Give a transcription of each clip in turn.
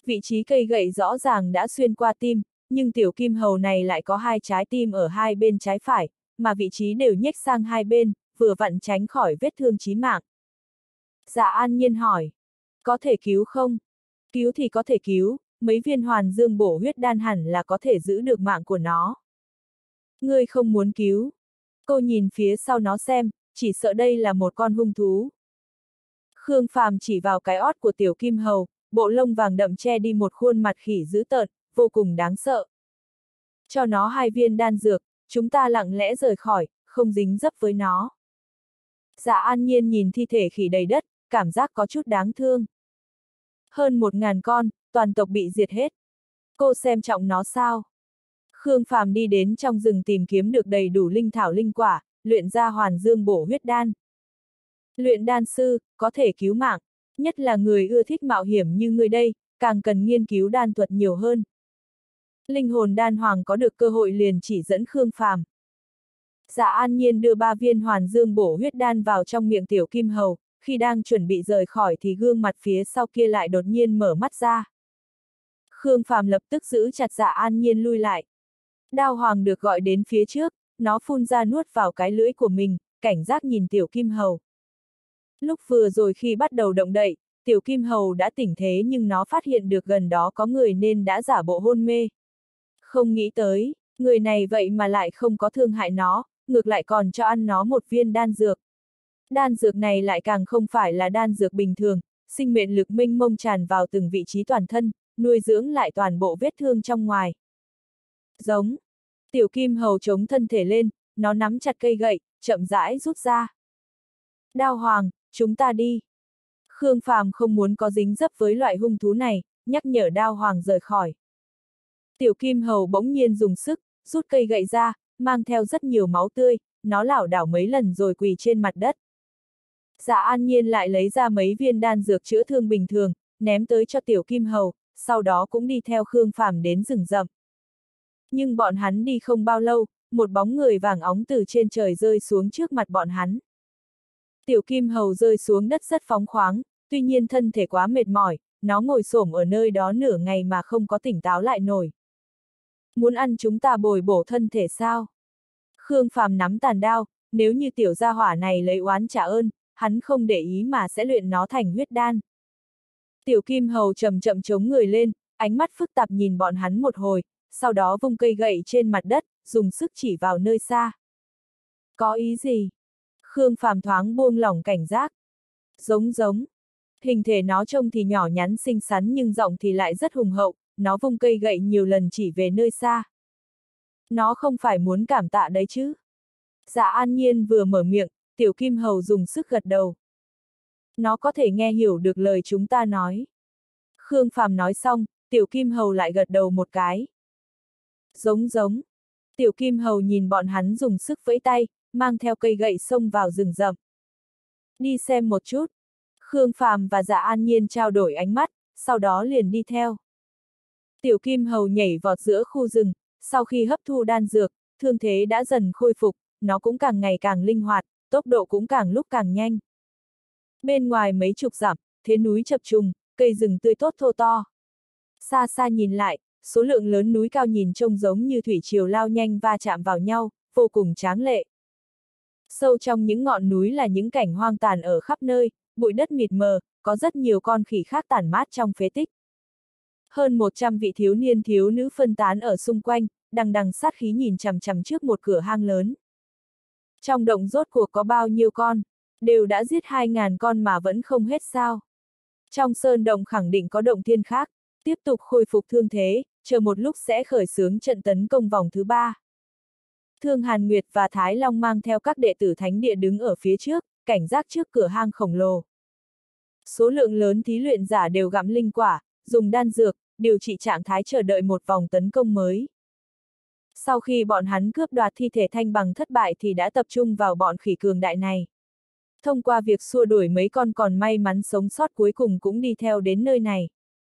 Vị trí cây gậy rõ ràng đã xuyên qua tim, nhưng tiểu kim hầu này lại có hai trái tim ở hai bên trái phải, mà vị trí đều nhếch sang hai bên, vừa vặn tránh khỏi vết thương chí mạng. Dạ An Nhiên hỏi, có thể cứu không? Cứu thì có thể cứu, mấy viên hoàn dương bổ huyết đan hẳn là có thể giữ được mạng của nó. Ngươi không muốn cứu. Cô nhìn phía sau nó xem, chỉ sợ đây là một con hung thú. Khương Phàm chỉ vào cái ót của tiểu kim hầu, bộ lông vàng đậm che đi một khuôn mặt khỉ dữ tợn, vô cùng đáng sợ. Cho nó 2 viên đan dược, chúng ta lặng lẽ rời khỏi, không dính dấp với nó. Dạ An Nhiên nhìn thi thể khỉ đầy đất, cảm giác có chút đáng thương. Hơn 1000 con, toàn tộc bị diệt hết. Cô xem trọng nó sao? Khương Phàm đi đến trong rừng tìm kiếm được đầy đủ linh thảo linh quả, luyện ra hoàn dương bổ huyết đan. Luyện đan sư, có thể cứu mạng, nhất là người ưa thích mạo hiểm như người đây, càng cần nghiên cứu đan thuật nhiều hơn. Linh hồn đan hoàng có được cơ hội liền chỉ dẫn Khương Phàm. Dạ An Nhiên đưa 3 viên hoàn dương bổ huyết đan vào trong miệng tiểu kim hầu, khi đang chuẩn bị rời khỏi thì gương mặt phía sau kia lại đột nhiên mở mắt ra. Khương Phàm lập tức giữ chặt Dạ An Nhiên lui lại. Đao hoàng được gọi đến phía trước, nó phun ra nuốt vào cái lưỡi của mình, cảnh giác nhìn tiểu kim hầu. Lúc vừa rồi khi bắt đầu động đậy, tiểu kim hầu đã tỉnh thế nhưng nó phát hiện được gần đó có người nên đã giả bộ hôn mê. Không nghĩ tới, người này vậy mà lại không có thương hại nó, ngược lại còn cho ăn nó một viên đan dược. Đan dược này lại càng không phải là đan dược bình thường, sinh mệnh lực mênh mông tràn vào từng vị trí toàn thân, nuôi dưỡng lại toàn bộ vết thương trong ngoài. Giống. Tiểu kim hầu chống thân thể lên, nó nắm chặt cây gậy, chậm rãi rút ra. Đao hoàng, chúng ta đi. Khương Phàm không muốn có dính dấp với loại hung thú này, nhắc nhở đao hoàng rời khỏi. Tiểu kim hầu bỗng nhiên dùng sức, rút cây gậy ra, mang theo rất nhiều máu tươi, nó lảo đảo mấy lần rồi quỳ trên mặt đất. Dạ An Nhiên lại lấy ra mấy viên đan dược chữa thương bình thường, ném tới cho tiểu kim hầu, sau đó cũng đi theo Khương Phàm đến rừng rậm. Nhưng bọn hắn đi không bao lâu, một bóng người vàng óng từ trên trời rơi xuống trước mặt bọn hắn. Tiểu kim hầu rơi xuống đất rất phóng khoáng, tuy nhiên thân thể quá mệt mỏi, nó ngồi xổm ở nơi đó nửa ngày mà không có tỉnh táo lại nổi. Muốn ăn chúng ta bồi bổ thân thể sao? Khương Phàm nắm tàn đao, nếu như tiểu gia hỏa này lấy oán trả ơn, hắn không để ý mà sẽ luyện nó thành huyết đan. Tiểu kim hầu chậm chậm chống người lên, ánh mắt phức tạp nhìn bọn hắn một hồi, sau đó vung cây gậy trên mặt đất, dùng sức chỉ vào nơi xa. Có ý gì? Khương Phàm thoáng buông lỏng cảnh giác. Giống. Hình thể nó trông thì nhỏ nhắn xinh xắn nhưng giọng thì lại rất hùng hậu, nó vung cây gậy nhiều lần chỉ về nơi xa. Nó không phải muốn cảm tạ đấy chứ? Dạ An Nhiên vừa mở miệng, tiểu kim hầu dùng sức gật đầu. Nó có thể nghe hiểu được lời chúng ta nói. Khương Phàm nói xong, tiểu kim hầu lại gật đầu một cái. Giống. Tiểu kim hầu nhìn bọn hắn dùng sức vẫy tay, mang theo cây gậy xông vào rừng rậm. Đi xem một chút. Khương Phàm và Dạ An Nhiên trao đổi ánh mắt, sau đó liền đi theo. Tiểu kim hầu nhảy vọt giữa khu rừng, sau khi hấp thu đan dược, thương thế đã dần khôi phục, nó cũng càng ngày càng linh hoạt, tốc độ cũng càng lúc càng nhanh. Bên ngoài mấy chục dặm, thế núi chập trùng, cây rừng tươi tốt thô to. Xa xa nhìn lại, số lượng lớn núi cao nhìn trông giống như thủy triều lao nhanh va chạm vào nhau, vô cùng tráng lệ. Sâu trong những ngọn núi là những cảnh hoang tàn ở khắp nơi, bụi đất mịt mờ, có rất nhiều con khỉ khác tản mát trong phế tích. Hơn 100 vị thiếu niên thiếu nữ phân tán ở xung quanh, đằng đằng sát khí nhìn chằm chằm trước một cửa hang lớn. Trong động rốt cuộc có bao nhiêu con? Đều đã giết 2000 con mà vẫn không hết sao? Trong sơn động khẳng định có động thiên khác, tiếp tục khôi phục thương thế, chờ một lúc sẽ khởi xướng trận tấn công vòng thứ 3. Thương Hàn Nguyệt và Thái Long mang theo các đệ tử thánh địa đứng ở phía trước, cảnh giác trước cửa hang khổng lồ. Số lượng lớn thí luyện giả đều gặm linh quả, dùng đan dược, điều trị trạng thái chờ đợi một vòng tấn công mới. Sau khi bọn hắn cướp đoạt thi thể Thanh Bằng thất bại thì đã tập trung vào bọn khỉ cường đại này. Thông qua việc xua đuổi mấy con còn may mắn sống sót cuối cùng cũng đi theo đến nơi này.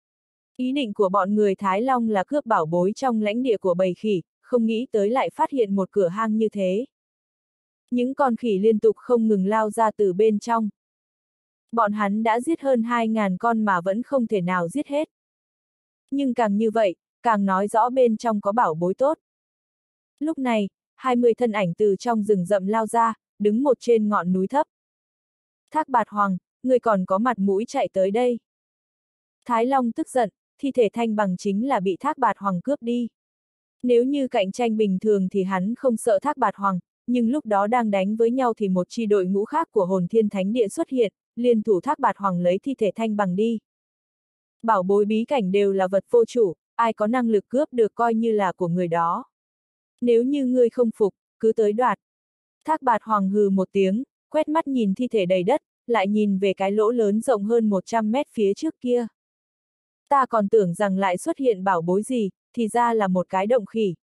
Ý định của bọn người Thái Long là cướp bảo bối trong lãnh địa của bầy khỉ, không nghĩ tới lại phát hiện một cửa hang như thế. Những con khỉ liên tục không ngừng lao ra từ bên trong. Bọn hắn đã giết hơn 2000 con mà vẫn không thể nào giết hết. Nhưng càng như vậy, càng nói rõ bên trong có bảo bối tốt. Lúc này, 20 thân ảnh từ trong rừng rậm lao ra, đứng một trên ngọn núi thấp. Thác Bạt Hoàng, người còn có mặt mũi chạy tới đây. Thái Long tức giận, thi thể Thanh Bằng chính là bị Thác Bạt Hoàng cướp đi. Nếu như cạnh tranh bình thường thì hắn không sợ Thác Bạt Hoàng, nhưng lúc đó đang đánh với nhau thì một chi đội ngũ khác của Hồn Thiên Thánh Địa xuất hiện, liên thủ Thác Bạt Hoàng lấy thi thể Thanh Bằng đi. Bảo bối bí cảnh đều là vật vô chủ, ai có năng lực cướp được coi như là của người đó. Nếu như ngươi không phục, cứ tới đoạt. Thác Bạt Hoàng hừ một tiếng, quét mắt nhìn thi thể đầy đất, lại nhìn về cái lỗ lớn rộng hơn 100 mét phía trước kia. Ta còn tưởng rằng lại xuất hiện bảo bối gì, thì ra là một cái động khỉ.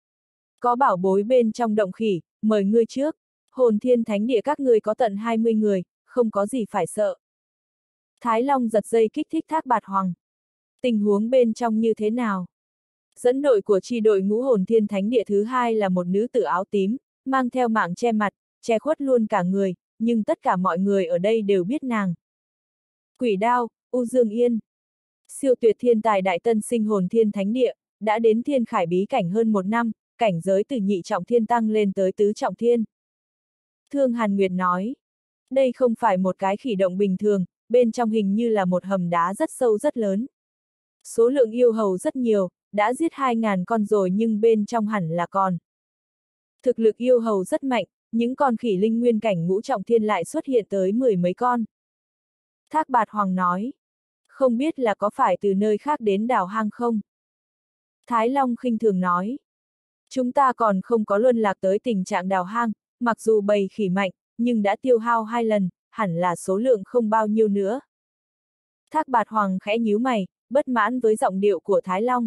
Có bảo bối bên trong động khỉ, mời ngươi trước. Hồn Thiên Thánh Địa các ngươi có tận 20 người, không có gì phải sợ. Thái Long giật dây kích thích Thác Bạt Hoàng. Tình huống bên trong như thế nào? Dẫn đội của chi đội ngũ Hồn Thiên Thánh Địa thứ hai là một nữ tử áo tím, mang theo mạng che mặt, che khuất luôn cả người, nhưng tất cả mọi người ở đây đều biết nàng. Quỷ Đao, U Dương Yên. Siêu tuyệt thiên tài đại tân sinh Hồn Thiên Thánh Địa, đã đến thiên khải bí cảnh hơn 1 năm, cảnh giới từ nhị trọng thiên tăng lên tới tứ trọng thiên. Thương Hàn Nguyệt nói, đây không phải một cái khỉ động bình thường, bên trong hình như là một hầm đá rất sâu rất lớn. Số lượng yêu hầu rất nhiều, đã giết 2.000 con rồi nhưng bên trong hẳn là còn. Thực lực yêu hầu rất mạnh, những con khỉ linh nguyên cảnh ngũ trọng thiên lại xuất hiện tới 10 mấy con. Thác Bạt Hoàng nói, không biết là có phải từ nơi khác đến đào hang không? Thái Long khinh thường nói, chúng ta còn không có luân lạc tới tình trạng đào hang, mặc dù bầy khỉ mạnh, nhưng đã tiêu hao 2 lần, hẳn là số lượng không bao nhiêu nữa. Thác Bạt Hoàng khẽ nhíu mày, bất mãn với giọng điệu của Thái Long.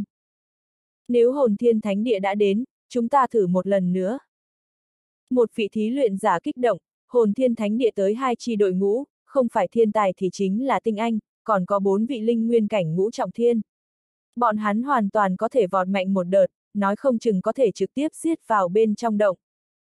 Nếu Hồn Thiên Thánh Địa đã đến, chúng ta thử một lần nữa. Một vị thí luyện giả kích động, Hồn Thiên Thánh Địa tới 2 chi đội ngũ, không phải thiên tài thì chính là tinh anh, còn có 4 vị linh nguyên cảnh ngũ trọng thiên. Bọn hắn hoàn toàn có thể vọt mạnh một đợt, nói không chừng có thể trực tiếp giết vào bên trong động.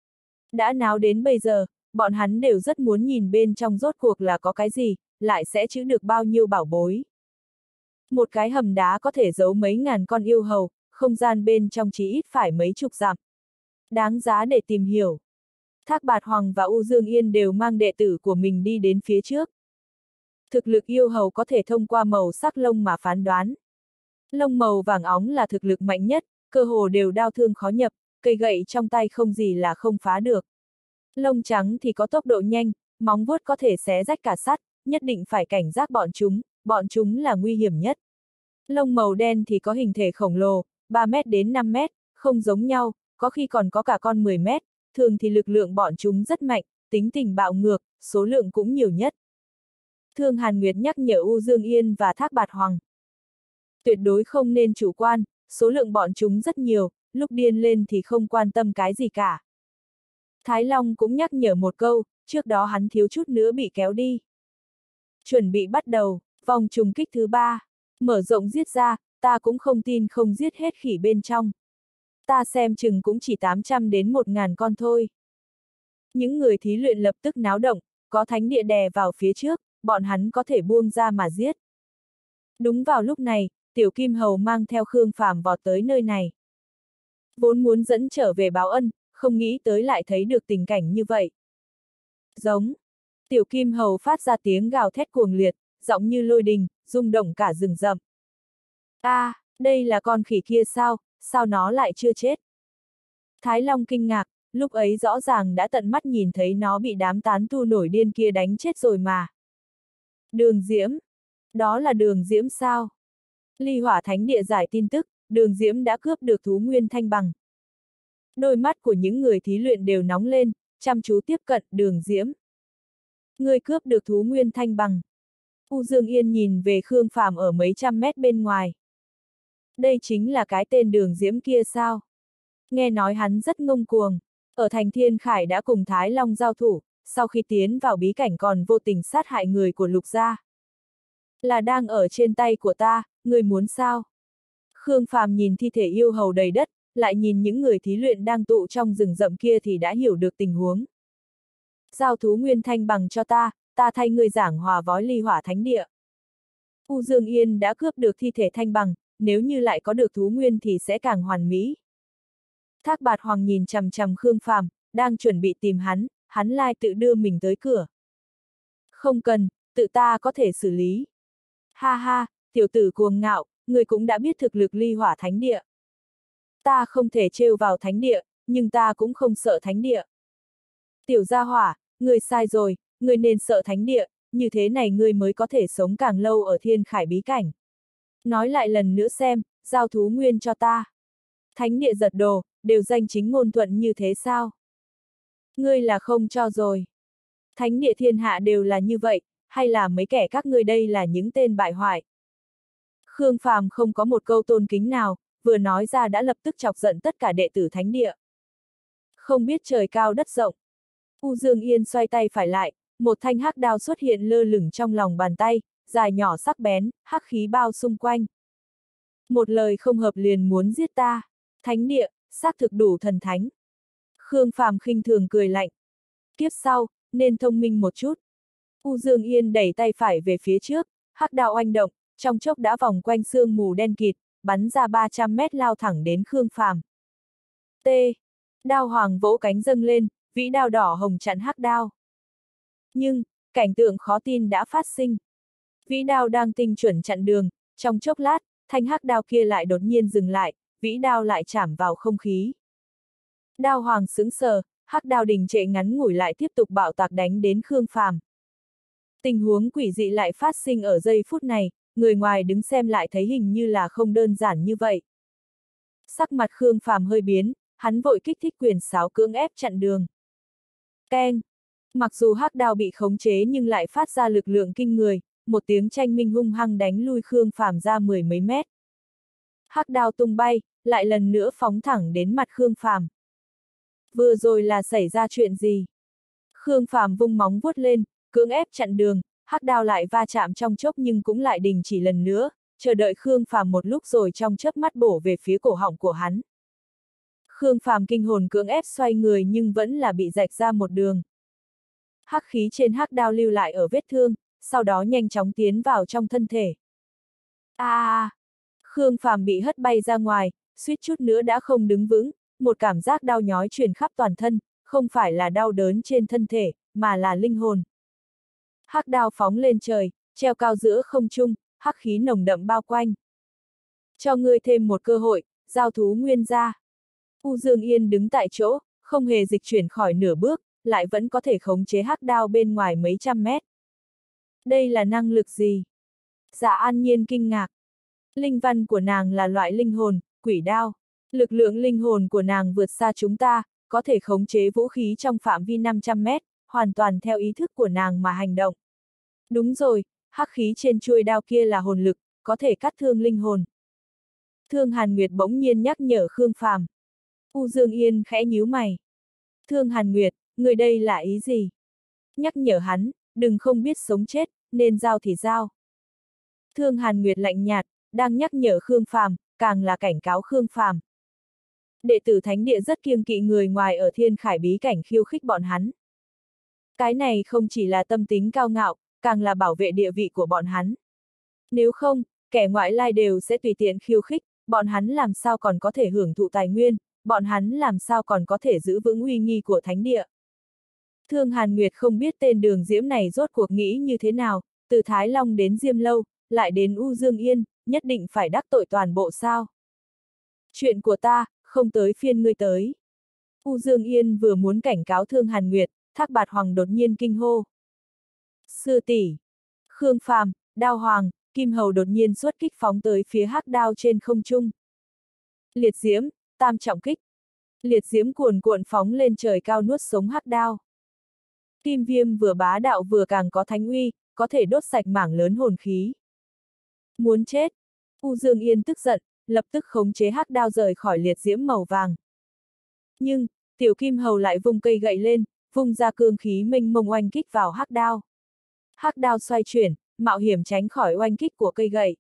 Đã náo đến bây giờ, bọn hắn đều rất muốn nhìn bên trong rốt cuộc là có cái gì, lại sẽ trữ được bao nhiêu bảo bối. Một cái hầm đá có thể giấu mấy ngàn con yêu hầu, không gian bên trong chỉ ít phải mấy chục dặm. Đáng giá để tìm hiểu. Thác Bạt Hoàng và U Dương Yên đều mang đệ tử của mình đi đến phía trước. Thực lực yêu hầu có thể thông qua màu sắc lông mà phán đoán. Lông màu vàng óng là thực lực mạnh nhất, cơ hồ đều đao thương khó nhập, cây gậy trong tay không gì là không phá được. Lông trắng thì có tốc độ nhanh, móng vuốt có thể xé rách cả sắt, nhất định phải cảnh giác bọn chúng là nguy hiểm nhất. Lông màu đen thì có hình thể khổng lồ, 3 mét đến 5 mét, không giống nhau, có khi còn có cả con 10 mét, thường thì lực lượng bọn chúng rất mạnh, tính tình bạo ngược, số lượng cũng nhiều nhất. Thương Hàn Nguyệt nhắc nhở U Dương Yên và Thác Bạt Hoàng. Tuyệt đối không nên chủ quan, số lượng bọn chúng rất nhiều, lúc điên lên thì không quan tâm cái gì cả. Thái Long cũng nhắc nhở một câu, trước đó hắn thiếu chút nữa bị kéo đi. Chuẩn bị bắt đầu, vòng trùng kích thứ 3. Mở rộng giết ra, ta cũng không tin không giết hết khỉ bên trong. Ta xem chừng cũng chỉ 800 đến 1.000 con thôi. Những người thí luyện lập tức náo động, có thánh địa đè vào phía trước, bọn hắn có thể buông ra mà giết. Đúng vào lúc này, Tiểu Kim Hầu mang theo Khương Phàm vọt tới nơi này. Vốn muốn dẫn trở về báo ân, không nghĩ tới lại thấy được tình cảnh như vậy. Giống. Tiểu Kim Hầu phát ra tiếng gào thét cuồng liệt, giọng như lôi đình, rung động cả rừng rậm. Đây là con khỉ kia sao nó lại chưa chết? Thái Long kinh ngạc, lúc ấy rõ ràng đã tận mắt nhìn thấy nó bị đám tán tu nổi điên kia đánh chết rồi mà. Đường Diễm. Đó là Đường Diễm sao? Ly Hỏa Thánh Địa giải tin tức, Đường Diễm đã cướp được thú nguyên thanh bằng. Đôi mắt của những người thí luyện đều nóng lên, chăm chú tiếp cận Đường Diễm. Người cướp được thú nguyên thanh bằng. U Dương Yên nhìn về Khương Phàm ở mấy trăm mét bên ngoài. Đây chính là cái tên Đường Diễm kia sao? Nghe nói hắn rất ngông cuồng, ở thành Thiên Khải đã cùng Thái Long giao thủ, sau khi tiến vào bí cảnh còn vô tình sát hại người của Lục gia. Là đang ở trên tay của ta, người muốn sao? Khương Phàm nhìn thi thể yêu hầu đầy đất, lại nhìn những người thí luyện đang tụ trong rừng rậm kia thì đã hiểu được tình huống. Giao thú nguyên thanh bằng cho ta thay ngươi giảng hòa vói Ly Hỏa Thánh Địa. U Dương Yên đã cướp được thi thể thanh bằng, nếu như lại có được thú nguyên thì sẽ càng hoàn mỹ. Thác Bạt Hoàng nhìn chằm chằm Khương Phàm, đang chuẩn bị tìm hắn lai tự đưa mình tới cửa. Không cần, tự ta có thể xử lý. Ha ha, tiểu tử cuồng ngạo, người cũng đã biết thực lực ly hỏa thánh địa. Ta không thể trêu vào thánh địa, nhưng ta cũng không sợ thánh địa. Tiểu gia hỏa, người sai rồi, người nên sợ thánh địa, như thế này ngươi mới có thể sống càng lâu ở thiên khải bí cảnh. Nói lại lần nữa xem, giao thú nguyên cho ta. Thánh địa giật đồ, đều danh chính ngôn thuận như thế sao? Ngươi là không cho rồi. Thánh địa thiên hạ đều là như vậy, hay là mấy kẻ các ngươi đây là những tên bại hoại? Khương Phàm không có một câu tôn kính nào, vừa nói ra đã lập tức chọc giận tất cả đệ tử thánh địa. Không biết trời cao đất rộng. U Dương Yên xoay tay phải lại, một thanh hắc đao xuất hiện lơ lửng trong lòng bàn tay, dài nhỏ sắc bén, hắc khí bao xung quanh. Một lời không hợp liền muốn giết ta. Thánh địa, xác thực đủ thần thánh. Khương Phàm khinh thường cười lạnh. Kiếp sau, nên thông minh một chút. U Dương Yên đẩy tay phải về phía trước, hắc đao oanh động, trong chốc đã vòng quanh sương mù đen kịt, bắn ra 300 mét lao thẳng đến Khương Phàm. T. Đao hoàng vỗ cánh dâng lên, vĩ đao đỏ hồng chặn hắc đao. Nhưng, cảnh tượng khó tin đã phát sinh. Vĩ đao đang tinh chuẩn chặn đường, trong chốc lát, thanh hắc đao kia lại đột nhiên dừng lại, vĩ đao lại chạm vào không khí. Đao hoàng sững sờ, hắc đao đình trệ ngắn ngủi lại tiếp tục bạo tạc đánh đến Khương Phàm. Tình huống quỷ dị lại phát sinh ở giây phút này, người ngoài đứng xem lại thấy hình như là không đơn giản như vậy. Sắc mặt Khương Phàm hơi biến, hắn vội kích thích quyền sáo cưỡng ép chặn đường. Keng! Mặc dù hắc đao bị khống chế nhưng lại phát ra lực lượng kinh người, một tiếng tranh minh hung hăng đánh lui Khương Phàm ra mười mấy mét. Hắc đao tung bay, lại lần nữa phóng thẳng đến mặt Khương Phàm. Vừa rồi là xảy ra chuyện gì? Khương Phàm vung móng vuốt lên, cưỡng ép chặn đường, hắc đao lại va chạm trong chốc nhưng cũng lại đình chỉ lần nữa, chờ đợi Khương Phàm một lúc rồi trong chớp mắt bổ về phía cổ họng của hắn. Khương Phàm kinh hồn cưỡng ép xoay người nhưng vẫn là bị rạch ra một đường. Hắc khí trên hắc đao lưu lại ở vết thương, sau đó nhanh chóng tiến vào trong thân thể. Khương Phàm bị hất bay ra ngoài, suýt chút nữa đã không đứng vững, một cảm giác đau nhói truyền khắp toàn thân, không phải là đau đớn trên thân thể, mà là linh hồn. Hắc đao phóng lên trời, treo cao giữa không trung, hắc khí nồng đậm bao quanh. Cho ngươi thêm một cơ hội, giao thú nguyên ra. U Dương Yên đứng tại chỗ, không hề dịch chuyển khỏi nửa bước, lại vẫn có thể khống chế hắc đao bên ngoài mấy trăm mét. Đây là năng lực gì? Dạ An Nhiên kinh ngạc. Linh văn của nàng là loại linh hồn, quỷ đao. Lực lượng linh hồn của nàng vượt xa chúng ta, có thể khống chế vũ khí trong phạm vi 500 mét, hoàn toàn theo ý thức của nàng mà hành động. Đúng rồi, hắc khí trên chuôi đao kia là hồn lực, có thể cắt thương linh hồn. Thương Hàn Nguyệt bỗng nhiên nhắc nhở Khương Phàm. U Dương Yên khẽ nhíu mày. Thương Hàn Nguyệt, người đây là ý gì? Nhắc nhở hắn, đừng không biết sống chết, nên giao thì giao. Thương Hàn Nguyệt lạnh nhạt, đang nhắc nhở Khương Phàm, càng là cảnh cáo Khương Phàm. Đệ tử thánh địa rất kiêng kỵ người ngoài ở thiên khải bí cảnh khiêu khích bọn hắn. Cái này không chỉ là tâm tính cao ngạo, càng là bảo vệ địa vị của bọn hắn. Nếu không, kẻ ngoại lai đều sẽ tùy tiện khiêu khích, bọn hắn làm sao còn có thể hưởng thụ tài nguyên, bọn hắn làm sao còn có thể giữ vững uy nghi của thánh địa. Thương Hàn Nguyệt không biết tên Đường Diễm này rốt cuộc nghĩ như thế nào, từ Thái Long đến Diêm Lâu, lại đến U Dương Yên, nhất định phải đắc tội toàn bộ sao. Chuyện của ta, không tới phiên ngươi tới. U Dương Yên vừa muốn cảnh cáo Thương Hàn Nguyệt, Thác Bạt Hoàng đột nhiên kinh hô. Sư tỷ, Khương Phàm, Đao Hoàng, Kim Hầu đột nhiên xuất kích phóng tới phía hắc đao trên không trung. Liệt diễm, tam trọng kích. Liệt diễm cuồn cuộn phóng lên trời cao nuốt sống hắc đao. Kim viêm vừa bá đạo vừa càng có thánh uy, có thể đốt sạch mảng lớn hồn khí. Muốn chết. U Dương Yên tức giận, lập tức khống chế hắc đao rời khỏi liệt diễm màu vàng. Nhưng, tiểu Kim Hầu lại vung cây gậy lên, vung ra cương khí mênh mông oanh kích vào hắc đao. Hắc đao xoay chuyển, mạo hiểm tránh khỏi oanh kích của cây gậy.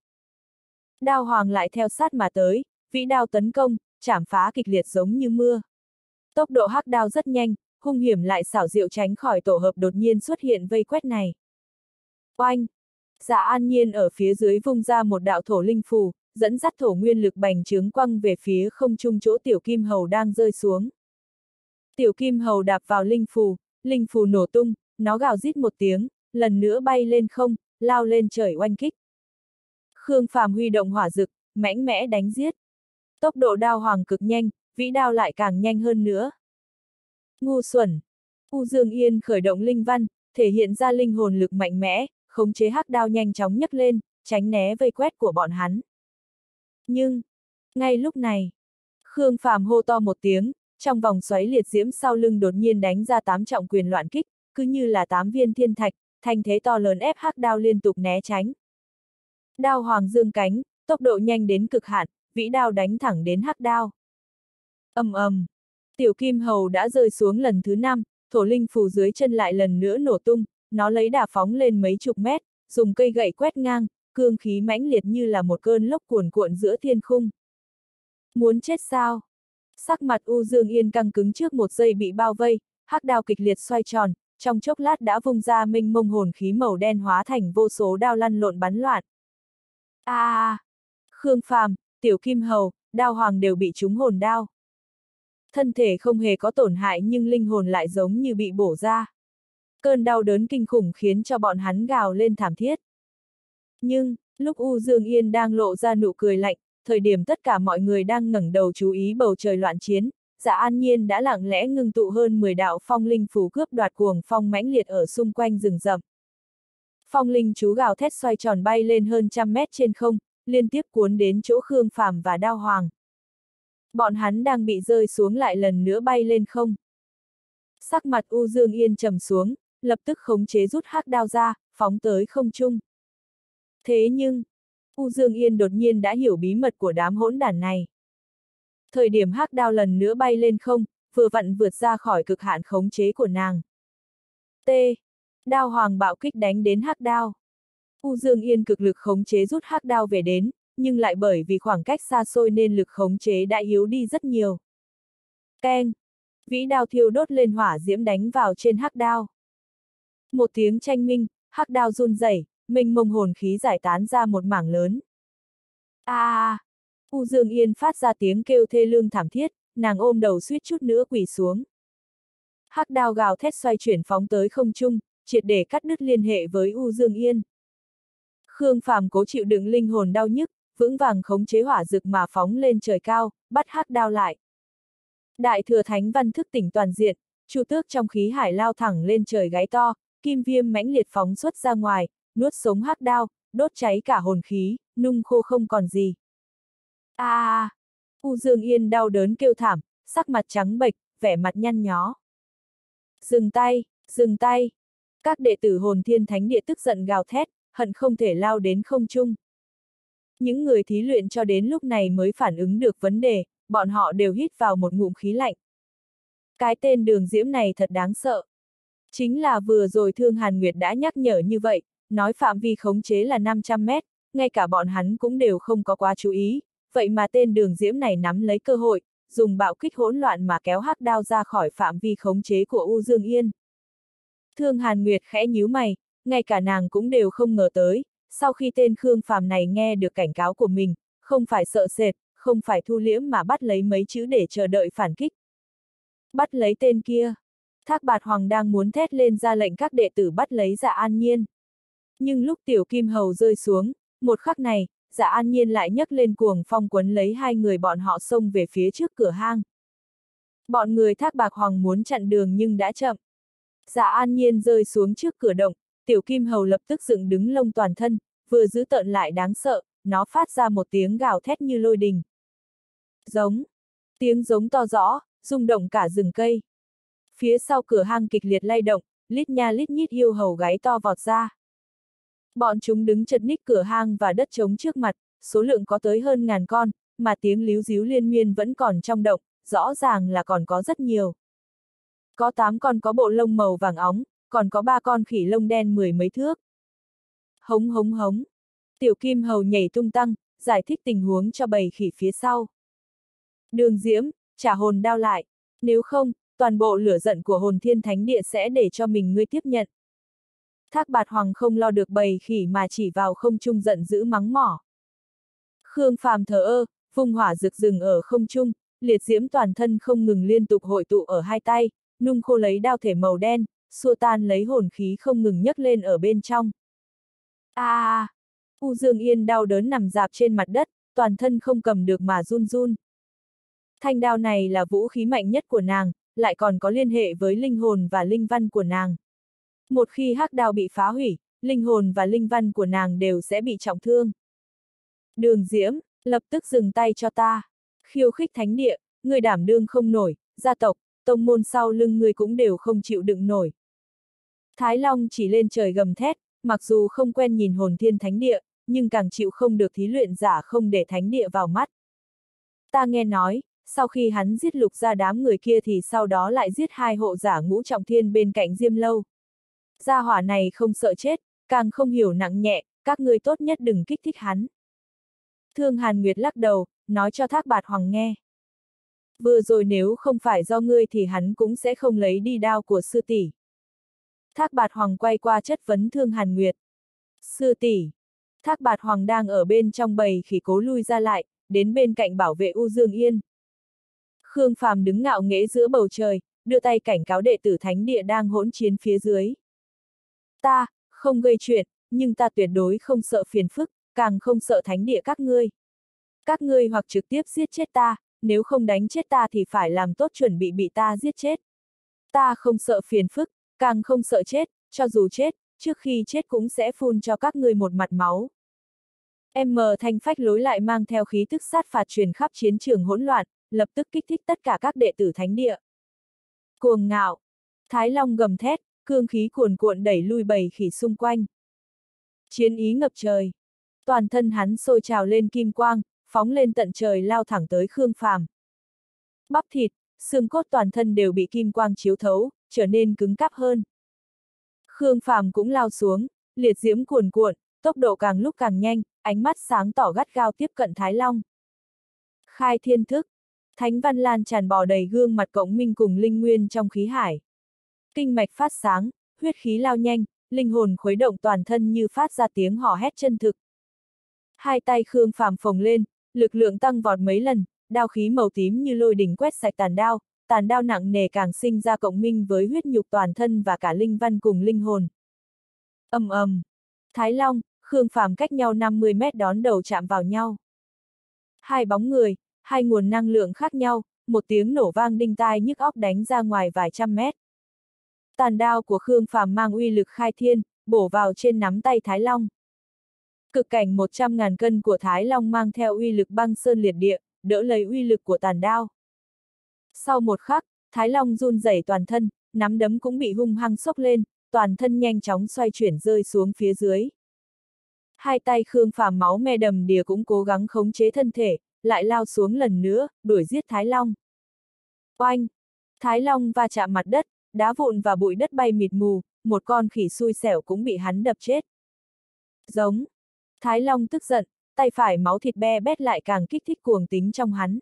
Đao Hoàng lại theo sát mà tới, vĩ đao tấn công, chảm phá kịch liệt giống như mưa. Tốc độ hắc đao rất nhanh, hung hiểm lại xảo diệu tránh khỏi tổ hợp đột nhiên xuất hiện vây quét này. Oanh! Dạ An Nhiên ở phía dưới vung ra một đạo thổ linh phù, dẫn dắt thổ nguyên lực bành trướng quăng về phía không trung chỗ tiểu kim hầu đang rơi xuống. Tiểu kim hầu đạp vào linh phù nổ tung, nó gào rít một tiếng, lần nữa bay lên không, lao lên trời oanh kích. Khương Phàm huy động hỏa dực, mãnh mẽ đánh giết. Tốc độ đao hoàng cực nhanh, vĩ đao lại càng nhanh hơn nữa. Ngu xuẩn! U Dương Yên khởi động linh văn, thể hiện ra linh hồn lực mạnh mẽ, khống chế hắc đao nhanh chóng nhấc lên, tránh né vây quét của bọn hắn. Nhưng, ngay lúc này, Khương Phàm hô to một tiếng, trong vòng xoáy liệt diễm sau lưng đột nhiên đánh ra 8 trọng quyền loạn kích, cứ như là 8 viên thiên thạch, thanh thế to lớn ép hắc đao liên tục né tránh. Đao hoàng dương cánh, tốc độ nhanh đến cực hạn, vĩ đao đánh thẳng đến hắc đao. Ầm ầm, tiểu kim hầu đã rơi xuống lần thứ 5, thổ linh phù dưới chân lại lần nữa nổ tung, nó lấy đà phóng lên mấy chục mét, dùng cây gậy quét ngang, cương khí mãnh liệt như là một cơn lốc cuồn cuộn giữa thiên khung. Muốn chết sao? Sắc mặt U Dương Yên căng cứng trước một giây bị bao vây, hắc đao kịch liệt xoay tròn, trong chốc lát đã vung ra mênh mông hồn khí màu đen hóa thành vô số đao lăn lộn bắn loạn. Khương Phàm, tiểu kim hầu, đao hoàng đều bị trúng hồn đao. Thân thể không hề có tổn hại nhưng linh hồn lại giống như bị bổ ra. Cơn đau đớn kinh khủng khiến cho bọn hắn gào lên thảm thiết. Nhưng, lúc U Dương Yên đang lộ ra nụ cười lạnh, thời điểm tất cả mọi người đang ngẩng đầu chú ý bầu trời loạn chiến, Dạ An Nhiên đã lặng lẽ ngưng tụ hơn 10 đạo phong linh phù cướp đoạt cuồng phong mãnh liệt ở xung quanh rừng rậm. Phong linh chú gào thét xoay tròn bay lên hơn 100 mét trên không, liên tiếp cuốn đến chỗ Khương Phàm và Đao Hoàng. Bọn hắn đang bị rơi xuống lại lần nữa bay lên không. Sắc mặt U Dương Yên trầm xuống, lập tức khống chế rút hắc đao ra, phóng tới không trung. Thế nhưng, U Dương Yên đột nhiên đã hiểu bí mật của đám hỗn đản này. Thời điểm hắc đao lần nữa bay lên không, vừa vặn vượt ra khỏi cực hạn khống chế của nàng. Đao hoàng bạo kích đánh đến hắc đao. U Dương Yên cực lực khống chế rút hắc đao về đến, nhưng lại bởi vì khoảng cách xa xôi nên lực khống chế đã yếu đi rất nhiều. Keng! Vĩ đao thiêu đốt lên hỏa diễm đánh vào trên hắc đao. Một tiếng tranh minh, hắc đao run rẩy, mênh mông hồn khí giải tán ra một mảng lớn. U Dương Yên phát ra tiếng kêu thê lương thảm thiết, nàng ôm đầu suýt chút nữa quỳ xuống. Hắc đao gào thét xoay chuyển phóng tới không trung, triệt để cắt đứt liên hệ với U Dương Yên. Khương Phàm cố chịu đựng linh hồn đau nhức, vững vàng khống chế hỏa dực mà phóng lên trời cao, bắt hắc đao lại. Đại thừa thánh văn thức tỉnh toàn diện, chu tước trong khí hải lao thẳng lên trời gáy to, kim viêm mãnh liệt phóng xuất ra ngoài, nuốt sống hắc đao, đốt cháy cả hồn khí, nung khô không còn gì. U Dương Yên đau đớn kêu thảm, sắc mặt trắng bệch, vẻ mặt nhăn nhó. Dừng tay, dừng tay! Các đệ tử Hồn Thiên Thánh Địa tức giận gào thét, hận không thể lao đến không trung. Những người thí luyện cho đến lúc này mới phản ứng được vấn đề, bọn họ đều hít vào một ngụm khí lạnh. Cái tên Đường Diễm này thật đáng sợ. Chính là vừa rồi Thương Hàn Nguyệt đã nhắc nhở như vậy, nói phạm vi khống chế là 500 mét, ngay cả bọn hắn cũng đều không có quá chú ý, vậy mà tên Đường Diễm này nắm lấy cơ hội, dùng bạo kích hỗn loạn mà kéo hắc đao ra khỏi phạm vi khống chế của U Dương Yên. Thương Hàn Nguyệt khẽ nhíu mày, ngay cả nàng cũng đều không ngờ tới, sau khi tên Khương Phàm này nghe được cảnh cáo của mình, không phải sợ sệt, không phải thu liễm mà bắt lấy mấy chữ để chờ đợi phản kích. Bắt lấy tên kia. Thác Bạt Hoàng đang muốn thét lên ra lệnh các đệ tử bắt lấy Dạ An Nhiên. Nhưng lúc tiểu kim hầu rơi xuống, một khắc này, Dạ An Nhiên lại nhấc lên cuồng phong quấn lấy hai người bọn họ xông về phía trước cửa hang. Bọn người Thác Bạt Hoàng muốn chặn đường nhưng đã chậm. Dạ An Nhiên rơi xuống trước cửa động, tiểu kim hầu lập tức dựng đứng lông toàn thân, vừa dữ tợn lại đáng sợ, nó phát ra một tiếng gào thét như lôi đình. Giống. Tiếng giống to rõ, rung động cả rừng cây. Phía sau cửa hang kịch liệt lay động, lít nha lít nhít yêu hầu gáy to vọt ra. Bọn chúng đứng chật ních cửa hang và đất trống trước mặt, số lượng có tới hơn 1000 con, mà tiếng líu ríu liên miên vẫn còn trong động, rõ ràng là còn có rất nhiều. Có 8 con có bộ lông màu vàng óng, còn có 3 con khỉ lông đen 10 mấy thước. Hống hống hống. Tiểu kim hầu nhảy tung tăng, giải thích tình huống cho bầy khỉ phía sau. Đường Diễm, trả hồn đao lại, nếu không, toàn bộ lửa giận của Hồn Thiên Thánh Địa sẽ để cho mình ngươi tiếp nhận. Thác Bạt Hoàng không lo được bầy khỉ mà chỉ vào không trung giận dữ mắng mỏ. Khương Phàm thờ ơ, vung hỏa rực rừng ở không trung, liệt diễm toàn thân không ngừng liên tục hội tụ ở hai tay, nung khô lấy đao thể màu đen, xua tan lấy hồn khí không ngừng nhấc lên ở bên trong. U Dương Yên đau đớn nằm rạp trên mặt đất, toàn thân không cầm được mà run run. Thanh đao này là vũ khí mạnh nhất của nàng, lại còn có liên hệ với linh hồn và linh văn của nàng. Một khi hắc đao bị phá hủy, linh hồn và linh văn của nàng đều sẽ bị trọng thương. Đường Diễm, lập tức dừng tay cho ta. Khiêu khích thánh địa, người đảm đương không nổi, gia tộc, tông môn sau lưng người cũng đều không chịu đựng nổi. Thái Long chỉ lên trời gầm thét, mặc dù không quen nhìn hồn thiên thánh địa, nhưng càng chịu không được thí luyện giả không để thánh địa vào mắt. Ta nghe nói, sau khi hắn giết lục ra đám người kia thì sau đó lại giết 2 hộ giả ngũ trọng thiên bên cạnh Diêm Lâu. Gia hỏa này không sợ chết, càng không hiểu nặng nhẹ, các ngươi tốt nhất đừng kích thích hắn. Thương Hàn Nguyệt lắc đầu, nói cho Thác Bạt Hoàng nghe. Vừa rồi nếu không phải do ngươi thì hắn cũng sẽ không lấy đi đao của sư tỷ. Thác Bạt Hoàng quay qua chất vấn Thương Hàn Nguyệt. Sư tỷ. Thác Bạt Hoàng đang ở bên trong bầy khỉ cố lui ra lại, đến bên cạnh bảo vệ U Dương Yên. Khương Phàm đứng ngạo nghễ giữa bầu trời, đưa tay cảnh cáo đệ tử thánh địa đang hỗn chiến phía dưới. Ta, không gây chuyện, nhưng ta tuyệt đối không sợ phiền phức, càng không sợ thánh địa các ngươi. Các ngươi hoặc trực tiếp giết chết ta, nếu không đánh chết ta thì phải làm tốt chuẩn bị ta giết chết. Ta không sợ phiền phức, càng không sợ chết, cho dù chết, trước khi chết cũng sẽ phun cho các ngươi một mặt máu. Thanh phách lối lại mang theo khí tức sát phạt truyền khắp chiến trường hỗn loạn, lập tức kích thích tất cả các đệ tử thánh địa. Cuồng ngạo, Thái Long gầm thét, cương khí cuồn cuộn đẩy lui bầy khỉ xung quanh. Chiến ý ngập trời, toàn thân hắn sôi trào lên kim quang, phóng lên tận trời lao thẳng tới Khương Phàm. Bắp thịt, xương cốt toàn thân đều bị kim quang chiếu thấu, trở nên cứng cáp hơn. Khương Phàm cũng lao xuống, liệt diễm cuồn cuộn, tốc độ càng lúc càng nhanh, ánh mắt sáng tỏ gắt gao tiếp cận Thái Long. Khai thiên thức, thánh văn lan tràn bò đầy gương mặt cộng minh cùng linh nguyên trong khí hải. Kinh mạch phát sáng, huyết khí lao nhanh, linh hồn khuấy động toàn thân như phát ra tiếng hò hét chân thực. Hai tay Khương Phàm phồng lên, lực lượng tăng vọt mấy lần, đao khí màu tím như lôi đỉnh quét sạch tàn đao nặng nề càng sinh ra cộng minh với huyết nhục toàn thân và cả linh văn cùng linh hồn. Ầm ầm, Thái Long, Khương Phàm cách nhau 50 mét đón đầu chạm vào nhau. Hai bóng người, hai nguồn năng lượng khác nhau, một tiếng nổ vang đinh tai nhức óc đánh ra ngoài vài trăm mét. Tàn đao của Khương Phàm mang uy lực khai thiên, bổ vào trên nắm tay Thái Long. Cực cảnh 100.000 cân của Thái Long mang theo uy lực băng sơn liệt địa, đỡ lấy uy lực của tàn đao. Sau một khắc, Thái Long run rẩy toàn thân, nắm đấm cũng bị hung hăng xốc lên, toàn thân nhanh chóng xoay chuyển rơi xuống phía dưới. Hai tay Khương Phàm máu me đầm đìa cũng cố gắng khống chế thân thể, lại lao xuống lần nữa, đuổi giết Thái Long. Oanh! Thái Long va chạm mặt đất, đá vụn và bụi đất bay mịt mù, một con khỉ xui xẻo cũng bị hắn đập chết. Giống! Thái Long tức giận, tay phải máu thịt be bét lại càng kích thích cuồng tính trong hắn.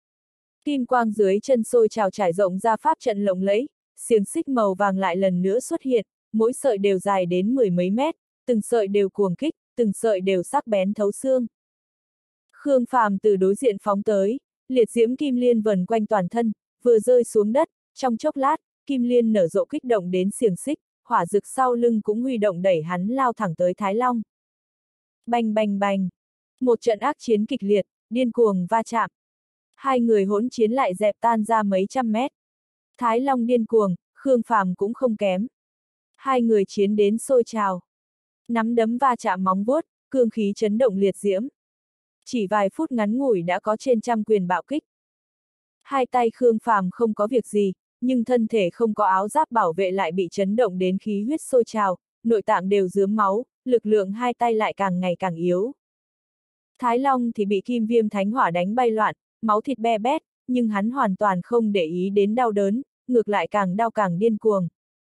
Kim quang dưới chân sôi trào trải rộng ra pháp trận lộng lẫy, xiềng xích màu vàng lại lần nữa xuất hiện, mỗi sợi đều dài đến 10 mấy mét, từng sợi đều cuồng kích, từng sợi đều sắc bén thấu xương. Khương Phàm từ đối diện phóng tới, liệt diễm kim liên vần quanh toàn thân, vừa rơi xuống đất, trong chốc lát, kim liên nở rộ kích động đến xiềng xích, hỏa rực sau lưng cũng huy động đẩy hắn lao thẳng tới Thái Long. Bành bành bành, một trận ác chiến kịch liệt, điên cuồng va chạm. Hai người hỗn chiến lại dẹp tan ra mấy trăm mét. Thái Long điên cuồng, Khương Phàm cũng không kém. Hai người chiến đến sôi trào. Nắm đấm va chạm móng vuốt, cương khí chấn động liệt diễm. Chỉ vài phút ngắn ngủi đã có trên trăm quyền bạo kích. Hai tay Khương Phàm không có việc gì, nhưng thân thể không có áo giáp bảo vệ lại bị chấn động đến khí huyết sôi trào, nội tạng đều rướm máu, lực lượng hai tay lại càng ngày càng yếu. Thái Long thì bị kim viêm thánh hỏa đánh bay loạn, máu thịt be bét, nhưng hắn hoàn toàn không để ý đến đau đớn, ngược lại càng đau càng điên cuồng.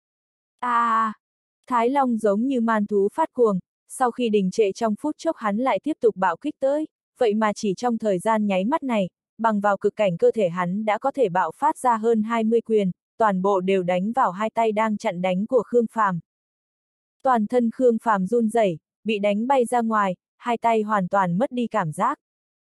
Thái Long giống như man thú phát cuồng, sau khi đình trệ trong phút chốc hắn lại tiếp tục bạo kích tới, vậy mà chỉ trong thời gian nháy mắt này, bằng vào cực cảnh cơ thể hắn đã có thể bạo phát ra hơn 20 quyền, toàn bộ đều đánh vào hai tay đang chặn đánh của Khương Phàm. Toàn thân Khương Phàm run rẩy, bị đánh bay ra ngoài, hai tay hoàn toàn mất đi cảm giác.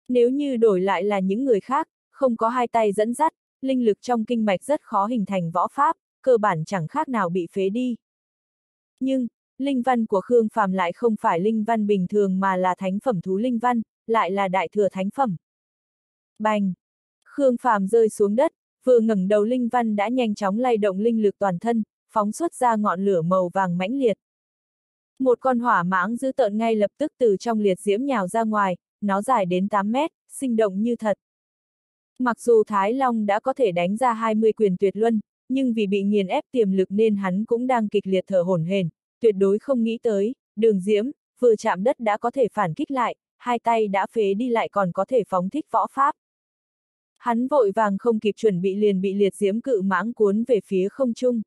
Nếu như đổi lại là những người khác, không có hai tay dẫn dắt, linh lực trong kinh mạch rất khó hình thành võ pháp, cơ bản chẳng khác nào bị phế đi. Nhưng, linh văn của Khương Phàm lại không phải linh văn bình thường mà là thánh phẩm thú linh văn, lại là đại thừa thánh phẩm. Bành! Khương Phàm rơi xuống đất, vừa ngẩng đầu linh văn đã nhanh chóng lay động linh lực toàn thân, phóng xuất ra ngọn lửa màu vàng mãnh liệt. Một con hỏa mãng dữ tợn ngay lập tức từ trong liệt diễm nhào ra ngoài, nó dài đến 8 mét, sinh động như thật. Mặc dù Thái Long đã có thể đánh ra 20 quyền tuyệt luân, nhưng vì bị nghiền ép tiềm lực nên hắn cũng đang kịch liệt thở hổn hển, tuyệt đối không nghĩ tới, Đường Diễm, vừa chạm đất đã có thể phản kích lại, hai tay đã phế đi lại còn có thể phóng thích võ pháp. Hắn vội vàng không kịp chuẩn bị liền bị liệt diễm cự mãng cuốn về phía không trung.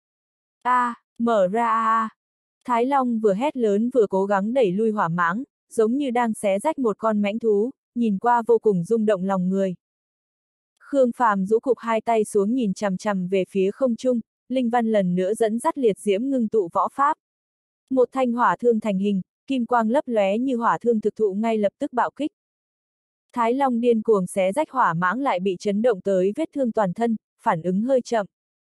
Mở ra! Thái Long vừa hét lớn vừa cố gắng đẩy lui hỏa mãng, giống như đang xé rách một con mãnh thú, nhìn qua vô cùng rung động lòng người. Khương Phàm rũ cụp hai tay xuống nhìn chằm chằm về phía không trung, linh văn lần nữa dẫn dắt liệt diễm ngưng tụ võ pháp. Một thanh hỏa thương thành hình, kim quang lấp lóe như hỏa thương thực thụ ngay lập tức bạo kích. Thái Long điên cuồng xé rách hỏa mãng lại bị chấn động tới vết thương toàn thân, phản ứng hơi chậm.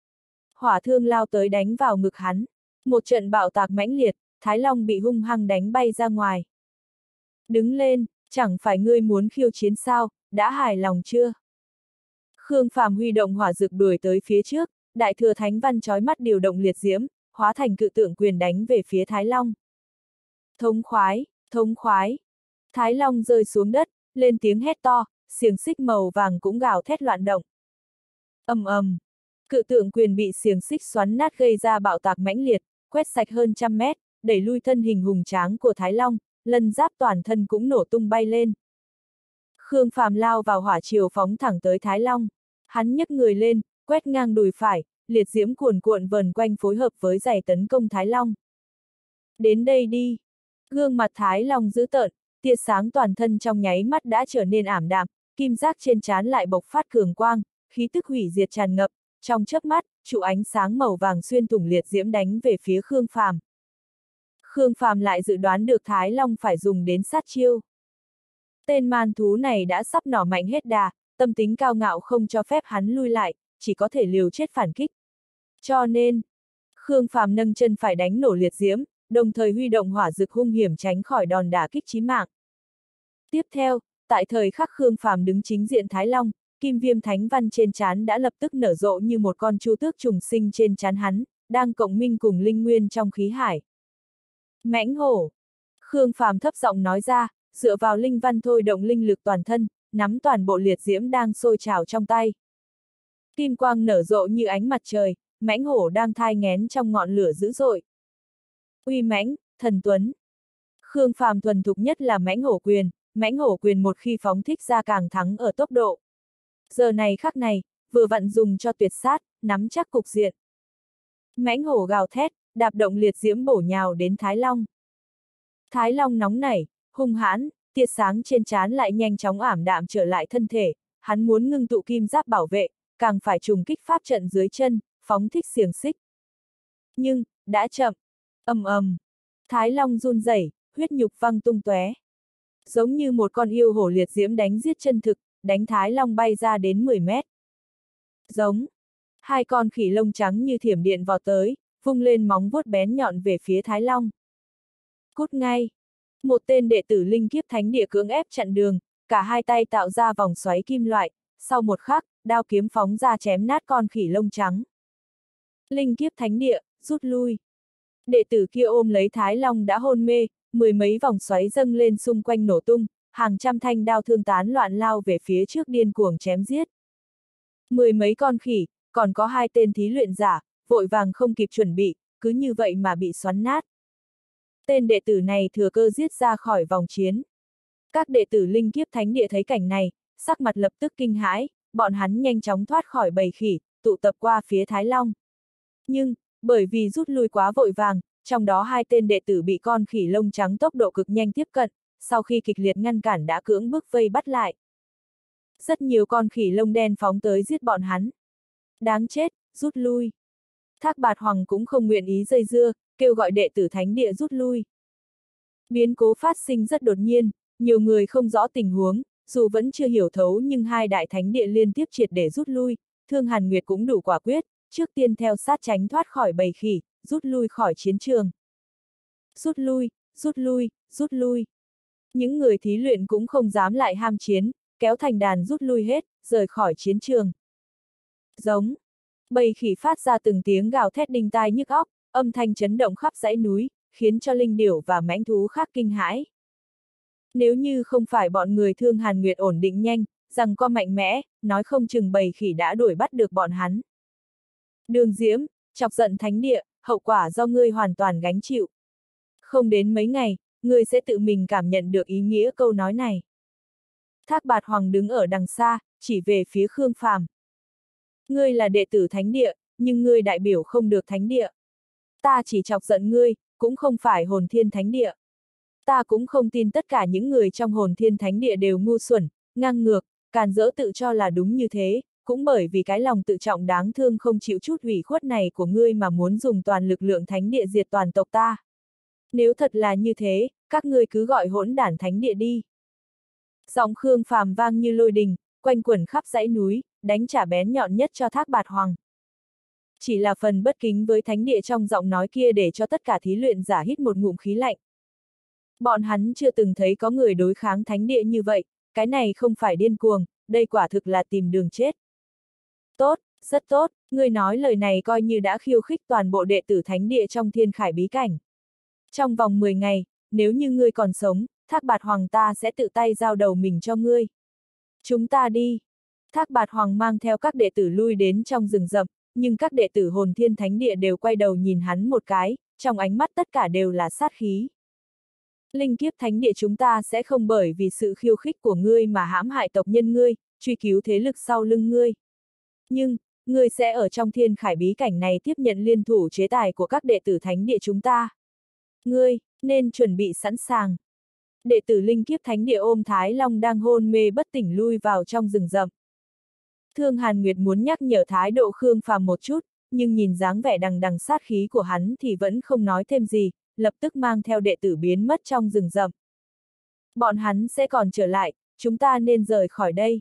Hỏa thương lao tới đánh vào ngực hắn. Một trận bạo tạc mãnh liệt, Thái Long bị hung hăng đánh bay ra ngoài. Đứng lên, chẳng phải ngươi muốn khiêu chiến sao, đã hài lòng chưa? Khương Phàm huy động hỏa dược đuổi tới phía trước, đại thừa thánh văn chói mắt điều động liệt diễm, hóa thành cự tượng quyền đánh về phía Thái Long. Thống khoái, thống khoái. Thái Long rơi xuống đất, lên tiếng hét to, xiềng xích màu vàng cũng gào thét loạn động. Ầm ầm. Cự tượng quyền bị xiềng xích xoắn nát gây ra bạo tạc mãnh liệt, quét sạch hơn 100 mét, đẩy lui thân hình hùng tráng của Thái Long, lân giáp toàn thân cũng nổ tung bay lên. Khương Phàm lao vào hỏa triều phóng thẳng tới Thái Long. Hắn nhấc người lên, quét ngang đùi phải, liệt diễm cuồn cuộn vần quanh phối hợp với giày tấn công Thái Long. Đến đây đi! Gương mặt Thái Long dữ tợn, tia sáng toàn thân trong nháy mắt đã trở nên ảm đạm, kim giác trên trán lại bộc phát cường quang, khí tức hủy diệt tràn ngập, trong chớp mắt, trụ ánh sáng màu vàng xuyên thủng liệt diễm đánh về phía Khương Phàm. Khương Phàm lại dự đoán được Thái Long phải dùng đến sát chiêu. Tên man thú này đã sắp nỏ mạnh hết đà, tâm tính cao ngạo không cho phép hắn lui lại, chỉ có thể liều chết phản kích. Cho nên, Khương Phàm nâng chân phải đánh nổ liệt diễm, đồng thời huy động hỏa dược hung hiểm tránh khỏi đòn đả kích chí mạng. Tiếp theo, tại thời khắc Khương Phàm đứng chính diện Thái Long, kim viêm thánh văn trên trán đã lập tức nở rộ như một con chu tước trùng sinh trên trán hắn, đang cộng minh cùng linh nguyên trong khí hải. Mãnh hổ! Khương Phàm thấp giọng nói ra, dựa vào linh văn thôi động linh lực toàn thân, nắm toàn bộ liệt diễm đang sôi trào trong tay. Kim quang nở rộ như ánh mặt trời, mãnh hổ đang thai nghén trong ngọn lửa dữ dội. Uy mãnh, thần tuấn. Khương Phàm thuần thục nhất là mãnh hổ quyền một khi phóng thích ra càng thắng ở tốc độ. Giờ này khắc này, vừa vặn dùng cho tuyệt sát, nắm chắc cục diện. Mãnh hổ gào thét, đạp động liệt diễm bổ nhào đến Thái Long. Thái Long nóng nảy, hung hãn, tia sáng trên trán lại nhanh chóng ảm đạm trở lại thân thể, hắn muốn ngưng tụ kim giáp bảo vệ, càng phải trùng kích pháp trận dưới chân, phóng thích xiềng xích. Nhưng, đã chậm. Ầm ầm. Thái Long run rẩy, huyết nhục văng tung tóe. Giống như một con yêu hổ liệt diễm đánh giết chân thực, đánh Thái Long bay ra đến 10 mét. Giống. Hai con khỉ lông trắng như thiểm điện vọt tới, vung lên móng vuốt bén nhọn về phía Thái Long. Cút ngay. Một tên đệ tử linh kiếp thánh địa cưỡng ép chặn đường, cả hai tay tạo ra vòng xoáy kim loại, sau một khắc, đao kiếm phóng ra chém nát con khỉ lông trắng. Linh kiếp thánh địa, rút lui. Đệ tử kia ôm lấy Thái Long đã hôn mê, mười mấy vòng xoáy dâng lên xung quanh nổ tung, hàng trăm thanh đao thương tán loạn lao về phía trước điên cuồng chém giết. Mười mấy con khỉ, còn có hai tên thí luyện giả, vội vàng không kịp chuẩn bị, cứ như vậy mà bị xoắn nát. Tên đệ tử này thừa cơ giết ra khỏi vòng chiến. Các đệ tử linh kiếp thánh địa thấy cảnh này, sắc mặt lập tức kinh hãi, bọn hắn nhanh chóng thoát khỏi bầy khỉ, tụ tập qua phía Thái Long. Nhưng, bởi vì rút lui quá vội vàng, trong đó hai tên đệ tử bị con khỉ lông trắng tốc độ cực nhanh tiếp cận, sau khi kịch liệt ngăn cản đã cưỡng bức vây bắt lại. Rất nhiều con khỉ lông đen phóng tới giết bọn hắn. Đáng chết, rút lui. Thác Bạt Hoàng cũng không nguyện ý dây dưa, kêu gọi đệ tử thánh địa rút lui. Biến cố phát sinh rất đột nhiên, nhiều người không rõ tình huống, dù vẫn chưa hiểu thấu nhưng hai đại thánh địa liên tiếp triệt để rút lui, Thương Hàn Nguyệt cũng đủ quả quyết, trước tiên theo sát tránh thoát khỏi bầy khỉ, rút lui khỏi chiến trường. Rút lui, rút lui, rút lui. Những người thí luyện cũng không dám lại ham chiến, kéo thành đàn rút lui hết, rời khỏi chiến trường. Giống. Bầy khỉ phát ra từng tiếng gào thét đinh tai nhức óc, âm thanh chấn động khắp dãy núi, khiến cho linh điểu và mãnh thú khác kinh hãi. Nếu như không phải bọn người Thương Hàn Nguyệt ổn định nhanh, rằng co mạnh mẽ, nói không chừng bầy khỉ đã đuổi bắt được bọn hắn. Đường Diễm, chọc giận thánh địa, hậu quả do ngươi hoàn toàn gánh chịu. Không đến mấy ngày, ngươi sẽ tự mình cảm nhận được ý nghĩa câu nói này. Thác Bạt Hoàng đứng ở đằng xa, chỉ về phía Khương Phàm. Ngươi là đệ tử thánh địa, nhưng ngươi đại biểu không được thánh địa. Ta chỉ chọc giận ngươi, cũng không phải Hồn Thiên Thánh Địa. Ta cũng không tin tất cả những người trong Hồn Thiên Thánh Địa đều ngu xuẩn, ngang ngược, càn rỡ tự cho là đúng như thế, cũng bởi vì cái lòng tự trọng đáng thương không chịu chút ủy khuất này của ngươi mà muốn dùng toàn lực lượng thánh địa diệt toàn tộc ta. Nếu thật là như thế, các ngươi cứ gọi hỗn đản thánh địa đi. Giọng Khương Phàm vang như lôi đình, quanh quẩn khắp dãy núi, đánh trả bén nhọn nhất cho Thác Bạt Hoàng. Chỉ là phần bất kính với thánh địa trong giọng nói kia để cho tất cả thí luyện giả hít một ngụm khí lạnh. Bọn hắn chưa từng thấy có người đối kháng thánh địa như vậy, cái này không phải điên cuồng, đây quả thực là tìm đường chết. Tốt, rất tốt, ngươi nói lời này coi như đã khiêu khích toàn bộ đệ tử thánh địa trong thiên khải bí cảnh. Trong vòng 10 ngày, nếu như ngươi còn sống, Thác Bạt Hoàng ta sẽ tự tay giao đầu mình cho ngươi. Chúng ta đi. Thác Bạt Hoàng mang theo các đệ tử lui đến trong rừng rậm, nhưng các đệ tử Hồn Thiên Thánh Địa đều quay đầu nhìn hắn một cái, trong ánh mắt tất cả đều là sát khí. Linh kiếp thánh địa chúng ta sẽ không bởi vì sự khiêu khích của ngươi mà hãm hại tộc nhân ngươi, truy cứu thế lực sau lưng ngươi. Nhưng, ngươi sẽ ở trong thiên khải bí cảnh này tiếp nhận liên thủ chế tài của các đệ tử thánh địa chúng ta. Ngươi, nên chuẩn bị sẵn sàng. Đệ tử Linh kiếp thánh địa ôm Thái Long đang hôn mê bất tỉnh lui vào trong rừng rậm. Thương Hàn Nguyệt muốn nhắc nhở thái độ Khương Phàm một chút, nhưng nhìn dáng vẻ đằng đằng sát khí của hắn thì vẫn không nói thêm gì, lập tức mang theo đệ tử biến mất trong rừng rậm. Bọn hắn sẽ còn trở lại, chúng ta nên rời khỏi đây.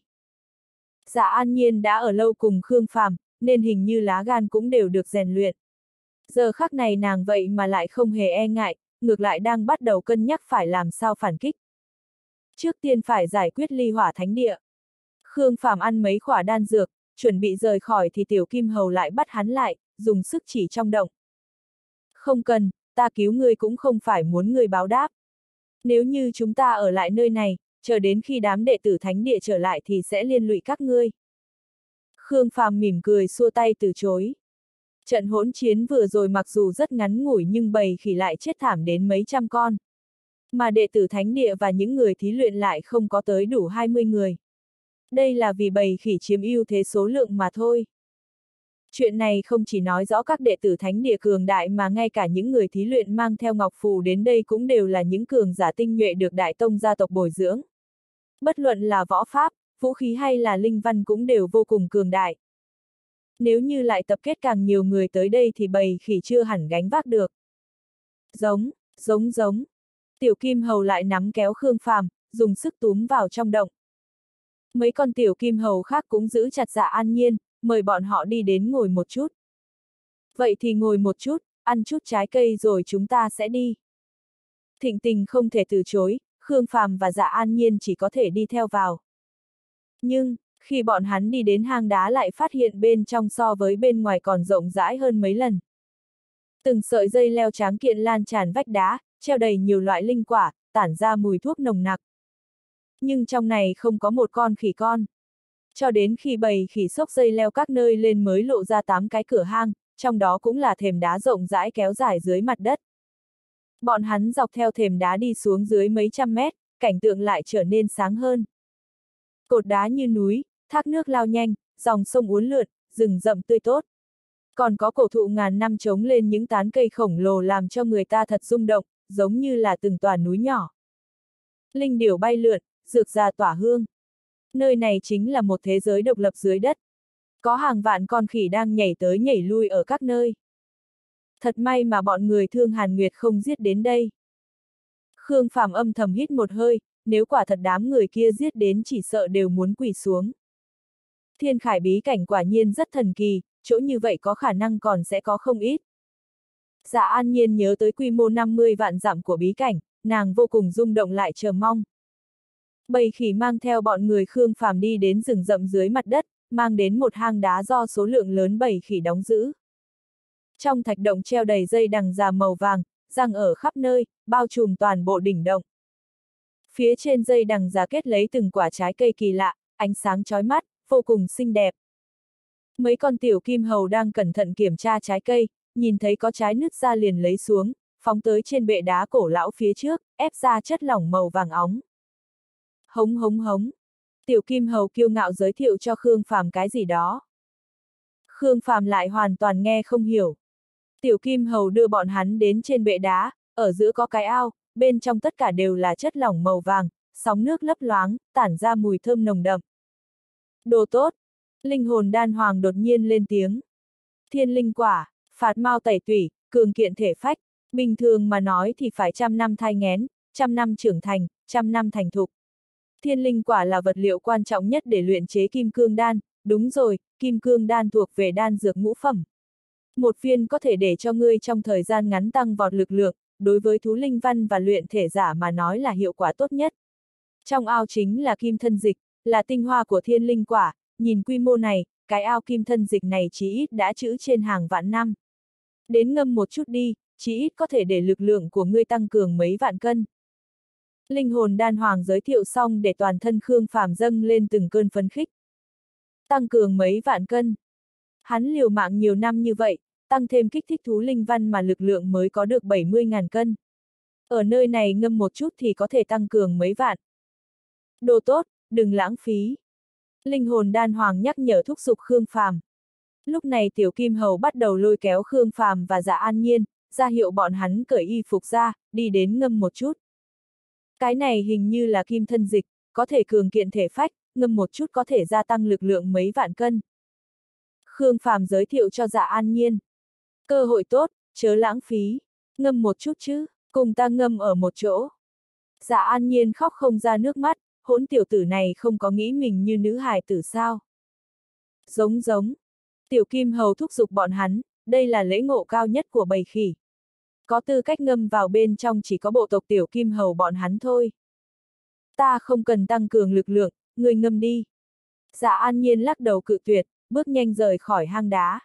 Dạ An Nhiên đã ở lâu cùng Khương Phàm, nên hình như lá gan cũng đều được rèn luyện. Giờ khắc này nàng vậy mà lại không hề e ngại, ngược lại đang bắt đầu cân nhắc phải làm sao phản kích. Trước tiên phải giải quyết Ly Hỏa Thánh Địa. Khương Phàm ăn mấy khỏa đan dược, chuẩn bị rời khỏi thì Tiểu Kim Hầu lại bắt hắn lại, dùng sức chỉ trong động. Không cần, ta cứu ngươi cũng không phải muốn ngươi báo đáp. Nếu như chúng ta ở lại nơi này, chờ đến khi đám đệ tử thánh địa trở lại thì sẽ liên lụy các ngươi. Khương Phàm mỉm cười xua tay từ chối. Trận hỗn chiến vừa rồi mặc dù rất ngắn ngủi nhưng bầy khỉ lại chết thảm đến mấy trăm con. Mà đệ tử thánh địa và những người thí luyện lại không có tới đủ 20 người. Đây là vì bầy khỉ chiếm ưu thế số lượng mà thôi. Chuyện này không chỉ nói rõ các đệ tử thánh địa cường đại mà ngay cả những người thí luyện mang theo ngọc phù đến đây cũng đều là những cường giả tinh nhuệ được đại tông gia tộc bồi dưỡng. Bất luận là võ pháp, vũ khí hay là linh văn cũng đều vô cùng cường đại. Nếu như lại tập kết càng nhiều người tới đây thì bầy khỉ chưa hẳn gánh vác được. Giống, giống giống. Tiểu Kim Hầu lại nắm kéo Khương Phàm, dùng sức túm vào trong động. Mấy con tiểu kim hầu khác cũng giữ chặt Dạ An Nhiên, mời bọn họ đi đến ngồi một chút. Vậy thì ngồi một chút, ăn chút trái cây rồi chúng ta sẽ đi. Thịnh Tình không thể từ chối, Khương Phàm và Dạ An Nhiên chỉ có thể đi theo vào. Nhưng, khi bọn hắn đi đến hang đá lại phát hiện bên trong so với bên ngoài còn rộng rãi hơn mấy lần. Từng sợi dây leo tráng kiện lan tràn vách đá, treo đầy nhiều loại linh quả, tản ra mùi thuốc nồng nặc. Nhưng trong này không có một con khỉ con. Cho đến khi bầy khỉ xốc dây leo các nơi lên mới lộ ra 8 cái cửa hang, trong đó cũng là thềm đá rộng rãi kéo dài dưới mặt đất. Bọn hắn dọc theo thềm đá đi xuống dưới mấy trăm mét, cảnh tượng lại trở nên sáng hơn. Cột đá như núi, thác nước lao nhanh, dòng sông uốn lượn, rừng rậm tươi tốt. Còn có cổ thụ ngàn năm trống lên những tán cây khổng lồ làm cho người ta thật rung động, giống như là từng tòa núi nhỏ. Linh điểu bay lượn, dược ra tỏa hương. Nơi này chính là một thế giới độc lập dưới đất. Có hàng vạn con khỉ đang nhảy tới nhảy lui ở các nơi. Thật may mà bọn người Thương Hàn Nguyệt không giết đến đây. Khương Phàm âm thầm hít một hơi, nếu quả thật đám người kia giết đến chỉ sợ đều muốn quỳ xuống. Thiên Khải bí cảnh quả nhiên rất thần kỳ, chỗ như vậy có khả năng còn sẽ có không ít. Dạ An Nhiên nhớ tới quy mô 50 vạn dặm của bí cảnh, nàng vô cùng rung động lại chờ mong. Bầy khỉ mang theo bọn người Khương Phàm đi đến rừng rậm dưới mặt đất, mang đến một hang đá do số lượng lớn bầy khỉ đóng giữ. Trong thạch động treo đầy dây đằng già màu vàng, giăng ở khắp nơi, bao trùm toàn bộ đỉnh động. Phía trên dây đằng già kết lấy từng quả trái cây kỳ lạ, ánh sáng chói mắt, vô cùng xinh đẹp. Mấy con tiểu kim hầu đang cẩn thận kiểm tra trái cây, nhìn thấy có trái nứt ra liền lấy xuống, phóng tới trên bệ đá cổ lão phía trước, ép ra chất lỏng màu vàng óng. Hống hống hống. Tiểu kim hầu kiêu ngạo giới thiệu cho Khương Phàm cái gì đó. Khương Phàm lại hoàn toàn nghe không hiểu. Tiểu kim hầu đưa bọn hắn đến trên bệ đá, ở giữa có cái ao, bên trong tất cả đều là chất lỏng màu vàng, sóng nước lấp loáng, tản ra mùi thơm nồng đậm. Đồ tốt! Linh hồn đan hoàng đột nhiên lên tiếng. Thiên linh quả, phạt mau tẩy tủy, cường kiện thể phách, bình thường mà nói thì phải 100 năm thai nghén, 100 năm trưởng thành, 100 năm thành thục. Thiên linh quả là vật liệu quan trọng nhất để luyện chế kim cương đan, đúng rồi, kim cương đan thuộc về đan dược ngũ phẩm. Một viên có thể để cho ngươi trong thời gian ngắn tăng vọt lực lượng, đối với thú linh văn và luyện thể giả mà nói là hiệu quả tốt nhất. Trong ao chính là kim thân dịch, là tinh hoa của thiên linh quả, nhìn quy mô này, cái ao kim thân dịch này chí ít đã trữ trên hàng vạn năm. Đến ngâm một chút đi, chí ít có thể để lực lượng của ngươi tăng cường mấy vạn cân. Linh hồn đan hoàng giới thiệu xong để toàn thân Khương Phàm dâng lên từng cơn phấn khích. Tăng cường mấy vạn cân. Hắn liều mạng nhiều năm như vậy, tăng thêm kích thích thú linh văn mà lực lượng mới có được 70.000 cân. Ở nơi này ngâm một chút thì có thể tăng cường mấy vạn. Đồ tốt, đừng lãng phí. Linh hồn đan hoàng nhắc nhở thúc giục Khương Phàm. Lúc này tiểu kim hầu bắt đầu lôi kéo Khương Phàm và Dạ An Nhiên, ra hiệu bọn hắn cởi y phục ra, đi đến ngâm một chút. Cái này hình như là kim thân dịch, có thể cường kiện thể phách, ngâm một chút có thể gia tăng lực lượng mấy vạn cân. Khương Phàm giới thiệu cho Dạ An Nhiên. Cơ hội tốt, chớ lãng phí, ngâm một chút chứ, cùng ta ngâm ở một chỗ. Dạ An Nhiên khóc không ra nước mắt, hỗn tiểu tử này không có nghĩ mình như nữ hài tử sao. Giống giống. Tiểu kim hầu thúc giục bọn hắn, đây là lễ ngộ cao nhất của bầy khỉ. Có tư cách ngâm vào bên trong chỉ có bộ tộc tiểu kim hầu bọn hắn thôi. Ta không cần tăng cường lực lượng, người ngâm đi. Dạ An Nhiên lắc đầu cự tuyệt, bước nhanh rời khỏi hang đá.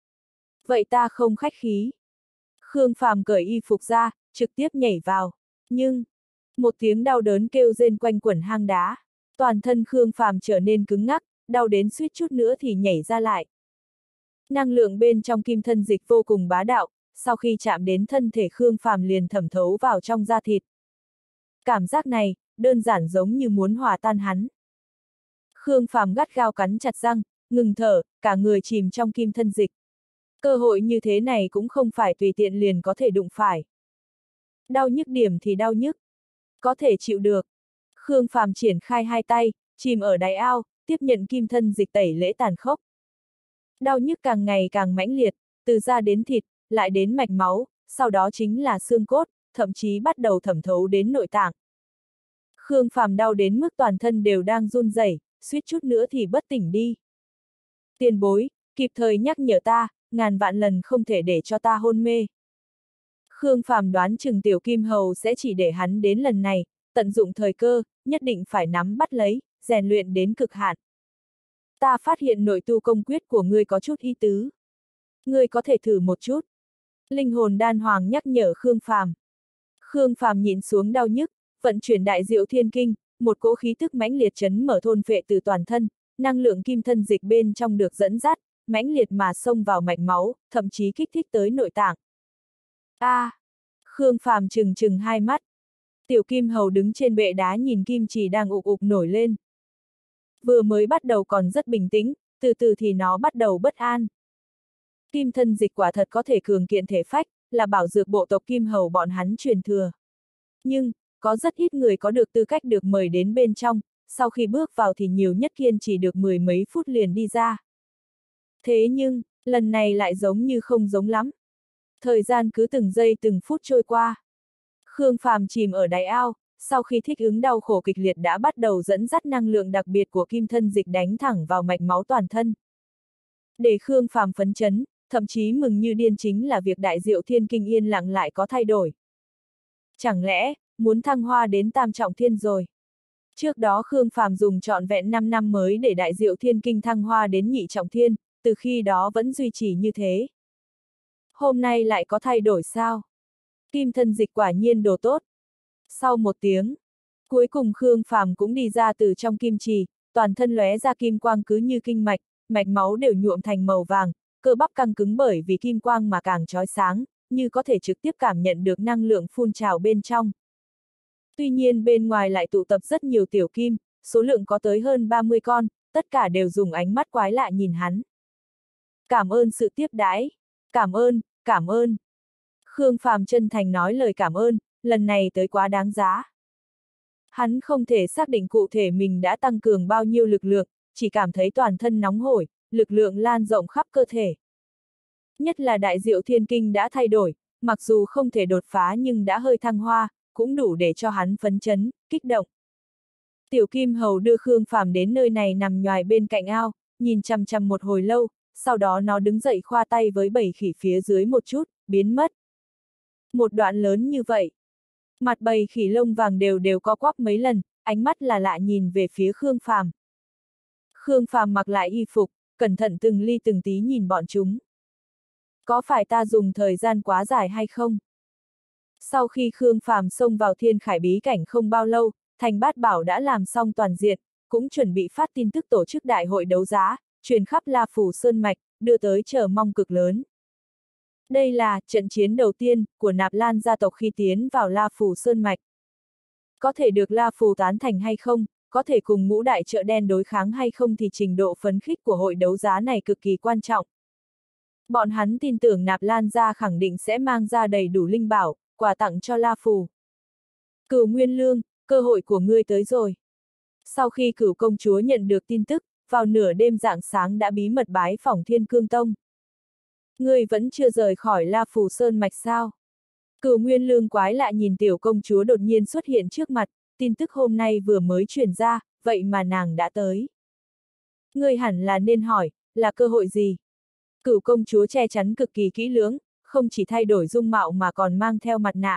Vậy ta không khách khí. Khương Phàm cởi y phục ra, trực tiếp nhảy vào. Nhưng, một tiếng đau đớn kêu rên quanh quẩn hang đá. Toàn thân Khương Phàm trở nên cứng ngắc, đau đến suýt chút nữa thì nhảy ra lại. Năng lượng bên trong kim thân dịch vô cùng bá đạo, sau khi chạm đến thân thể Khương Phàm liền thẩm thấu vào trong da thịt. Cảm giác này, đơn giản giống như muốn hòa tan hắn. Khương Phàm gắt gao cắn chặt răng, ngừng thở, cả người chìm trong kim thân dịch. Cơ hội như thế này cũng không phải tùy tiện liền có thể đụng phải. Đau nhức điểm thì đau nhức. Có thể chịu được. Khương Phàm triển khai hai tay, chìm ở đáy ao, tiếp nhận kim thân dịch tẩy lễ tàn khốc. Đau nhức càng ngày càng mãnh liệt, từ da đến thịt, lại đến mạch máu, sau đó chính là xương cốt, thậm chí bắt đầu thẩm thấu đến nội tạng. Khương Phàm đau đến mức toàn thân đều đang run rẩy, suýt chút nữa thì bất tỉnh đi. Tiền bối, kịp thời nhắc nhở ta, ngàn vạn lần không thể để cho ta hôn mê. Khương Phàm đoán chừng tiểu kim hầu sẽ chỉ để hắn đến lần này, tận dụng thời cơ, nhất định phải nắm bắt lấy, rèn luyện đến cực hạn. Ta phát hiện nội tu công quyết của ngươi có chút ý tứ. Ngươi có thể thử một chút. Linh hồn đan hoàng nhắc nhở Khương Phàm. Khương Phàm nhịn xuống đau nhức, vận chuyển đại diệu thiên kinh, một cỗ khí tức mãnh liệt chấn mở thôn phệ từ toàn thân, năng lượng kim thân dịch bên trong được dẫn dắt, mãnh liệt mà xông vào mạch máu, thậm chí kích thích tới nội tạng. Khương Phàm trừng trừng hai mắt. Tiểu kim hầu đứng trên bệ đá nhìn kim chỉ đang ục ục nổi lên. Vừa mới bắt đầu còn rất bình tĩnh, từ từ thì nó bắt đầu bất an. Kim thân dịch quả thật có thể cường kiện thể phách, là bảo dược bộ tộc kim hầu bọn hắn truyền thừa. Nhưng, có rất ít người có được tư cách được mời đến bên trong, sau khi bước vào thì nhiều nhất kiên chỉ được 10 mấy phút liền đi ra. Thế nhưng, lần này lại giống như không giống lắm. Thời gian cứ từng giây từng phút trôi qua. Khương Phàm chìm ở đáy ao, sau khi thích ứng đau khổ kịch liệt đã bắt đầu dẫn dắt năng lượng đặc biệt của kim thân dịch đánh thẳng vào mạch máu toàn thân. Để Khương Phàm phấn chấn, thậm chí mừng như điên chính là việc đại diệu thiên kinh yên lặng lại có thay đổi. Chẳng lẽ, muốn thăng hoa đến tam trọng thiên rồi? Trước đó Khương Phàm dùng trọn vẹn 5 năm mới để đại diệu thiên kinh thăng hoa đến nhị trọng thiên, từ khi đó vẫn duy trì như thế. Hôm nay lại có thay đổi sao? Kim thân dịch quả nhiên đồ tốt. Sau một tiếng, cuối cùng Khương Phàm cũng đi ra từ trong kim trì, toàn thân lóe ra kim quang cứ như kinh mạch, mạch máu đều nhuộm thành màu vàng, cơ bắp căng cứng bởi vì kim quang mà càng chói sáng, như có thể trực tiếp cảm nhận được năng lượng phun trào bên trong. Tuy nhiên bên ngoài lại tụ tập rất nhiều tiểu kim, số lượng có tới hơn 30 con, tất cả đều dùng ánh mắt quái lạ nhìn hắn. Cảm ơn sự tiếp đãi. Cảm ơn, cảm ơn. Khương Phàm chân thành nói lời cảm ơn, lần này tới quá đáng giá. Hắn không thể xác định cụ thể mình đã tăng cường bao nhiêu lực lượng, chỉ cảm thấy toàn thân nóng hổi, lực lượng lan rộng khắp cơ thể. Nhất là đại diệu thiên kinh đã thay đổi, mặc dù không thể đột phá nhưng đã hơi thăng hoa, cũng đủ để cho hắn phấn chấn, kích động. Tiểu Kim Hầu đưa Khương Phàm đến nơi này nằm nhoài bên cạnh ao, nhìn chằm chằm một hồi lâu, sau đó nó đứng dậy khoa tay với bầy khỉ phía dưới một chút, biến mất. Một đoạn lớn như vậy. Mặt bầy khỉ lông vàng đều co quắp mấy lần, ánh mắt là lạ nhìn về phía Khương Phàm. Khương Phàm mặc lại y phục, cẩn thận từng ly từng tí nhìn bọn chúng. Có phải ta dùng thời gian quá dài hay không? Sau khi Khương Phàm xông vào thiên khải bí cảnh không bao lâu, Thành Bát Bảo đã làm xong toàn diện, cũng chuẩn bị phát tin tức tổ chức đại hội đấu giá, truyền khắp La Phủ Sơn Mạch, đưa tới chờ mong cực lớn. Đây là trận chiến đầu tiên của Nạp Lan gia tộc khi tiến vào La Phủ Sơn Mạch. Có thể được La Phủ tán thành hay không, có thể cùng ngũ đại chợ đen đối kháng hay không thì trình độ phấn khích của hội đấu giá này cực kỳ quan trọng. Bọn hắn tin tưởng Nạp Lan gia khẳng định sẽ mang ra đầy đủ linh bảo, quà tặng cho La Phủ. Cửu Nguyên Lương, cơ hội của ngươi tới rồi. Sau khi Cửu công chúa nhận được tin tức, vào nửa đêm rạng sáng đã bí mật bái phỏng Thiên Cương Tông. Ngươi vẫn chưa rời khỏi La Phủ Sơn Mạch sao? Cửu Nguyên Lương quái lạ nhìn tiểu công chúa đột nhiên xuất hiện trước mặt, tin tức hôm nay vừa mới truyền ra, vậy mà nàng đã tới. Ngươi hẳn là nên hỏi, là cơ hội gì? Cửu công chúa che chắn cực kỳ kỹ lưỡng, không chỉ thay đổi dung mạo mà còn mang theo mặt nạ.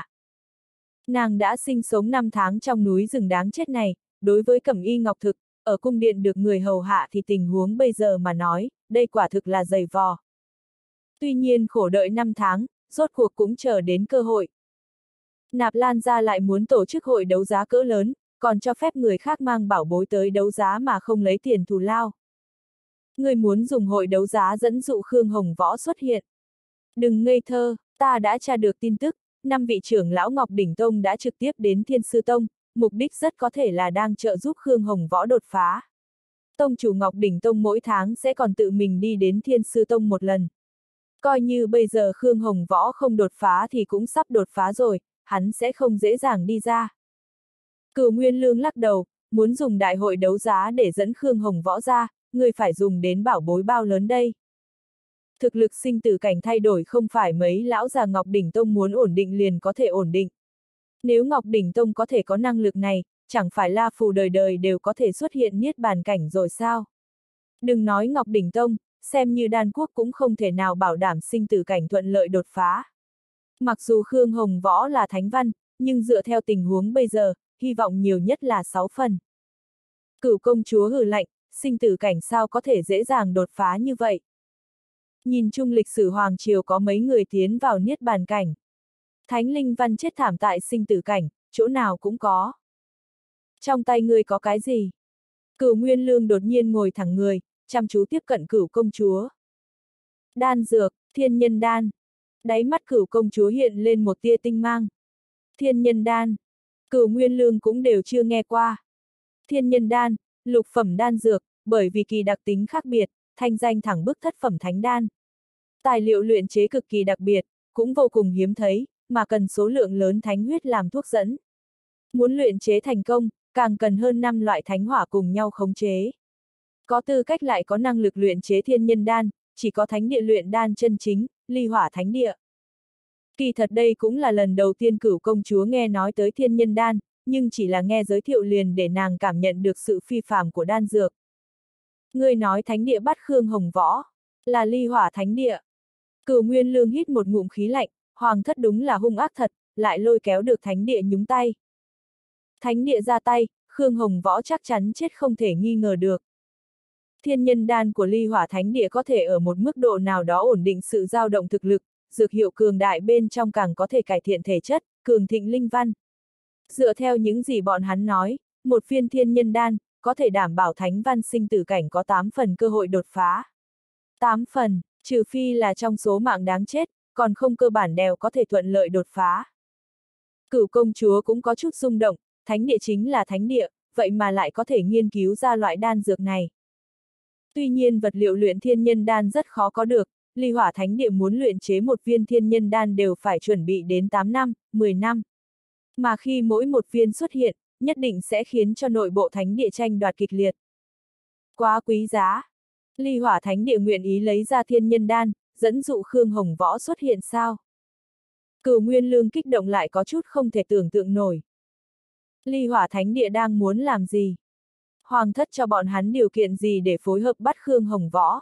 Nàng đã sinh sống 5 tháng trong núi rừng đáng chết này, đối với Cẩm Y Ngọc Thực, ở cung điện được người hầu hạ thì tình huống bây giờ mà nói, đây quả thực là dày vò. Tuy nhiên khổ đợi 5 tháng, rốt cuộc cũng chờ đến cơ hội. Nạp Lan gia lại muốn tổ chức hội đấu giá cỡ lớn, còn cho phép người khác mang bảo bối tới đấu giá mà không lấy tiền thù lao. Người muốn dùng hội đấu giá dẫn dụ Khương Hồng Võ xuất hiện. Đừng ngây thơ, ta đã tra được tin tức, 5 vị trưởng lão Ngọc Đỉnh Tông đã trực tiếp đến Thiên Sư Tông, mục đích rất có thể là đang trợ giúp Khương Hồng Võ đột phá. Tông chủ Ngọc Đỉnh Tông mỗi tháng sẽ còn tự mình đi đến Thiên Sư Tông một lần. Coi như bây giờ Khương Hồng Võ không đột phá thì cũng sắp đột phá rồi, hắn sẽ không dễ dàng đi ra. Cửu Nguyên Lương lắc đầu, muốn dùng đại hội đấu giá để dẫn Khương Hồng Võ ra, người phải dùng đến bảo bối bao lớn đây. Thực lực sinh tử cảnh thay đổi không phải mấy lão già Ngọc Đỉnh Tông muốn ổn định liền có thể ổn định. Nếu Ngọc Đỉnh Tông có thể có năng lực này, chẳng phải La Phù đời đời đều có thể xuất hiện niết bàn cảnh rồi sao? Đừng nói Ngọc Đỉnh Tông, xem như Đan Quốc cũng không thể nào bảo đảm sinh tử cảnh thuận lợi đột phá. Mặc dù Khương Hồng Võ là thánh văn, nhưng dựa theo tình huống bây giờ, hy vọng nhiều nhất là 6 phần. Cửu công chúa hừ lạnh, sinh tử cảnh sao có thể dễ dàng đột phá như vậy? Nhìn chung lịch sử Hoàng Triều có mấy người tiến vào niết bàn cảnh. Thánh linh văn chết thảm tại sinh tử cảnh, chỗ nào cũng có. Trong tay ngươi có cái gì? Cửu Nguyên Lương đột nhiên ngồi thẳng người, chăm chú tiếp cận Cửu công chúa. Đan dược, thiên nhân đan. Đáy mắt Cửu công chúa hiện lên một tia tinh mang. Thiên nhân đan. Cửu Nguyên Lương cũng đều chưa nghe qua. Thiên nhân đan, lục phẩm đan dược, bởi vì kỳ đặc tính khác biệt, thanh danh thẳng bức thất phẩm thánh đan. Tài liệu luyện chế cực kỳ đặc biệt, cũng vô cùng hiếm thấy, mà cần số lượng lớn thánh huyết làm thuốc dẫn. Muốn luyện chế thành công, càng cần hơn 5 loại thánh hỏa cùng nhau khống chế. Có tư cách lại có năng lực luyện chế thiên nhân đan, chỉ có thánh địa luyện đan chân chính, ly hỏa thánh địa. Kỳ thật đây cũng là lần đầu tiên Cửu công chúa nghe nói tới thiên nhân đan, nhưng chỉ là nghe giới thiệu liền để nàng cảm nhận được sự phi phàm của đan dược. Ngươi nói thánh địa bắt Khương Hồng Võ, là Ly Hỏa thánh địa. Cửu Nguyên Lương hít một ngụm khí lạnh, hoàng thất đúng là hung ác thật, lại lôi kéo được thánh địa nhúng tay. Thánh địa ra tay, Khương Hồng Võ chắc chắn chết không thể nghi ngờ được. Thiên nhân đan của Ly Hỏa thánh địa có thể ở một mức độ nào đó ổn định sự dao động thực lực, dược hiệu cường đại bên trong càng có thể cải thiện thể chất, cường thịnh linh văn. Dựa theo những gì bọn hắn nói, một viên thiên nhân đan, có thể đảm bảo thánh văn sinh tử cảnh có 8 phần cơ hội đột phá. 8 phần, trừ phi là trong số mạng đáng chết, còn không cơ bản đều có thể thuận lợi đột phá. Cửu công chúa cũng có chút rung động, thánh địa chính là thánh địa, vậy mà lại có thể nghiên cứu ra loại đan dược này. Tuy nhiên vật liệu luyện thiên nhân đan rất khó có được, Ly Hỏa thánh địa muốn luyện chế một viên thiên nhân đan đều phải chuẩn bị đến 8 năm, 10 năm. Mà khi mỗi một viên xuất hiện, nhất định sẽ khiến cho nội bộ thánh địa tranh đoạt kịch liệt. Quá quý giá. Ly Hỏa thánh địa nguyện ý lấy ra thiên nhân đan, dẫn dụ Khương Hồng Võ xuất hiện sao? Cửu Nguyên Lương kích động lại có chút không thể tưởng tượng nổi. Ly Hỏa thánh địa đang muốn làm gì? Hoàng thất cho bọn hắn điều kiện gì để phối hợp bắt Khương Hồng Võ?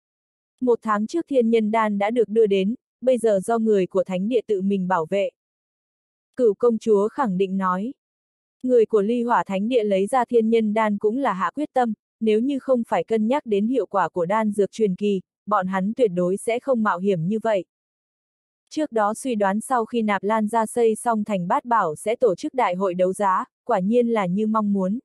1 tháng trước thiên nhân đan đã được đưa đến, bây giờ do người của thánh địa tự mình bảo vệ. Cửu công chúa khẳng định nói. Người của Ly Hỏa thánh địa lấy ra thiên nhân đan cũng là hạ quyết tâm, nếu như không phải cân nhắc đến hiệu quả của đan dược truyền kỳ, bọn hắn tuyệt đối sẽ không mạo hiểm như vậy. Trước đó suy đoán sau khi Nạp Lan ra xây xong thành Bát Bảo sẽ tổ chức đại hội đấu giá, quả nhiên là như mong muốn.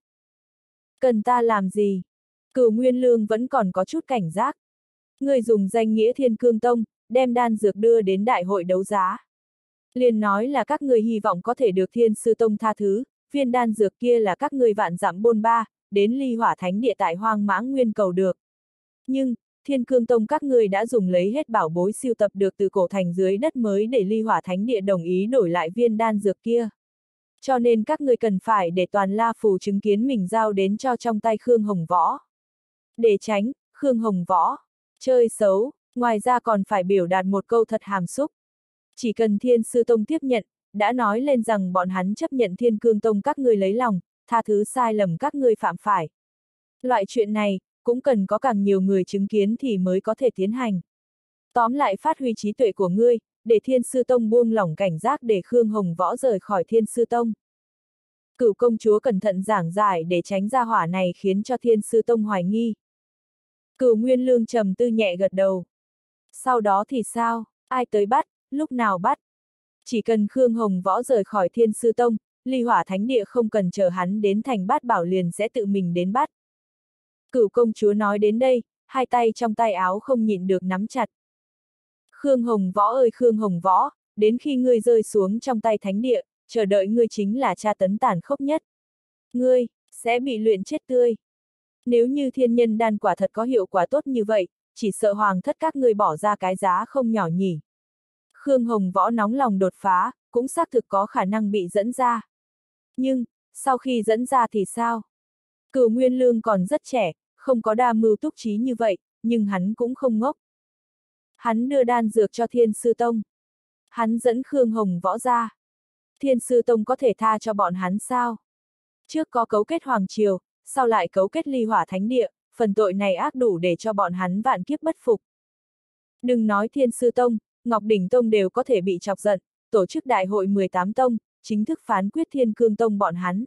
Cần ta làm gì? Cửu Nguyên Lương vẫn còn có chút cảnh giác. Người dùng danh nghĩa Thiên Cương Tông, đem đan dược đưa đến đại hội đấu giá. Liền nói là các người hy vọng có thể được Thiên Sư Tông tha thứ, viên đan dược kia là các người vạn dặm bôn ba, đến Ly Hỏa thánh địa tại Hoang Mãng Nguyên cầu được. Nhưng, Thiên Cương Tông các người đã dùng lấy hết bảo bối siêu tập được từ cổ thành dưới đất mới để Ly Hỏa thánh địa đồng ý đổi lại viên đan dược kia. Cho nên các người cần phải để toàn La Phủ chứng kiến mình giao đến cho trong tay Khương Hồng Võ. Để tránh, Khương Hồng Võ, chơi xấu, ngoài ra còn phải biểu đạt một câu thật hàm xúc. Chỉ cần Thiên Sư Tông tiếp nhận, đã nói lên rằng bọn hắn chấp nhận Thiên Cương Tông các người lấy lòng, tha thứ sai lầm các ngươi phạm phải. Loại chuyện này, cũng cần có càng nhiều người chứng kiến thì mới có thể tiến hành. Tóm lại phát huy trí tuệ của ngươi, để Thiên Sư Tông buông lỏng cảnh giác để Khương Hồng Võ rời khỏi Thiên Sư Tông. Cửu công chúa cẩn thận giảng giải để tránh ra hỏa này khiến cho Thiên Sư Tông hoài nghi. Cửu Nguyên Lương trầm tư nhẹ gật đầu. Sau đó thì sao, ai tới bắt, lúc nào bắt? Chỉ cần Khương Hồng Võ rời khỏi Thiên Sư Tông, Ly Hỏa thánh địa không cần chờ hắn đến thành Bát Bảo liền sẽ tự mình đến bắt. Cửu công chúa nói đến đây, hai tay trong tay áo không nhịn được nắm chặt. Khương Hồng Võ ơi Khương Hồng Võ, đến khi ngươi rơi xuống trong tay thánh địa, chờ đợi ngươi chính là tra tấn tàn khốc nhất. Ngươi, sẽ bị luyện chết tươi. Nếu như thiên nhân đan quả thật có hiệu quả tốt như vậy, chỉ sợ hoàng thất các ngươi bỏ ra cái giá không nhỏ nhỉ. Khương Hồng Võ nóng lòng đột phá, cũng xác thực có khả năng bị dẫn ra. Nhưng, sau khi dẫn ra thì sao? Cửu Nguyên Lương còn rất trẻ, không có đa mưu túc trí như vậy, nhưng hắn cũng không ngốc. Hắn đưa đan dược cho Thiên Sư Tông. Hắn dẫn Khương Hồng Võ ra. Thiên Sư Tông có thể tha cho bọn hắn sao? Trước có cấu kết Hoàng Triều, sau lại cấu kết Ly Hỏa Thánh Địa, phần tội này ác đủ để cho bọn hắn vạn kiếp bất phục. Đừng nói Thiên Sư Tông, Ngọc Đỉnh Tông đều có thể bị chọc giận, tổ chức đại hội 18 tông, chính thức phán quyết Thiên Cương Tông bọn hắn.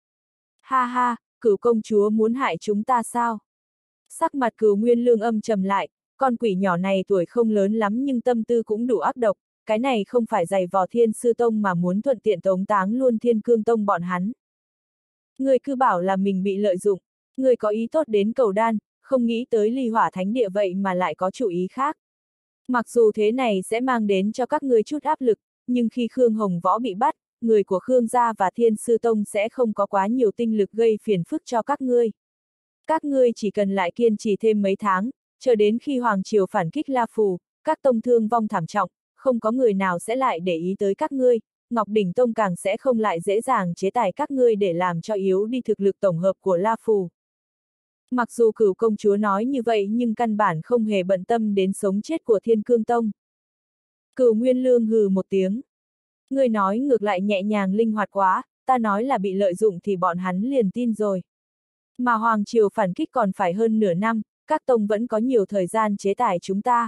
Ha ha, Cửu công chúa muốn hại chúng ta sao? Sắc mặt Cửu Nguyên Lương âm trầm lại, con quỷ nhỏ này tuổi không lớn lắm nhưng tâm tư cũng đủ ác độc, cái này không phải giày vò Thiên Sư Tông mà muốn thuận tiện tống táng luôn Thiên Cương Tông bọn hắn. Người cứ bảo là mình bị lợi dụng, người có ý tốt đến cầu đan, không nghĩ tới Ly Hỏa Thánh Địa vậy mà lại có chủ ý khác. Mặc dù thế này sẽ mang đến cho các ngươi chút áp lực, nhưng khi Khương Hồng Võ bị bắt, người của Khương gia và Thiên Sư Tông sẽ không có quá nhiều tinh lực gây phiền phức cho các ngươi. Các ngươi chỉ cần lại kiên trì thêm mấy tháng, chờ đến khi Hoàng Triều phản kích La Phù, các tông thương vong thảm trọng, không có người nào sẽ lại để ý tới các ngươi, Ngọc Đỉnh Tông càng sẽ không lại dễ dàng chế tài các ngươi để làm cho yếu đi thực lực tổng hợp của La Phù. Mặc dù Cửu công chúa nói như vậy nhưng căn bản không hề bận tâm đến sống chết của Thiên Cương Tông. Cửu Nguyên Lương hừ một tiếng. Người nói ngược lại nhẹ nhàng linh hoạt quá, ta nói là bị lợi dụng thì bọn hắn liền tin rồi. Mà Hoàng Triều phản kích còn phải hơn nửa năm, các tông vẫn có nhiều thời gian chế tài chúng ta.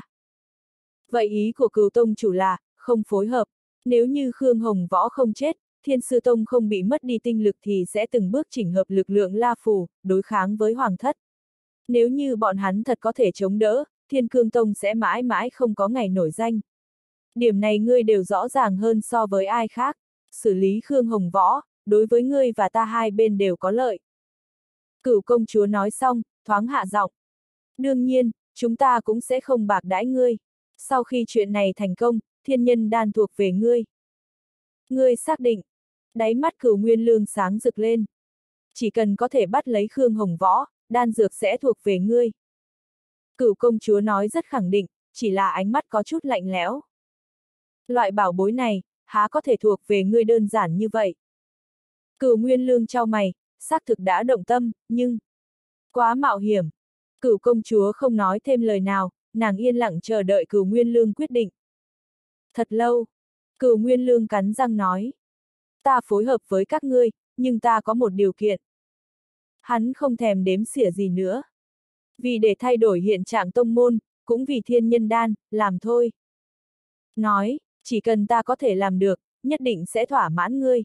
Vậy ý của Cửu tông chủ là, không phối hợp. Nếu như Khương Hồng Võ không chết, Thiên Sư Tông không bị mất đi tinh lực thì sẽ từng bước chỉnh hợp lực lượng La Phù, đối kháng với Hoàng thất. Nếu như bọn hắn thật có thể chống đỡ, Thiên Cương Tông sẽ mãi mãi không có ngày nổi danh. Điểm này ngươi đều rõ ràng hơn so với ai khác. Xử lý Khương Hồng Võ, đối với ngươi và ta hai bên đều có lợi. Cửu công chúa nói xong, thoáng hạ giọng. Đương nhiên, chúng ta cũng sẽ không bạc đãi ngươi. Sau khi chuyện này thành công, thiên nhân đan thuộc về ngươi. Ngươi xác định. Đáy mắt Cửu Nguyên Lương sáng rực lên. Chỉ cần có thể bắt lấy Khương Hồng Võ, đan dược sẽ thuộc về ngươi. Cửu công chúa nói rất khẳng định, chỉ là ánh mắt có chút lạnh lẽo. Loại bảo bối này, há có thể thuộc về ngươi đơn giản như vậy. Cửu Nguyên Lương chau mày, xác thực đã động tâm, nhưng quá mạo hiểm. Cửu công chúa không nói thêm lời nào, nàng yên lặng chờ đợi Cửu Nguyên Lương quyết định. Thật lâu, Cửu Nguyên Lương cắn răng nói. Ta phối hợp với các ngươi, nhưng ta có một điều kiện. Hắn không thèm đếm xỉa gì nữa. Vì để thay đổi hiện trạng tông môn, cũng vì thiên nhân đan, làm thôi. Nói, chỉ cần ta có thể làm được, nhất định sẽ thỏa mãn ngươi.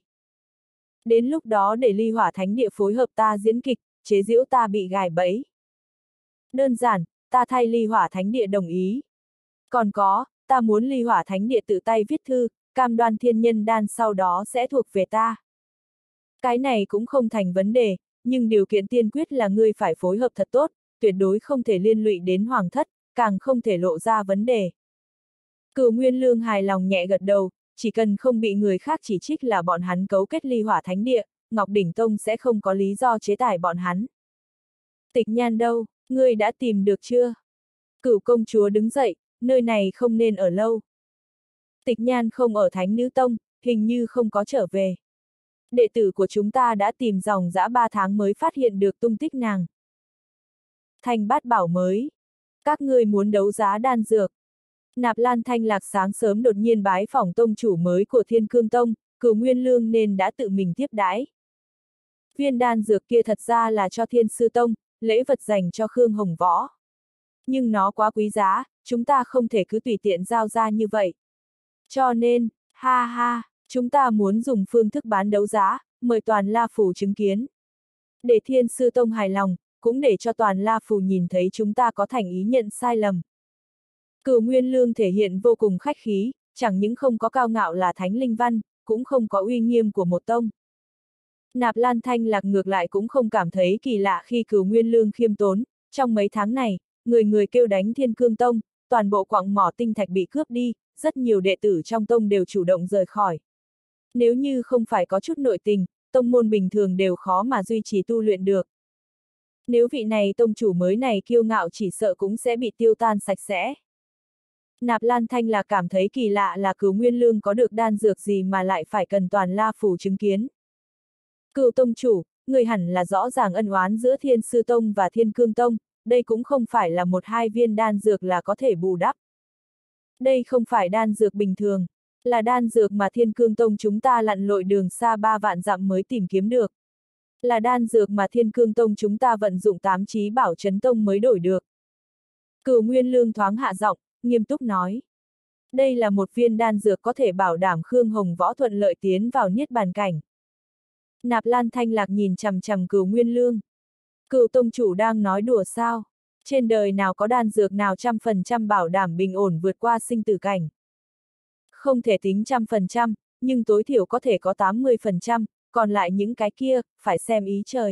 Đến lúc đó để Ly Hỏa Thánh Địa phối hợp ta diễn kịch, chế giễu ta bị gài bẫy. Đơn giản, ta thay Ly Hỏa Thánh Địa đồng ý. Còn có, ta muốn Ly Hỏa Thánh Địa tự tay viết thư, cam đoan thiên nhân đan sau đó sẽ thuộc về ta. Cái này cũng không thành vấn đề, nhưng điều kiện tiên quyết là ngươi phải phối hợp thật tốt, tuyệt đối không thể liên lụy đến Hoàng thất, càng không thể lộ ra vấn đề. Cửu Nguyên Lương hài lòng nhẹ gật đầu, chỉ cần không bị người khác chỉ trích là bọn hắn cấu kết Ly Hỏa Thánh Địa, Ngọc Đỉnh Tông sẽ không có lý do chế tài bọn hắn. Tịch Nhan đâu, ngươi đã tìm được chưa? Cửu công chúa đứng dậy, nơi này không nên ở lâu. Tịch Nhan không ở Thánh Nữ Tông, hình như không có trở về. Đệ tử của chúng ta đã tìm dòng dã 3 tháng mới phát hiện được tung tích nàng. Thành Bát Bảo mới. Các ngươi muốn đấu giá đan dược. Nạp Lan Thanh Lạc sáng sớm đột nhiên bái phỏng tông chủ mới của Thiên Cương Tông, Cửu Nguyên Lương nên đã tự mình tiếp đãi. Viên đan dược kia thật ra là cho Thiên Sư Tông, lễ vật dành cho Khương Hồng Võ. Nhưng nó quá quý giá, chúng ta không thể cứ tùy tiện giao ra như vậy. Cho nên, ha ha, chúng ta muốn dùng phương thức bán đấu giá, mời toàn La Phủ chứng kiến. Để Thiên Sư Tông hài lòng, cũng để cho toàn La Phủ nhìn thấy chúng ta có thành ý nhận sai lầm. Cửu Nguyên Lương thể hiện vô cùng khách khí, chẳng những không có cao ngạo là thánh linh văn, cũng không có uy nghiêm của một tông. Nạp Lan Thanh Lạc ngược lại cũng không cảm thấy kỳ lạ khi Cửu Nguyên Lương khiêm tốn, trong mấy tháng này, người người kêu đánh Thiên Cương Tông, toàn bộ quặng mỏ tinh thạch bị cướp đi, rất nhiều đệ tử trong tông đều chủ động rời khỏi. Nếu như không phải có chút nội tình, tông môn bình thường đều khó mà duy trì tu luyện được. Nếu vị này tông chủ mới này kiêu ngạo chỉ sợ cũng sẽ bị tiêu tan sạch sẽ. Nạp Lan Thanh là cảm thấy kỳ lạ là Cửu Nguyên Lương có được đan dược gì mà lại phải cần toàn La Phủ chứng kiến. Cửu tông chủ, người hẳn là rõ ràng ân oán giữa Thiên Sư Tông và Thiên Cương Tông, đây cũng không phải là 1-2 viên đan dược là có thể bù đắp. Đây không phải đan dược bình thường, là đan dược mà Thiên Cương Tông chúng ta lặn lội đường xa 3 vạn dặm mới tìm kiếm được. Là đan dược mà Thiên Cương Tông chúng ta vận dụng 8 chí bảo chấn tông mới đổi được. Cửu Nguyên Lương thoáng hạ giọng, nghiêm túc nói. Đây là một viên đan dược có thể bảo đảm Khương Hồng Võ thuận lợi tiến vào niết bàn cảnh. Nạp Lan Thanh Lạc nhìn chằm chằm Cửu Nguyên Lương. Cửu tông chủ đang nói đùa sao? Trên đời nào có đan dược nào 100% bảo đảm bình ổn vượt qua sinh tử cảnh. Không thể tính 100%, nhưng tối thiểu có thể có 80%, còn lại những cái kia, phải xem ý trời.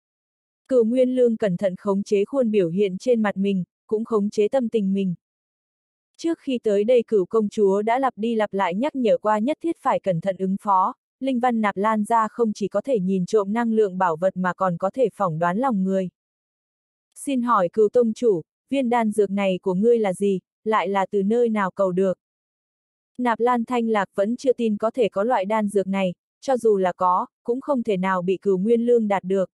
Cửu Nguyên Lương cẩn thận khống chế khuôn biểu hiện trên mặt mình, cũng khống chế tâm tình mình. Trước khi tới đây Cửu công chúa đã lặp đi lặp lại nhắc nhở qua nhất thiết phải cẩn thận ứng phó, linh văn Nạp Lan ra không chỉ có thể nhìn trộm năng lượng bảo vật mà còn có thể phỏng đoán lòng người. Xin hỏi Cửu tông chủ, viên đan dược này của ngươi là gì, lại là từ nơi nào cầu được? Nạp Lan Thanh Lạc vẫn chưa tin có thể có loại đan dược này, cho dù là có, cũng không thể nào bị Cửu Nguyên Lương đạt được.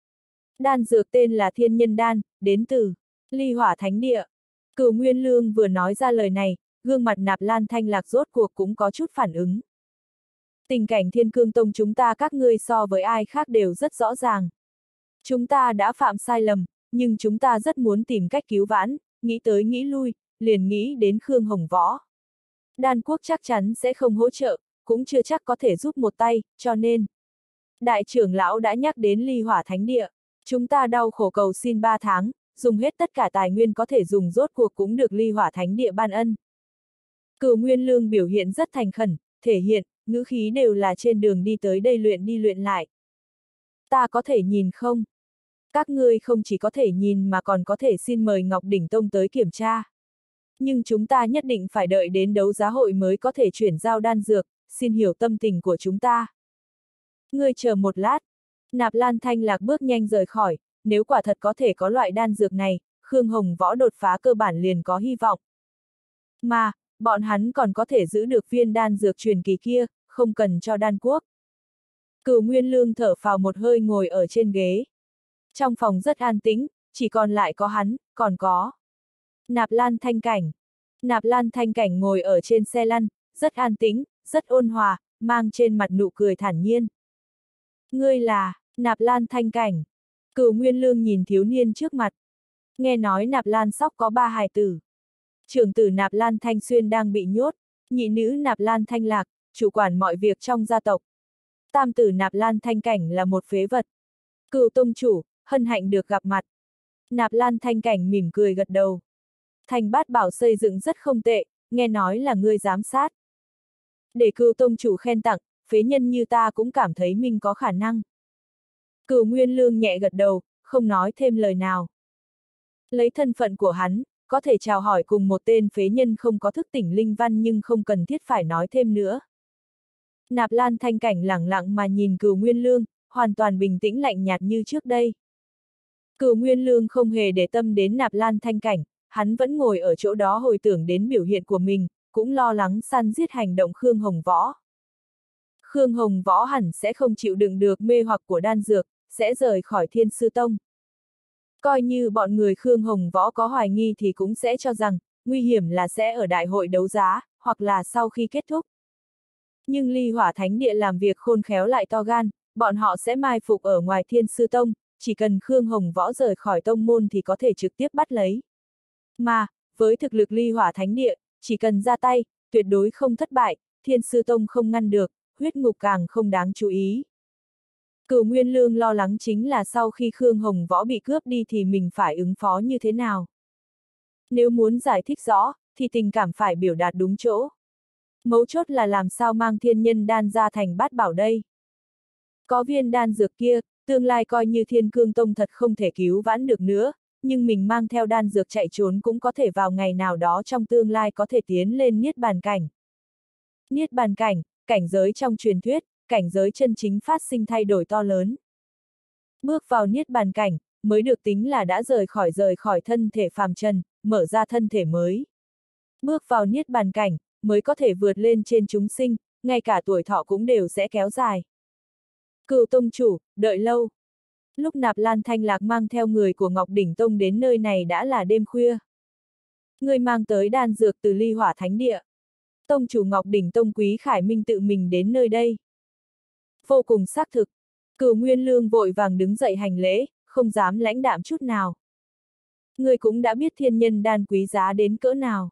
Đan dược tên là Thiên Nhân Đan, đến từ Ly Hỏa Thánh Địa. Cửu Nguyên Lương vừa nói ra lời này, gương mặt Nạp Lan Thanh Lạc rốt cuộc cũng có chút phản ứng. Tình cảnh Thiên Cương Tông chúng ta các ngươi so với ai khác đều rất rõ ràng. Chúng ta đã phạm sai lầm, nhưng chúng ta rất muốn tìm cách cứu vãn, nghĩ tới nghĩ lui, liền nghĩ đến Khương Hồng Võ. Đan quốc chắc chắn sẽ không hỗ trợ, cũng chưa chắc có thể giúp một tay, cho nên. Đại trưởng lão đã nhắc đến Ly Hỏa Thánh Địa. Chúng ta đau khổ cầu xin 3 tháng, dùng hết tất cả tài nguyên có thể dùng rốt cuộc cũng được Ly Hỏa Thánh Địa ban ân. Cửu Nguyên Lương biểu hiện rất thành khẩn, thể hiện, ngữ khí đều là trên đường đi tới đây luyện đi luyện lại. Ta có thể nhìn không? Các ngươi không chỉ có thể nhìn mà còn có thể xin mời Ngọc Đỉnh Tông tới kiểm tra. Nhưng chúng ta nhất định phải đợi đến đấu giá hội mới có thể chuyển giao đan dược, xin hiểu tâm tình của chúng ta. Ngươi chờ một lát. Nạp Lan Thanh Lạc bước nhanh rời khỏi, nếu quả thật có thể có loại đan dược này, Khương Hồng Võ đột phá cơ bản liền có hy vọng. Mà, bọn hắn còn có thể giữ được viên đan dược truyền kỳ kia, không cần cho đan quốc. Cửu Nguyên Lương thở phào một hơi ngồi ở trên ghế. Trong phòng rất an tĩnh, chỉ còn lại có hắn, còn có Nạp Lan Thanh Cảnh. Nạp Lan Thanh Cảnh ngồi ở trên xe lăn, rất an tĩnh, rất ôn hòa, mang trên mặt nụ cười thản nhiên. Ngươi là Nạp Lan Thanh Cảnh. Cửu Nguyên Lương nhìn thiếu niên trước mặt. Nghe nói Nạp Lan Sóc có 3 hài tử. Trưởng tử Nạp Lan Thanh Xuyên đang bị nhốt, nhị nữ Nạp Lan Thanh Lạc, chủ quản mọi việc trong gia tộc. Tam tử Nạp Lan Thanh Cảnh là một phế vật. Cửu tông chủ, hân hạnh được gặp mặt. Nạp Lan Thanh Cảnh mỉm cười gật đầu. Thành Bát Bảo xây dựng rất không tệ, nghe nói là ngươi giám sát. Để Cửu tông chủ khen tặng, phế nhân như ta cũng cảm thấy mình có khả năng. Cửu Nguyên Lương nhẹ gật đầu, không nói thêm lời nào. Lấy thân phận của hắn, có thể chào hỏi cùng một tên phế nhân không có thức tỉnh linh văn nhưng không cần thiết phải nói thêm nữa. Nạp Lan Thanh Cảnh lẳng lặng mà nhìn Cửu Nguyên Lương, hoàn toàn bình tĩnh lạnh nhạt như trước đây. Cửu Nguyên Lương không hề để tâm đến Nạp Lan Thanh Cảnh, hắn vẫn ngồi ở chỗ đó hồi tưởng đến biểu hiện của mình, cũng lo lắng săn giết hành động Khương Hồng Võ. Khương Hồng Võ hẳn sẽ không chịu đựng được mê hoặc của đan dược, sẽ rời khỏi Thiên Sư Tông. Coi như bọn người Khương Hồng Võ có hoài nghi thì cũng sẽ cho rằng, nguy hiểm là sẽ ở đại hội đấu giá, hoặc là sau khi kết thúc. Nhưng Ly Hỏa Thánh Địa làm việc khôn khéo lại to gan, bọn họ sẽ mai phục ở ngoài Thiên Sư Tông, chỉ cần Khương Hồng Võ rời khỏi tông môn thì có thể trực tiếp bắt lấy. Mà, với thực lực Ly Hỏa Thánh Địa, chỉ cần ra tay, tuyệt đối không thất bại, Thiên Sư Tông không ngăn được, huyết ngục càng không đáng chú ý. Cửu Nguyên Lương lo lắng chính là sau khi Khương Hồng Võ bị cướp đi thì mình phải ứng phó như thế nào. Nếu muốn giải thích rõ, thì tình cảm phải biểu đạt đúng chỗ. Mấu chốt là làm sao mang thiên nhân đan ra Thành Bát Bảo đây. Có viên đan dược kia, tương lai coi như Thiên Cương Tông thật không thể cứu vãn được nữa, nhưng mình mang theo đan dược chạy trốn cũng có thể vào ngày nào đó trong tương lai có thể tiến lên Niết Bàn Cảnh. Niết Bàn Cảnh, cảnh giới trong truyền thuyết, cảnh giới chân chính phát sinh thay đổi to lớn. Bước vào Niết Bàn Cảnh, mới được tính là đã rời khỏi thân thể phàm trần, mở ra thân thể mới. Bước vào Niết Bàn Cảnh, mới có thể vượt lên trên chúng sinh, ngay cả tuổi thọ cũng đều sẽ kéo dài. Cửu tông chủ, đợi lâu. Lúc Nạp Lan Thanh Lạc mang theo người của Ngọc Đỉnh Tông đến nơi này đã là đêm khuya. Người mang tới đan dược từ Ly Hỏa Thánh Địa. Tông chủ Ngọc Đỉnh Tông Quý Khải Minh tự mình đến nơi đây. Vô cùng xác thực. Cửu Nguyên Lương vội vàng đứng dậy hành lễ, không dám lãnh đạm chút nào. Người cũng đã biết thiên nhân đan quý giá đến cỡ nào.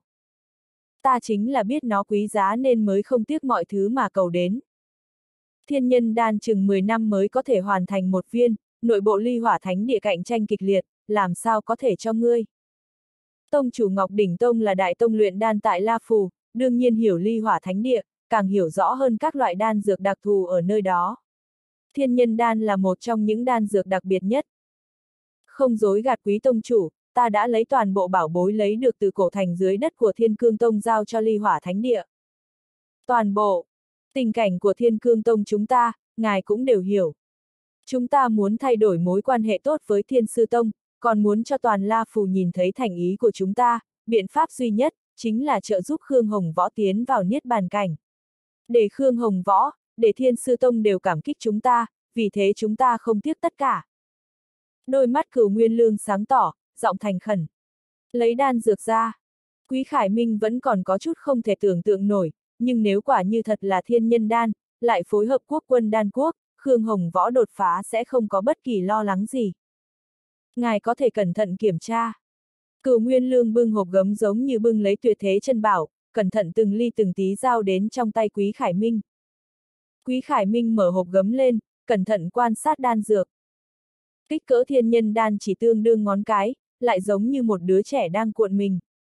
Ta chính là biết nó quý giá nên mới không tiếc mọi thứ mà cầu đến. Thiên nhân đan chừng 10 năm mới có thể hoàn thành một viên, nội bộ Ly Hỏa Thánh Địa cạnh tranh kịch liệt, làm sao có thể cho ngươi. Tông chủ Ngọc Đỉnh Tông là đại tông luyện đan tại La Phù, đương nhiên hiểu Ly Hỏa Thánh Địa, càng hiểu rõ hơn các loại đan dược đặc thù ở nơi đó. Thiên nhân đan là một trong những đan dược đặc biệt nhất. Không dối gạt quý tông chủ, ta đã lấy toàn bộ bảo bối lấy được từ cổ thành dưới đất của Thiên Cương Tông giao cho Ly Hỏa Thánh Địa. Toàn bộ. Tình cảnh của Thiên Cương Tông chúng ta, ngài cũng đều hiểu. Chúng ta muốn thay đổi mối quan hệ tốt với Thiên Sư Tông, còn muốn cho toàn La Phù nhìn thấy thành ý của chúng ta, biện pháp duy nhất, chính là trợ giúp Khương Hồng Võ tiến vào Niết Bàn Cảnh. Để Khương Hồng Võ, để Thiên Sư Tông đều cảm kích chúng ta, vì thế chúng ta không tiếc tất cả. Đôi mắt Cửu Nguyên Lương sáng tỏ, giọng thành khẩn. Lấy đan dược ra. Quý Khải Minh vẫn còn có chút không thể tưởng tượng nổi, nhưng nếu quả như thật là thiên nhân đan, lại phối hợp quốc quân đan quốc, Khương Hồng Võ đột phá sẽ không có bất kỳ lo lắng gì. Ngài có thể cẩn thận kiểm tra. Cửu Nguyên Lương bưng hộp gấm giống như bưng lấy tuyệt thế chân bảo, cẩn thận từng ly từng tí giao đến trong tay Quý Khải Minh. Quý Khải Minh mở hộp gấm lên, cẩn thận quan sát đan dược. Kích cỡ thiên nhân đan chỉ tương đương ngón cái, lại giống như một đứa trẻ đang cuộn mình.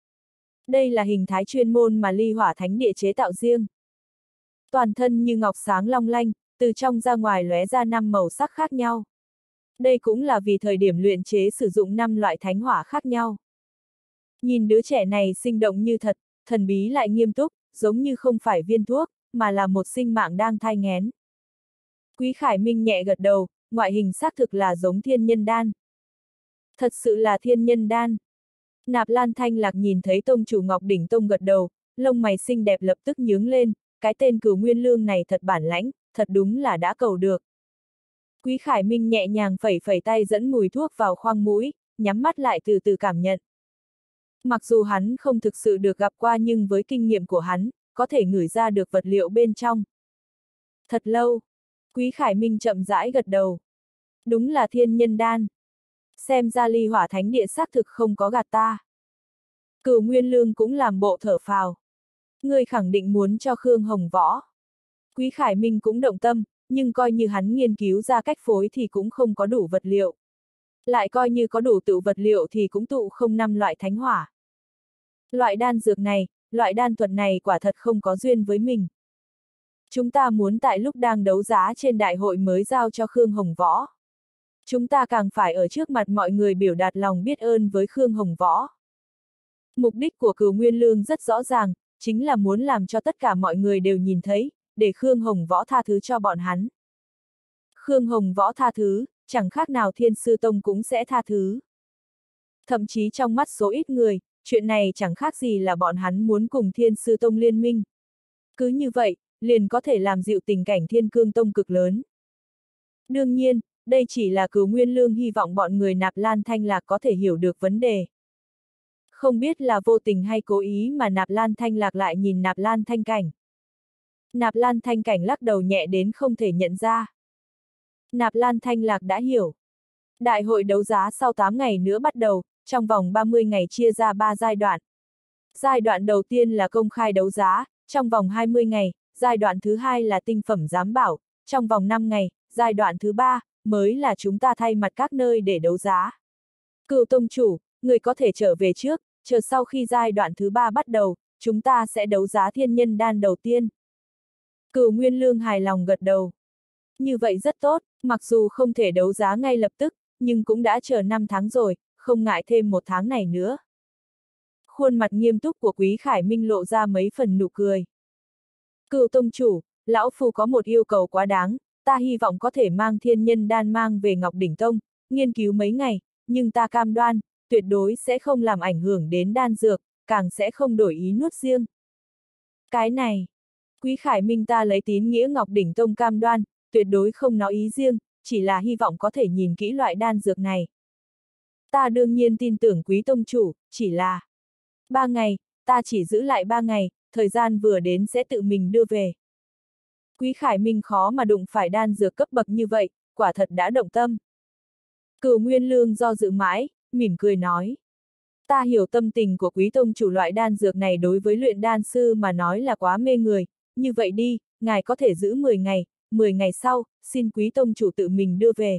Đây là hình thái chuyên môn mà Ly Hỏa Thánh Địa chế tạo riêng. Toàn thân như ngọc sáng long lanh, từ trong ra ngoài lóe ra 5 màu sắc khác nhau. Đây cũng là vì thời điểm luyện chế sử dụng 5 loại thánh hỏa khác nhau. Nhìn đứa trẻ này sinh động như thật, thần bí lại nghiêm túc, giống như không phải viên thuốc, mà là một sinh mạng đang thai nghén. Quý Khải Minh nhẹ gật đầu, ngoại hình xác thực là giống thiên nhân đan. Thật sự là thiên nhân đan. Nạp Lan Thanh Lạc nhìn thấy tông chủ Ngọc Đỉnh Tông gật đầu, lông mày xinh đẹp lập tức nhướng lên, cái tên Cửu Nguyên Lương này thật bản lãnh, thật đúng là đã cầu được. Quý Khải Minh nhẹ nhàng phẩy phẩy tay dẫn mùi thuốc vào khoang mũi, nhắm mắt lại từ từ cảm nhận. Mặc dù hắn không thực sự được gặp qua nhưng với kinh nghiệm của hắn, có thể ngửi ra được vật liệu bên trong. Thật lâu, Quý Khải Minh chậm rãi gật đầu. Đúng là thiên nhân đan. Xem ra Ly Hỏa Thánh Địa xác thực không có gạt ta. Cửu Nguyên Lương cũng làm bộ thở phào. Ngươi khẳng định muốn cho Khương Hồng Võ. Quý Khải Minh cũng động tâm, nhưng coi như hắn nghiên cứu ra cách phối thì cũng không có đủ vật liệu. Lại coi như có đủ tự vật liệu thì cũng tụ không 5 loại thánh hỏa. Loại đan dược này, loại đan thuật này quả thật không có duyên với mình. Chúng ta muốn tại lúc đang đấu giá trên đại hội mới giao cho Khương Hồng Võ. Chúng ta càng phải ở trước mặt mọi người biểu đạt lòng biết ơn với Khương Hồng Võ. Mục đích của Cửu Nguyên Lương rất rõ ràng, chính là muốn làm cho tất cả mọi người đều nhìn thấy, để Khương Hồng Võ tha thứ cho bọn hắn. Khương Hồng Võ tha thứ, chẳng khác nào Thiên Sư Tông cũng sẽ tha thứ. Thậm chí trong mắt số ít người, chuyện này chẳng khác gì là bọn hắn muốn cùng Thiên Sư Tông liên minh. Cứ như vậy, liền có thể làm dịu tình cảnh Thiên Cương Tông cực lớn. Đương nhiên, đây chỉ là Cửu Nguyên Lương hy vọng bọn người Nạp Lan Thanh Lạc có thể hiểu được vấn đề. Không biết là vô tình hay cố ý mà Nạp Lan Thanh Lạc lại nhìn Nạp Lan Thanh Cảnh. Nạp Lan Thanh Cảnh lắc đầu nhẹ đến không thể nhận ra. Nạp Lan Thanh Lạc đã hiểu. Đại hội đấu giá sau 8 ngày nữa bắt đầu, trong vòng 30 ngày chia ra 3 giai đoạn. Giai đoạn đầu tiên là công khai đấu giá, trong vòng 20 ngày, giai đoạn thứ hai là tinh phẩm giám bảo, trong vòng 5 ngày, giai đoạn thứ ba mới là chúng ta thay mặt các nơi để đấu giá. Cửu tông chủ, người có thể trở về trước, chờ sau khi giai đoạn thứ ba bắt đầu, chúng ta sẽ đấu giá thiên nhân đan đầu tiên. Cửu Nguyên Lương hài lòng gật đầu. Như vậy rất tốt, mặc dù không thể đấu giá ngay lập tức, nhưng cũng đã chờ 5 tháng rồi, không ngại thêm 1 tháng này nữa. Khuôn mặt nghiêm túc của Quý Khải Minh lộ ra mấy phần nụ cười. Cửu tông chủ, lão phu có một yêu cầu quá đáng, ta hy vọng có thể mang thiên nhân đan mang về Ngọc Đỉnh Tông, nghiên cứu mấy ngày, nhưng ta cam đoan, tuyệt đối sẽ không làm ảnh hưởng đến đan dược, càng sẽ không đổi ý nuốt riêng. Cái này, Quý Khải Minh ta lấy tín nghĩa Ngọc Đỉnh Tông cam đoan, tuyệt đối không nói ý riêng, chỉ là hy vọng có thể nhìn kỹ loại đan dược này. Ta đương nhiên tin tưởng Quý tông chủ, chỉ là 3 ngày, ta chỉ giữ lại 3 ngày, thời gian vừa đến sẽ tự mình đưa về. Quý Khải Minh khó mà đụng phải đan dược cấp bậc như vậy, quả thật đã động tâm. Cửu Nguyên Lương do dự mãi, mỉm cười nói. Ta hiểu tâm tình của Quý tông chủ, loại đan dược này đối với luyện đan sư mà nói là quá mê người, như vậy đi, ngài có thể giữ 10 ngày, 10 ngày sau, xin Quý tông chủ tự mình đưa về.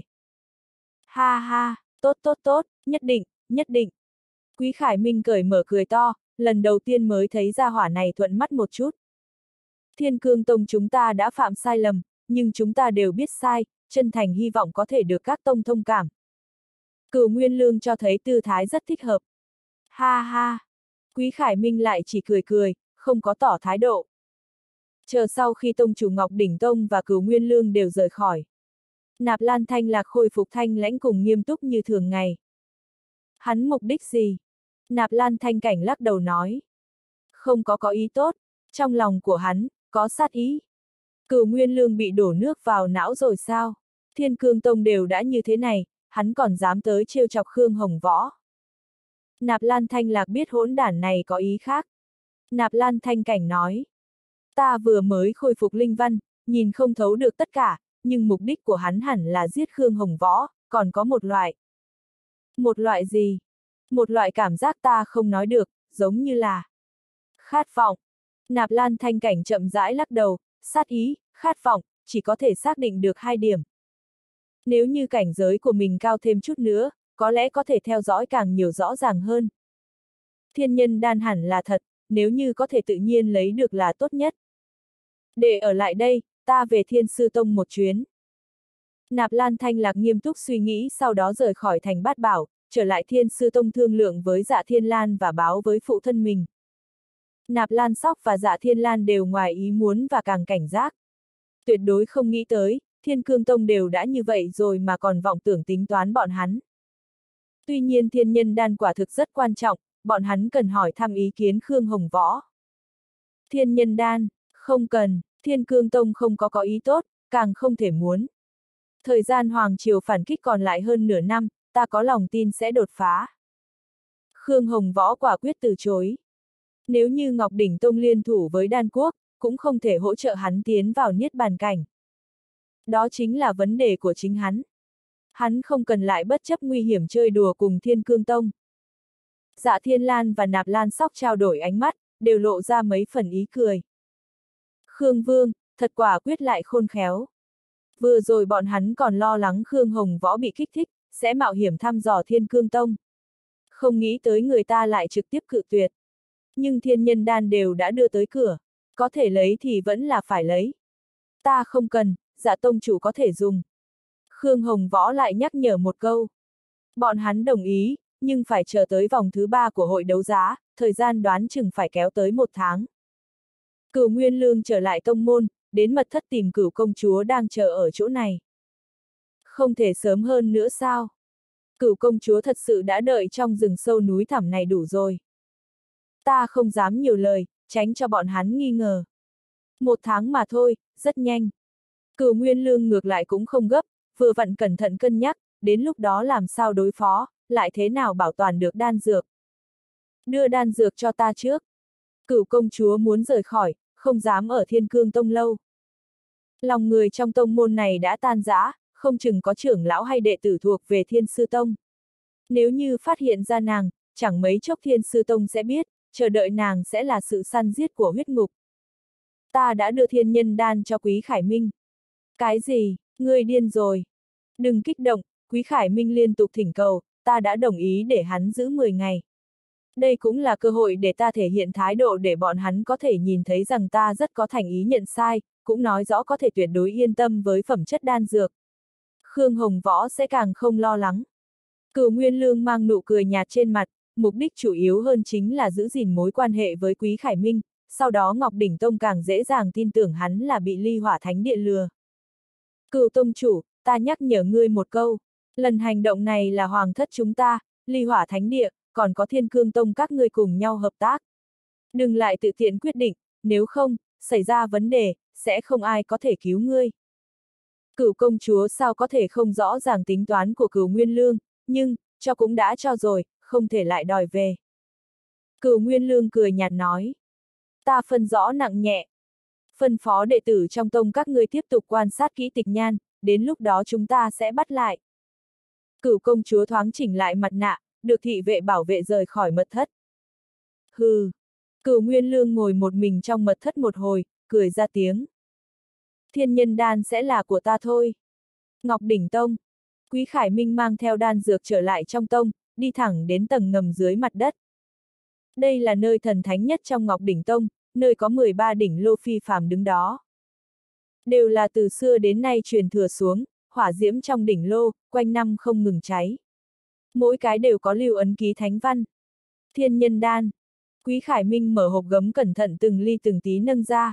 Ha ha, tốt tốt tốt, nhất định, nhất định. Quý Khải Minh cởi mở cười to, lần đầu tiên mới thấy gia hỏa này thuận mắt một chút. Thiên Cương Tông chúng ta đã phạm sai lầm, nhưng chúng ta đều biết sai, chân thành hy vọng có thể được các tông thông cảm. Cửu Nguyên Lương cho thấy tư thái rất thích hợp. Ha ha, Quý Khải Minh lại chỉ cười cười, không có tỏ thái độ. Chờ sau khi tông chủ Ngọc Đỉnh Tông và Cửu Nguyên Lương đều rời khỏi. Nạp Lan Thanh Lạc khôi phục thanh lãnh cùng nghiêm túc như thường ngày. Hắn mục đích gì? Nạp Lan Thanh Cảnh lắc đầu nói. Không có ý tốt, trong lòng của hắn, có sát ý. Cửu Nguyên Lương bị đổ nước vào não rồi sao? Thiên Cương Tông đều đã như thế này, hắn còn dám tới trêu chọc Khương Hồng Võ. Nạp Lan Thanh Lạc biết hỗn đản này có ý khác. Nạp Lan Thanh Cảnh nói. Ta vừa mới khôi phục linh văn, nhìn không thấu được tất cả, nhưng mục đích của hắn hẳn là giết Khương Hồng Võ, còn có một loại. Một loại gì? Một loại cảm giác ta không nói được, giống như là khát vọng. Nạp Lan Thanh Cảnh chậm rãi lắc đầu, sát ý, khát vọng, chỉ có thể xác định được hai điểm. Nếu như cảnh giới của mình cao thêm chút nữa, có lẽ có thể theo dõi càng nhiều rõ ràng hơn. Thiên nhân đan hẳn là thật, nếu như có thể tự nhiên lấy được là tốt nhất. Để ở lại đây, ta về Thiên Sư Tông một chuyến. Nạp Lan Thanh Lạc nghiêm túc suy nghĩ, sau đó rời khỏi thành Bát Bảo, trở lại Thiên Sư Tông thương lượng với Dạ Thiên Lan và báo với phụ thân mình. Nạp Lan Sóc và Dạ Thiên Lan đều ngoài ý muốn và càng cảnh giác. Tuyệt đối không nghĩ tới, Thiên Cương Tông đều đã như vậy rồi mà còn vọng tưởng tính toán bọn hắn. Tuy nhiên thiên nhân đan quả thực rất quan trọng, bọn hắn cần hỏi thăm ý kiến Khương Hồng Võ. Thiên nhân đan, không cần, Thiên Cương Tông không có ý tốt, càng không thể muốn. Thời gian Hoàng Triều phản kích còn lại hơn nửa năm, ta có lòng tin sẽ đột phá. Khương Hồng Võ quả quyết từ chối. Nếu như Ngọc Đỉnh Tông liên thủ với Đan Quốc, cũng không thể hỗ trợ hắn tiến vào Niết Bàn cảnh. Đó chính là vấn đề của chính hắn. Hắn không cần lại bất chấp nguy hiểm chơi đùa cùng Thiên Cương Tông. Dạ Thiên Lan và Nạp Lan Sóc trao đổi ánh mắt, đều lộ ra mấy phần ý cười. Khương Vương, thật quả quyết lại khôn khéo. Vừa rồi bọn hắn còn lo lắng Khương Hồng Võ bị kích thích, sẽ mạo hiểm thăm dò Thiên Cương Tông. Không nghĩ tới người ta lại trực tiếp cự tuyệt. Nhưng thiên nhân đan đều đã đưa tới cửa, có thể lấy thì vẫn là phải lấy. Ta không cần, Dạ tông chủ có thể dùng. Khương Hồng Võ lại nhắc nhở một câu. Bọn hắn đồng ý, nhưng phải chờ tới vòng thứ 3 của hội đấu giá, thời gian đoán chừng phải kéo tới 1 tháng. Cửu Nguyên Lương trở lại tông môn, đến mật thất tìm Cửu công chúa đang chờ ở chỗ này. Không thể sớm hơn nữa sao? Cửu công chúa thật sự đã đợi trong rừng sâu núi thẳm này đủ rồi. Ta không dám nhiều lời, tránh cho bọn hắn nghi ngờ. 1 tháng mà thôi, rất nhanh. Cửu Nguyên Lương ngược lại cũng không gấp, vừa vặn cẩn thận cân nhắc, đến lúc đó làm sao đối phó, lại thế nào bảo toàn được đan dược. Đưa đan dược cho ta trước. Cửu công chúa muốn rời khỏi, không dám ở Thiên Cương Tông lâu. Lòng người trong tông môn này đã tan rã, không chừng có trưởng lão hay đệ tử thuộc về Thiên Sư Tông. Nếu như phát hiện ra nàng, chẳng mấy chốc Thiên Sư Tông sẽ biết, chờ đợi nàng sẽ là sự săn giết của huyết ngục. Ta đã đưa thiên nhân đan cho Quý Khải Minh. Cái gì, ngươi điên rồi. Đừng kích động, Quý Khải Minh liên tục thỉnh cầu, ta đã đồng ý để hắn giữ 10 ngày. Đây cũng là cơ hội để ta thể hiện thái độ để bọn hắn có thể nhìn thấy rằng ta rất có thành ý nhận sai, cũng nói rõ có thể tuyệt đối yên tâm với phẩm chất đan dược. Khương Hồng Võ sẽ càng không lo lắng. Cửu Nguyên Lương mang nụ cười nhạt trên mặt, mục đích chủ yếu hơn chính là giữ gìn mối quan hệ với Quý Khải Minh, sau đó Ngọc Đỉnh Tông càng dễ dàng tin tưởng hắn là bị Ly Hỏa Thánh Địa lừa. Cửu tông chủ, ta nhắc nhở ngươi một câu, lần hành động này là hoàng thất chúng ta, Ly Hỏa Thánh Địa, còn có Thiên Cương Tông các ngươi cùng nhau hợp tác. Đừng lại tự tiện quyết định, nếu không, xảy ra vấn đề, sẽ không ai có thể cứu ngươi. Cửu công chúa sao có thể không rõ ràng tính toán của Cửu Nguyên Lương, nhưng, cho cũng đã cho rồi, không thể lại đòi về. Cửu Nguyên Lương cười nhạt nói. Ta phân rõ nặng nhẹ. Phân phó đệ tử trong tông các ngươi tiếp tục quan sát kỹ Tịch Nhan, đến lúc đó chúng ta sẽ bắt lại. Cửu công chúa thoáng chỉnh lại mặt nạ, được thị vệ bảo vệ rời khỏi mật thất. Hừ. Cửu Nguyên Lương ngồi một mình trong mật thất một hồi, cười ra tiếng. Thiên nhân đan sẽ là của ta thôi. Ngọc Đỉnh Tông. Quý Khải Minh mang theo đan dược trở lại trong tông, đi thẳng đến tầng ngầm dưới mặt đất. Đây là nơi thần thánh nhất trong Ngọc Đỉnh Tông, nơi có 13 đỉnh lô phi phàm đứng đó. Đều là từ xưa đến nay truyền thừa xuống, hỏa diễm trong đỉnh lô, quanh năm không ngừng cháy. Mỗi cái đều có lưu ấn ký thánh văn. Thiên nhân đan. Quý Khải Minh mở hộp gấm cẩn thận từng ly từng tí nâng ra.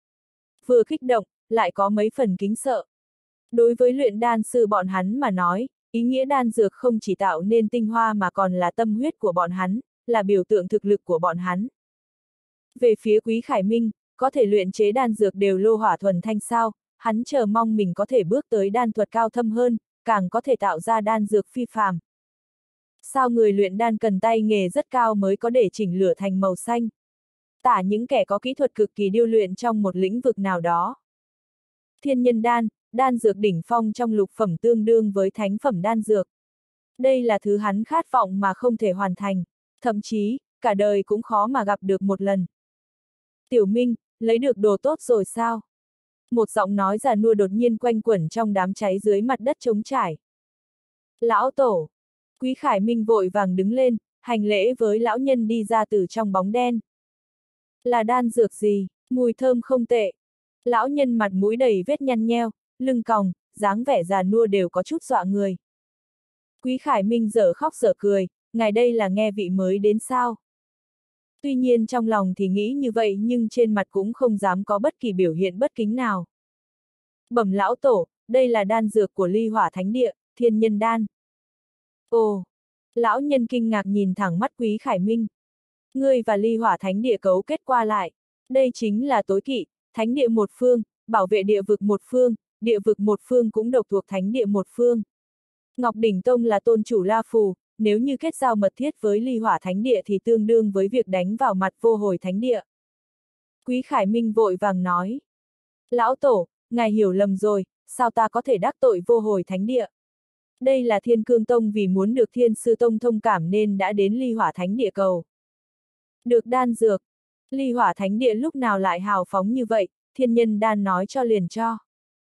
Vừa kích động, lại có mấy phần kính sợ. Đối với luyện đan sư bọn hắn mà nói, ý nghĩa đan dược không chỉ tạo nên tinh hoa mà còn là tâm huyết của bọn hắn, là biểu tượng thực lực của bọn hắn. Về phía Quý Khải Minh, có thể luyện chế đan dược đều lô hỏa thuần thanh sao, hắn chờ mong mình có thể bước tới đan thuật cao thâm hơn, càng có thể tạo ra đan dược phi phàm. Sao người luyện đan cần tay nghề rất cao mới có để chỉnh lửa thành màu xanh? Tả những kẻ có kỹ thuật cực kỳ điêu luyện trong một lĩnh vực nào đó. Thiên nhân đan, đan dược đỉnh phong trong lục phẩm tương đương với thánh phẩm đan dược. Đây là thứ hắn khát vọng mà không thể hoàn thành, thậm chí, cả đời cũng khó mà gặp được một lần. Tiểu Minh, lấy được đồ tốt rồi sao? Một giọng nói già nua đột nhiên quanh quẩn trong đám cháy dưới mặt đất trống trải. Lão Tổ! Quý Khải Minh vội vàng đứng lên, hành lễ với lão nhân đi ra từ trong bóng đen. Là đan dược gì, mùi thơm không tệ. Lão nhân mặt mũi đầy vết nhăn nheo, lưng còng, dáng vẻ già nua đều có chút dọa người. Quý Khải Minh dở khóc dở cười, ngài đây là nghe vị mới đến sao? Tuy nhiên trong lòng thì nghĩ như vậy nhưng trên mặt cũng không dám có bất kỳ biểu hiện bất kính nào. Bẩm lão tổ, đây là đan dược của Ly Hỏa Thánh Địa, Thiên Nhân Đan. Ồ! Lão nhân kinh ngạc nhìn thẳng mắt Quý Khải Minh. Ngươi và Ly Hỏa Thánh Địa cấu kết qua lại. Đây chính là tối kỵ, Thánh Địa một phương, bảo vệ địa vực một phương, địa vực một phương cũng độc thuộc Thánh Địa một phương. Ngọc Đỉnh Tông là tôn chủ La Phù, nếu như kết giao mật thiết với Ly Hỏa Thánh Địa thì tương đương với việc đánh vào mặt Vô Hồi Thánh Địa. Quý Khải Minh vội vàng nói. Lão Tổ, ngài hiểu lầm rồi, sao ta có thể đắc tội Vô Hồi Thánh Địa? Đây là Thiên Cương Tông vì muốn được Thiên Sư Tông thông cảm nên đã đến Ly Hỏa Thánh Địa cầu. Được đan dược. Ly Hỏa Thánh Địa lúc nào lại hào phóng như vậy, Thiên Nhân Đan nói cho liền cho.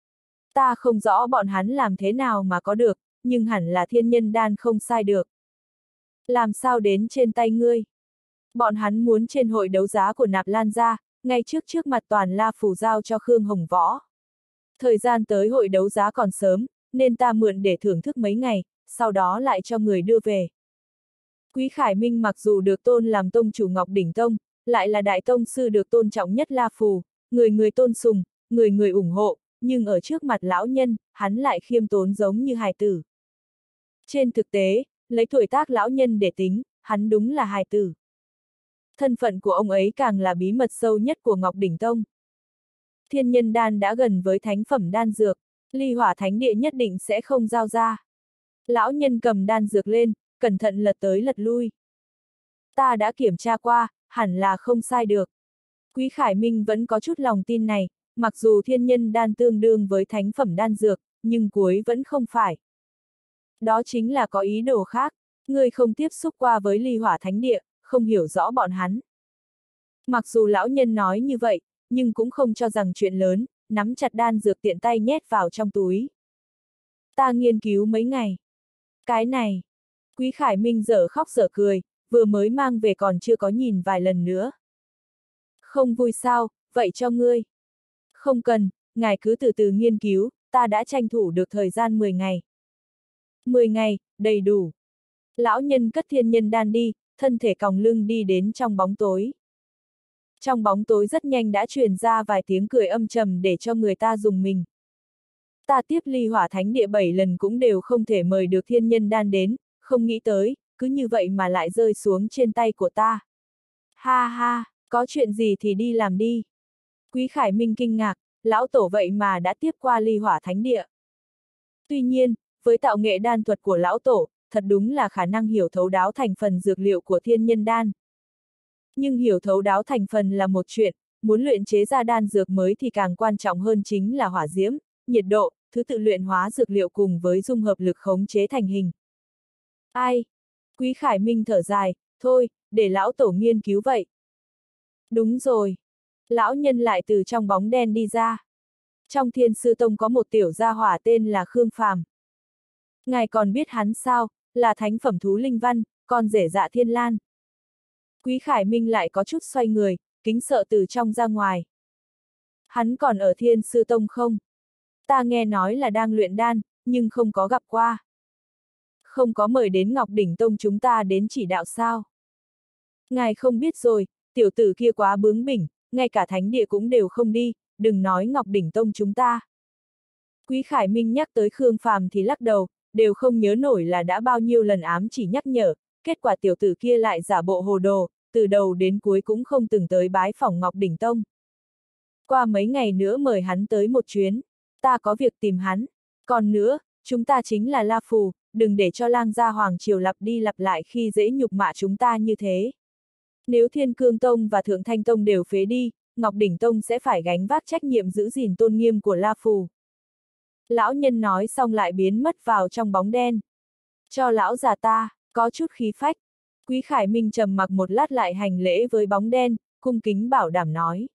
Ta không rõ bọn hắn làm thế nào mà có được, nhưng hẳn là Thiên Nhân Đan không sai được. Làm sao đến trên tay ngươi? Bọn hắn muốn trên hội đấu giá của Nạp Lan gia, ngay trước mặt toàn La Phủ giao cho Khương Hồng Võ. Thời gian tới hội đấu giá còn sớm, nên ta mượn để thưởng thức mấy ngày, sau đó lại cho người đưa về. Quý Khải Minh mặc dù được tôn làm tông chủ Ngọc Đỉnh Tông, lại là đại tông sư được tôn trọng nhất La Phù, người tôn sùng, người ủng hộ, nhưng ở trước mặt lão nhân, hắn lại khiêm tốn giống như hài tử. Trên thực tế, lấy tuổi tác lão nhân để tính, hắn đúng là hài tử. Thân phận của ông ấy càng là bí mật sâu nhất của Ngọc Đỉnh Tông. Thiên Nhân Đan đã gần với thánh phẩm đan dược, Ly Hỏa Thánh Địa nhất định sẽ không giao ra. Lão nhân cầm đan dược lên, cẩn thận lật tới lật lui. Ta đã kiểm tra qua, hẳn là không sai được. Quý Khải Minh vẫn có chút lòng tin này, mặc dù Thiên Nhân Đan tương đương với thánh phẩm đan dược, nhưng cuối vẫn không phải. Đó chính là có ý đồ khác, ngươi không tiếp xúc qua với Ly Hỏa Thánh Địa, không hiểu rõ bọn hắn. Mặc dù lão nhân nói như vậy, nhưng cũng không cho rằng chuyện lớn, nắm chặt đan dược tiện tay nhét vào trong túi. Ta nghiên cứu mấy ngày. Cái này, Quý Khải Minh dở khóc dở cười, vừa mới mang về còn chưa có nhìn vài lần nữa. Không vui sao, vậy cho ngươi. Không cần, ngài cứ từ từ nghiên cứu, ta đã tranh thủ được thời gian 10 ngày. 10 ngày, đầy đủ. Lão nhân cất Thiên Nhân Đan đi, thân thể còng lưng đi đến trong bóng tối. Trong bóng tối rất nhanh đã truyền ra vài tiếng cười âm trầm để cho người ta rùng mình. Ta tiếp Ly Hỏa Thánh Địa 7 lần cũng đều không thể mời được Thiên Nhân Đan đến, không nghĩ tới, cứ như vậy mà lại rơi xuống trên tay của ta. Ha ha, có chuyện gì thì đi làm đi. Quý Khải Minh kinh ngạc, lão tổ vậy mà đã tiếp qua Ly Hỏa Thánh Địa. Tuy nhiên, với tạo nghệ đan thuật của lão tổ, thật đúng là khả năng hiểu thấu đáo thành phần dược liệu của Thiên Nhân Đan. Nhưng hiểu thấu đáo thành phần là một chuyện, muốn luyện chế ra đan dược mới thì càng quan trọng hơn chính là hỏa diễm, nhiệt độ, thứ tự luyện hóa dược liệu cùng với dung hợp lực khống chế thành hình. Ai? Quý Khải Minh thở dài, thôi, để lão tổ nghiên cứu vậy. Đúng rồi. Lão nhân lại từ trong bóng đen đi ra. Trong Thiên Sư Tông có một tiểu gia hỏa tên là Khương Phàm. Ngài còn biết hắn sao, là thánh phẩm thú linh văn, con rể Dạ Thiên Lan. Quý Khải Minh lại có chút xoay người, kính sợ từ trong ra ngoài. Hắn còn ở Thiên Sư Tông không? Ta nghe nói là đang luyện đan, nhưng không có gặp qua. Không có mời đến Ngọc Đỉnh Tông chúng ta đến chỉ đạo sao? Ngài không biết rồi, tiểu tử kia quá bướng bỉnh, ngay cả thánh địa cũng đều không đi, đừng nói Ngọc Đỉnh Tông chúng ta. Quý Khải Minh nhắc tới Khương Phàm thì lắc đầu, đều không nhớ nổi là đã bao nhiêu lần ám chỉ nhắc nhở, kết quả tiểu tử kia lại giả bộ hồ đồ, từ đầu đến cuối cũng không từng tới bái phỏng Ngọc Đỉnh Tông. Qua mấy ngày nữa mời hắn tới một chuyến, ta có việc tìm hắn. Còn nữa, chúng ta chính là La Phù, đừng để cho lang gia hoàng triều lặp đi lặp lại khi dễ nhục mạ chúng ta như thế. Nếu Thiên Cương Tông và Thượng Thanh Tông đều phế đi, Ngọc Đỉnh Tông sẽ phải gánh vác trách nhiệm giữ gìn tôn nghiêm của La Phù. Lão nhân nói xong lại biến mất vào trong bóng đen. Cho lão già ta, có chút khí phách. Quý Khải Minh trầm mặc một lát lại hành lễ với bóng đen, cung kính bảo đảm nói.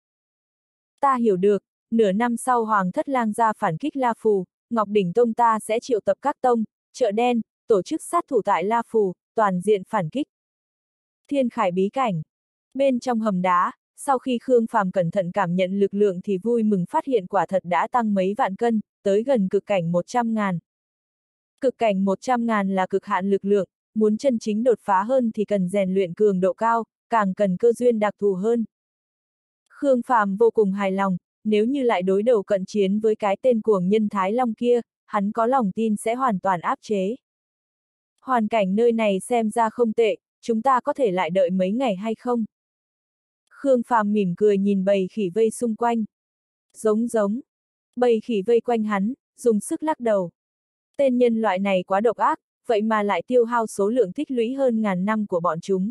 Ta hiểu được, nửa năm sau Hoàng Thất Lang gia phản kích La Phù, Ngọc Đỉnh Tông ta sẽ triệu tập các tông, chợ đen, tổ chức sát thủ tại La Phù, toàn diện phản kích. Thiên Khải bí cảnh. Bên trong hầm đá, sau khi Khương Phàm cẩn thận cảm nhận lực lượng thì vui mừng phát hiện quả thật đã tăng mấy vạn cân, tới gần cực cảnh 100.000. Cực cảnh 100.000 là cực hạn lực lượng, muốn chân chính đột phá hơn thì cần rèn luyện cường độ cao, càng cần cơ duyên đặc thù hơn. Khương Phàm vô cùng hài lòng, nếu như lại đối đầu cận chiến với cái tên cuồng nhân Thái Long kia, hắn có lòng tin sẽ hoàn toàn áp chế. Hoàn cảnh nơi này xem ra không tệ, chúng ta có thể lại đợi mấy ngày hay không? Khương Phàm mỉm cười nhìn bầy khỉ vây xung quanh. Giống. Bầy khỉ vây quanh hắn, dùng sức lắc đầu. Tên nhân loại này quá độc ác, vậy mà lại tiêu hao số lượng tích lũy hơn ngàn năm của bọn chúng.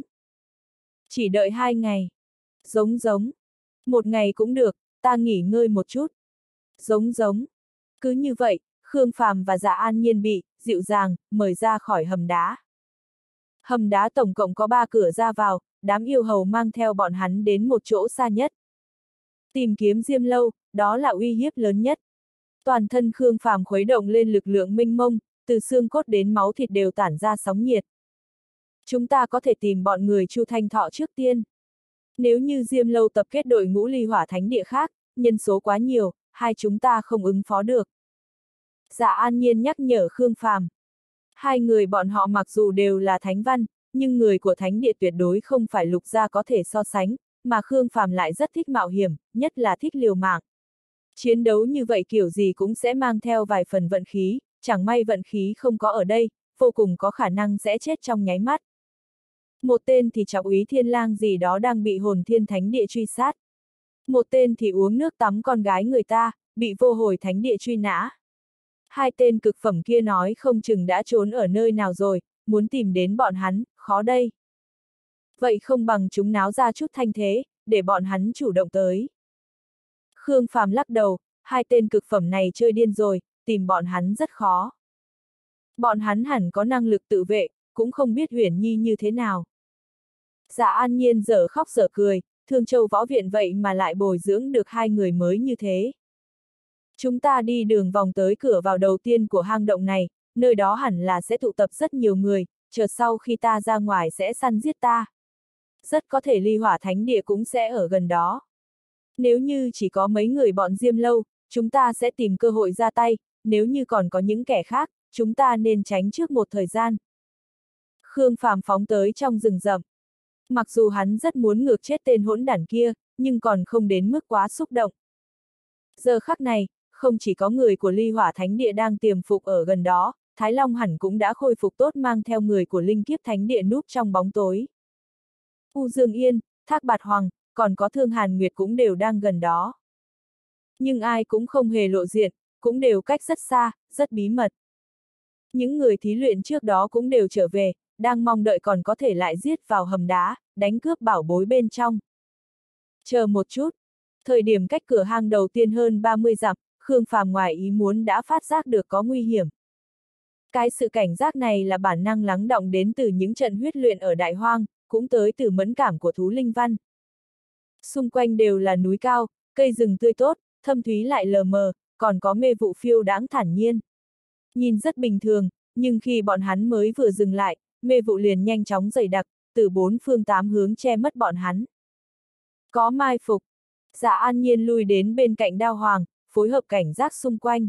Chỉ đợi 2 ngày. Giống. 1 ngày cũng được, ta nghỉ ngơi một chút. Giống. Cứ như vậy, Khương Phàm và Dạ An Nhiên bị, dịu dàng, mời ra khỏi hầm đá. Hầm đá tổng cộng có 3 cửa ra vào, đám yêu hầu mang theo bọn hắn đến một chỗ xa nhất. Tìm kiếm Diêm Lâu, đó là uy hiếp lớn nhất. Toàn thân Khương Phàm khuấy động lên lực lượng mênh mông, từ xương cốt đến máu thịt đều tản ra sóng nhiệt. Chúng ta có thể tìm bọn người Chu Thanh Thọ trước tiên. Nếu như Diêm Lâu tập kết đội ngũ ly hỏa thánh địa khác, nhân số quá nhiều, hai chúng ta không ứng phó được. Dạ An Nhiên nhắc nhở Khương Phàm. Hai người bọn họ mặc dù đều là thánh văn, nhưng người của thánh địa tuyệt đối không phải lục gia có thể so sánh, mà Khương Phàm lại rất thích mạo hiểm, nhất là thích liều mạng. Chiến đấu như vậy kiểu gì cũng sẽ mang theo vài phần vận khí, chẳng may vận khí không có ở đây, vô cùng có khả năng sẽ chết trong nháy mắt. Một tên thì Trọng Úy Thiên Lang gì đó đang bị Hồn Thiên Thánh Địa truy sát. Một tên thì uống nước tắm con gái người ta, bị Vô Hồi Thánh Địa truy nã. Hai tên cực phẩm kia nói không chừng đã trốn ở nơi nào rồi, muốn tìm đến bọn hắn, khó đây. Vậy không bằng chúng náo ra chút thanh thế, để bọn hắn chủ động tới. Khương Phàm lắc đầu, hai tên cực phẩm này chơi điên rồi, tìm bọn hắn rất khó. Bọn hắn hẳn có năng lực tự vệ, cũng không biết Uyển Nhi như thế nào. Dạ An Nhiên dở khóc dở cười, Thương Châu Võ Viện vậy mà lại bồi dưỡng được hai người mới như thế. Chúng ta đi đường vòng tới cửa vào đầu tiên của hang động này, nơi đó hẳn là sẽ tụ tập rất nhiều người, chờ sau khi ta ra ngoài sẽ săn giết ta. Rất có thể ly hỏa thánh địa cũng sẽ ở gần đó. Nếu như chỉ có mấy người bọn Diêm Lâu, chúng ta sẽ tìm cơ hội ra tay, nếu như còn có những kẻ khác, chúng ta nên tránh trước một thời gian. Khương Phàm phóng tới trong rừng rậm. Mặc dù hắn rất muốn ngược chết tên hỗn đản kia, nhưng còn không đến mức quá xúc động. Giờ khắc này, không chỉ có người của ly hỏa thánh địa đang tiềm phục ở gần đó, Thái Long hẳn cũng đã khôi phục tốt mang theo người của linh kiếp thánh địa núp trong bóng tối. U Dương Yên, Thác Bạt Hoàng, còn có Thương Hàn Nguyệt cũng đều đang gần đó. Nhưng ai cũng không hề lộ diện, cũng đều cách rất xa, rất bí mật. Những người thí luyện trước đó cũng đều trở về, đang mong đợi còn có thể lại giết vào hầm đá, đánh cướp bảo bối bên trong. Chờ một chút. Thời điểm cách cửa hang đầu tiên hơn 30 dặm, Khương Phàm ngoài ý muốn đã phát giác được có nguy hiểm. Cái sự cảnh giác này là bản năng lắng đọng đến từ những trận huyết luyện ở Đại Hoang, cũng tới từ mẫn cảm của thú linh văn. Xung quanh đều là núi cao, cây rừng tươi tốt, thâm thúy lại lờ mờ, còn có mê vụ phiêu đãng thản nhiên. Nhìn rất bình thường, nhưng khi bọn hắn mới vừa dừng lại, mê vụ liền nhanh chóng dày đặc, từ 4 phương 8 hướng che mất bọn hắn. Có mai phục. Dạ An Nhiên lui đến bên cạnh Đao Hoàng, phối hợp cảnh giác xung quanh.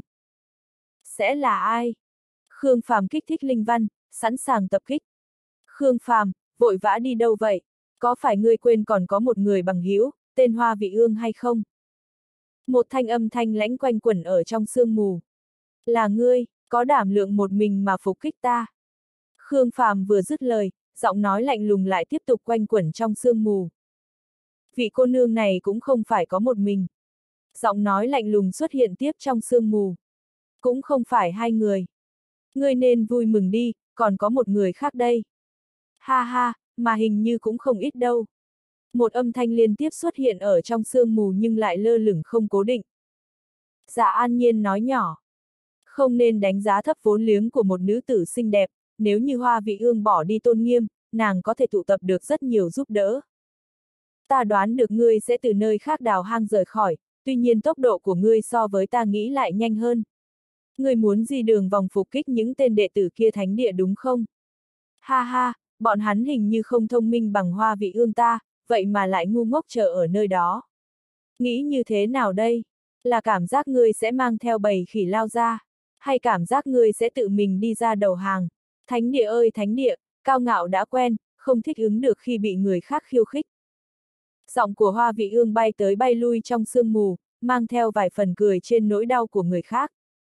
Sẽ là ai? Khương Phàm kích thích linh văn, sẵn sàng tập kích. Khương Phàm, vội vã đi đâu vậy? Có phải ngươi quên còn có một người bằng hữu, tên Hoa Vị Ương hay không? Một thanh âm thanh lãnh quanh quẩn ở trong sương mù. Là ngươi, có đảm lượng một mình mà phục kích ta. Khương Phàm vừa dứt lời, giọng nói lạnh lùng lại tiếp tục quanh quẩn trong sương mù. Vị cô nương này cũng không phải có một mình. Giọng nói lạnh lùng xuất hiện tiếp trong sương mù. Cũng không phải hai người. Ngươi nên vui mừng đi, còn có một người khác đây. Ha ha, mà hình như cũng không ít đâu. Một âm thanh liên tiếp xuất hiện ở trong sương mù nhưng lại lơ lửng không cố định. Dạ An Nhiên nói nhỏ. Không nên đánh giá thấp vốn liếng của một nữ tử xinh đẹp, nếu như Hoa Vị Ương bỏ đi tôn nghiêm, nàng có thể tụ tập được rất nhiều giúp đỡ. Ta đoán được ngươi sẽ từ nơi khác đào hang rời khỏi, tuy nhiên tốc độ của ngươi so với ta nghĩ lại nhanh hơn. Ngươi muốn đi đường vòng phục kích những tên đệ tử kia thánh địa đúng không? Ha ha, bọn hắn hình như không thông minh bằng Hoa Vị Ương ta, vậy mà lại ngu ngốc chờ ở nơi đó. Nghĩ như thế nào đây? Là cảm giác ngươi sẽ mang theo bầy khỉ lao ra, hay cảm giác ngươi sẽ tự mình đi ra đầu hàng? Thánh địa ơi thánh địa, cao ngạo đã quen, không thích ứng được khi bị người khác khiêu khích. Giọng của Hoa Vị Ương bay tới bay lui trong sương mù, mang theo vài phần cười trên nỗi đau của người khác.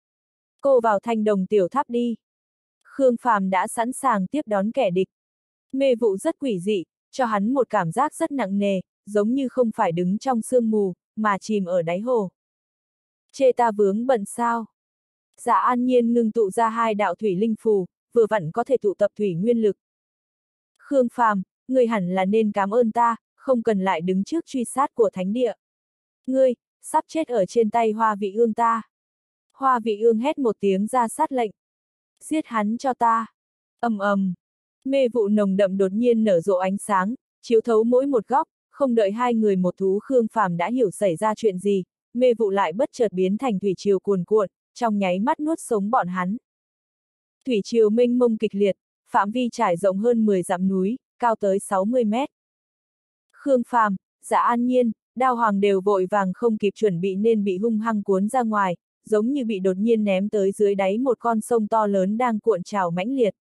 Cô vào Thanh Đồng tiểu tháp đi. Khương Phàm đã sẵn sàng tiếp đón kẻ địch. Mê vụ rất quỷ dị, cho hắn một cảm giác rất nặng nề, giống như không phải đứng trong sương mù, mà chìm ở đáy hồ. Chê ta vướng bận sao? Dạ An Nhiên ngưng tụ ra 2 đạo thủy linh phù, vừa vặn có thể tụ tập thủy nguyên lực. Khương Phàm, ngươi hẳn là nên cảm ơn ta, không cần lại đứng trước truy sát của thánh địa. Ngươi, sắp chết ở trên tay Hoa Vị Ương ta. Hoa Vị Ương hét một tiếng ra sát lệnh. Giết hắn cho ta. Ầm ầm. Mê vụ nồng đậm đột nhiên nở rộ ánh sáng, chiếu thấu mỗi một góc, không đợi hai người một thú Khương Phàm đã hiểu xảy ra chuyện gì, mê vụ lại bất chợt biến thành thủy triều cuồn cuộn, trong nháy mắt nuốt sống bọn hắn. Thủy triều mênh mông kịch liệt, phạm vi trải rộng hơn 10 dặm núi, cao tới 60 mét. Khương Phàm, Dạ An Nhiên, Đao Hoàng đều vội vàng không kịp chuẩn bị nên bị hung hăng cuốn ra ngoài, giống như bị đột nhiên ném tới dưới đáy một con sông to lớn đang cuộn trào mãnh liệt.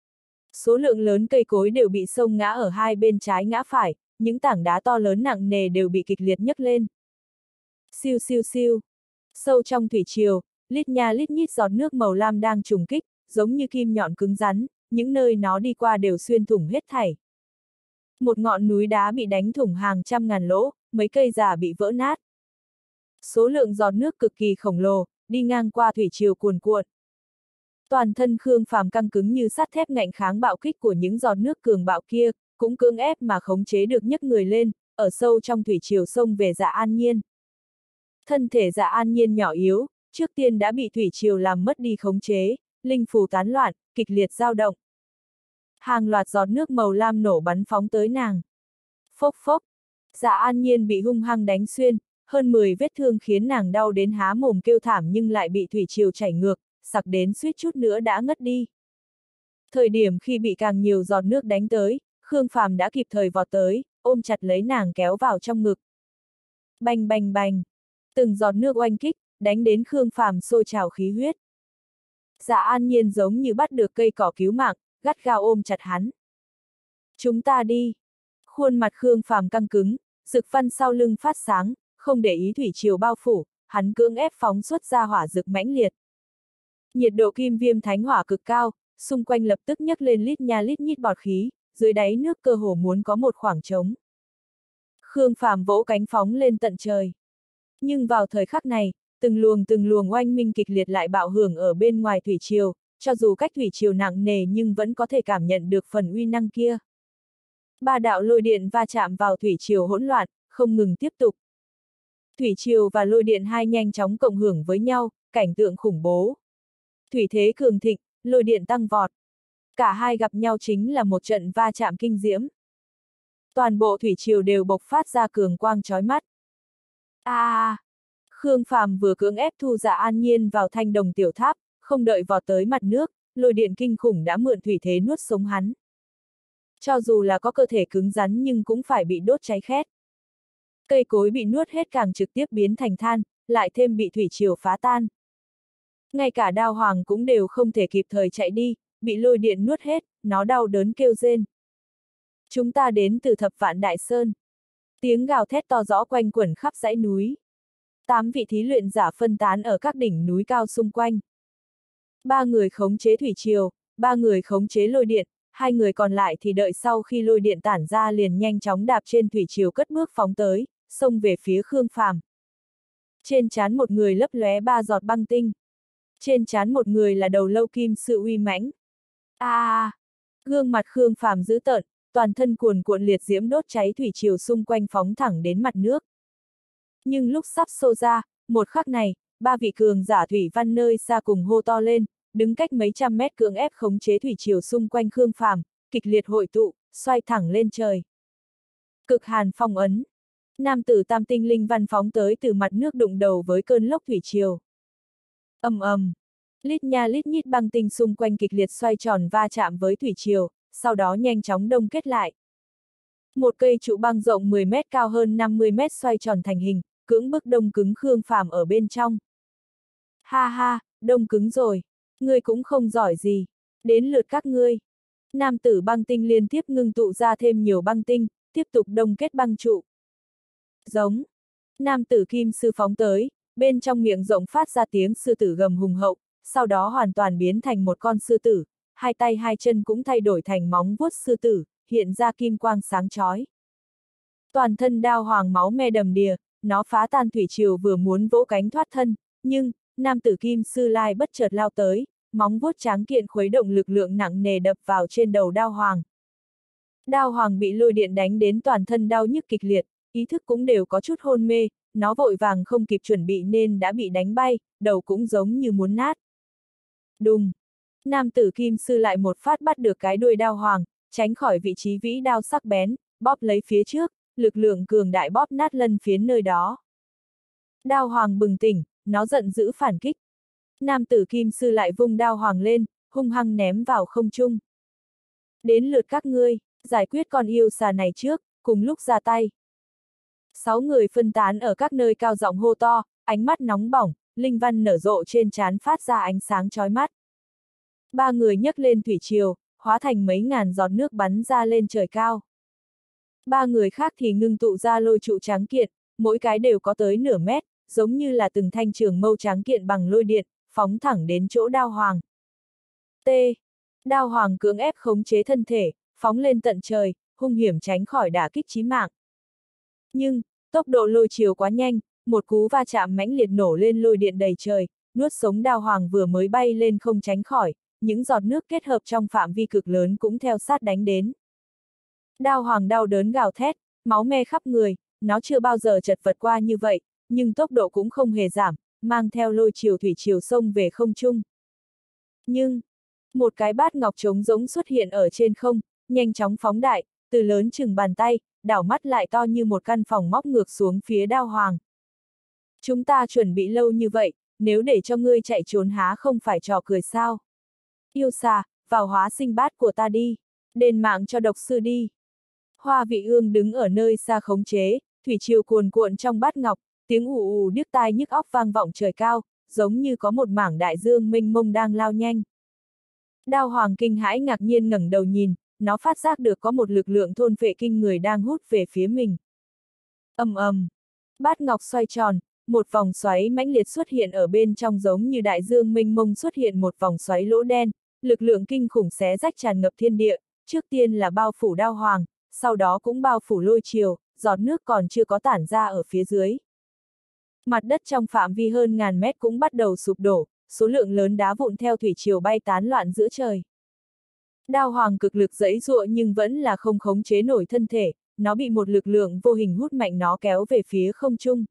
Số lượng lớn cây cối đều bị sông ngã ở hai bên trái ngã phải, những tảng đá to lớn nặng nề đều bị kịch liệt nhấc lên. Siêu siêu siêu. Sâu trong thủy triều, lít nha lít nhít giọt nước màu lam đang trùng kích, giống như kim nhọn cứng rắn, những nơi nó đi qua đều xuyên thủng hết thảy. Một ngọn núi đá bị đánh thủng hàng trăm ngàn lỗ, mấy cây già bị vỡ nát. Số lượng giọt nước cực kỳ khổng lồ, đi ngang qua thủy triều cuồn cuộn. Toàn thân Khương Phàm căng cứng như sắt thép ngạnh kháng bạo kích của những giọt nước cường bạo kia, cũng cưỡng ép mà khống chế được nhấc người lên, ở sâu trong thủy triều xông về Dạ An Nhiên. Thân thể Dạ An Nhiên nhỏ yếu, trước tiên đã bị thủy triều làm mất đi khống chế, linh phù tán loạn, kịch liệt dao động. Hàng loạt giọt nước màu lam nổ bắn phóng tới nàng. Phốc phốc, Dạ An Nhiên bị hung hăng đánh xuyên, hơn 10 vết thương khiến nàng đau đến há mồm kêu thảm nhưng lại bị thủy triều chảy ngược, sặc đến suýt chút nữa đã ngất đi. Thời điểm khi bị càng nhiều giọt nước đánh tới, Khương Phàm đã kịp thời vọt tới, ôm chặt lấy nàng kéo vào trong ngực. Bành bành bành, từng giọt nước oanh kích, đánh đến Khương Phàm sôi trào khí huyết. Dạ An Nhiên giống như bắt được cây cỏ cứu mạng, gắt gao ôm chặt hắn. Chúng ta đi. Khuôn mặt Khương Phàm căng cứng, rực văn sau lưng phát sáng, không để ý thủy triều bao phủ, hắn cưỡng ép phóng xuất ra hỏa rực mãnh liệt. Nhiệt độ kim viêm thánh hỏa cực cao, xung quanh lập tức nhấc lên lít nha lít nhít bọt khí, dưới đáy nước cơ hồ muốn có một khoảng trống. Khương Phàm vỗ cánh phóng lên tận trời. Nhưng vào thời khắc này, từng luồng oanh minh kịch liệt lại bạo hưởng ở bên ngoài thủy triều, cho dù cách thủy triều nặng nề nhưng vẫn có thể cảm nhận được phần uy năng kia. Ba đạo lôi điện va chạm vào thủy triều hỗn loạn, không ngừng tiếp tục. Thủy triều và lôi điện hai nhanh chóng cộng hưởng với nhau, cảnh tượng khủng bố. Thủy thế cường thịnh, lôi điện tăng vọt. Cả hai gặp nhau chính là một trận va chạm kinh diễm. Toàn bộ thủy triều đều bộc phát ra cường quang chói mắt. Khương Phàm vừa cưỡng ép thu Dạ An Nhiên vào Thanh Đồng tiểu tháp, không đợi vọt tới mặt nước, lôi điện kinh khủng đã mượn thủy thế nuốt sống hắn. Cho dù là có cơ thể cứng rắn nhưng cũng phải bị đốt cháy khét. Cây cối bị nuốt hết càng trực tiếp biến thành than, lại thêm bị thủy triều phá tan. Ngay cả Đao Hoàng cũng đều không thể kịp thời chạy đi, bị lôi điện nuốt hết, nó đau đớn kêu rên. Chúng ta đến từ Thập Vạn Đại Sơn. Tiếng gào thét to rõ quanh quẩn khắp dãy núi. 8 vị thí luyện giả phân tán ở các đỉnh núi cao xung quanh. 3 người khống chế thủy triều, 3 người khống chế lôi điện, 2 người còn lại thì đợi sau khi lôi điện tản ra liền nhanh chóng đạp trên thủy triều cất bước phóng tới, xông về phía Khương Phàm. Trên trán một người lấp lóe 3 giọt băng tinh. Trên trán một người là đầu lâu kim sự uy mãnh. Gương mặt Khương Phàm dữ tợn, toàn thân cuồn cuộn liệt diễm đốt cháy thủy triều xung quanh phóng thẳng đến mặt nước. Nhưng lúc sắp xô ra, một khắc này, ba vị cường giả thủy văn nơi xa cùng hô to lên, đứng cách mấy trăm mét cưỡng ép khống chế thủy triều xung quanh Khương Phàm, kịch liệt hội tụ, xoay thẳng lên trời. Cực hàn phong ấn. Nam tử tam tinh linh văn phóng tới từ mặt nước đụng đầu với cơn lốc thủy triều. Ầm ầm. Lít nha lít nhít băng tinh xung quanh kịch liệt xoay tròn va chạm với thủy triều, sau đó nhanh chóng đông kết lại. Một cây trụ băng rộng 10 mét cao hơn 50 mét xoay tròn thành hình, cưỡng bức đông cứng Khương Phàm ở bên trong. Ha ha, đông cứng rồi. Ngươi cũng không giỏi gì. Đến lượt các ngươi. Nam tử băng tinh liên tiếp ngưng tụ ra thêm nhiều băng tinh, tiếp tục đông kết băng trụ. Giống. Nam tử kim sư phóng tới, bên trong miệng rộng phát ra tiếng sư tử gầm hùng hậu, sau đó hoàn toàn biến thành một con sư tử, hai tay hai chân cũng thay đổi thành móng vuốt sư tử, hiện ra kim quang sáng chói. Toàn thân đao hoàng máu me đầm đìa, nó phá tan thủy triều vừa muốn vỗ cánh thoát thân, nhưng, nam tử kim sư lai bất chợt lao tới, móng vuốt tráng kiện khuấy động lực lượng nặng nề đập vào trên đầu đao hoàng. Đao hoàng bị lôi điện đánh đến toàn thân đau nhức kịch liệt, ý thức cũng đều có chút hôn mê, nó vội vàng không kịp chuẩn bị nên đã bị đánh bay, đầu cũng giống như muốn nát. Đùng! Nam tử kim sư lại một phát bắt được cái đuôi đao hoàng, tránh khỏi vị trí vĩ đao sắc bén, bóp lấy phía trước, lực lượng cường đại bóp nát lân phiến nơi đó. Đao hoàng bừng tỉnh, nó giận dữ phản kích. Nam tử kim sư lại vung đao hoàng lên, hung hăng ném vào không trung. Đến lượt các ngươi, giải quyết con yêu xà này trước, cùng lúc ra tay. 6 người phân tán ở các nơi cao giọng hô to, ánh mắt nóng bỏng, linh văn nở rộ trên trán phát ra ánh sáng chói mắt. 3 người nhấc lên thủy triều, hóa thành mấy ngàn giọt nước bắn ra lên trời cao. 3 người khác thì ngưng tụ ra lôi trụ tráng kiện, mỗi cái đều có tới nửa mét, giống như là từng thanh trường mâu tráng kiện bằng lôi điện, phóng thẳng đến chỗ đao hoàng. T. Đao hoàng cưỡng ép khống chế thân thể, phóng lên tận trời, hung hiểm tránh khỏi đả kích chí mạng. Nhưng, tốc độ lôi chiều quá nhanh, một cú va chạm mãnh liệt nổ lên lôi điện đầy trời, nuốt sống đao hoàng vừa mới bay lên không tránh khỏi, những giọt nước kết hợp trong phạm vi cực lớn cũng theo sát đánh đến. Đao hoàng đau đớn gào thét, máu me khắp người, nó chưa bao giờ chật vật qua như vậy, nhưng tốc độ cũng không hề giảm, mang theo lôi chiều thủy chiều sông về không trung. Nhưng, một cái bát ngọc trống rỗng xuất hiện ở trên không, nhanh chóng phóng đại, từ lớn chừng bàn tay, đảo mắt lại to như một căn phòng móc ngược xuống phía đao hoàng. Chúng ta chuẩn bị lâu như vậy, nếu để cho ngươi chạy trốn há không phải trò cười sao? Yêu xà, vào hóa sinh bát của ta đi, đền mạng cho độc sư đi. Hoa Vị Ương đứng ở nơi xa khống chế, thủy triều cuồn cuộn trong bát ngọc, tiếng ù ù điếc tai nhức óc vang vọng trời cao, giống như có một mảng đại dương mênh mông đang lao nhanh. Đao hoàng kinh hãi ngạc nhiên ngẩng đầu nhìn, nó phát giác được có một lực lượng thôn phệ kinh người đang hút về phía mình. Ầm ầm, bát ngọc xoay tròn, một vòng xoáy mãnh liệt xuất hiện ở bên trong giống như đại dương mênh mông xuất hiện một vòng xoáy lỗ đen, lực lượng kinh khủng xé rách tràn ngập thiên địa, trước tiên là bao phủ đao hoàng, sau đó cũng bao phủ lôi triều, giọt nước còn chưa có tản ra ở phía dưới. Mặt đất trong phạm vi hơn ngàn mét cũng bắt đầu sụp đổ, số lượng lớn đá vụn theo thủy triều bay tán loạn giữa trời. Đao hoàng cực lực giãy giụa nhưng vẫn là không khống chế nổi thân thể, nó bị một lực lượng vô hình hút mạnh nó kéo về phía không trung.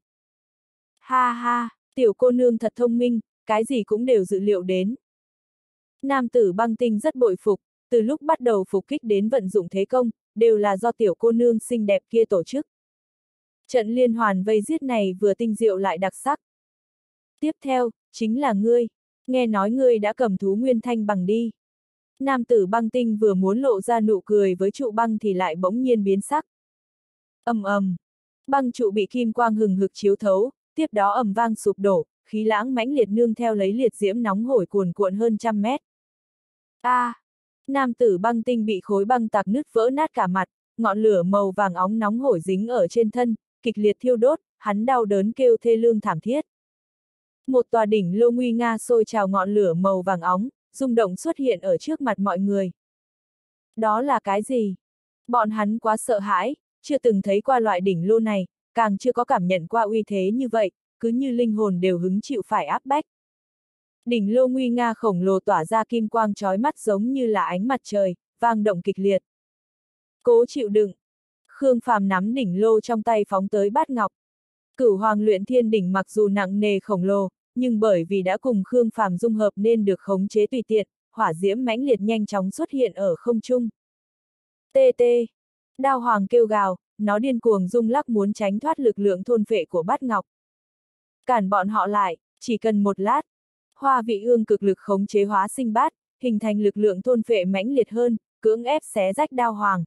Ha ha, tiểu cô nương thật thông minh, cái gì cũng đều dự liệu đến. Nam tử băng tinh rất bội phục, từ lúc bắt đầu phục kích đến vận dụng thế công, đều là do tiểu cô nương xinh đẹp kia tổ chức. Trận liên hoàn vây giết này vừa tinh diệu lại đặc sắc. Tiếp theo, chính là ngươi, nghe nói ngươi đã cầm thú nguyên thanh bằng đi. Nam tử băng tinh vừa muốn lộ ra nụ cười với trụ băng thì lại bỗng nhiên biến sắc. Ầm ầm, băng trụ bị kim quang hừng hực chiếu thấu, tiếp đó ầm vang sụp đổ, khí lãng mãnh liệt nương theo lấy liệt diễm nóng hổi cuồn cuộn hơn trăm mét. Nam tử băng tinh bị khối băng tạc nứt vỡ nát cả mặt, ngọn lửa màu vàng óng nóng hổi dính ở trên thân, kịch liệt thiêu đốt, hắn đau đớn kêu thê lương thảm thiết. Một tòa đỉnh lô nguy nga sôi trào ngọn lửa màu vàng óng, rung động xuất hiện ở trước mặt mọi người. Đó là cái gì? Bọn hắn quá sợ hãi, chưa từng thấy qua loại đỉnh lô này, càng chưa có cảm nhận qua uy thế như vậy, cứ như linh hồn đều hứng chịu phải áp bách. Đỉnh lô nguy nga khổng lồ tỏa ra kim quang chói mắt giống như là ánh mặt trời, vang động kịch liệt. Cố chịu đựng. Khương Phàm nắm đỉnh lô trong tay phóng tới bát ngọc. Cửu Hoàng Luyện Thiên đỉnh mặc dù nặng nề khổng lồ, nhưng bởi vì đã cùng Khương Phàm dung hợp nên được khống chế tùy tiện, hỏa diễm mãnh liệt nhanh chóng xuất hiện ở không trung. Tê tê. Đao Hoàng kêu gào, nó điên cuồng rung lắc muốn tránh thoát lực lượng thôn phệ của bát ngọc. Cản bọn họ lại, chỉ cần một lát. Hoa Vị Ương cực lực khống chế hóa sinh bát, hình thành lực lượng thôn phệ mãnh liệt hơn, cưỡng ép xé rách Đao Hoàng.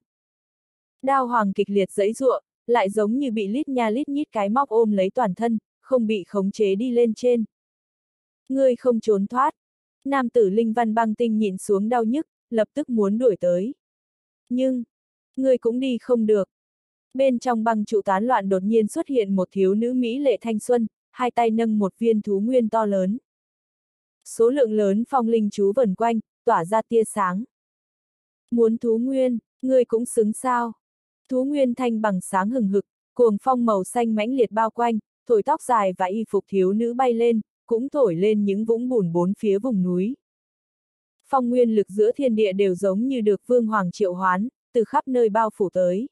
Đao Hoàng kịch liệt giãy giụa, lại giống như bị lít nha lít nhít cái móc ôm lấy toàn thân, không bị khống chế đi lên trên. Ngươi không trốn thoát. Nam tử Linh Văn Băng Tinh nhịn xuống đau nhức, lập tức muốn đuổi tới. Nhưng, ngươi cũng đi không được. Bên trong băng trụ tán loạn đột nhiên xuất hiện một thiếu nữ mỹ lệ thanh xuân, hai tay nâng một viên thú nguyên to lớn. Số lượng lớn phong linh chú vần quanh, tỏa ra tia sáng. Muốn thú nguyên, ngươi cũng xứng sao? Thú nguyên thanh bằng sáng hừng hực, cuồng phong màu xanh mãnh liệt bao quanh, thổi tóc dài và y phục thiếu nữ bay lên, cũng thổi lên những vũng bùn bốn phía vùng núi. Phong nguyên lực giữa thiên địa đều giống như được Vương Hoàng triệu hoán, từ khắp nơi bao phủ tới.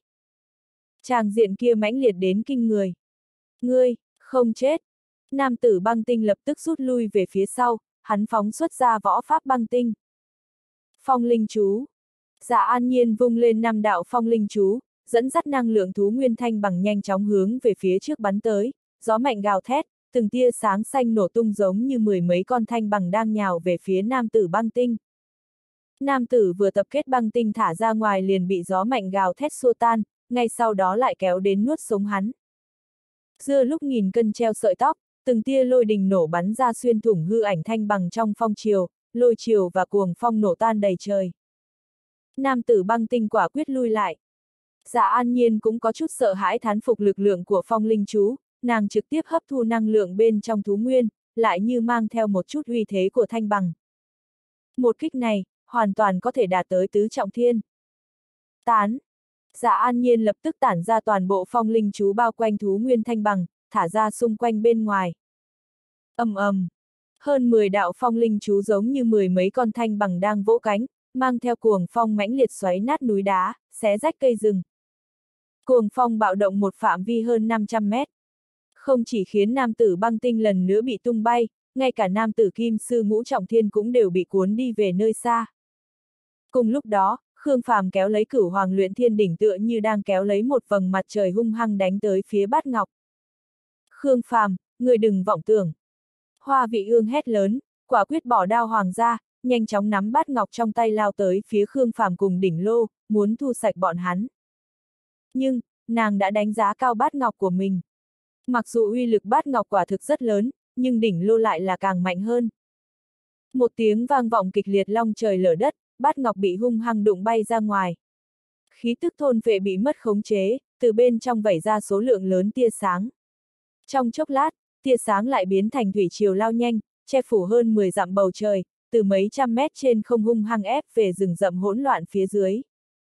Tràng diện kia mãnh liệt đến kinh người. Ngươi, không chết. Nam tử Băng Tinh lập tức rút lui về phía sau, hắn phóng xuất ra võ pháp băng tinh. Phong linh chú. Dạ An Nhiên vung lên 5 đạo phong linh chú, dẫn dắt năng lượng thú nguyên thanh bằng nhanh chóng hướng về phía trước bắn tới, gió mạnh gào thét, từng tia sáng xanh nổ tung giống như mười mấy con thanh bằng đang nhào về phía nam tử Băng Tinh. Nam tử vừa tập kết băng tinh thả ra ngoài liền bị gió mạnh gào thét xua tan, ngay sau đó lại kéo đến nuốt sống hắn. Dưa lúc nghìn cân treo sợi tóc, từng tia lôi đình nổ bắn ra xuyên thủng hư ảnh thanh bằng trong phong triều, lôi triều và cuồng phong nổ tan đầy trời. Nam tử Băng Tinh quả quyết lui lại. Dạ An Nhiên cũng có chút sợ hãi thán phục lực lượng của phong linh chú, nàng trực tiếp hấp thu năng lượng bên trong thú nguyên, lại như mang theo một chút uy thế của thanh bằng. Một kích này, hoàn toàn có thể đạt tới tứ trọng thiên. Tán. Dạ An Nhiên lập tức tản ra toàn bộ phong linh chú bao quanh thú nguyên thanh bằng, thả ra xung quanh bên ngoài. Ầm ầm. Hơn 10 đạo phong linh chú giống như mười mấy con thanh bằng đang vỗ cánh, mang theo cuồng phong mãnh liệt xoáy nát núi đá, xé rách cây rừng. Cuồng phong bạo động một phạm vi hơn 500 mét. Không chỉ khiến nam tử Băng Tinh lần nữa bị tung bay, ngay cả nam tử Kim Sư Ngũ Trọng Thiên cũng đều bị cuốn đi về nơi xa. Cùng lúc đó, Khương Phàm kéo lấy Cửu Hoàng Luyện Thiên đỉnh tựa như đang kéo lấy một vầng mặt trời hung hăng đánh tới phía bát ngọc. Khương Phàm, người đừng vọng tưởng. Hoa Vị Ương hét lớn, quả quyết bỏ đao hoàng ra, nhanh chóng nắm bát ngọc trong tay lao tới phía Khương Phàm cùng đỉnh lô, muốn thu sạch bọn hắn. Nhưng, nàng đã đánh giá cao bát ngọc của mình. Mặc dù uy lực bát ngọc quả thực rất lớn, nhưng đỉnh lô lại là càng mạnh hơn. Một tiếng vang vọng kịch liệt long trời lở đất, bát ngọc bị hung hăng đụng bay ra ngoài. Khí tức thôn vệ bị mất khống chế, từ bên trong vẩy ra số lượng lớn tia sáng. Trong chốc lát, tia sáng lại biến thành thủy triều lao nhanh, che phủ hơn 10 dặm bầu trời, từ mấy trăm mét trên không hung hăng ép về rừng rậm hỗn loạn phía dưới.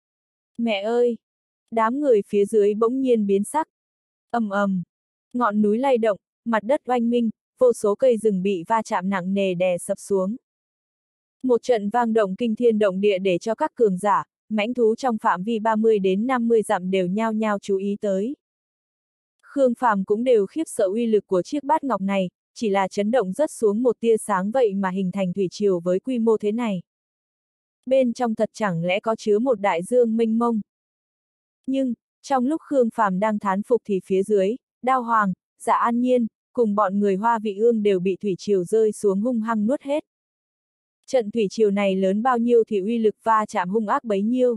Mẹ ơi! Đám người phía dưới bỗng nhiên biến sắc. Ầm ầm! Ngọn núi lay động, mặt đất oanh minh, vô số cây rừng bị va chạm nặng nề đè sập xuống. Một trận vang động kinh thiên động địa để cho các cường giả, mãnh thú trong phạm vi 30 đến 50 dặm đều nhao nhao chú ý tới. Khương Phàm cũng đều khiếp sợ uy lực của chiếc bát ngọc này, chỉ là chấn động rớt xuống một tia sáng vậy mà hình thành thủy triều với quy mô thế này. Bên trong thật chẳng lẽ có chứa một đại dương mênh mông. Nhưng, trong lúc Khương Phàm đang thán phục thì phía dưới, Đao Hoàng, Dạ An Nhiên, cùng bọn người Hoa Vị Ương đều bị thủy triều rơi xuống hung hăng nuốt hết. Trận thủy triều này lớn bao nhiêu thì uy lực va chạm hung ác bấy nhiêu.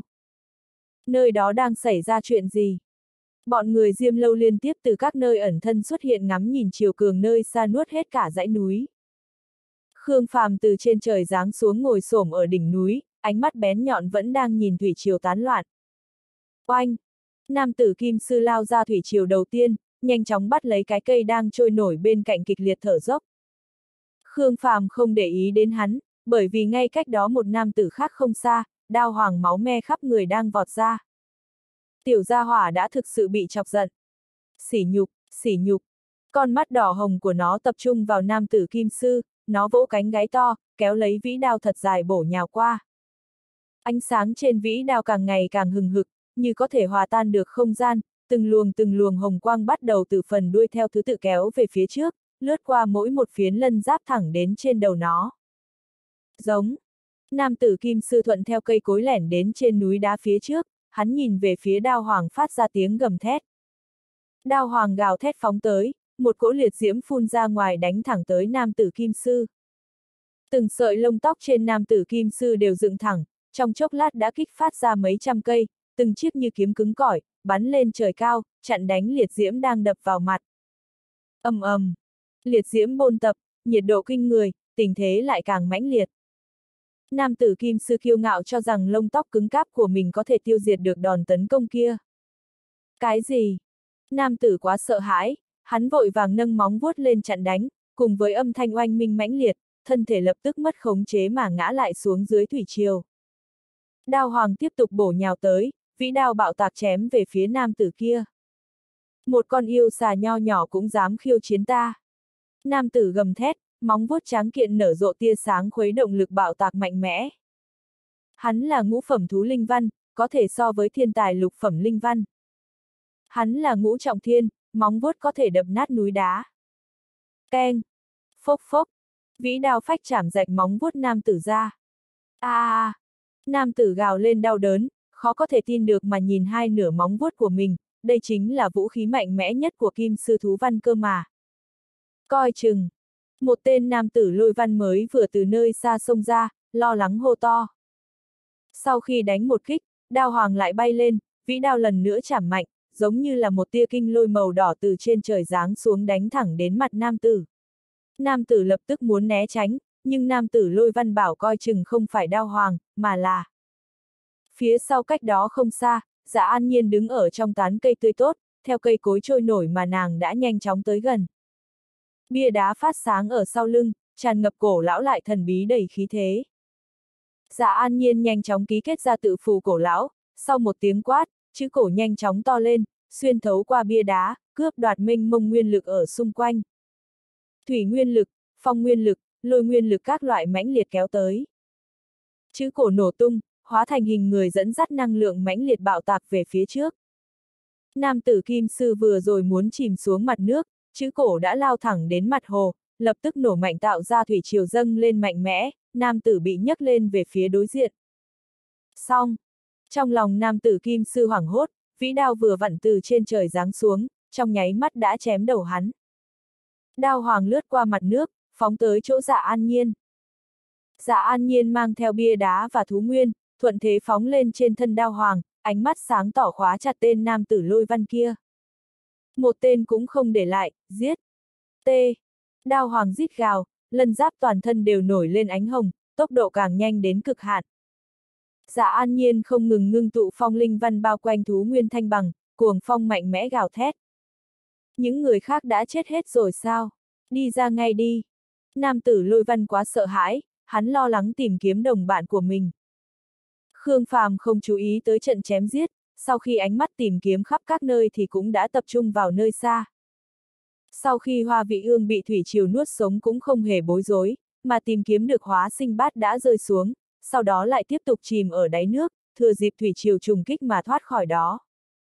Nơi đó đang xảy ra chuyện gì? Bọn người Diêm Lâu liên tiếp từ các nơi ẩn thân xuất hiện ngắm nhìn triều cường nơi xa nuốt hết cả dãy núi. Khương Phàm từ trên trời giáng xuống ngồi xổm ở đỉnh núi, ánh mắt bén nhọn vẫn đang nhìn thủy triều tán loạn. Oanh! Nam tử Kim Sư lao ra thủy triều đầu tiên, nhanh chóng bắt lấy cái cây đang trôi nổi bên cạnh kịch liệt thở dốc. Khương Phàm không để ý đến hắn, bởi vì ngay cách đó một nam tử khác không xa, Đao Hoàng máu me khắp người đang vọt ra. Tiểu gia hỏa đã thực sự bị chọc giận. Sỉ nhục, sỉ nhục. Con mắt đỏ hồng của nó tập trung vào nam tử Kim Sư, nó vỗ cánh gáy to, kéo lấy vĩ đao thật dài bổ nhào qua. Ánh sáng trên vĩ đao càng ngày càng hừng hực, như có thể hòa tan được không gian, từng luồng hồng quang bắt đầu từ phần đuôi theo thứ tự kéo về phía trước, lướt qua mỗi một phiến lân giáp thẳng đến trên đầu nó. Giống. Nam tử kim sư thuận theo cây cối lẻn đến trên núi đá phía trước, hắn nhìn về phía Đao Hoàng phát ra tiếng gầm thét. Đao Hoàng gào thét phóng tới, một cỗ liệt diễm phun ra ngoài đánh thẳng tới nam tử kim sư. Từng sợi lông tóc trên nam tử kim sư đều dựng thẳng, trong chốc lát đã kích phát ra mấy trăm cây, từng chiếc như kiếm cứng cỏi, bắn lên trời cao, chặn đánh liệt diễm đang đập vào mặt. Ầm ầm, liệt diễm bôn tập, nhiệt độ kinh người, tình thế lại càng mãnh liệt. Nam tử kim sư kiêu ngạo cho rằng lông tóc cứng cáp của mình có thể tiêu diệt được đòn tấn công kia. Cái gì? Nam tử quá sợ hãi, hắn vội vàng nâng móng vuốt lên chặn đánh, cùng với âm thanh oanh minh mãnh liệt, thân thể lập tức mất khống chế mà ngã lại xuống dưới thủy triều. Đao Hoàng tiếp tục bổ nhào tới, vĩ đao bạo tạc chém về phía nam tử kia. Một con yêu xà nho nhỏ cũng dám khiêu chiến ta. Nam tử gầm thét, móng vuốt tráng kiện nở rộ tia sáng khuấy động lực bạo tạc mạnh mẽ. Hắn là ngũ phẩm thú linh văn, có thể so với thiên tài lục phẩm linh văn. Hắn là ngũ trọng thiên, móng vuốt có thể đập nát núi đá. Keng! Phốc phốc! Vĩ đao phách chảm rạch móng vuốt nam tử ra. Nam tử gào lên đau đớn, khó có thể tin được mà nhìn hai nửa móng vuốt của mình, đây chính là vũ khí mạnh mẽ nhất của kim sư thú văn cơ mà. Coi chừng! Một tên nam tử lôi văn mới vừa từ nơi xa xông ra, lo lắng hô to. Sau khi đánh một kích, Đao Hoàng lại bay lên, vĩ đao lần nữa chảm mạnh, giống như là một tia kinh lôi màu đỏ từ trên trời giáng xuống đánh thẳng đến mặt nam tử. Nam tử lập tức muốn né tránh, nhưng nam tử lôi văn bảo coi chừng không phải Đao Hoàng, mà là. Phía sau cách đó không xa, Dạ An Nhiên đứng ở trong tán cây tươi tốt, theo cây cối trôi nổi mà nàng đã nhanh chóng tới gần. Bia đá phát sáng ở sau lưng, tràn ngập cổ lão lại thần bí đầy khí thế. Dạ An Nhiên nhanh chóng ký kết ra tự phù cổ lão, sau một tiếng quát, chữ cổ nhanh chóng to lên, xuyên thấu qua bia đá, cướp đoạt mênh mông nguyên lực ở xung quanh. Thủy nguyên lực, phong nguyên lực, lôi nguyên lực các loại mãnh liệt kéo tới. Chữ cổ nổ tung, hóa thành hình người dẫn dắt năng lượng mãnh liệt bạo tạc về phía trước. Nam tử kim sư vừa rồi muốn chìm xuống mặt nước, chữ cổ đã lao thẳng đến mặt hồ, lập tức nổ mạnh tạo ra thủy triều dâng lên mạnh mẽ, nam tử bị nhấc lên về phía đối diện. Xong! Trong lòng nam tử kim sư hoảng hốt, vĩ đao vừa vặn từ trên trời giáng xuống, trong nháy mắt đã chém đầu hắn. Đao Hoàng lướt qua mặt nước, phóng tới chỗ Dạ An Nhiên. Dạ An Nhiên mang theo bia đá và thú nguyên, thuận thế phóng lên trên thân Đao Hoàng, ánh mắt sáng tỏ khóa chặt tên nam tử lôi văn kia. Một tên cũng không để lại, giết. T. Đao Hoàng rít gào, lân giáp toàn thân đều nổi lên ánh hồng, tốc độ càng nhanh đến cực hạn. Dạ An Nhiên không ngừng ngưng tụ phong linh văn bao quanh thú nguyên thanh bằng, cuồng phong mạnh mẽ gào thét. Những người khác đã chết hết rồi sao? Đi ra ngay đi. Nam tử lôi văn quá sợ hãi, hắn lo lắng tìm kiếm đồng bạn của mình. Khương Phàm không chú ý tới trận chém giết, sau khi ánh mắt tìm kiếm khắp các nơi thì cũng đã tập trung vào nơi xa. Sau khi Hoa Vị Ương bị thủy triều nuốt sống cũng không hề bối rối, mà tìm kiếm được hóa sinh bát đã rơi xuống, sau đó lại tiếp tục chìm ở đáy nước, thừa dịp thủy triều trùng kích mà thoát khỏi đó.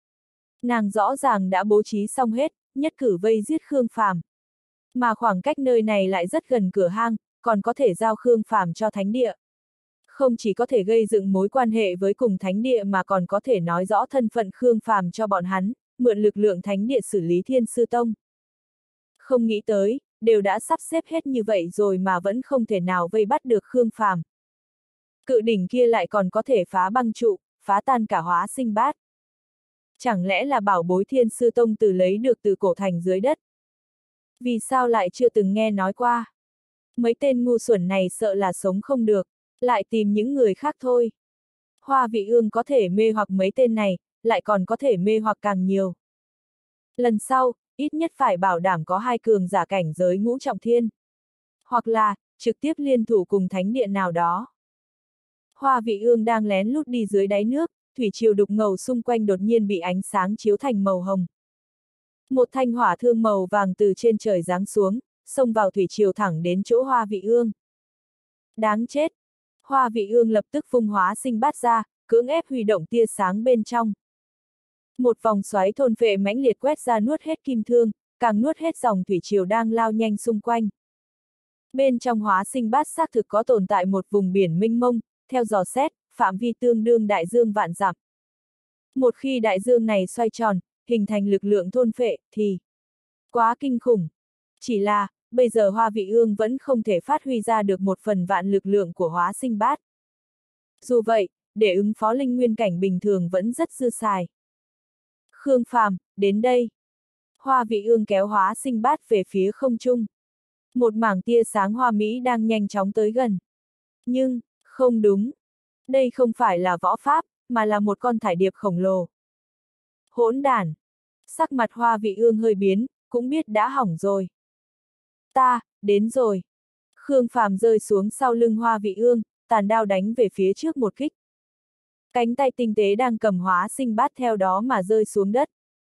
Nàng rõ ràng đã bố trí xong hết, nhất cử vây giết Khương Phàm. Mà khoảng cách nơi này lại rất gần cửa hang, còn có thể giao Khương Phàm cho thánh địa. Không chỉ có thể gây dựng mối quan hệ với cùng thánh địa mà còn có thể nói rõ thân phận Khương Phàm cho bọn hắn, mượn lực lượng thánh địa xử lý Thiên Sư Tông. Không nghĩ tới, đều đã sắp xếp hết như vậy rồi mà vẫn không thể nào vây bắt được Khương Phàm. Cự đỉnh kia lại còn có thể phá băng trụ, phá tan cả hóa sinh bát. Chẳng lẽ là bảo bối Thiên Sư Tông từ lấy được từ cổ thành dưới đất? Vì sao lại chưa từng nghe nói qua? Mấy tên ngu xuẩn này sợ là sống không được, lại tìm những người khác thôi. Hoa Vị Ương có thể mê hoặc mấy tên này, lại còn có thể mê hoặc càng nhiều. Lần sau, ít nhất phải bảo đảm có 2 cường giả cảnh giới ngũ trọng thiên. Hoặc là, trực tiếp liên thủ cùng thánh địa nào đó. Hoa Vị Ương đang lén lút đi dưới đáy nước, thủy triều đục ngầu xung quanh đột nhiên bị ánh sáng chiếu thành màu hồng. Một thanh hỏa thương màu vàng từ trên trời giáng xuống, xông vào thủy triều thẳng đến chỗ Hoa Vị Ương. Đáng chết! Hoa Vị Ương lập tức phung hóa sinh bát ra, cưỡng ép huy động tia sáng bên trong. Một vòng xoáy thôn phệ mãnh liệt quét ra nuốt hết kim thương, càng nuốt hết dòng thủy triều đang lao nhanh xung quanh. Bên trong hóa sinh bát xác thực có tồn tại một vùng biển mênh mông, theo dò xét, phạm vi tương đương đại dương vạn dặm. Một khi đại dương này xoay tròn, hình thành lực lượng thôn phệ, thì quá kinh khủng. Chỉ là, bây giờ Hoa Vị Ương vẫn không thể phát huy ra được 1/1000 lực lượng của hóa sinh bát. Dù vậy, để ứng phó linh nguyên cảnh bình thường vẫn rất dư xài. Khương Phàm, đến đây. Hoa Vị Ương kéo hóa sinh bát về phía không trung. Một mảng tia sáng hoa mỹ đang nhanh chóng tới gần. Nhưng, không đúng. Đây không phải là võ pháp, mà là một con thải điệp khổng lồ. Hỗn đản! Sắc mặt Hoa Vị Ương hơi biến, cũng biết đã hỏng rồi. Ta, đến rồi. Khương Phàm rơi xuống sau lưng Hoa Vị Ương, tàn đao đánh về phía trước một kích. Cánh tay tinh tế đang cầm hóa sinh bát theo đó mà rơi xuống đất.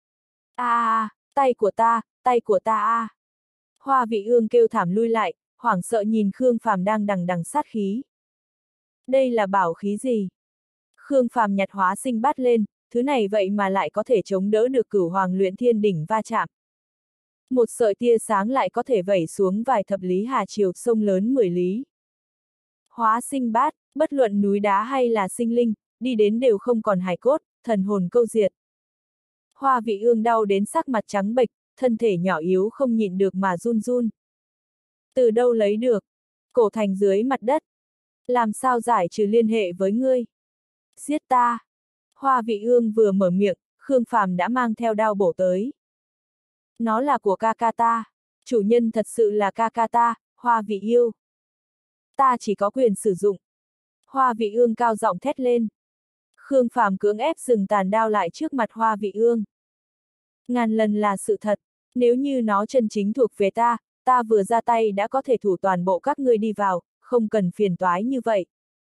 Tay của ta a! Hoa Vị Ương kêu thảm lui lại, hoảng sợ nhìn Khương Phàm đang đằng đằng sát khí. Đây là bảo khí gì? Khương Phàm nhặt hóa sinh bát lên, thứ này vậy mà lại có thể chống đỡ được Cửu Hoàng Luyện Thiên đỉnh va chạm. Một sợi tia sáng lại có thể vẩy xuống vài thập lý hà chiều sông lớn 10 lý. Hóa sinh bát, bất luận núi đá hay là sinh linh, đi đến đều không còn hài cốt, thần hồn câu diệt. Hoa Vị Ương đau đến sắc mặt trắng bệch, thân thể nhỏ yếu không nhịn được mà run run. Từ đâu lấy được? Cổ thành dưới mặt đất. Làm sao giải trừ liên hệ với ngươi? Giết ta! Hoa Vị Ương vừa mở miệng, Khương Phàm đã mang theo đao bổ tới. Nó là của ca ca ta. Chủ nhân thật sự là ca ca ta, Hoa Vị Yêu. Ta chỉ có quyền sử dụng. Hoa Vị Ương cao giọng thét lên. Khương Phàm cưỡng ép dừng tàn đao lại trước mặt Hoa Vị Ương. Ngàn lần là sự thật, nếu như nó chân chính thuộc về ta, ta vừa ra tay đã có thể thủ toàn bộ các ngươi đi vào, không cần phiền toái như vậy.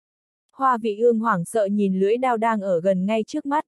Hoa Vị Ương hoảng sợ nhìn lưỡi đao đang ở gần ngay trước mắt.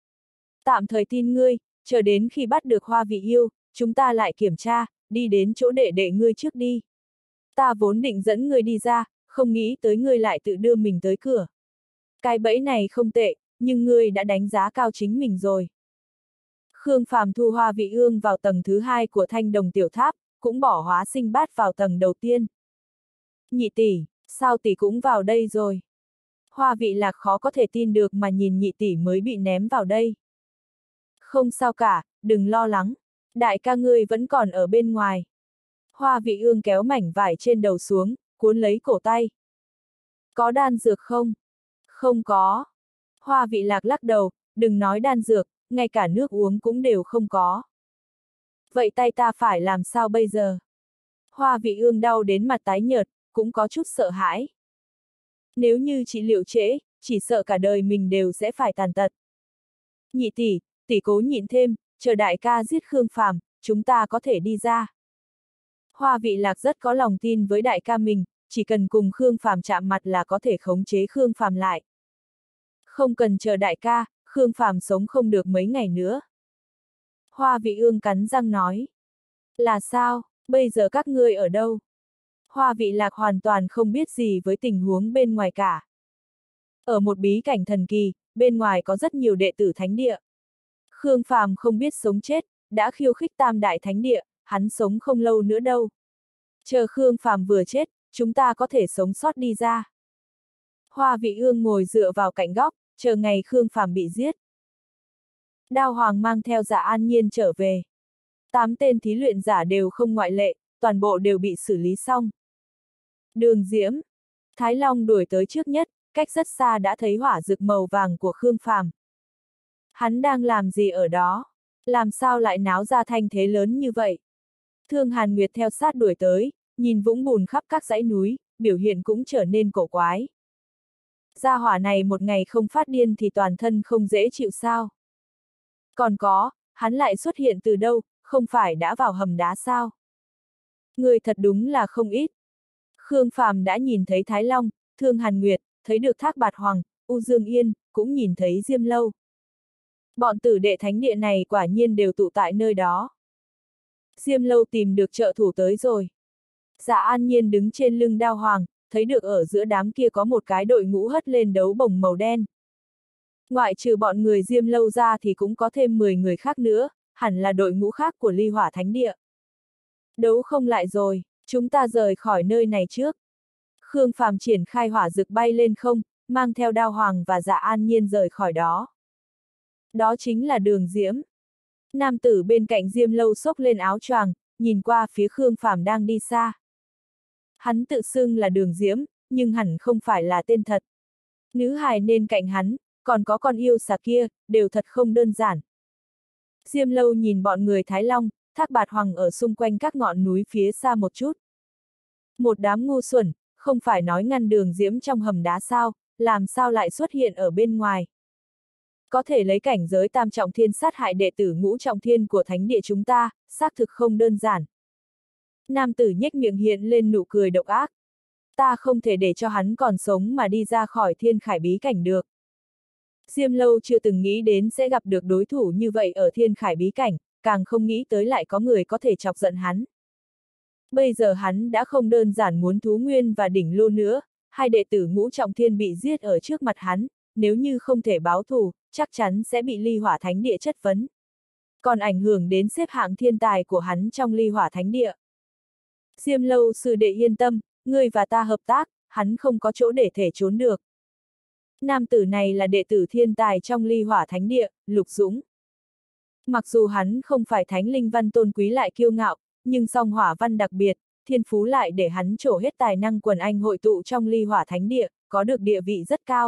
Tạm thời tin ngươi, chờ đến khi bắt được Hoa Vị Yêu, chúng ta lại kiểm tra, đi đến chỗ đệ đệ ngươi trước đi. Ta vốn định dẫn ngươi đi ra, không nghĩ tới ngươi lại tự đưa mình tới cửa. Cái bẫy này không tệ, nhưng ngươi đã đánh giá cao chính mình rồi. Khương Phàm thu Hoa Vị Ương vào tầng thứ 2 của Thanh Đồng Tiểu Tháp, cũng bỏ hóa sinh bát vào tầng đầu tiên. Nhị tỷ, sao tỷ cũng vào đây rồi? Hoa Vị Lạc khó có thể tin được mà nhìn nhị tỷ mới bị ném vào đây. Không sao cả, đừng lo lắng. Đại ca ngươi vẫn còn ở bên ngoài. Hoa Vị Ương kéo mảnh vải trên đầu xuống, cuốn lấy cổ tay. Có đan dược không? Không có. Hoa Vị Lạc lắc đầu, đừng nói đan dược, ngay cả nước uống cũng đều không có. Vậy tay ta phải làm sao bây giờ? Hoa Vị Ương đau đến mặt tái nhợt, cũng có chút sợ hãi. Nếu như trị liệu trễ, chỉ sợ cả đời mình đều sẽ phải tàn tật. Nhị tỷ, tỷ cố nhịn thêm, chờ đại ca giết Khương Phàm, chúng ta có thể đi ra. Hoa Vị Lạc rất có lòng tin với đại ca mình, chỉ cần cùng Khương Phàm chạm mặt là có thể khống chế Khương Phàm lại. Không cần chờ đại ca, Khương Phàm sống không được mấy ngày nữa. Hoa Vị Ương cắn răng nói. Là sao, bây giờ các ngươi ở đâu? Hoa Vị Lạc hoàn toàn không biết gì với tình huống bên ngoài cả. Ở một bí cảnh thần kỳ, bên ngoài có rất nhiều đệ tử thánh địa. Khương Phàm không biết sống chết, đã khiêu khích Tam Đại Thánh Địa, hắn sống không lâu nữa đâu. Chờ Khương Phàm vừa chết, chúng ta có thể sống sót đi ra. Hoa Vị Ương ngồi dựa vào cạnh góc, chờ ngày Khương Phàm bị giết. Đao Hoàng mang theo Dạ An Nhiên trở về. 8 tên thí luyện giả đều không ngoại lệ, toàn bộ đều bị xử lý xong. Đường Diễm, Thái Long đuổi tới trước nhất, cách rất xa đã thấy hỏa rực màu vàng của Khương Phàm. Hắn đang làm gì ở đó? Làm sao lại náo ra thanh thế lớn như vậy? Thương Hàn Nguyệt theo sát đuổi tới, nhìn vũng bùn khắp các dãy núi, biểu hiện cũng trở nên cổ quái. Gia hỏa này một ngày không phát điên thì toàn thân không dễ chịu sao? Còn có, hắn lại xuất hiện từ đâu, không phải đã vào hầm đá sao? Người thật đúng là không ít. Khương Phàm đã nhìn thấy Thái Long, Thương Hàn Nguyệt, thấy được Thác Bạt Hoàng, U Dương Yên, cũng nhìn thấy Diêm Lâu. Bọn tử đệ thánh địa này quả nhiên đều tụ tại nơi đó. Diêm Lâu tìm được trợ thủ tới rồi. Dạ An Nhiên đứng trên lưng Đao Hoàng, thấy được ở giữa đám kia có một cái đội ngũ hất lên đấu bổng màu đen. Ngoại trừ bọn người Diêm Lâu ra thì cũng có thêm 10 người khác nữa, hẳn là đội ngũ khác của Ly Hỏa Thánh Địa. Đấu không lại rồi, chúng ta rời khỏi nơi này trước. Khương Phàm triển khai hỏa dực bay lên không, mang theo Đao Hoàng và Dạ An Nhiên rời khỏi đó. Đó chính là Đường Diễm. Nam tử bên cạnh Diêm Lâu xốc lên áo choàng, nhìn qua phía Khương Phàm đang đi xa. Hắn tự xưng là Đường Diễm, nhưng hẳn không phải là tên thật. Nữ hài nên cạnh hắn, còn có con yêu xà kia, đều thật không đơn giản. Diêm Lâu nhìn bọn người Thái Long, Thác Bạt Hoàng ở xung quanh các ngọn núi phía xa một chút. Một đám ngu xuẩn, không phải nói ngăn Đường Diễm trong hầm đá sao, làm sao lại xuất hiện ở bên ngoài. Có thể lấy cảnh giới tam trọng thiên sát hại đệ tử ngũ trọng thiên của thánh địa chúng ta, xác thực không đơn giản. Nam tử nhếch miệng hiện lên nụ cười độc ác. Ta không thể để cho hắn còn sống mà đi ra khỏi thiên khải bí cảnh được. Diêm Lâu chưa từng nghĩ đến sẽ gặp được đối thủ như vậy ở thiên khải bí cảnh, càng không nghĩ tới lại có người có thể chọc giận hắn. Bây giờ hắn đã không đơn giản muốn thú nguyên và đỉnh lô nữa, hai đệ tử ngũ trọng thiên bị giết ở trước mặt hắn, nếu như không thể báo thù, chắc chắn sẽ bị Ly Hỏa Thánh Địa chất vấn. Còn ảnh hưởng đến xếp hạng thiên tài của hắn trong Ly Hỏa Thánh Địa. Diêm Lâu sư đệ yên tâm, ngươi và ta hợp tác, hắn không có chỗ để thể trốn được. Nam tử này là đệ tử thiên tài trong Ly Hỏa Thánh Địa, Lục Dũng. Mặc dù hắn không phải thánh linh văn tôn quý lại kiêu ngạo, nhưng song hỏa văn đặc biệt, thiên phú lại để hắn trổ hết tài năng quần anh hội tụ trong Ly Hỏa Thánh Địa, có được địa vị rất cao.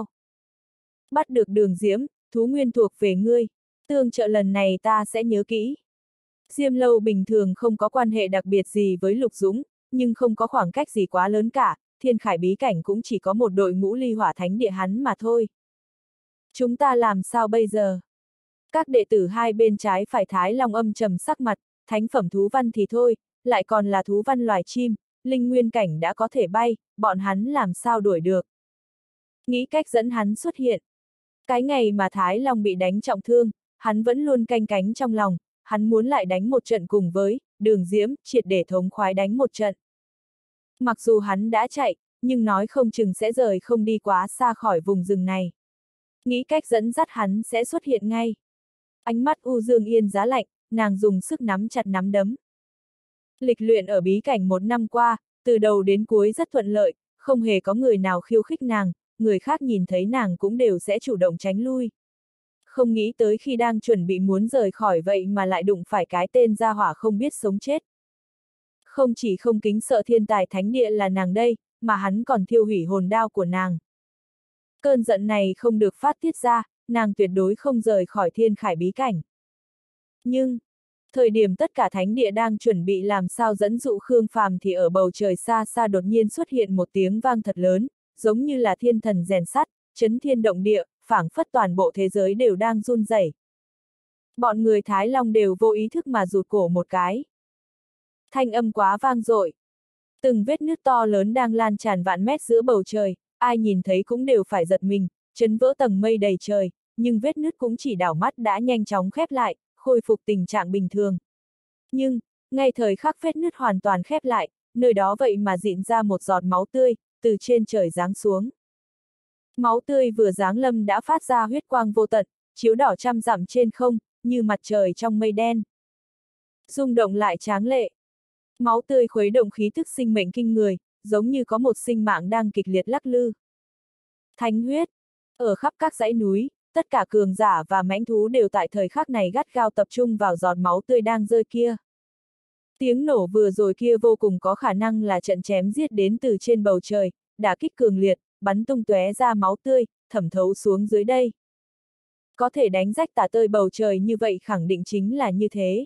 Bắt được Đường Diễm, thú nguyên thuộc về ngươi, tương trợ lần này ta sẽ nhớ kỹ. Diêm Lâu bình thường không có quan hệ đặc biệt gì với Lục Dũng, nhưng không có khoảng cách gì quá lớn cả, thiên khải bí cảnh cũng chỉ có một đội ngũ Ly Hỏa Thánh Địa hắn mà thôi. Chúng ta làm sao bây giờ? Các đệ tử hai bên trái phải Thái Long âm trầm sắc mặt, thánh phẩm thú văn thì thôi, lại còn là thú văn loài chim, linh nguyên cảnh đã có thể bay, bọn hắn làm sao đuổi được. Nghĩ cách dẫn hắn xuất hiện. Cái ngày mà Thái Long bị đánh trọng thương, hắn vẫn luôn canh cánh trong lòng, hắn muốn lại đánh một trận cùng với Đường Diễm, triệt để thống khoái đánh một trận. Mặc dù hắn đã chạy, nhưng nói không chừng sẽ rời không đi quá xa khỏi vùng rừng này. Nghĩ cách dẫn dắt hắn sẽ xuất hiện ngay. Ánh mắt U Dương Yên giá lạnh, nàng dùng sức nắm chặt nắm đấm. Lịch luyện ở bí cảnh một năm qua, từ đầu đến cuối rất thuận lợi, không hề có người nào khiêu khích nàng, người khác nhìn thấy nàng cũng đều sẽ chủ động tránh lui. Không nghĩ tới khi đang chuẩn bị muốn rời khỏi vậy mà lại đụng phải cái tên gia hỏa không biết sống chết. Không chỉ không kính sợ thiên tài thánh địa là nàng đây, mà hắn còn thiêu hủy hồn đao của nàng. Cơn giận này không được phát tiết ra, nàng tuyệt đối không rời khỏi thiên khải bí cảnh. Nhưng, thời điểm tất cả thánh địa đang chuẩn bị làm sao dẫn dụ Khương Phàm thì ở bầu trời xa xa đột nhiên xuất hiện một tiếng vang thật lớn, giống như là thiên thần rèn sắt, chấn thiên động địa, phảng phất toàn bộ thế giới đều đang run rẩy. Bọn người Thái Long đều vô ý thức mà rụt cổ một cái. Thanh âm quá vang dội. Từng vết nứt to lớn đang lan tràn vạn mét giữa bầu trời, ai nhìn thấy cũng đều phải giật mình, chấn vỡ tầng mây đầy trời, nhưng vết nứt cũng chỉ đảo mắt đã nhanh chóng khép lại, khôi phục tình trạng bình thường. Nhưng, ngay thời khắc vết nứt hoàn toàn khép lại, nơi đó vậy mà rịn ra một giọt máu tươi, từ trên trời giáng xuống. Máu tươi vừa giáng lâm đã phát ra huyết quang vô tận, chiếu đỏ trăm dặm trên không, như mặt trời trong mây đen. Rung động lại tráng lệ. Máu tươi khuấy động khí thức sinh mệnh kinh người, giống như có một sinh mạng đang kịch liệt lắc lư. Thánh huyết. Ở khắp các dãy núi, tất cả cường giả và mãnh thú đều tại thời khắc này gắt gao tập trung vào giọt máu tươi đang rơi kia. Tiếng nổ vừa rồi kia vô cùng có khả năng là trận chém giết đến từ trên bầu trời, đả kích cường liệt, bắn tung tóe ra máu tươi, thẩm thấu xuống dưới đây. Có thể đánh rách tả tơi bầu trời như vậy khẳng định chính là như thế.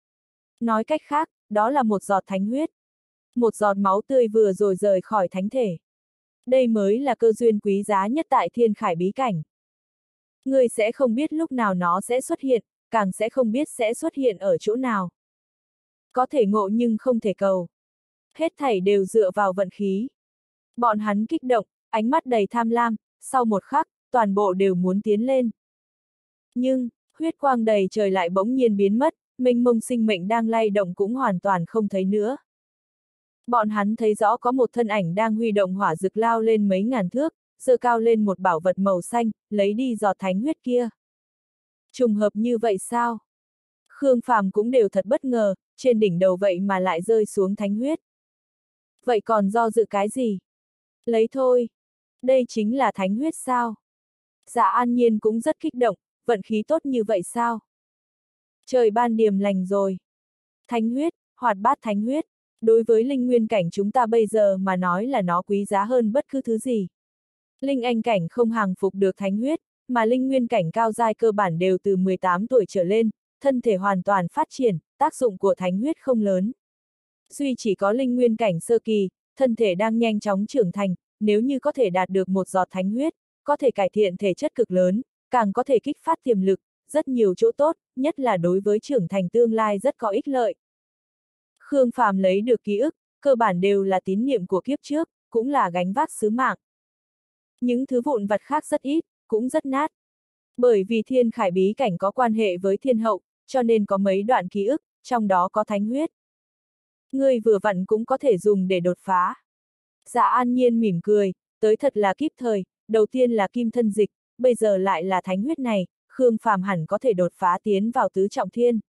Nói cách khác, đó là một giọt thánh huyết. Một giọt máu tươi vừa rồi rời khỏi thánh thể. Đây mới là cơ duyên quý giá nhất tại thiên khải bí cảnh. Ngươi sẽ không biết lúc nào nó sẽ xuất hiện, càng sẽ không biết sẽ xuất hiện ở chỗ nào. Có thể ngộ nhưng không thể cầu. Hết thảy đều dựa vào vận khí. Bọn hắn kích động, ánh mắt đầy tham lam, sau một khắc, toàn bộ đều muốn tiến lên. Nhưng, huyết quang đầy trời lại bỗng nhiên biến mất, mênh mông sinh mệnh đang lay động cũng hoàn toàn không thấy nữa. Bọn hắn thấy rõ có một thân ảnh đang huy động hỏa dực lao lên mấy ngàn thước, giơ cao lên một bảo vật màu xanh, lấy đi giọt thánh huyết kia. Trùng hợp như vậy sao? Khương Phàm cũng đều thật bất ngờ, trên đỉnh đầu vậy mà lại rơi xuống thánh huyết. Vậy còn do dự cái gì? Lấy thôi. Đây chính là thánh huyết sao? Dạ An Nhiên cũng rất kích động, vận khí tốt như vậy sao? Trời ban điềm lành rồi. Thánh huyết, hoạt bát thánh huyết, đối với linh nguyên cảnh chúng ta bây giờ mà nói là nó quý giá hơn bất cứ thứ gì. Linh anh cảnh không hàng phục được thánh huyết, mà linh nguyên cảnh cao giai cơ bản đều từ 18 tuổi trở lên, thân thể hoàn toàn phát triển, tác dụng của thánh huyết không lớn. Duy chỉ có linh nguyên cảnh sơ kỳ, thân thể đang nhanh chóng trưởng thành, nếu như có thể đạt được một giọt thánh huyết, có thể cải thiện thể chất cực lớn, càng có thể kích phát tiềm lực, rất nhiều chỗ tốt, nhất là đối với trưởng thành tương lai rất có ích lợi. Khương Phàm lấy được ký ức, cơ bản đều là tín niệm của kiếp trước, cũng là gánh vác sứ mạng. Những thứ vụn vặt khác rất ít, cũng rất nát. Bởi vì thiên khải bí cảnh có quan hệ với thiên hậu, cho nên có mấy đoạn ký ức, trong đó có thánh huyết. Ngươi vừa vặn cũng có thể dùng để đột phá. Dạ An Nhiên mỉm cười, tới thật là kíp thời, đầu tiên là kim thân dịch, bây giờ lại là thánh huyết này, Khương Phàm hẳn có thể đột phá tiến vào tứ trọng thiên.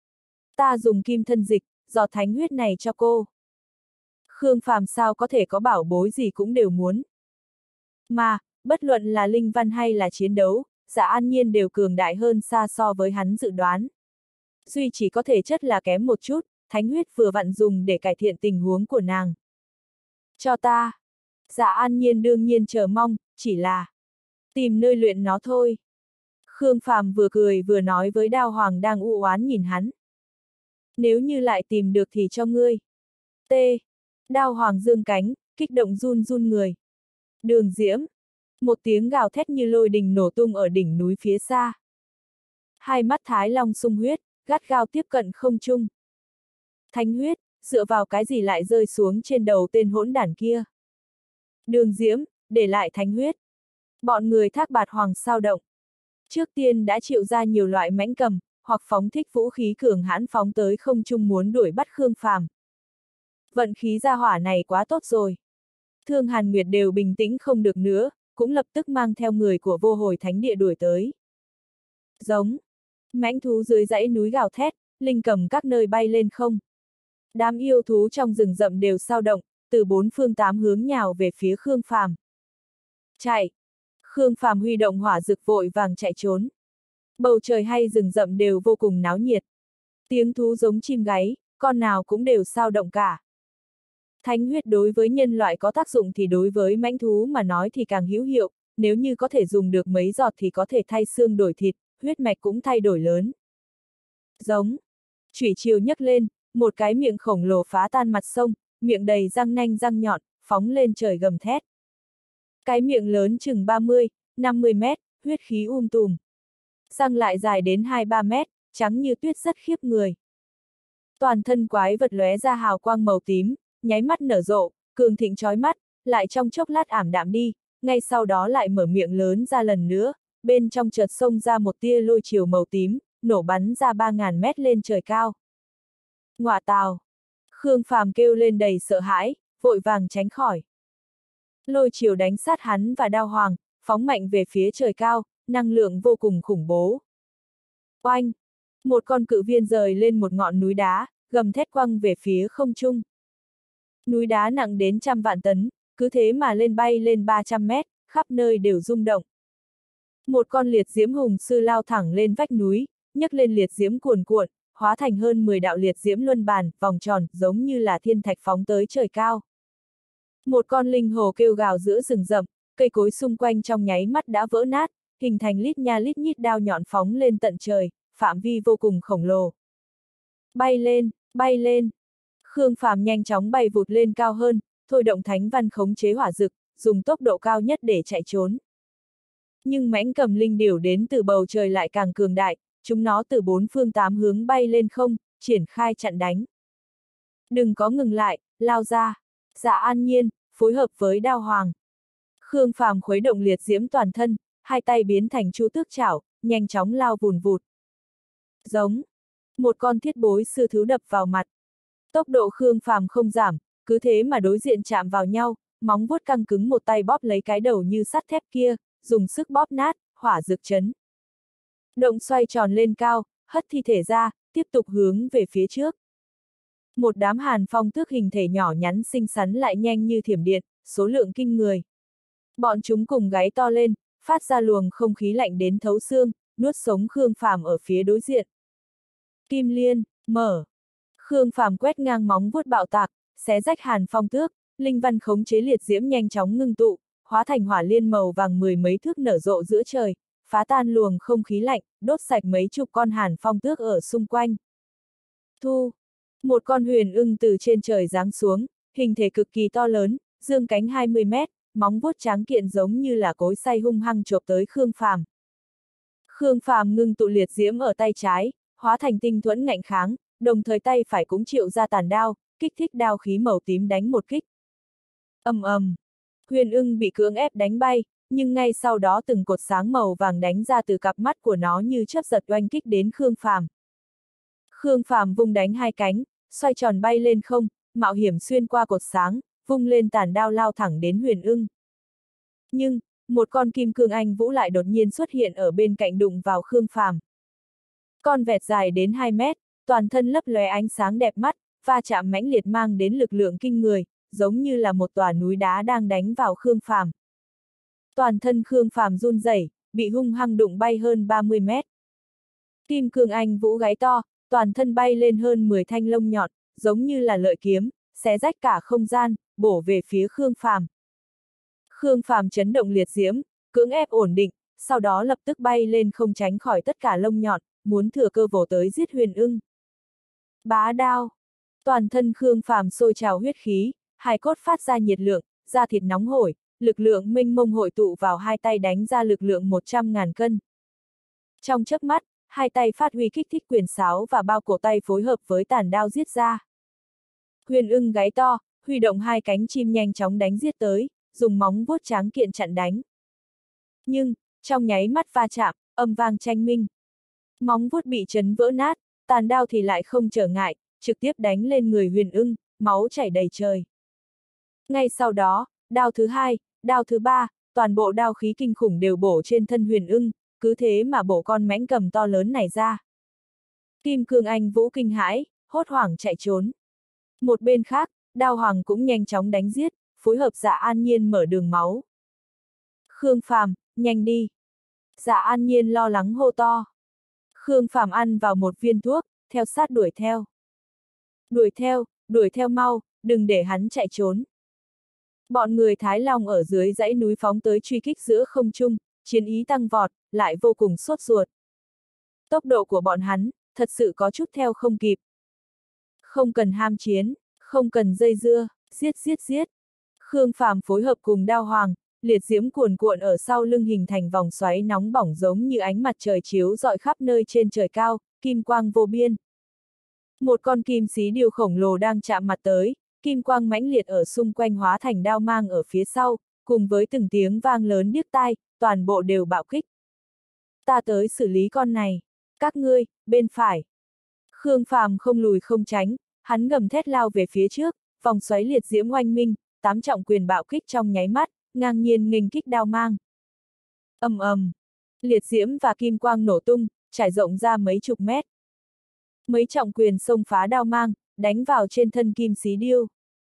Ta dùng kim thân dịch, giọt thánh huyết này cho cô. Khương Phàm sao có thể có bảo bối gì cũng đều muốn. Mà, bất luận là linh văn hay là chiến đấu, Dạ An Nhiên đều cường đại hơn xa so với hắn dự đoán. Duy chỉ có thể chất là kém một chút, thánh huyết vừa vặn dùng để cải thiện tình huống của nàng. Cho ta. Dạ An Nhiên đương nhiên chờ mong, chỉ là tìm nơi luyện nó thôi. Khương Phàm vừa cười vừa nói với Đao Hoàng đang u oán nhìn hắn. Nếu như lại tìm được thì cho ngươi. T. Đao Hoàng dương cánh, kích động run run người. Đường Diễm. Một tiếng gào thét như lôi đình nổ tung ở đỉnh núi phía xa. Hai mắt Thái Long sung huyết, gắt gao tiếp cận không trung. Thánh huyết, dựa vào cái gì lại rơi xuống trên đầu tên hỗn đản kia. Đường Diễm, để lại thánh huyết. Bọn người Thác Bạt Hoàng sao động. Trước tiên đã triệu ra nhiều loại mãnh cầm, hoặc phóng thích vũ khí cường hãn phóng tới không trung muốn đuổi bắt Khương Phàm. Vận khí gia hỏa này quá tốt rồi. Thương Hàn Nguyệt đều bình tĩnh không được nữa, cũng lập tức mang theo người của vô hồi thánh địa đuổi tới. Giống. Mãnh thú dưới dãy núi gào thét, linh cầm các nơi bay lên không. Đám yêu thú trong rừng rậm đều sao động, từ bốn phương tám hướng nhào về phía Khương Phàm. Chạy! Khương Phàm huy động hỏa dực vội vàng chạy trốn. Bầu trời hay rừng rậm đều vô cùng náo nhiệt. Tiếng thú giống chim gáy, con nào cũng đều sao động cả. Thánh huyết đối với nhân loại có tác dụng thì đối với mãnh thú mà nói thì càng hữu hiệu, nếu như có thể dùng được mấy giọt thì có thể thay xương đổi thịt, huyết mạch cũng thay đổi lớn. Giống. Chủy chiều nhấc lên, một cái miệng khổng lồ phá tan mặt sông, miệng đầy răng nanh răng nhọn, phóng lên trời gầm thét. Cái miệng lớn chừng 30, 50 mét, huyết khí tùm. Răng lại dài đến 2-3 mét, trắng như tuyết rất khiếp người. Toàn thân quái vật lóe ra hào quang màu tím, nháy mắt nở rộ, cường thịnh chói mắt, lại trong chốc lát ảm đạm đi, ngay sau đó lại mở miệng lớn ra lần nữa, bên trong chợt xông ra một tia lôi chiều màu tím, nổ bắn ra 3.000 mét lên trời cao. Ngọa tào! Khương Phàm kêu lên đầy sợ hãi, vội vàng tránh khỏi. Lôi chiều đánh sát hắn và Đao Hoàng, phóng mạnh về phía trời cao, năng lượng vô cùng khủng bố. Oanh! Một con cự viên rời lên một ngọn núi đá, gầm thét quăng về phía không trung. Núi đá nặng đến 100 vạn tấn, cứ thế mà bay lên 300 mét, khắp nơi đều rung động. Một con liệt diễm hùng sư lao thẳng lên vách núi, nhấc lên liệt diễm cuồn cuộn, hóa thành hơn 10 đạo liệt diễm luân bàn, vòng tròn, giống như là thiên thạch phóng tới trời cao. Một con linh hồ kêu gào giữa rừng rậm, cây cối xung quanh trong nháy mắt đã vỡ nát, hình thành lít nha lít nhít đao nhọn phóng lên tận trời, phạm vi vô cùng khổng lồ. Bay lên, bay lên. Khương Phàm nhanh chóng bay vụt lên cao hơn, thôi động thánh văn khống chế hỏa dực, dùng tốc độ cao nhất để chạy trốn. Nhưng mãnh cầm linh điểu đến từ bầu trời lại càng cường đại, chúng nó từ bốn phương tám hướng bay lên không, triển khai chặn đánh. Đừng có ngừng lại, lao ra. Dạ An Nhiên, phối hợp với Đao Hoàng. Khương Phàm khuấy động liệt diễm toàn thân, hai tay biến thành chu tước chảo, nhanh chóng lao vùn vụt. Giống. Một con thiết bối sư thú đập vào mặt. Tốc độ Khương Phàm không giảm, cứ thế mà đối diện chạm vào nhau, móng vuốt căng cứng một tay bóp lấy cái đầu như sắt thép kia, dùng sức bóp nát, hỏa dược chấn. Động xoay tròn lên cao, hất thi thể ra, tiếp tục hướng về phía trước. Một đám hàn phong tước hình thể nhỏ nhắn xinh xắn lại nhanh như thiểm điện, số lượng kinh người. Bọn chúng cùng gáy to lên, phát ra luồng không khí lạnh đến thấu xương, nuốt sống Khương Phàm ở phía đối diện. Kim liên, mở. Khương Phàm quét ngang móng vuốt bạo tạc, xé rách hàn phong tước, linh văn khống chế liệt diễm nhanh chóng ngưng tụ, hóa thành hỏa liên màu vàng mười mấy thước nở rộ giữa trời, phá tan luồng không khí lạnh, đốt sạch mấy chục con hàn phong tước ở xung quanh. Thu. Một con huyền ưng từ trên trời giáng xuống, hình thể cực kỳ to lớn, dương cánh 20 mét, móng vuốt tráng kiện giống như là cối xay hung hăng chộp tới Khương Phàm. Khương Phàm ngưng tụ liệt diễm ở tay trái, hóa thành tinh thuẫn ngạnh kháng, đồng thời tay phải cũng triệu ra tàn đao, kích thích đao khí màu tím đánh một kích. Ầm ầm. Huyền ưng bị cưỡng ép đánh bay, nhưng ngay sau đó từng cột sáng màu vàng đánh ra từ cặp mắt của nó như chớp giật oanh kích đến Khương Phàm. Khương Phàm vung đánh hai cánh, xoay tròn bay lên không, mạo hiểm xuyên qua cột sáng, vung lên tàn đao lao thẳng đến huyền ưng. Nhưng, một con kim cương anh vũ lại đột nhiên xuất hiện ở bên cạnh đụng vào Khương Phàm. Con vẹt dài đến 2 mét, toàn thân lấp lóe ánh sáng đẹp mắt, va chạm mãnh liệt mang đến lực lượng kinh người, giống như là một tòa núi đá đang đánh vào Khương Phàm. Toàn thân Khương Phàm run rẩy, bị hung hăng đụng bay hơn 30 mét. Kim cương anh vũ gáy to, toàn thân bay lên hơn 10 thanh lông nhọn, giống như là lợi kiếm, xé rách cả không gian, bổ về phía Khương Phàm. Khương Phàm chấn động liệt diễm, cưỡng ép ổn định, sau đó lập tức bay lên không tránh khỏi tất cả lông nhọn, muốn thừa cơ vồ tới giết huyền ưng. Bá đao. Toàn thân Khương Phàm sôi trào huyết khí, hai cốt phát ra nhiệt lượng, da thịt nóng hổi, lực lượng mênh mông hội tụ vào hai tay đánh ra lực lượng 100.000 cân. Trong chớp mắt, hai tay phát huy kích thích quyền sáo và bao cổ tay phối hợp với tàn đao giết ra. Huyền ưng gáy to, huy động hai cánh chim nhanh chóng đánh giết tới, dùng móng vuốt tráng kiện chặn đánh. Nhưng, trong nháy mắt va chạm, âm vang tranh minh. Móng vuốt bị chấn vỡ nát, tàn đao thì lại không trở ngại, trực tiếp đánh lên người huyền ưng, máu chảy đầy trời. Ngay sau đó, đao thứ hai, đao thứ ba, toàn bộ đao khí kinh khủng đều bổ trên thân huyền ưng, cứ thế mà bổ con mãnh cầm to lớn này ra. Kim cương anh vũ kinh hãi, hốt hoảng chạy trốn. Một bên khác, đao hoàng cũng nhanh chóng đánh giết, phối hợp Dạ An Nhiên mở đường máu. Khương Phàm, nhanh đi. Dạ An Nhiên lo lắng hô to. Khương Phàm ăn vào một viên thuốc, theo sát đuổi theo. Đuổi theo mau, đừng để hắn chạy trốn. Bọn người Thái Long ở dưới dãy núi phóng tới truy kích giữa không trung, chiến ý tăng vọt, lại vô cùng sốt ruột. Tốc độ của bọn hắn, thật sự có chút theo không kịp. Không cần ham chiến, không cần dây dưa, giết. Khương Phàm phối hợp cùng đao hoàng, liệt diễm cuồn cuộn ở sau lưng hình thành vòng xoáy nóng bỏng giống như ánh mặt trời chiếu rọi khắp nơi trên trời cao, kim quang vô biên. Một con kim xí điêu khổng lồ đang chạm mặt tới, kim quang mãnh liệt ở xung quanh hóa thành đao mang ở phía sau, cùng với từng tiếng vang lớn điếc tai, toàn bộ đều bạo kích. Ta tới xử lý con này, các ngươi, bên phải. Khương Phàm không lùi không tránh, hắn gầm thét lao về phía trước, vòng xoáy liệt diễm oanh minh, 8 trọng quyền bạo kích trong nháy mắt, ngang nhiên nghênh kích đao mang. Ầm ầm, liệt diễm và kim quang nổ tung, trải rộng ra mấy chục mét. Mấy trọng quyền xông phá đao mang, đánh vào trên thân kim xí điêu.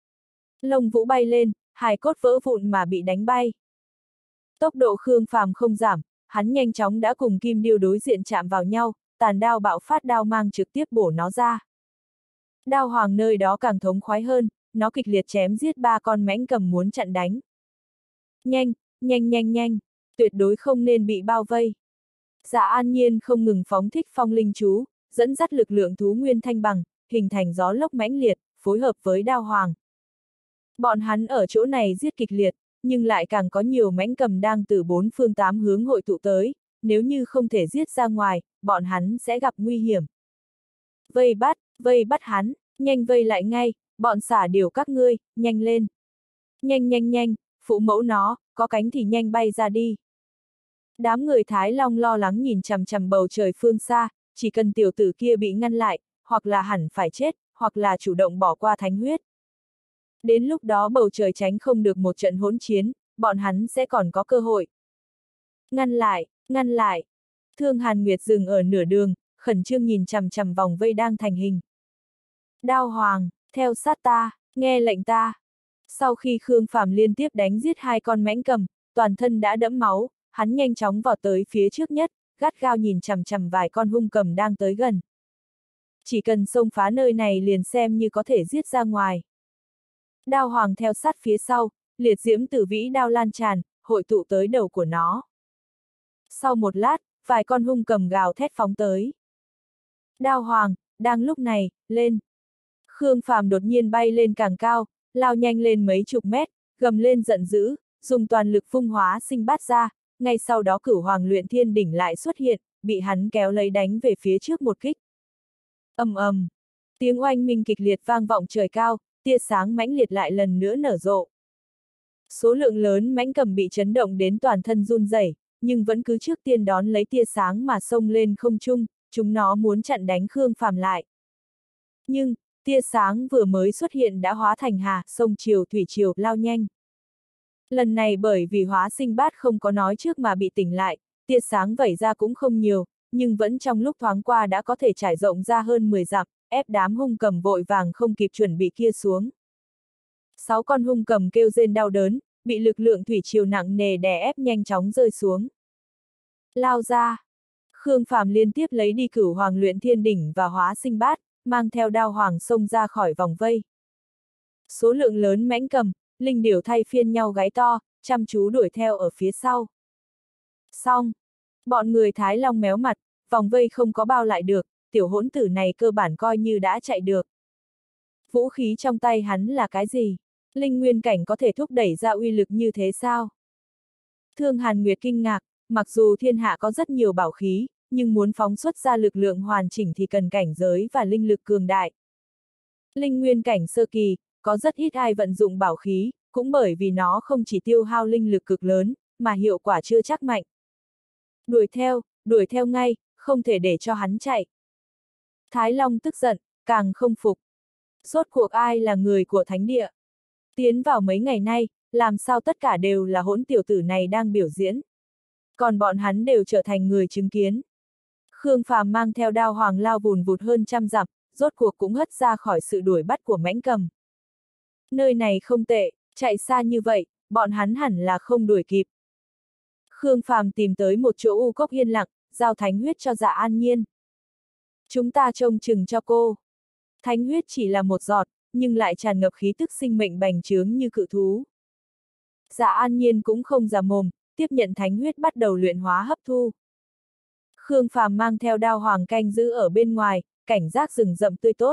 Lông vũ bay lên, hài cốt vỡ vụn mà bị đánh bay. Tốc độ Khương Phàm không giảm, hắn nhanh chóng đã cùng kim điêu đối diện chạm vào nhau, tàn đao bạo phát đao mang trực tiếp bổ nó ra. Đao hoàng nơi đó càng thống khoái hơn, nó kịch liệt chém giết 3 con mãnh cầm muốn chặn đánh. Nhanh, tuyệt đối không nên bị bao vây. Dạ An Nhiên không ngừng phóng thích phong linh chú, dẫn dắt lực lượng thú nguyên thanh bằng, hình thành gió lốc mãnh liệt, phối hợp với đao hoàng. Bọn hắn ở chỗ này giết kịch liệt, nhưng lại càng có nhiều mãnh cầm đang từ 4 phương 8 hướng hội tụ tới, nếu như không thể giết ra ngoài, bọn hắn sẽ gặp nguy hiểm. Vây bắt hắn, nhanh vây lại ngay, bọn xả điểu các ngươi, nhanh lên. Nhanh, phụ mẫu nó, có cánh thì nhanh bay ra đi. Đám người Thái Long lo lắng nhìn chằm chằm bầu trời phương xa, chỉ cần tiểu tử kia bị ngăn lại, hoặc là hẳn phải chết, hoặc là chủ động bỏ qua thánh huyết. Đến lúc đó bầu trời tránh không được một trận hỗn chiến, bọn hắn sẽ còn có cơ hội. Ngăn lại, ngăn lại. Thương Hàn Nguyệt dừng ở nửa đường, khẩn trương nhìn chằm chằm vòng vây đang thành hình. Đao Hoàng, theo sát ta, nghe lệnh ta. Sau khi Khương Phàm liên tiếp đánh giết hai con mãnh cầm, toàn thân đã đẫm máu, hắn nhanh chóng vọt tới phía trước nhất, gắt gao nhìn chằm chằm vài con hung cầm đang tới gần. Chỉ cần xông phá nơi này liền xem như có thể giết ra ngoài. Đao Hoàng theo sát phía sau, liệt diễm tử vĩ đao lan tràn, hội tụ tới đầu của nó. Sau một lát, vài con hung cầm gào thét phóng tới. Đao Hoàng, đang lúc này, lên. Khương Phàm đột nhiên bay lên càng cao, lao nhanh lên mấy chục mét, gầm lên giận dữ, dùng toàn lực phung hóa sinh bát ra, ngay sau đó Cửu Hoàng Luyện Thiên Đỉnh lại xuất hiện, bị hắn kéo lấy đánh về phía trước một kích. Ầm ầm, tiếng oanh minh kịch liệt vang vọng trời cao, tia sáng mãnh liệt lại lần nữa nở rộ. Số lượng lớn mãnh cầm bị chấn động đến toàn thân run rẩy, nhưng vẫn cứ trước tiên đón lấy tia sáng mà xông lên không trung, chúng nó muốn chặn đánh Khương Phàm lại. Nhưng, tia sáng vừa mới xuất hiện đã hóa thành hà, sông triều thủy triều lao nhanh. Lần này bởi vì hóa sinh bát không có nói trước mà bị tỉnh lại, tia sáng vẩy ra cũng không nhiều, nhưng vẫn trong lúc thoáng qua đã có thể trải rộng ra hơn 10 dặm, ép đám hung cầm vội vàng không kịp chuẩn bị kia xuống. 6 con hung cầm kêu rên đau đớn, bị lực lượng thủy triều nặng nề đè ép nhanh chóng rơi xuống. Lao ra! Khương Phàm liên tiếp lấy đi Cửu Hoàng Luyện Thiên Đỉnh và hóa sinh bát, mang theo đao hoàng xông ra khỏi vòng vây. Số lượng lớn mãnh cầm, linh điểu thay phiên nhau gáy to, chăm chú đuổi theo ở phía sau. Xong! Bọn người Thái Long méo mặt, vòng vây không có bao lại được, tiểu hỗn tử này cơ bản coi như đã chạy được. Vũ khí trong tay hắn là cái gì? Linh nguyên cảnh có thể thúc đẩy ra uy lực như thế sao? Thương Hàn Nguyệt kinh ngạc, mặc dù thiên hạ có rất nhiều bảo khí, nhưng muốn phóng xuất ra lực lượng hoàn chỉnh thì cần cảnh giới và linh lực cường đại. Linh nguyên cảnh sơ kỳ, có rất ít ai vận dụng bảo khí, cũng bởi vì nó không chỉ tiêu hao linh lực cực lớn, mà hiệu quả chưa chắc mạnh. Đuổi theo ngay, không thể để cho hắn chạy. Thái Long tức giận, càng không phục. Rốt cuộc ai là người của thánh địa? Tiến vào mấy ngày nay, làm sao tất cả đều là hỗn tiểu tử này đang biểu diễn. Còn bọn hắn đều trở thành người chứng kiến. Khương Phàm mang theo đao hoàng lao vùn vụt hơn trăm dặm, rốt cuộc cũng hất ra khỏi sự đuổi bắt của mãnh cầm. Nơi này không tệ, chạy xa như vậy, bọn hắn hẳn là không đuổi kịp. Khương Phàm tìm tới một chỗ u cốc yên lặng, giao thánh huyết cho Dạ An Nhiên. Chúng ta trông chừng cho cô. Thánh huyết chỉ là một giọt, nhưng lại tràn ngập khí tức sinh mệnh bành trướng như cự thú. Dạ An Nhiên cũng không già mồm, tiếp nhận thánh huyết bắt đầu luyện hóa hấp thu. Khương Phàm mang theo đao hoàng canh giữ ở bên ngoài, cảnh giác rừng rậm tươi tốt.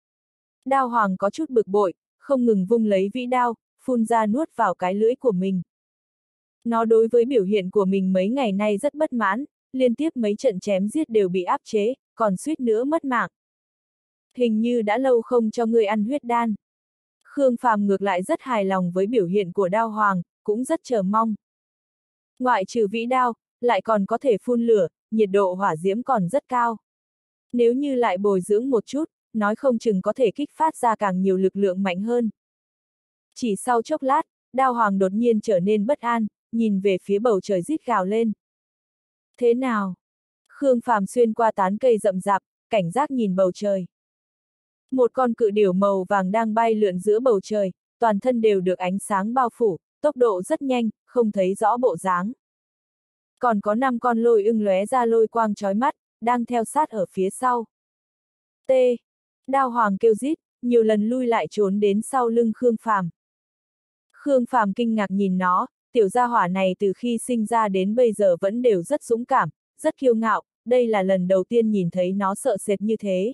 Đao hoàng có chút bực bội, không ngừng vung lấy vĩ đao, phun ra nuốt vào cái lưỡi của mình. Nó đối với biểu hiện của mình mấy ngày nay rất bất mãn, liên tiếp mấy trận chém giết đều bị áp chế, còn suýt nữa mất mạng. Hình như đã lâu không cho ngươi ăn huyết đan. Khương Phàm ngược lại rất hài lòng với biểu hiện của đao hoàng, cũng rất chờ mong. Ngoại trừ vĩ đao, lại còn có thể phun lửa, nhiệt độ hỏa diễm còn rất cao. Nếu như lại bồi dưỡng một chút, nói không chừng có thể kích phát ra càng nhiều lực lượng mạnh hơn. Chỉ sau chốc lát, đao hoàng đột nhiên trở nên bất an, nhìn về phía bầu trời rít gào lên. Thế nào? Khương Phàm xuyên qua tán cây rậm rạp, cảnh giác nhìn bầu trời. Một con cự điểu màu vàng đang bay lượn giữa bầu trời, toàn thân đều được ánh sáng bao phủ, tốc độ rất nhanh, không thấy rõ bộ dáng. Còn có 5 con lôi ưng lóe ra lôi quang chói mắt, đang theo sát ở phía sau. T. Đao hoàng kêu rít, nhiều lần lui lại trốn đến sau lưng Khương Phàm. Khương Phàm kinh ngạc nhìn nó, tiểu gia hỏa này từ khi sinh ra đến bây giờ vẫn đều rất dũng cảm, rất kiêu ngạo, đây là lần đầu tiên nhìn thấy nó sợ sệt như thế.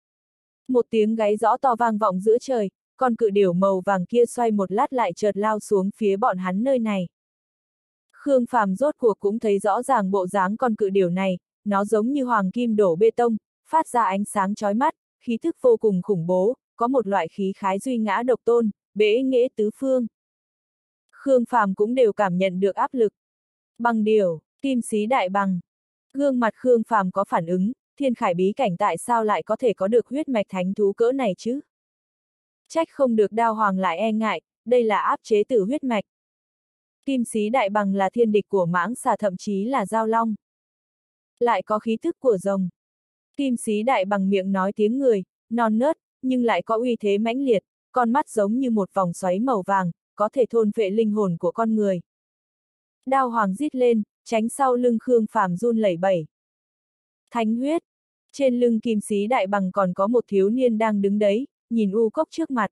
Một tiếng gáy rõ to vang vọng giữa trời, con cự điểu màu vàng kia xoay một lát lại chợt lao xuống phía bọn hắn nơi này. Khương Phàm rốt cuộc cũng thấy rõ ràng bộ dáng con cự điểu này, nó giống như hoàng kim đổ bê tông, phát ra ánh sáng chói mắt, khí thức vô cùng khủng bố, có một loại khí khái duy ngã độc tôn, bẽ nghễ tứ phương. Khương Phàm cũng đều cảm nhận được áp lực. Bằng điểu, kim xí đại bằng. Gương mặt Khương Phàm có phản ứng, thiên khải bí cảnh tại sao lại có thể có được huyết mạch thánh thú cỡ này chứ? Trách không được Đao Hoàng lại e ngại, đây là áp chế tử huyết mạch. Kim sĩ đại bằng là thiên địch của mãng xà thậm chí là giao long. Lại có khí thức của rồng. Kim sĩ đại bằng miệng nói tiếng người, non nớt, nhưng lại có uy thế mãnh liệt, con mắt giống như một vòng xoáy màu vàng, có thể thôn phệ linh hồn của con người. Đao Hoàng rít lên, tránh sau lưng Khương Phàm run lẩy bẩy. Thánh huyết. Trên lưng kim sĩ đại bằng còn có một thiếu niên đang đứng đấy, nhìn u cốc trước mặt.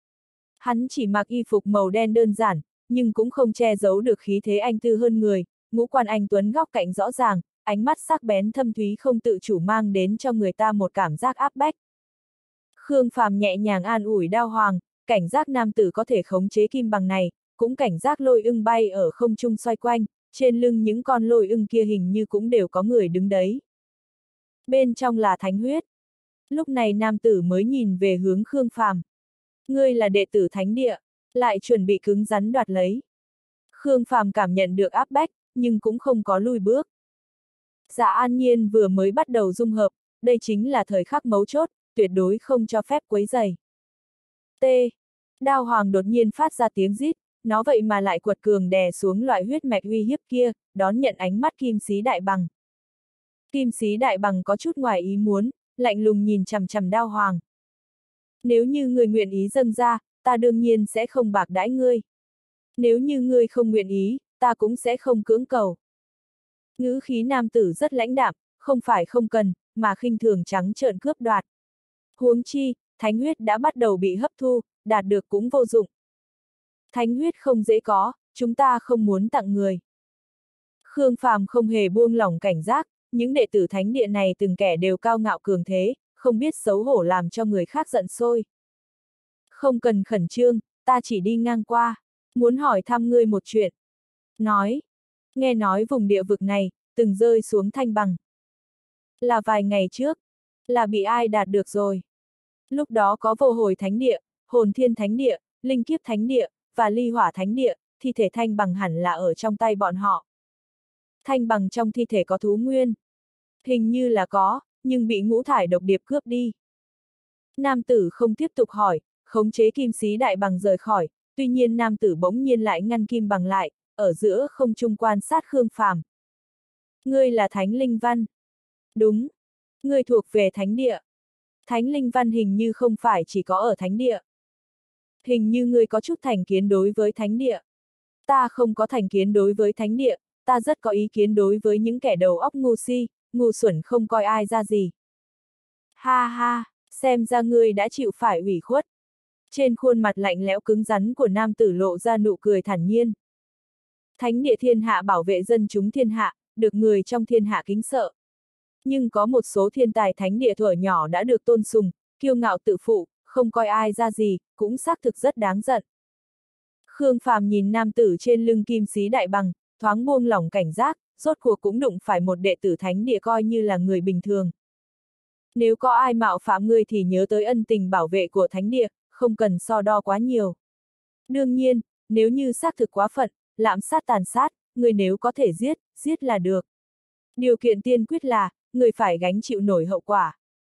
Hắn chỉ mặc y phục màu đen đơn giản, nhưng cũng không che giấu được khí thế anh tư hơn người, ngũ quan anh tuấn góc cạnh rõ ràng, ánh mắt sắc bén thâm thúy không tự chủ mang đến cho người ta một cảm giác áp bách. Khương Phàm nhẹ nhàng an ủi Đao Hoàng, cảnh giác nam tử có thể khống chế kim bằng này, cũng cảnh giác lôi ưng bay ở không trung xoay quanh, trên lưng những con lôi ưng kia hình như cũng đều có người đứng đấy. Bên trong là thánh huyết. Lúc này nam tử mới nhìn về hướng Khương Phàm. Ngươi là đệ tử thánh địa, lại chuẩn bị cứng rắn đoạt lấy. Khương Phàm cảm nhận được áp bách, nhưng cũng không có lùi bước. Dạ An Nhiên vừa mới bắt đầu dung hợp, đây chính là thời khắc mấu chốt, tuyệt đối không cho phép quấy rầy. T. Đao Hoàng đột nhiên phát ra tiếng rít, nó vậy mà lại quật cường đè xuống loại huyết mạch uy hiếp kia, đón nhận ánh mắt kim sĩ đại bằng. Kim sĩ đại bằng có chút ngoài ý muốn, lạnh lùng nhìn chằm chằm Đao Hoàng. Nếu như ngươi nguyện ý dâng ra, ta đương nhiên sẽ không bạc đãi ngươi. Nếu như ngươi không nguyện ý, ta cũng sẽ không cưỡng cầu. Ngữ khí nam tử rất lãnh đạm, không phải không cần, mà khinh thường trắng trợn cướp đoạt. Huống chi, thánh huyết đã bắt đầu bị hấp thu, đạt được cũng vô dụng. Thánh huyết không dễ có, chúng ta không muốn tặng người. Khương Phàm không hề buông lỏng cảnh giác, những đệ tử thánh địa này từng kẻ đều cao ngạo cường thế, không biết xấu hổ làm cho người khác giận sôi. Không cần khẩn trương, ta chỉ đi ngang qua, muốn hỏi thăm ngươi một chuyện. Nói, nghe nói vùng địa vực này, từng rơi xuống thanh bằng. Là vài ngày trước, là bị ai đạt được rồi. Lúc đó có vô hồi thánh địa, hồn thiên thánh địa, linh kiếp thánh địa, và ly hỏa thánh địa, thi thể thanh bằng hẳn là ở trong tay bọn họ. Thanh bằng trong thi thể có thú nguyên. Hình như là có, nhưng bị ngũ thải độc điệp cướp đi. Nam tử không tiếp tục hỏi, khống chế kim sĩ đại bằng rời khỏi, tuy nhiên nam tử bỗng nhiên lại ngăn kim bằng lại, ở giữa không trung quan sát Khương Phàm. Ngươi là Thánh Linh Văn. Đúng. Ngươi thuộc về thánh địa. Thánh Linh Văn hình như không phải chỉ có ở thánh địa. Hình như ngươi có chút thành kiến đối với thánh địa. Ta không có thành kiến đối với thánh địa, ta rất có ý kiến đối với những kẻ đầu óc ngu si, ngu xuẩn không coi ai ra gì. Ha ha, xem ra ngươi đã chịu phải ủy khuất. Trên khuôn mặt lạnh lẽo cứng rắn của nam tử lộ ra nụ cười thản nhiên. Thánh địa thiên hạ bảo vệ dân chúng thiên hạ, được người trong thiên hạ kính sợ. Nhưng có một số thiên tài thánh địa thuở nhỏ đã được tôn sùng, kiêu ngạo tự phụ, không coi ai ra gì, cũng xác thực rất đáng giận. Khương Phàm nhìn nam tử trên lưng kim sĩ đại bằng, thoáng buông lỏng cảnh giác, rốt cuộc cũng đụng phải một đệ tử thánh địa coi như là người bình thường. Nếu có ai mạo phạm ngươi thì nhớ tới ân tình bảo vệ của thánh địa, không cần so đo quá nhiều. Đương nhiên, nếu như xác thực quá phận, lạm sát tàn sát, người nếu có thể giết, giết là được. Điều kiện tiên quyết là, người phải gánh chịu nổi hậu quả.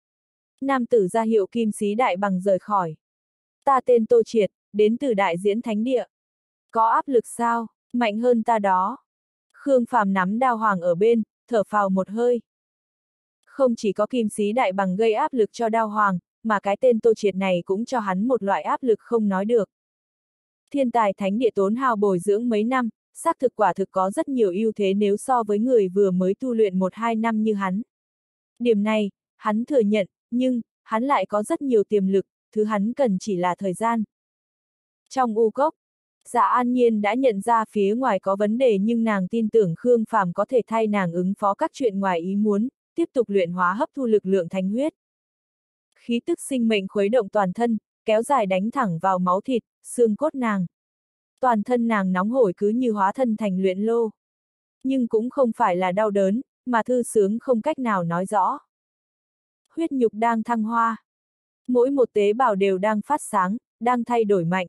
Nam tử ra hiệu kim sĩ đại bằng rời khỏi. Ta tên Tô Triệt, đến từ đại diễn thánh địa. Có áp lực sao, mạnh hơn ta đó. Khương Phàm nắm Đao Hoàng ở bên, thở phào một hơi. Không chỉ có kim sĩ đại bằng gây áp lực cho Đao Hoàng, mà cái tên Tô Triệt này cũng cho hắn một loại áp lực không nói được. Thiên tài thánh địa tốn hao bồi dưỡng mấy năm, xác thực quả thực có rất nhiều ưu thế nếu so với người vừa mới tu luyện 1-2 năm như hắn. Điểm này, hắn thừa nhận, nhưng, hắn lại có rất nhiều tiềm lực, thứ hắn cần chỉ là thời gian. Trong u cốc, Dạ An Nhiên đã nhận ra phía ngoài có vấn đề nhưng nàng tin tưởng Khương Phàm có thể thay nàng ứng phó các chuyện ngoài ý muốn, tiếp tục luyện hóa hấp thu lực lượng thánh huyết. Khí tức sinh mệnh khuấy động toàn thân, kéo dài đánh thẳng vào máu thịt, xương cốt nàng. Toàn thân nàng nóng hổi cứ như hóa thân thành luyện lô. Nhưng cũng không phải là đau đớn, mà thư sướng không cách nào nói rõ. Huyết nhục đang thăng hoa. Mỗi một tế bào đều đang phát sáng, đang thay đổi mạnh.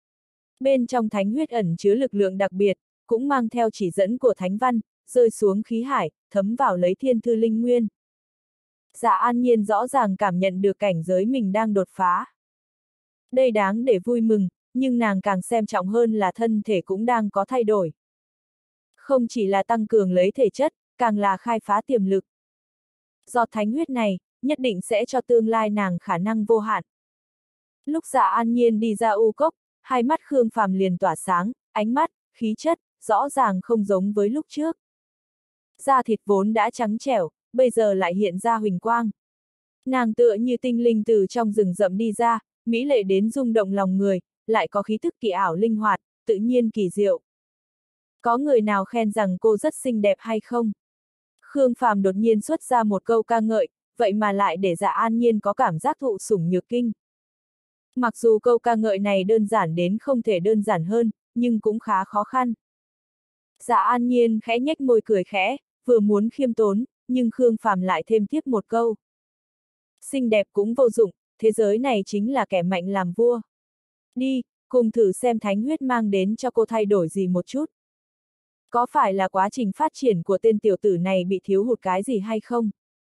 Bên trong thánh huyết ẩn chứa lực lượng đặc biệt, cũng mang theo chỉ dẫn của thánh văn, rơi xuống khí hải, thấm vào lấy thiên thư linh nguyên. Dạ An Nhiên rõ ràng cảm nhận được cảnh giới mình đang đột phá. Đây đáng để vui mừng, nhưng nàng càng xem trọng hơn là thân thể cũng đang có thay đổi. Không chỉ là tăng cường lấy thể chất, càng là khai phá tiềm lực. Giọt thánh huyết này, nhất định sẽ cho tương lai nàng khả năng vô hạn. Lúc Dạ An Nhiên đi ra u cốc, hai mắt Khương Phàm liền tỏa sáng, ánh mắt, khí chất, rõ ràng không giống với lúc trước. Da thịt vốn đã trắng trẻo, bây giờ lại hiện ra huỳnh quang. Nàng tựa như tinh linh từ trong rừng rậm đi ra, mỹ lệ đến rung động lòng người, lại có khí thức kỳ ảo linh hoạt, tự nhiên kỳ diệu. Có người nào khen rằng cô rất xinh đẹp hay không? Khương Phàm đột nhiên xuất ra một câu ca ngợi, vậy mà lại để Dạ An Nhiên có cảm giác thụ sủng nhược kinh. Mặc dù câu ca ngợi này đơn giản đến không thể đơn giản hơn, nhưng cũng khá khó khăn. Dạ An Nhiên khẽ nhếch môi cười khẽ, vừa muốn khiêm tốn, nhưng Khương Phàm lại thêm tiếp một câu. Xinh đẹp cũng vô dụng, thế giới này chính là kẻ mạnh làm vua. Đi, cùng thử xem thánh huyết mang đến cho cô thay đổi gì một chút. Có phải là quá trình phát triển của tên tiểu tử này bị thiếu hụt cái gì hay không?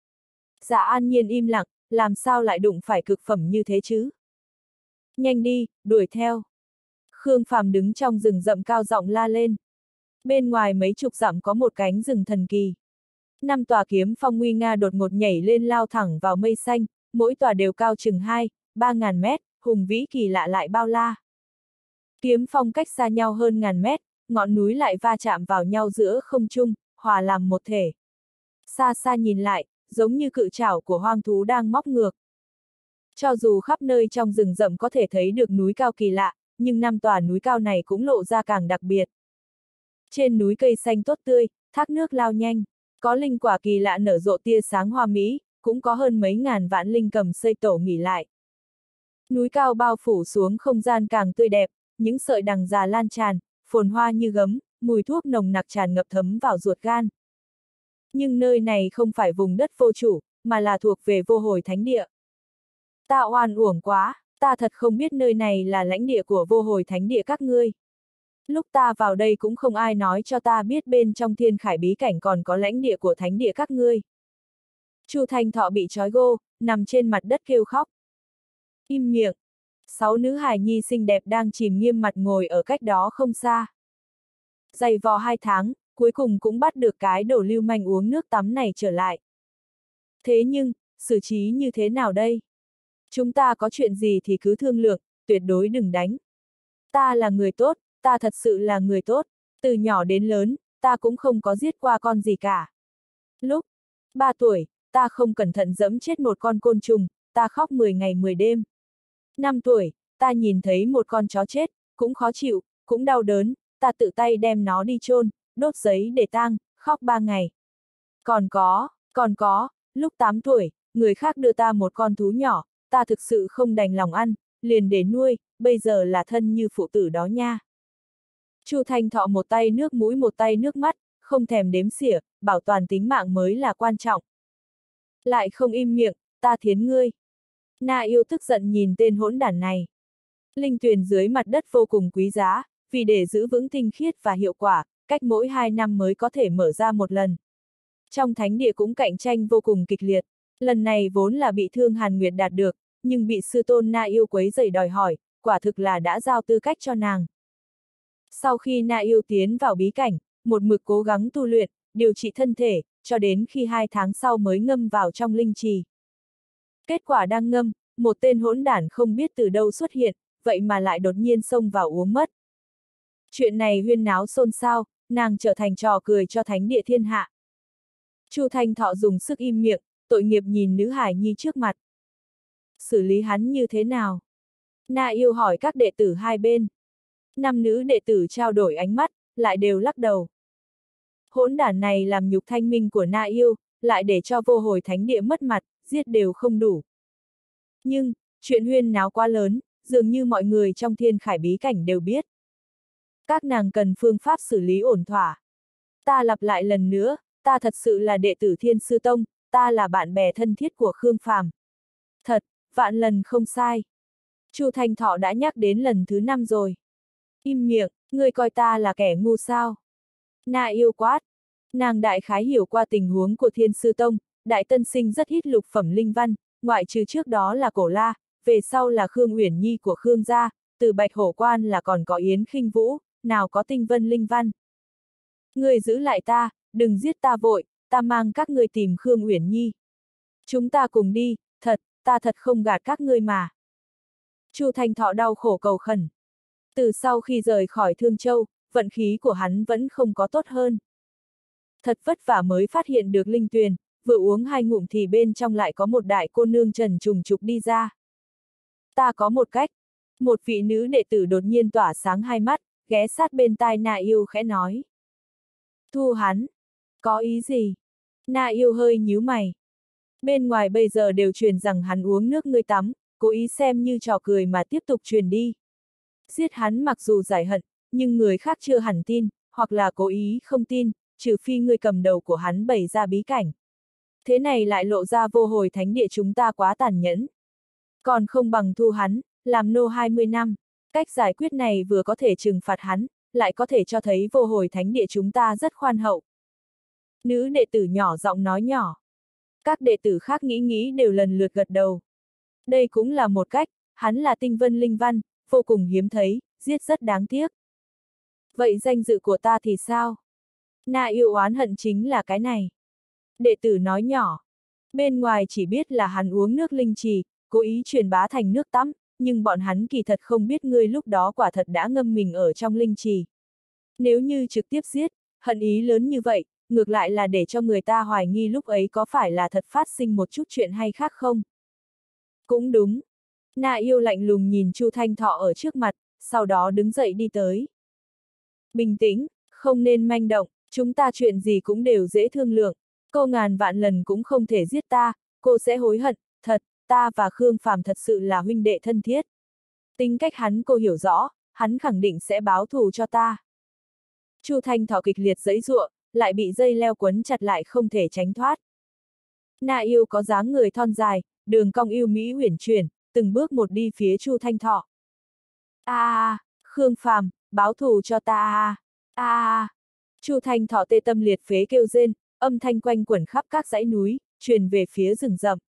Dạ An Nhiên im lặng, làm sao lại đụng phải cực phẩm như thế chứ? Nhanh đi, đuổi theo. Khương Phàm đứng trong rừng rậm cao giọng la lên. Bên ngoài mấy chục dặm có một cánh rừng thần kỳ. 5 tòa kiếm phong nguy nga đột ngột nhảy lên lao thẳng vào mây xanh, mỗi tòa đều cao chừng 2-3 ngàn mét, hùng vĩ kỳ lạ lại bao la. Kiếm phong cách xa nhau hơn ngàn mét, ngọn núi lại va chạm vào nhau giữa không trung, hòa làm một thể. Xa xa nhìn lại, giống như cự trảo của hoang thú đang móc ngược. Cho dù khắp nơi trong rừng rậm có thể thấy được núi cao kỳ lạ, nhưng 5 tòa núi cao này cũng lộ ra càng đặc biệt. Trên núi cây xanh tốt tươi, thác nước lao nhanh, có linh quả kỳ lạ nở rộ tia sáng hoa mỹ, cũng có hơn mấy ngàn vạn linh cầm xây tổ nghỉ lại. Núi cao bao phủ xuống không gian càng tươi đẹp, những sợi đằng già lan tràn, phồn hoa như gấm, mùi thuốc nồng nặc tràn ngập thấm vào ruột gan. Nhưng nơi này không phải vùng đất vô chủ, mà là thuộc về vô hồi thánh địa. Ta oan uổng quá, ta thật không biết nơi này là lãnh địa của vô hồi thánh địa các ngươi. Lúc ta vào đây cũng không ai nói cho ta biết bên trong thiên khải bí cảnh còn có lãnh địa của thánh địa các ngươi. Chu Thanh Thọ bị trói gô, nằm trên mặt đất kêu khóc. Im miệng. 6 nữ hài nhi xinh đẹp đang chìm nghiêm mặt ngồi ở cách đó không xa. Dày vò 2 tháng, cuối cùng cũng bắt được cái đồ lưu manh uống nước tắm này trở lại. Thế nhưng, xử trí như thế nào đây? Chúng ta có chuyện gì thì cứ thương lượng, tuyệt đối đừng đánh. Ta là người tốt, ta thật sự là người tốt, từ nhỏ đến lớn, ta cũng không có giết qua con gì cả. Lúc 3 tuổi, ta không cẩn thận dẫm chết một con côn trùng, ta khóc 10 ngày 10 đêm. 5 tuổi, ta nhìn thấy một con chó chết, cũng khó chịu, cũng đau đớn, ta tự tay đem nó đi chôn, đốt giấy để tang, khóc 3 ngày. Còn có, lúc 8 tuổi, người khác đưa ta một con thú nhỏ, ta thực sự không đành lòng ăn, liền để nuôi, bây giờ là thân như phụ tử đó nha. Chu Thanh Thọ một tay nước mũi một tay nước mắt, không thèm đếm xỉa, bảo toàn tính mạng mới là quan trọng. Lại không im miệng, ta thiến ngươi. Na Yêu tức giận nhìn tên hỗn đản này. Linh tuyền dưới mặt đất vô cùng quý giá, vì để giữ vững tinh khiết và hiệu quả, cách mỗi 2 năm mới có thể mở ra một lần. Trong thánh địa cũng cạnh tranh vô cùng kịch liệt, lần này vốn là bị Thương Hàn Nguyệt đạt được, nhưng bị sư tôn Na Yêu quấy rầy đòi hỏi, quả thực là đã giao tư cách cho nàng. Sau khi Na Yêu tiến vào bí cảnh, một mực cố gắng tu luyện, điều trị thân thể, cho đến khi 2 tháng sau mới ngâm vào trong linh trì. Kết quả đang ngâm, một tên hỗn đản không biết từ đâu xuất hiện, vậy mà lại đột nhiên xông vào uống mất. Chuyện này huyên náo xôn xao, nàng trở thành trò cười cho thánh địa thiên hạ. Chu Thanh Thọ dùng sức im miệng, tội nghiệp nhìn nữ hải nhi trước mặt. Xử lý hắn như thế nào? Na Yêu hỏi các đệ tử hai bên. 5 nữ đệ tử trao đổi ánh mắt, lại đều lắc đầu. Hỗn đản này làm nhục thanh minh của Na Yêu, lại để cho vô hồi thánh địa mất mặt, giết đều không đủ. Nhưng, chuyện huyên náo quá lớn, dường như mọi người trong thiên khải bí cảnh đều biết. Các nàng cần phương pháp xử lý ổn thỏa. Ta lặp lại lần nữa, ta thật sự là đệ tử Thiên Sư Tông, ta là bạn bè thân thiết của Khương Phàm. Thật, vạn lần không sai. Chu Thanh Thọ đã nhắc đến lần thứ 5 rồi. Im miệng, ngươi coi ta là kẻ ngu sao? Na Yêu quát. Nàng đại khái hiểu qua tình huống của Thiên Sư Tông, đại tân sinh rất ít lục phẩm linh văn, ngoại trừ trước đó là Cổ La, về sau là Khương Uyển Nhi của Khương gia, từ Bạch Hổ Quan là còn có Yến Khinh Vũ, nào có Tinh Vân Linh Văn. Ngươi giữ lại ta, đừng giết ta vội, ta mang các ngươi tìm Khương Uyển Nhi. Chúng ta cùng đi, ta thật không gạt các ngươi mà. Chu Thanh Thọ đau khổ cầu khẩn. Từ sau khi rời khỏi Thương Châu, vận khí của hắn vẫn không có tốt hơn. Thật vất vả mới phát hiện được linh tuyền, vừa uống 2 ngụm thì bên trong lại có một đại cô nương trần trùng trục đi ra. Ta có một cách. Một vị nữ đệ tử đột nhiên tỏa sáng hai mắt, ghé sát bên tai Na Yêu khẽ nói. Thu hắn. Có ý gì? Na Yêu hơi nhíu mày. Bên ngoài bây giờ đều truyền rằng hắn uống nước ngươi tắm, cố ý xem như trò cười mà tiếp tục truyền đi. Giết hắn mặc dù giải hận, nhưng người khác chưa hẳn tin, hoặc là cố ý không tin, trừ phi người cầm đầu của hắn bày ra bí cảnh. Thế này lại lộ ra vô hồi thánh địa chúng ta quá tàn nhẫn. Còn không bằng thu hắn, làm nô 20 năm. Cách giải quyết này vừa có thể trừng phạt hắn, lại có thể cho thấy vô hồi thánh địa chúng ta rất khoan hậu. Nữ đệ tử nhỏ giọng nói nhỏ. Các đệ tử khác nghĩ đều lần lượt gật đầu. Đây cũng là một cách, hắn là Tinh Vân Linh Văn, vô cùng hiếm thấy, giết rất đáng tiếc. Vậy danh dự của ta thì sao? Na Yêu oán hận chính là cái này. Đệ tử nói nhỏ. Bên ngoài chỉ biết là hắn uống nước linh trì, cố ý truyền bá thành nước tắm, nhưng bọn hắn kỳ thật không biết ngươi lúc đó quả thật đã ngâm mình ở trong linh trì. Nếu như trực tiếp giết, hận ý lớn như vậy, ngược lại là để cho người ta hoài nghi lúc ấy có phải là thật phát sinh một chút chuyện hay khác không? Cũng đúng. Na Yêu lạnh lùng nhìn Chu Thanh Thọ ở trước mặt, sau đó đứng dậy đi tới. Bình tĩnh, không nên manh động, chúng ta chuyện gì cũng đều dễ thương lượng. Cô ngàn vạn lần cũng không thể giết ta, cô sẽ hối hận, thật, ta và Khương Phàm thật sự là huynh đệ thân thiết. Tính cách hắn cô hiểu rõ, hắn khẳng định sẽ báo thù cho ta. Chu Thanh Thọ kịch liệt giãy giụa, lại bị dây leo quấn chặt lại không thể tránh thoát. Na Yêu có dáng người thon dài, đường cong yêu mỹ uyển chuyển, từng bước một đi phía Chu Thanh Thọ. Khương Phàm, báo thù cho ta Chu Thanh Thọ tê tâm liệt phế kêu rên, âm thanh quanh quẩn khắp các dãy núi, truyền về phía rừng rậm.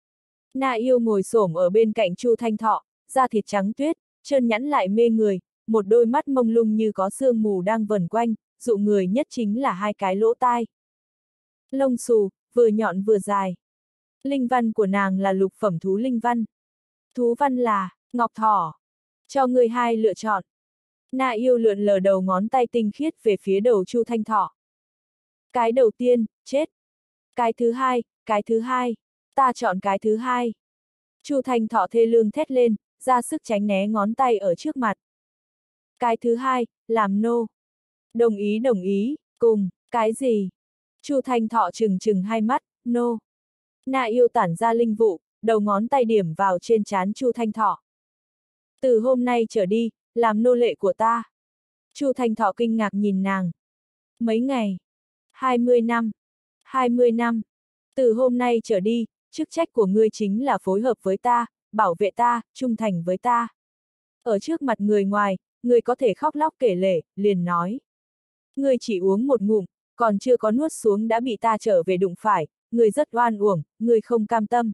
Na Yêu ngồi xổm ở bên cạnh Chu Thanh Thọ, da thịt trắng tuyết, trơn nhẵn lại mê người, một đôi mắt mông lung như có sương mù đang vần quanh, dụ người nhất chính là 2 cái lỗ tai. Lông xù, vừa nhọn vừa dài. Linh văn của nàng là lục phẩm thú linh văn. Thú văn là ngọc thỏ. Cho người 2 lựa chọn. Na Yêu lượn lờ đầu ngón tay tinh khiết về phía đầu Chu Thanh Thọ. Cái đầu tiên, chết. Cái thứ hai, ta chọn cái thứ hai. Chu Thanh Thọ thê lương thét lên, ra sức tránh né ngón tay ở trước mặt. Cái thứ hai, làm nô. Đồng ý, cùng, cái gì? Chu Thanh Thọ trừng 2 mắt, nô. Na Yêu tản ra linh vụ, đầu ngón tay điểm vào trên trán Chu Thanh Thọ. Từ hôm nay trở đi, làm nô lệ của ta. Chu Thanh Thọ kinh ngạc nhìn nàng. Mấy ngày? 20 năm. 20 năm. Từ hôm nay trở đi, chức trách của ngươi chính là phối hợp với ta, bảo vệ ta, trung thành với ta. Ở trước mặt người ngoài, ngươi có thể khóc lóc kể lể, liền nói. Ngươi chỉ uống một ngụm, còn chưa có nuốt xuống đã bị ta trở về đụng phải, ngươi rất oan uổng, ngươi không cam tâm.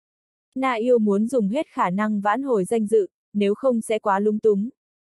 Na Yêu muốn dùng hết khả năng vãn hồi danh dự, nếu không sẽ quá lung túng.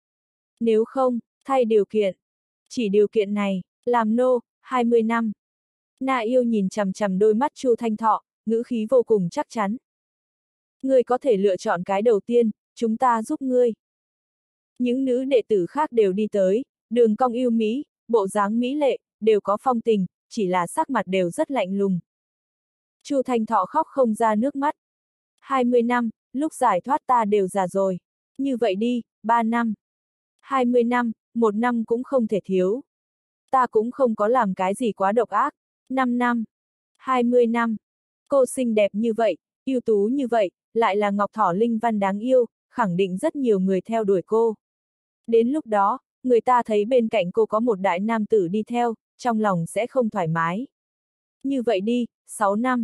Nếu không, thay điều kiện. Chỉ điều kiện này, làm nô, 20 năm. Na Yêu nhìn chằm chằm đôi mắt Chu Thanh Thọ, ngữ khí vô cùng chắc chắn. Ngươi có thể lựa chọn cái đầu tiên, chúng ta giúp ngươi. Những nữ đệ tử khác đều đi tới, đường cong yêu mỹ, bộ dáng mỹ lệ, đều có phong tình, chỉ là sắc mặt đều rất lạnh lùng. Chu Thanh Thọ khóc không ra nước mắt. 20 năm, lúc giải thoát ta đều già rồi. Như vậy đi, 3 năm. 20 năm, 1 năm cũng không thể thiếu. Ta cũng không có làm cái gì quá độc ác. 5 năm. 20 năm. Cô xinh đẹp như vậy, ưu tú như vậy, lại là ngọc thỏ linh văn đáng yêu, khẳng định rất nhiều người theo đuổi cô. Đến lúc đó, người ta thấy bên cạnh cô có một đại nam tử đi theo, trong lòng sẽ không thoải mái. Như vậy đi, 6 năm.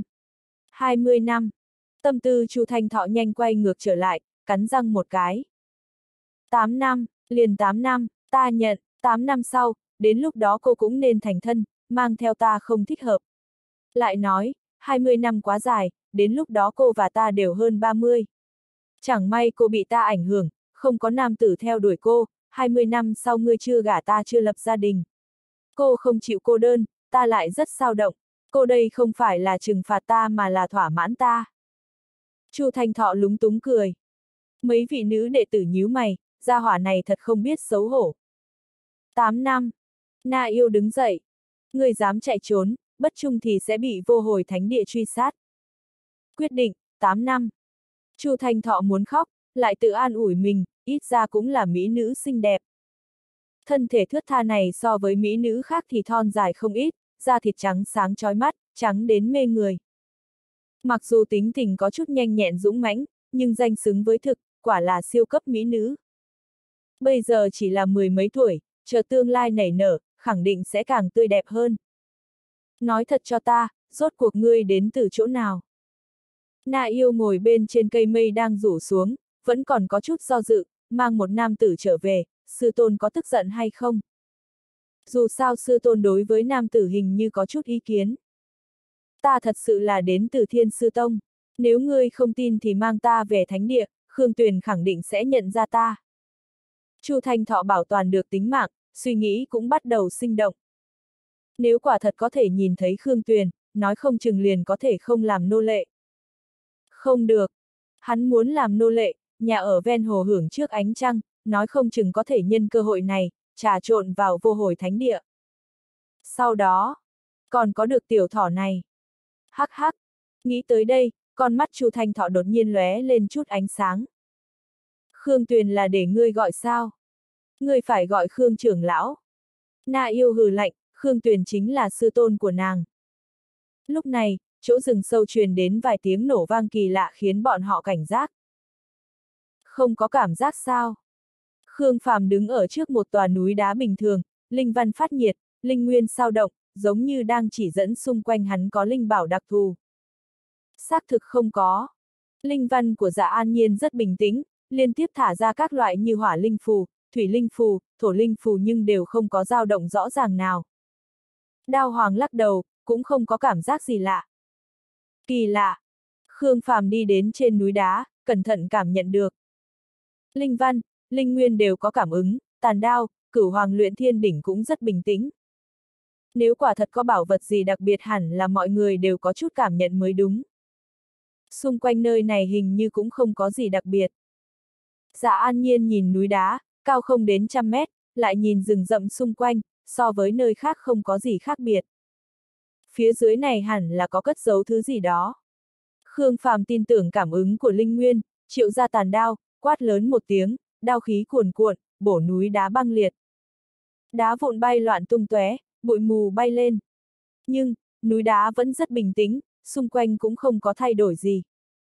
20 năm. Tâm tư Chu Thanh Thọ nhanh quay ngược trở lại, cắn răng một cái. 8 năm, liền 8 năm, ta nhận, 8 năm sau, đến lúc đó cô cũng nên thành thân, mang theo ta không thích hợp. Lại nói, 20 năm quá dài, đến lúc đó cô và ta đều hơn 30. Chẳng may cô bị ta ảnh hưởng, không có nam tử theo đuổi cô, 20 năm sau ngươi chưa gả ta chưa lập gia đình. Cô không chịu cô đơn, ta lại rất sao động. Cô đây không phải là trừng phạt ta mà là thỏa mãn ta. Chu Thanh Thọ lúng túng cười. Mấy vị nữ đệ tử nhíu mày, gia hỏa này thật không biết xấu hổ. 8 năm. Na Yêu đứng dậy. Người dám chạy trốn, bất trung thì sẽ bị vô hồi thánh địa truy sát. Quyết định, 8 năm. Chu Thanh Thọ muốn khóc, lại tự an ủi mình, ít ra cũng là mỹ nữ xinh đẹp. Thân thể thướt tha này so với mỹ nữ khác thì thon dài không ít, da thịt trắng sáng chói mắt, trắng đến mê người. Mặc dù tính tình có chút nhanh nhẹn dũng mãnh, nhưng danh xứng với thực, quả là siêu cấp mỹ nữ. Bây giờ chỉ là 10 mấy tuổi, chờ tương lai nảy nở, khẳng định sẽ càng tươi đẹp hơn. Nói thật cho ta, rốt cuộc ngươi đến từ chỗ nào? Na Yêu ngồi bên trên cây mây đang rủ xuống, vẫn còn có chút do dự, mang một nam tử trở về, sư tôn có tức giận hay không? Dù sao sư tôn đối với nam tử hình như có chút ý kiến. Ta thật sự là đến từ Thiên Sư Tông, nếu ngươi không tin thì mang ta về thánh địa, Khương Tuyền khẳng định sẽ nhận ra ta. Chu Thanh Thọ bảo toàn được tính mạng, suy nghĩ cũng bắt đầu sinh động. Nếu quả thật có thể nhìn thấy Khương Tuyền, nói không chừng liền có thể không làm nô lệ. Không được. Hắn muốn làm nô lệ, nhà ở ven hồ hưởng trước ánh trăng, nói không chừng có thể nhân cơ hội này, trà trộn vào vô hồi thánh địa. Sau đó, còn có được tiểu thỏ này. Hắc hắc. Nghĩ tới đây, con mắt Chu Thanh Thọ đột nhiên lóe lên chút ánh sáng. Khương Tuyền là để ngươi gọi sao? Ngươi phải gọi Khương trưởng lão. Na Yêu hừ lạnh, Khương Tuyền chính là sư tôn của nàng. Lúc này, chỗ rừng sâu truyền đến vài tiếng nổ vang kỳ lạ khiến bọn họ cảnh giác. Không có cảm giác sao? Khương Phàm đứng ở trước một tòa núi đá bình thường, linh văn phát nhiệt, linh nguyên sao động, giống như đang chỉ dẫn xung quanh hắn có linh bảo đặc thù. Xác thực không có. Linh văn của Dạ An Nhiên rất bình tĩnh, liên tiếp thả ra các loại như hỏa linh phù, thủy linh phù, thổ linh phù nhưng đều không có dao động rõ ràng nào. Đao Hoàng lắc đầu, cũng không có cảm giác gì lạ. Kỳ lạ. Khương Phàm đi đến trên núi đá, cẩn thận cảm nhận được. Linh văn, linh nguyên đều có cảm ứng, tàn đao, Cửu Hoàng luyện thiên đỉnh cũng rất bình tĩnh. Nếu quả thật có bảo vật gì đặc biệt hẳn là mọi người đều có chút cảm nhận mới đúng. Xung quanh nơi này hình như cũng không có gì đặc biệt. Dạ An Nhiên nhìn núi đá, cao không đến 100 mét, lại nhìn rừng rậm xung quanh, so với nơi khác không có gì khác biệt. Phía dưới này hẳn là có cất giấu thứ gì đó. Khương Phàm tin tưởng cảm ứng của linh nguyên, triệu ra tàn đao, quát lớn một tiếng, đao khí cuồn cuộn, bổ núi đá băng liệt. Đá vụn bay loạn tung tóe, bụi mù bay lên. Nhưng, núi đá vẫn rất bình tĩnh, xung quanh cũng không có thay đổi gì.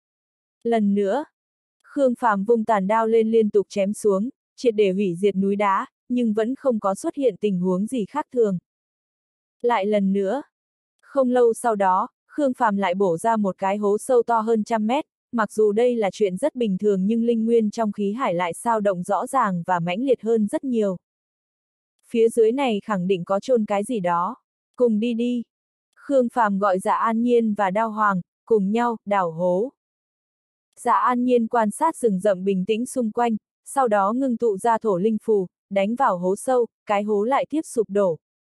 Lần nữa, Khương Phàm vung tàn đao lên liên tục chém xuống, triệt để hủy diệt núi đá, nhưng vẫn không có xuất hiện tình huống gì khác thường. Lại lần nữa. Không lâu sau đó, Khương Phàm lại bổ ra một cái hố sâu to hơn 100 mét, mặc dù đây là chuyện rất bình thường nhưng linh nguyên trong khí hải lại sao động rõ ràng và mãnh liệt hơn rất nhiều. Phía dưới này khẳng định có chôn cái gì đó. Cùng đi đi. Khương Phàm gọi Dạ An Nhiên và Đao Hoàng, cùng nhau, đào hố. Dạ An Nhiên quan sát rừng rậm bình tĩnh xung quanh, sau đó ngưng tụ ra thổ linh phù, đánh vào hố sâu, cái hố lại tiếp sụp đổ.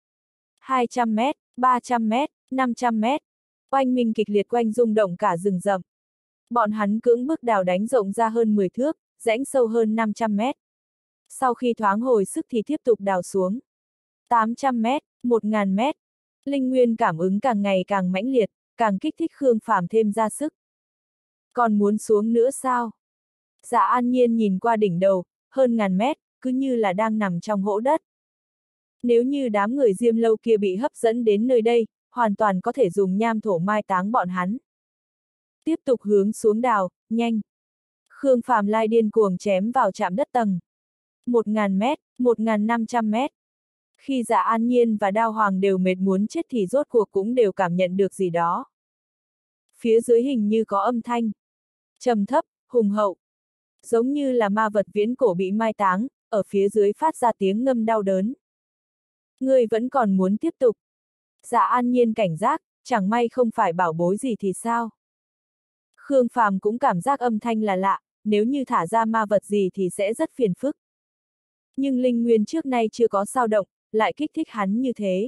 200 mét, 300 mét, 500 mét. Oanh minh kịch liệt quanh rung động cả rừng rậm. Bọn hắn cưỡng bức đào đánh rộng ra hơn 10 thước, rãnh sâu hơn 500 mét. Sau khi thoáng hồi sức thì tiếp tục đào xuống. 800 mét, 1000 mét. Linh nguyên cảm ứng càng ngày càng mãnh liệt, càng kích thích Khương Phàm thêm ra sức. Còn muốn xuống nữa sao? Dạ An Nhiên nhìn qua đỉnh đầu, hơn 1000 mét, cứ như là đang nằm trong hố đất. Nếu như đám người Diêm Lâu kia bị hấp dẫn đến nơi đây, hoàn toàn có thể dùng nham thổ mai táng bọn hắn. Tiếp tục hướng xuống đào, nhanh. Khương Phàm lai điên cuồng chém vào chạm đất tầng. 1000 mét, 1500 mét. Khi Dạ An Nhiên và Đao Hoàng đều mệt muốn chết thì rốt cuộc cũng đều cảm nhận được gì đó. Phía dưới hình như có âm thanh. Trầm thấp, hùng hậu. Giống như là ma vật viễn cổ bị mai táng, ở phía dưới phát ra tiếng ngâm đau đớn. Ngươi vẫn còn muốn tiếp tục. Dạ An Nhiên cảnh giác, chẳng may không phải bảo bối gì thì sao. Khương Phàm cũng cảm giác âm thanh là lạ, nếu như thả ra ma vật gì thì sẽ rất phiền phức. Nhưng linh nguyên trước nay chưa có dao động, lại kích thích hắn như thế.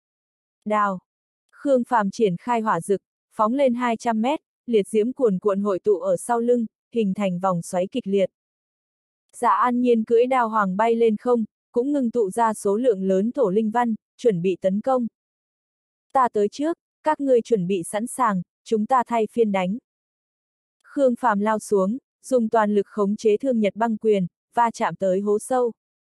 Đào. Khương Phàm triển khai hỏa dực, phóng lên 200 mét, liệt diễm cuồn cuộn hội tụ ở sau lưng, hình thành vòng xoáy kịch liệt. Dạ An Nhiên cưỡi đao hoàng bay lên không, cũng ngưng tụ ra số lượng lớn thổ linh văn, chuẩn bị tấn công. Ta tới trước, các ngươi chuẩn bị sẵn sàng, chúng ta thay phiên đánh. Khương Phàm lao xuống, dùng toàn lực khống chế Thương Nhật băng quyền, va chạm tới hố sâu.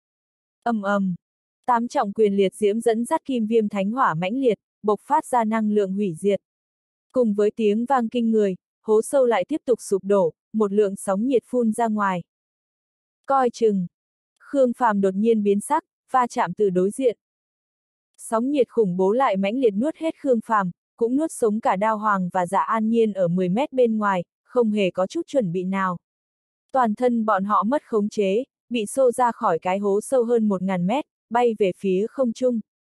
Ầm ầm, 8 trọng quyền liệt diễm dẫn dắt kim viêm thánh hỏa mãnh liệt, bộc phát ra năng lượng hủy diệt. Cùng với tiếng vang kinh người, hố sâu lại tiếp tục sụp đổ, một lượng sóng nhiệt phun ra ngoài. Coi chừng! Khương Phàm đột nhiên biến sắc, va chạm từ đối diện. Sóng nhiệt khủng bố lại mãnh liệt nuốt hết Khương Phàm, cũng nuốt sống cả Đao Hoàng và Dạ An Nhiên ở 10 mét bên ngoài, không hề có chút chuẩn bị nào. Toàn thân bọn họ mất khống chế, bị xô ra khỏi cái hố sâu hơn 1000 mét, bay về phía không trung.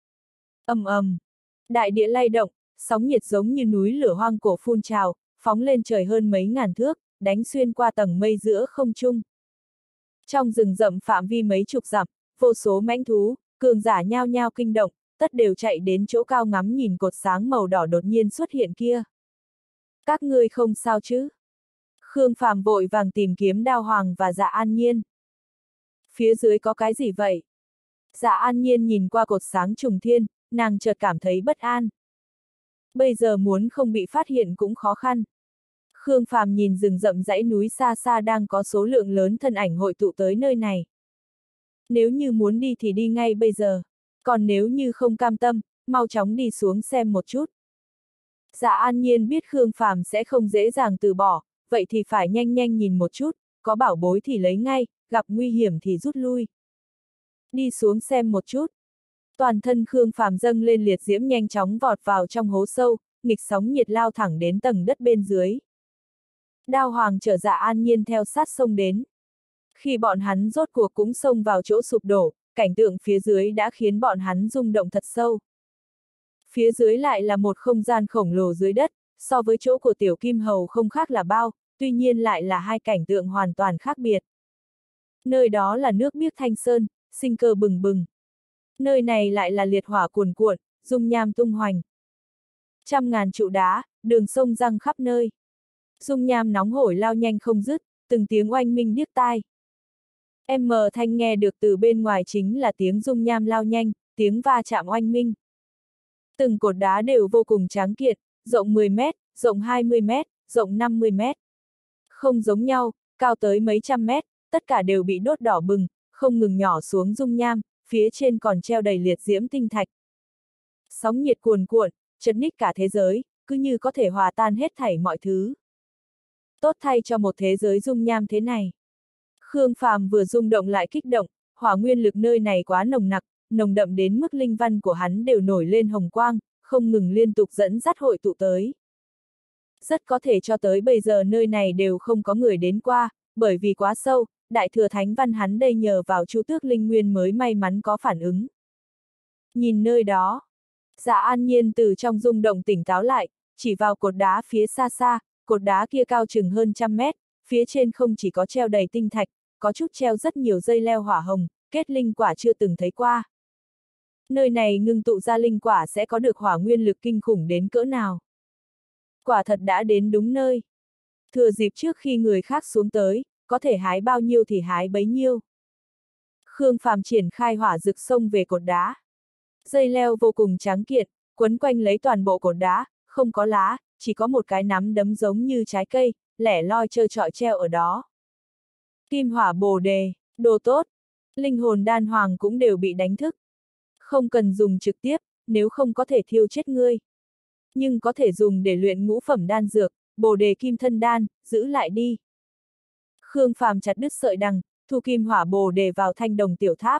Ầm ầm, đại địa lay động, sóng nhiệt giống như núi lửa hoang cổ phun trào, phóng lên trời hơn mấy ngàn thước, đánh xuyên qua tầng mây giữa không trung. Trong rừng rậm phạm vi mấy chục dặm, vô số mãnh thú, cường giả nhao nhao kinh động, tất đều chạy đến chỗ cao ngắm nhìn cột sáng màu đỏ đột nhiên xuất hiện kia. Các ngươi không sao chứ? Khương Phàm vội vàng tìm kiếm Đao Hoàng và Dạ An Nhiên. Phía dưới có cái gì vậy? Dạ An Nhiên nhìn qua cột sáng trùng thiên, nàng chợt cảm thấy bất an. Bây giờ muốn không bị phát hiện cũng khó khăn. Khương Phàm nhìn rừng rậm dãy núi xa xa đang có số lượng lớn thân ảnh hội tụ tới nơi này. Nếu như muốn đi thì đi ngay bây giờ, còn nếu như không cam tâm, mau chóng đi xuống xem một chút. Dạ An Nhiên biết Khương Phàm sẽ không dễ dàng từ bỏ, vậy thì phải nhanh nhanh nhìn một chút, có bảo bối thì lấy ngay, gặp nguy hiểm thì rút lui. Đi xuống xem một chút. Toàn thân Khương Phàm dâng lên liệt diễm nhanh chóng vọt vào trong hố sâu, nghịch sóng nhiệt lao thẳng đến tầng đất bên dưới. Đao Hoàng chở Dạ An Nhiên theo sát sông đến. Khi bọn hắn rốt cuộc cũng xông vào chỗ sụp đổ, cảnh tượng phía dưới đã khiến bọn hắn rung động thật sâu. Phía dưới lại là một không gian khổng lồ dưới đất, so với chỗ của Tiểu Kim Hầu không khác là bao, tuy nhiên lại là hai cảnh tượng hoàn toàn khác biệt. Nơi đó là nước biếc thanh sơn, sinh cơ bừng bừng. Nơi này lại là liệt hỏa cuồn cuộn, dung nham tung hoành. Trăm ngàn trụ đá, đường sông răng khắp nơi. Dung nham nóng hổi lao nhanh không dứt, từng tiếng oanh minh điếc tai. Thanh nghe được từ bên ngoài chính là tiếng dung nham lao nhanh, tiếng va chạm oanh minh. Từng cột đá đều vô cùng tráng kiện, rộng 10 mét, rộng 20 mét, rộng 50 mét. Không giống nhau, cao tới mấy trăm mét, tất cả đều bị đốt đỏ bừng, không ngừng nhỏ xuống dung nham, phía trên còn treo đầy liệt diễm tinh thạch. Sóng nhiệt cuồn cuộn, chấn ních cả thế giới, cứ như có thể hòa tan hết thảy mọi thứ. Tốt thay cho một thế giới dung nham thế này. Khương Phàm vừa rung động lại kích động, hỏa nguyên lực nơi này quá nồng nặc, nồng đậm đến mức linh văn của hắn đều nổi lên hồng quang, không ngừng liên tục dẫn dắt hội tụ tới. Rất có thể cho tới bây giờ nơi này đều không có người đến qua, bởi vì quá sâu, đại thừa thánh văn hắn đây nhờ vào Chu Tước Linh Nguyên mới may mắn có phản ứng. Nhìn nơi đó, Dạ An Nhiên từ trong rung động tỉnh táo lại, chỉ vào cột đá phía xa xa, cột đá kia cao chừng hơn 100 mét, phía trên không chỉ có treo đầy tinh thạch, có chút treo rất nhiều dây leo hỏa hồng, kết linh quả chưa từng thấy qua. Nơi này ngưng tụ ra linh quả sẽ có được hỏa nguyên lực kinh khủng đến cỡ nào. Quả thật đã đến đúng nơi. Thừa dịp trước khi người khác xuống tới, có thể hái bao nhiêu thì hái bấy nhiêu. Khương Phàm triển khai hỏa rực xông về cột đá. Dây leo vô cùng tráng kiện, quấn quanh lấy toàn bộ cột đá, không có lá, chỉ có một cái nắm đấm giống như trái cây, lẻ loi trơ trọi treo ở đó. Kim hỏa bồ đề, đồ tốt, linh hồn đan hoàng cũng đều bị đánh thức. Không cần dùng trực tiếp, nếu không có thể thiêu chết ngươi. Nhưng có thể dùng để luyện ngũ phẩm đan dược, bồ đề kim thân đan, giữ lại đi. Khương Phàm chặt đứt sợi đằng, thu kim hỏa bồ đề vào thanh đồng tiểu tháp.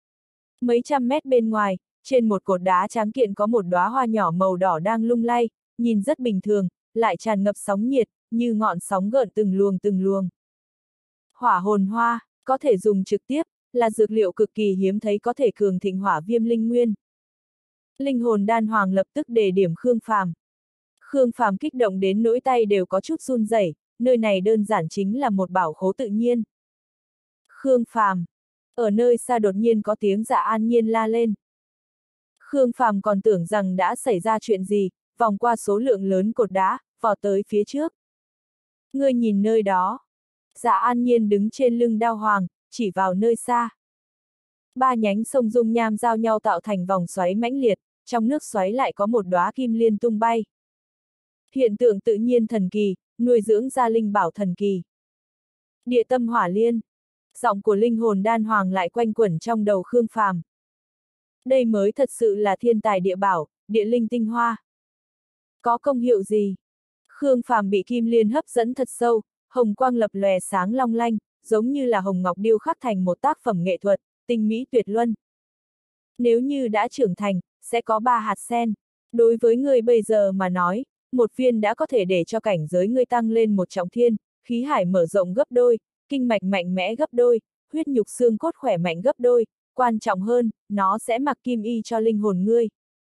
Mấy trăm mét bên ngoài, trên một cột đá tráng kiện có một đóa hoa nhỏ màu đỏ đang lung lay, nhìn rất bình thường, lại tràn ngập sóng nhiệt, như ngọn sóng gợn từng luồng từng luồng. Hỏa hồn hoa, có thể dùng trực tiếp, là dược liệu cực kỳ hiếm thấy có thể cường thịnh hỏa viêm linh nguyên. Linh hồn đan hoàng lập tức đề điểm Khương Phàm. Khương Phàm kích động đến nỗi tay đều có chút run rẩy, nơi này đơn giản chính là một bảo khố tự nhiên. Khương Phàm. Ở nơi xa đột nhiên có tiếng Dạ An Nhiên la lên. Khương Phàm còn tưởng rằng đã xảy ra chuyện gì, vòng qua số lượng lớn cột đá, vọt tới phía trước. Ngươi nhìn nơi đó. Dạ An Nhiên đứng trên lưng Đao Hoàng, chỉ vào nơi xa. Ba nhánh sông dung nham giao nhau tạo thành vòng xoáy mãnh liệt, trong nước xoáy lại có một đóa kim liên tung bay. Hiện tượng tự nhiên thần kỳ, nuôi dưỡng ra linh bảo thần kỳ. Địa tâm hỏa liên. Giọng của linh hồn đan hoàng lại quanh quẩn trong đầu Khương Phàm. Đây mới thật sự là thiên tài địa bảo, địa linh tinh hoa. Có công hiệu gì? Khương Phàm bị kim liên hấp dẫn thật sâu, hồng quang lập lòe sáng long lanh, giống như là hồng ngọc điêu khắc thành một tác phẩm nghệ thuật, tinh mỹ tuyệt luân. Nếu như đã trưởng thành, sẽ có 3 hạt sen. Đối với người bây giờ mà nói, một viên đã có thể để cho cảnh giới ngươi tăng lên một trọng thiên, khí hải mở rộng gấp đôi, kinh mạch mạnh mẽ gấp đôi, huyết nhục xương cốt khỏe mạnh gấp đôi, quan trọng hơn, nó sẽ mặc kim y cho linh hồn ngươi.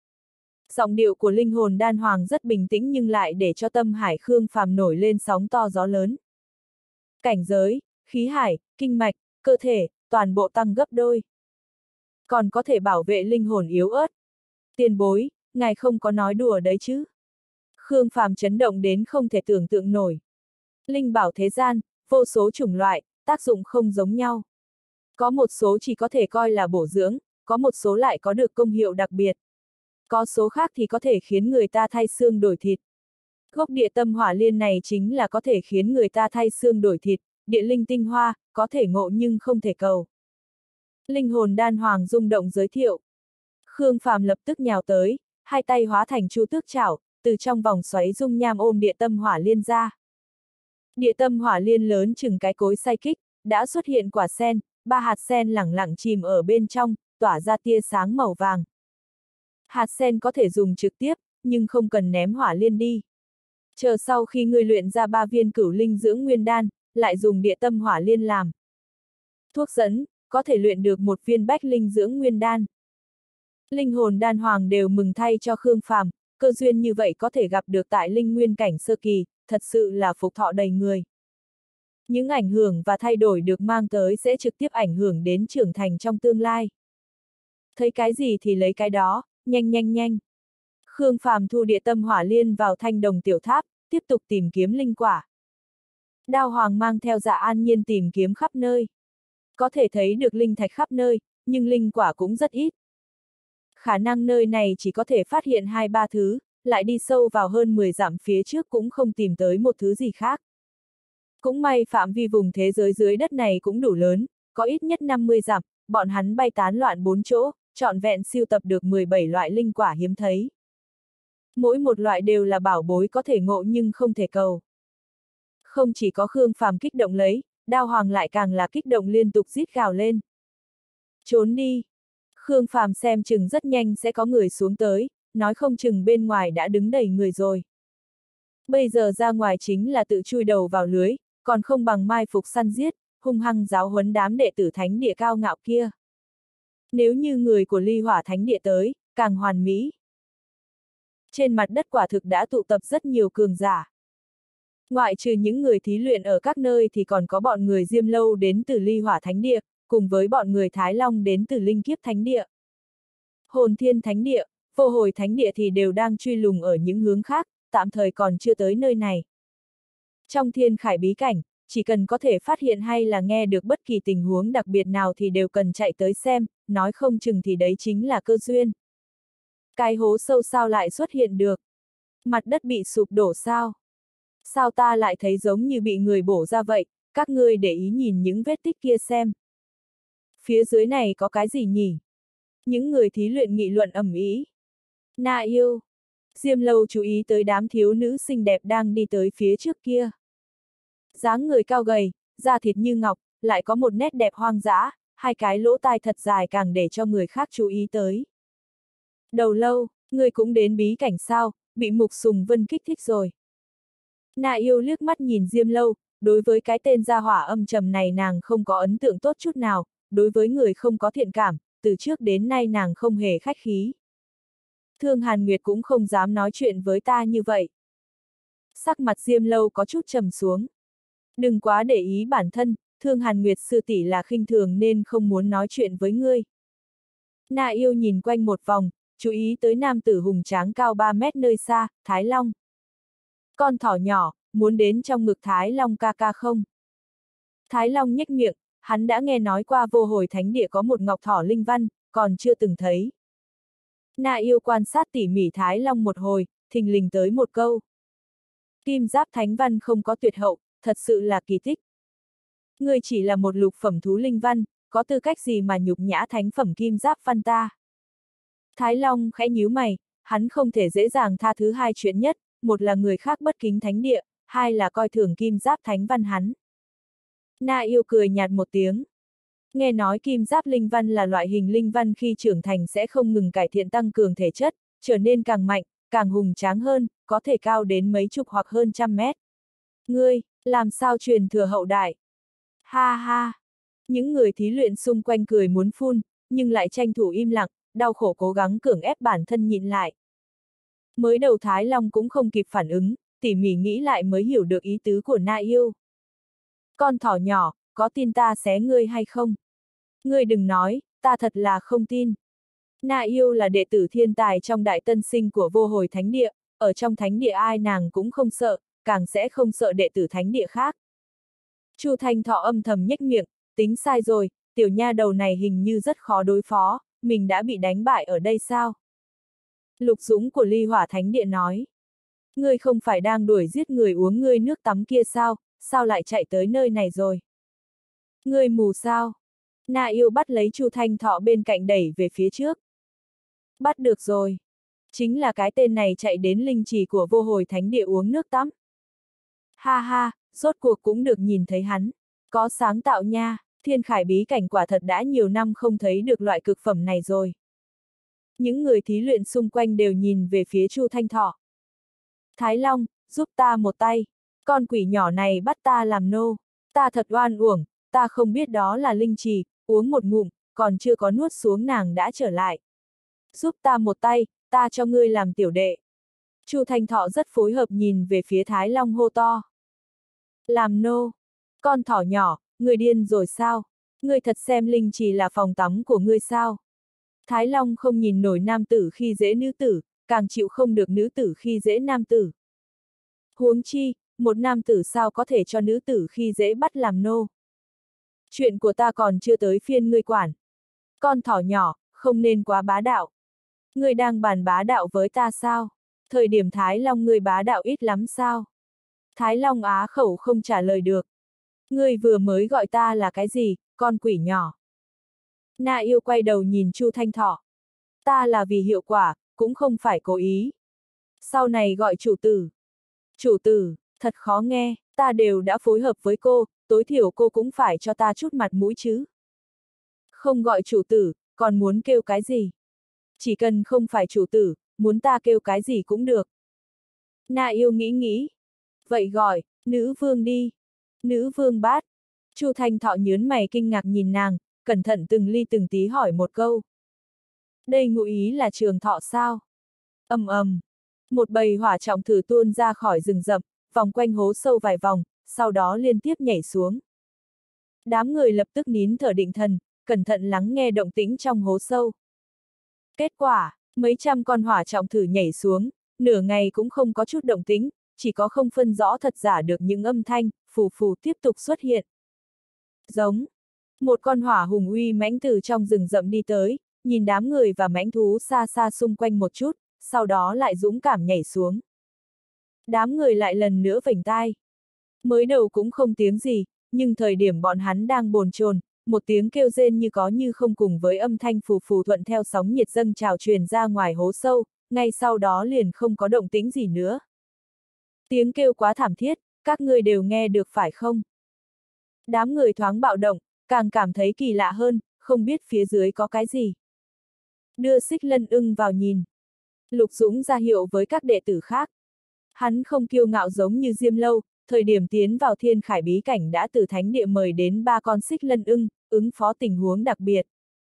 Giọng điệu của linh hồn đan hoàng rất bình tĩnh nhưng lại để cho tâm hải Khương Phàm nổi lên sóng to gió lớn. Cảnh giới, khí hải, kinh mạch, cơ thể, toàn bộ tăng gấp đôi. Còn có thể bảo vệ linh hồn yếu ớt. Tiền bối, ngài không có nói đùa đấy chứ? Khương Phàm chấn động đến không thể tưởng tượng nổi. Linh bảo thế gian, vô số chủng loại, tác dụng không giống nhau. Có một số chỉ có thể coi là bổ dưỡng, có một số lại có được công hiệu đặc biệt. Có số khác thì có thể khiến người ta thay xương đổi thịt. Gốc địa tâm hỏa liên này chính là có thể khiến người ta thay xương đổi thịt, địa linh tinh hoa, có thể ngộ nhưng không thể cầu. Linh hồn đan hoàng rung động giới thiệu. Khương Phàm lập tức nhào tới, hai tay hóa thành chu tước chảo, từ trong vòng xoáy dung nham ôm địa tâm hỏa liên ra. Địa tâm hỏa liên lớn chừng cái cối xay kích, đã xuất hiện quả sen, 3 hạt sen lẳng lặng chìm ở bên trong, tỏa ra tia sáng màu vàng. Hạt sen có thể dùng trực tiếp, nhưng không cần ném hỏa liên đi. Chờ sau khi ngươi luyện ra 3 viên cửu linh dưỡng nguyên đan, lại dùng địa tâm hỏa liên làm thuốc dẫn, có thể luyện được 1 viên bách linh dưỡng nguyên đan. Linh hồn đan hoàng đều mừng thay cho Khương Phàm, cơ duyên như vậy có thể gặp được tại linh nguyên cảnh sơ kỳ, thật sự là phục thọ đầy người. Những ảnh hưởng và thay đổi được mang tới sẽ trực tiếp ảnh hưởng đến trưởng thành trong tương lai. Thấy cái gì thì lấy cái đó, nhanh nhanh nhanh. Khương Phàm thu địa tâm hỏa liên vào thanh đồng tiểu tháp, tiếp tục tìm kiếm linh quả. Đao Hoàng mang theo Dạ An Nhiên tìm kiếm khắp nơi. Có thể thấy được linh thạch khắp nơi, nhưng linh quả cũng rất ít. Khả năng nơi này chỉ có thể phát hiện 2-3 thứ, lại đi sâu vào hơn 10 dặm phía trước cũng không tìm tới một thứ gì khác. Cũng may phạm vi vùng thế giới dưới đất này cũng đủ lớn, có ít nhất 50 dặm, bọn hắn bay tán loạn 4 chỗ, trọn vẹn sưu tập được 17 loại linh quả hiếm thấy. Mỗi một loại đều là bảo bối có thể ngộ nhưng không thể cầu. Không chỉ có Khương Phàm kích động lấy, Đao Hoàng lại càng là kích động liên tục rít gào lên. Trốn đi! Khương Phàm xem chừng rất nhanh sẽ có người xuống tới, nói không chừng bên ngoài đã đứng đầy người rồi. Bây giờ ra ngoài chính là tự chui đầu vào lưới, còn không bằng mai phục săn giết, hung hăng giáo huấn đám đệ tử thánh địa cao ngạo kia. Nếu như người của Ly Hỏa Thánh Địa tới, càng hoàn mỹ. Trên mặt đất quả thực đã tụ tập rất nhiều cường giả. Ngoại trừ những người thí luyện ở các nơi thì còn có bọn người Diêm Lâu đến từ Ly Hỏa Thánh Địa, cùng với bọn người Thái Long đến từ Linh Kiếp Thánh Địa. Hồn Thiên Thánh Địa, Vô Hồi Thánh Địa thì đều đang truy lùng ở những hướng khác, tạm thời còn chưa tới nơi này. Trong thiên khải bí cảnh, chỉ cần có thể phát hiện hay là nghe được bất kỳ tình huống đặc biệt nào thì đều cần chạy tới xem, nói không chừng thì đấy chính là cơ duyên. Cái hố sâu sao lại xuất hiện được? Mặt đất bị sụp đổ sao? Sao ta lại thấy giống như bị người bổ ra vậy? Các ngươi để ý nhìn những vết tích kia xem. Phía dưới này có cái gì nhỉ? Những người thí luyện nghị luận ầm ĩ. Na yêu! Diêm Lâu chú ý tới đám thiếu nữ xinh đẹp đang đi tới phía trước kia. Dáng người cao gầy, da thịt như ngọc, lại có một nét đẹp hoang dã, hai cái lỗ tai thật dài càng để cho người khác chú ý tới. Đầu Lâu, ngươi cũng đến bí cảnh sao, bị Mục Sùng Vân kích thích rồi. Na yêu liếc mắt nhìn Diêm Lâu, đối với cái tên gia hỏa âm trầm này nàng không có ấn tượng tốt chút nào, đối với người không có thiện cảm, từ trước đến nay nàng không hề khách khí. Thương Hàn Nguyệt cũng không dám nói chuyện với ta như vậy. Sắc mặt Diêm Lâu có chút trầm xuống. Đừng quá để ý bản thân, Thương Hàn Nguyệt sư tỷ là khinh thường nên không muốn nói chuyện với ngươi. Na Yêu nhìn quanh một vòng, chú ý tới nam tử hùng tráng cao 3 mét nơi xa, Thái Long. Con thỏ nhỏ, muốn đến trong ngực Thái Long ca ca không? Thái Long nhếch miệng, hắn đã nghe nói qua Vô Hồi Thánh Địa có một ngọc thỏ linh văn, còn chưa từng thấy. Na Yêu quan sát tỉ mỉ Thái Long một hồi, thình lình tới một câu. Kim giáp thánh văn không có tuyệt hậu, thật sự là kỳ tích. Ngươi chỉ là một lục phẩm thú linh văn, có tư cách gì mà nhục nhã thánh phẩm kim giáp văn ta? Thái Long khẽ nhíu mày, hắn không thể dễ dàng tha thứ hai chuyện nhất, một là người khác bất kính thánh địa, hai là coi thường kim giáp thánh văn hắn. Na Yêu cười nhạt một tiếng. Nghe nói kim giáp linh văn là loại hình linh văn khi trưởng thành sẽ không ngừng cải thiện tăng cường thể chất, trở nên càng mạnh, càng hùng tráng hơn, có thể cao đến mấy chục hoặc hơn trăm mét. Ngươi, làm sao truyền thừa hậu đại? Ha ha! Những người thí luyện xung quanh cười muốn phun, nhưng lại tranh thủ im lặng, đau khổ cố gắng cưỡng ép bản thân nhịn lại. Mới đầu Thái Long cũng không kịp phản ứng, tỉ mỉ nghĩ lại mới hiểu được ý tứ của Na Yêu. Con thỏ nhỏ, có tin ta xé ngươi hay không? Ngươi đừng nói, ta thật là không tin. Na Yêu là đệ tử thiên tài trong đại tân sinh của Vô Hồi Thánh Địa, ở trong thánh địa ai nàng cũng không sợ, càng sẽ không sợ đệ tử thánh địa khác. Chu Thanh Thọ âm thầm nhếch miệng, tính sai rồi, tiểu nha đầu này hình như rất khó đối phó, mình đã bị đánh bại ở đây sao? Lục Dũng của Ly Hỏa Thánh Địa nói. Ngươi không phải đang đuổi giết người uống ngươi nước tắm kia sao, sao lại chạy tới nơi này rồi? Ngươi mù sao? Na Yêu bắt lấy Chu Thanh Thọ bên cạnh đẩy về phía trước. Bắt được rồi. Chính là cái tên này chạy đến linh trì của Vô Hồi Thánh Địa uống nước tắm. Ha ha, rốt cuộc cũng được nhìn thấy hắn. Có sáng tạo nha, Thiên Khải bí cảnh quả thật đã nhiều năm không thấy được loại cực phẩm này rồi. Những người thí luyện xung quanh đều nhìn về phía Chu Thanh Thọ. Thái Long, giúp ta một tay. Con quỷ nhỏ này bắt ta làm nô. Ta thật oan uổng, ta không biết đó là linh trì, uống một ngụm, còn chưa có nuốt xuống nàng đã trở lại. Giúp ta một tay, ta cho ngươi làm tiểu đệ. Chu Thanh Thọ rất phối hợp nhìn về phía Thái Long hô to. Làm nô. Con thỏ nhỏ, ngươi điên rồi sao? Ngươi thật xem linh trì là phòng tắm của ngươi sao? Thái Long không nhìn nổi nam tử khi dễ nữ tử, càng chịu không được nữ tử khi dễ nam tử. Huống chi, một nam tử sao có thể cho nữ tử khi dễ bắt làm nô? Chuyện của ta còn chưa tới phiên ngươi quản. Con thỏ nhỏ, không nên quá bá đạo. Ngươi đang bàn bá đạo với ta sao? Thời điểm Thái Long ngươi bá đạo ít lắm sao? Thái Long á khẩu không trả lời được. Ngươi vừa mới gọi ta là cái gì, con quỷ nhỏ? Na Yêu quay đầu nhìn Chu Thanh Thọ. Ta là vì hiệu quả, cũng không phải cố ý. Sau này gọi chủ tử. Chủ tử, thật khó nghe, ta đều đã phối hợp với cô, tối thiểu cô cũng phải cho ta chút mặt mũi chứ. Không gọi chủ tử, còn muốn kêu cái gì? Chỉ cần không phải chủ tử, muốn ta kêu cái gì cũng được. Na Yêu nghĩ nghĩ. Vậy gọi, nữ vương đi. Nữ vương bát. Chu Thanh Thọ nhớn mày kinh ngạc nhìn nàng, cẩn thận từng ly từng tí hỏi một câu. Đây ngụ ý là Trường Thọ sao? Ầm ầm. Một bầy hỏa trọng thử tuôn ra khỏi rừng rậm, vòng quanh hố sâu vài vòng, sau đó liên tiếp nhảy xuống. Đám người lập tức nín thở định thần, cẩn thận lắng nghe động tĩnh trong hố sâu. Kết quả, mấy trăm con hỏa trọng thử nhảy xuống, nửa ngày cũng không có chút động tĩnh, chỉ có không phân rõ thật giả được những âm thanh, phù phù tiếp tục xuất hiện. Giống. Một con hỏa hùng uy mãnh từ trong rừng rậm đi tới, nhìn đám người và mãnh thú xa xa xung quanh một chút, sau đó lại dũng cảm nhảy xuống. Đám người lại lần nữa vểnh tai. Mới đầu cũng không tiếng gì, nhưng thời điểm bọn hắn đang bồn chồn, một tiếng kêu rên như có như không cùng với âm thanh phù phù thuận theo sóng nhiệt dâng trào truyền ra ngoài hố sâu, ngay sau đó liền không có động tĩnh gì nữa. Tiếng kêu quá thảm thiết, các ngươi đều nghe được phải không? Đám người thoáng bạo động, càng cảm thấy kỳ lạ hơn, không biết phía dưới có cái gì. Đưa Xích Lân Ưng vào nhìn. Lục Dũng ra hiệu với các đệ tử khác. Hắn không kiêu ngạo giống như Diêm Lâu, thời điểm tiến vào Thiên Khải bí cảnh đã từ thánh địa mời đến 3 con Xích Lân Ưng, ứng phó tình huống đặc biệt.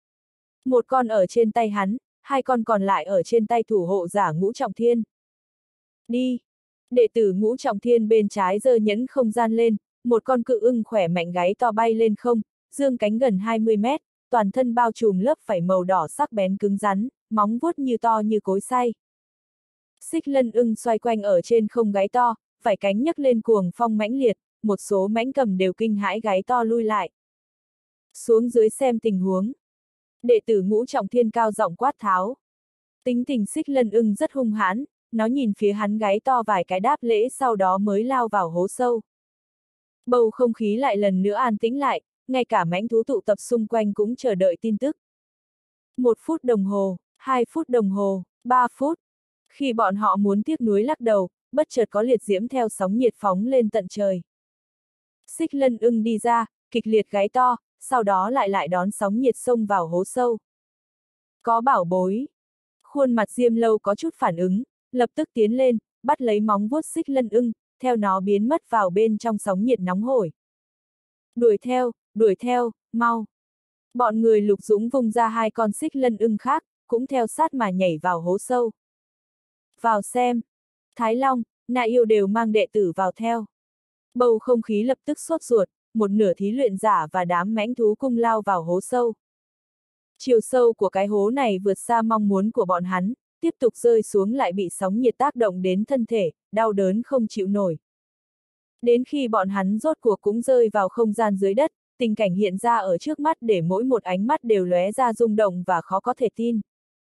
Một con ở trên tay hắn, 2 con còn lại ở trên tay thủ hộ giả Ngũ Trọng Thiên. Đi! Đệ tử Ngũ Trọng Thiên bên trái giơ nhẫn không gian lên, một con cự ưng khỏe mạnh gáy to bay lên không, dương cánh gần 20 mét, toàn thân bao trùm lớp vảy màu đỏ sắc bén cứng rắn, móng vuốt như to như cối xay. Xích lân ưng xoay quanh ở trên không gáy to, vảy cánh nhấc lên cuồng phong mãnh liệt, một số mãnh cầm đều kinh hãi gáy to lui lại. Xuống dưới xem tình huống. Đệ tử Ngũ Trọng Thiên cao giọng quát tháo. Tính tình xích lân ưng rất hung hãn, nó nhìn phía hắn gáy to vài cái đáp lễ sau đó mới lao vào hố sâu. Bầu không khí lại lần nữa an tĩnh lại, ngay cả mãnh thú tụ tập xung quanh cũng chờ đợi tin tức. 1 phút đồng hồ, 2 phút đồng hồ, 3 phút. Khi bọn họ muốn tiếc nuối lắc đầu, bất chợt có liệt diễm theo sóng nhiệt phóng lên tận trời. Xích lân ưng đi ra, kịch liệt gáy to, sau đó lại đón sóng nhiệt xông vào hố sâu. Có bảo bối. Khuôn mặt Diêm Lâu có chút phản ứng, lập tức tiến lên, bắt lấy móng vuốt xích lân ưng, theo nó biến mất vào bên trong sóng nhiệt nóng hổi. Đuổi theo, mau. Bọn người Lục Dũng vung ra 2 con xích lân ưng khác, cũng theo sát mà nhảy vào hố sâu. Vào xem. Thái Long, Na Yêu đều mang đệ tử vào theo. Bầu không khí lập tức sốt ruột, một nửa thí luyện giả và đám mãnh thú cung lao vào hố sâu. Chiều sâu của cái hố này vượt xa mong muốn của bọn hắn, tiếp tục rơi xuống lại bị sóng nhiệt tác động đến thân thể, đau đớn không chịu nổi. Đến khi bọn hắn rốt cuộc cũng rơi vào không gian dưới đất, tình cảnh hiện ra ở trước mắt để mỗi một ánh mắt đều lóe ra rung động và khó có thể tin.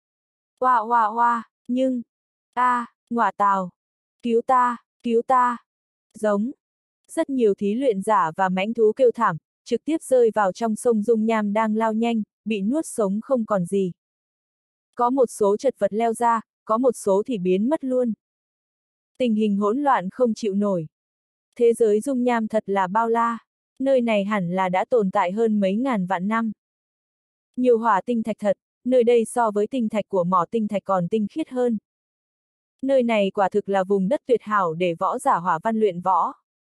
Nhưng... ngọa tào! Cứu ta! Giống! Rất nhiều thí luyện giả và mãnh thú kêu thảm, trực tiếp rơi vào trong sông dung nham đang lao nhanh, bị nuốt sống không còn gì. Có một số chật vật leo ra, có một số thì biến mất luôn. Tình hình hỗn loạn không chịu nổi. Thế giới dung nham thật là bao la, nơi này hẳn là đã tồn tại hơn mấy ngàn vạn năm. Nhiều hỏa tinh thạch thật, nơi đây so với tinh thạch của mỏ tinh thạch còn tinh khiết hơn. Nơi này quả thực là vùng đất tuyệt hảo để võ giả hỏa văn luyện võ.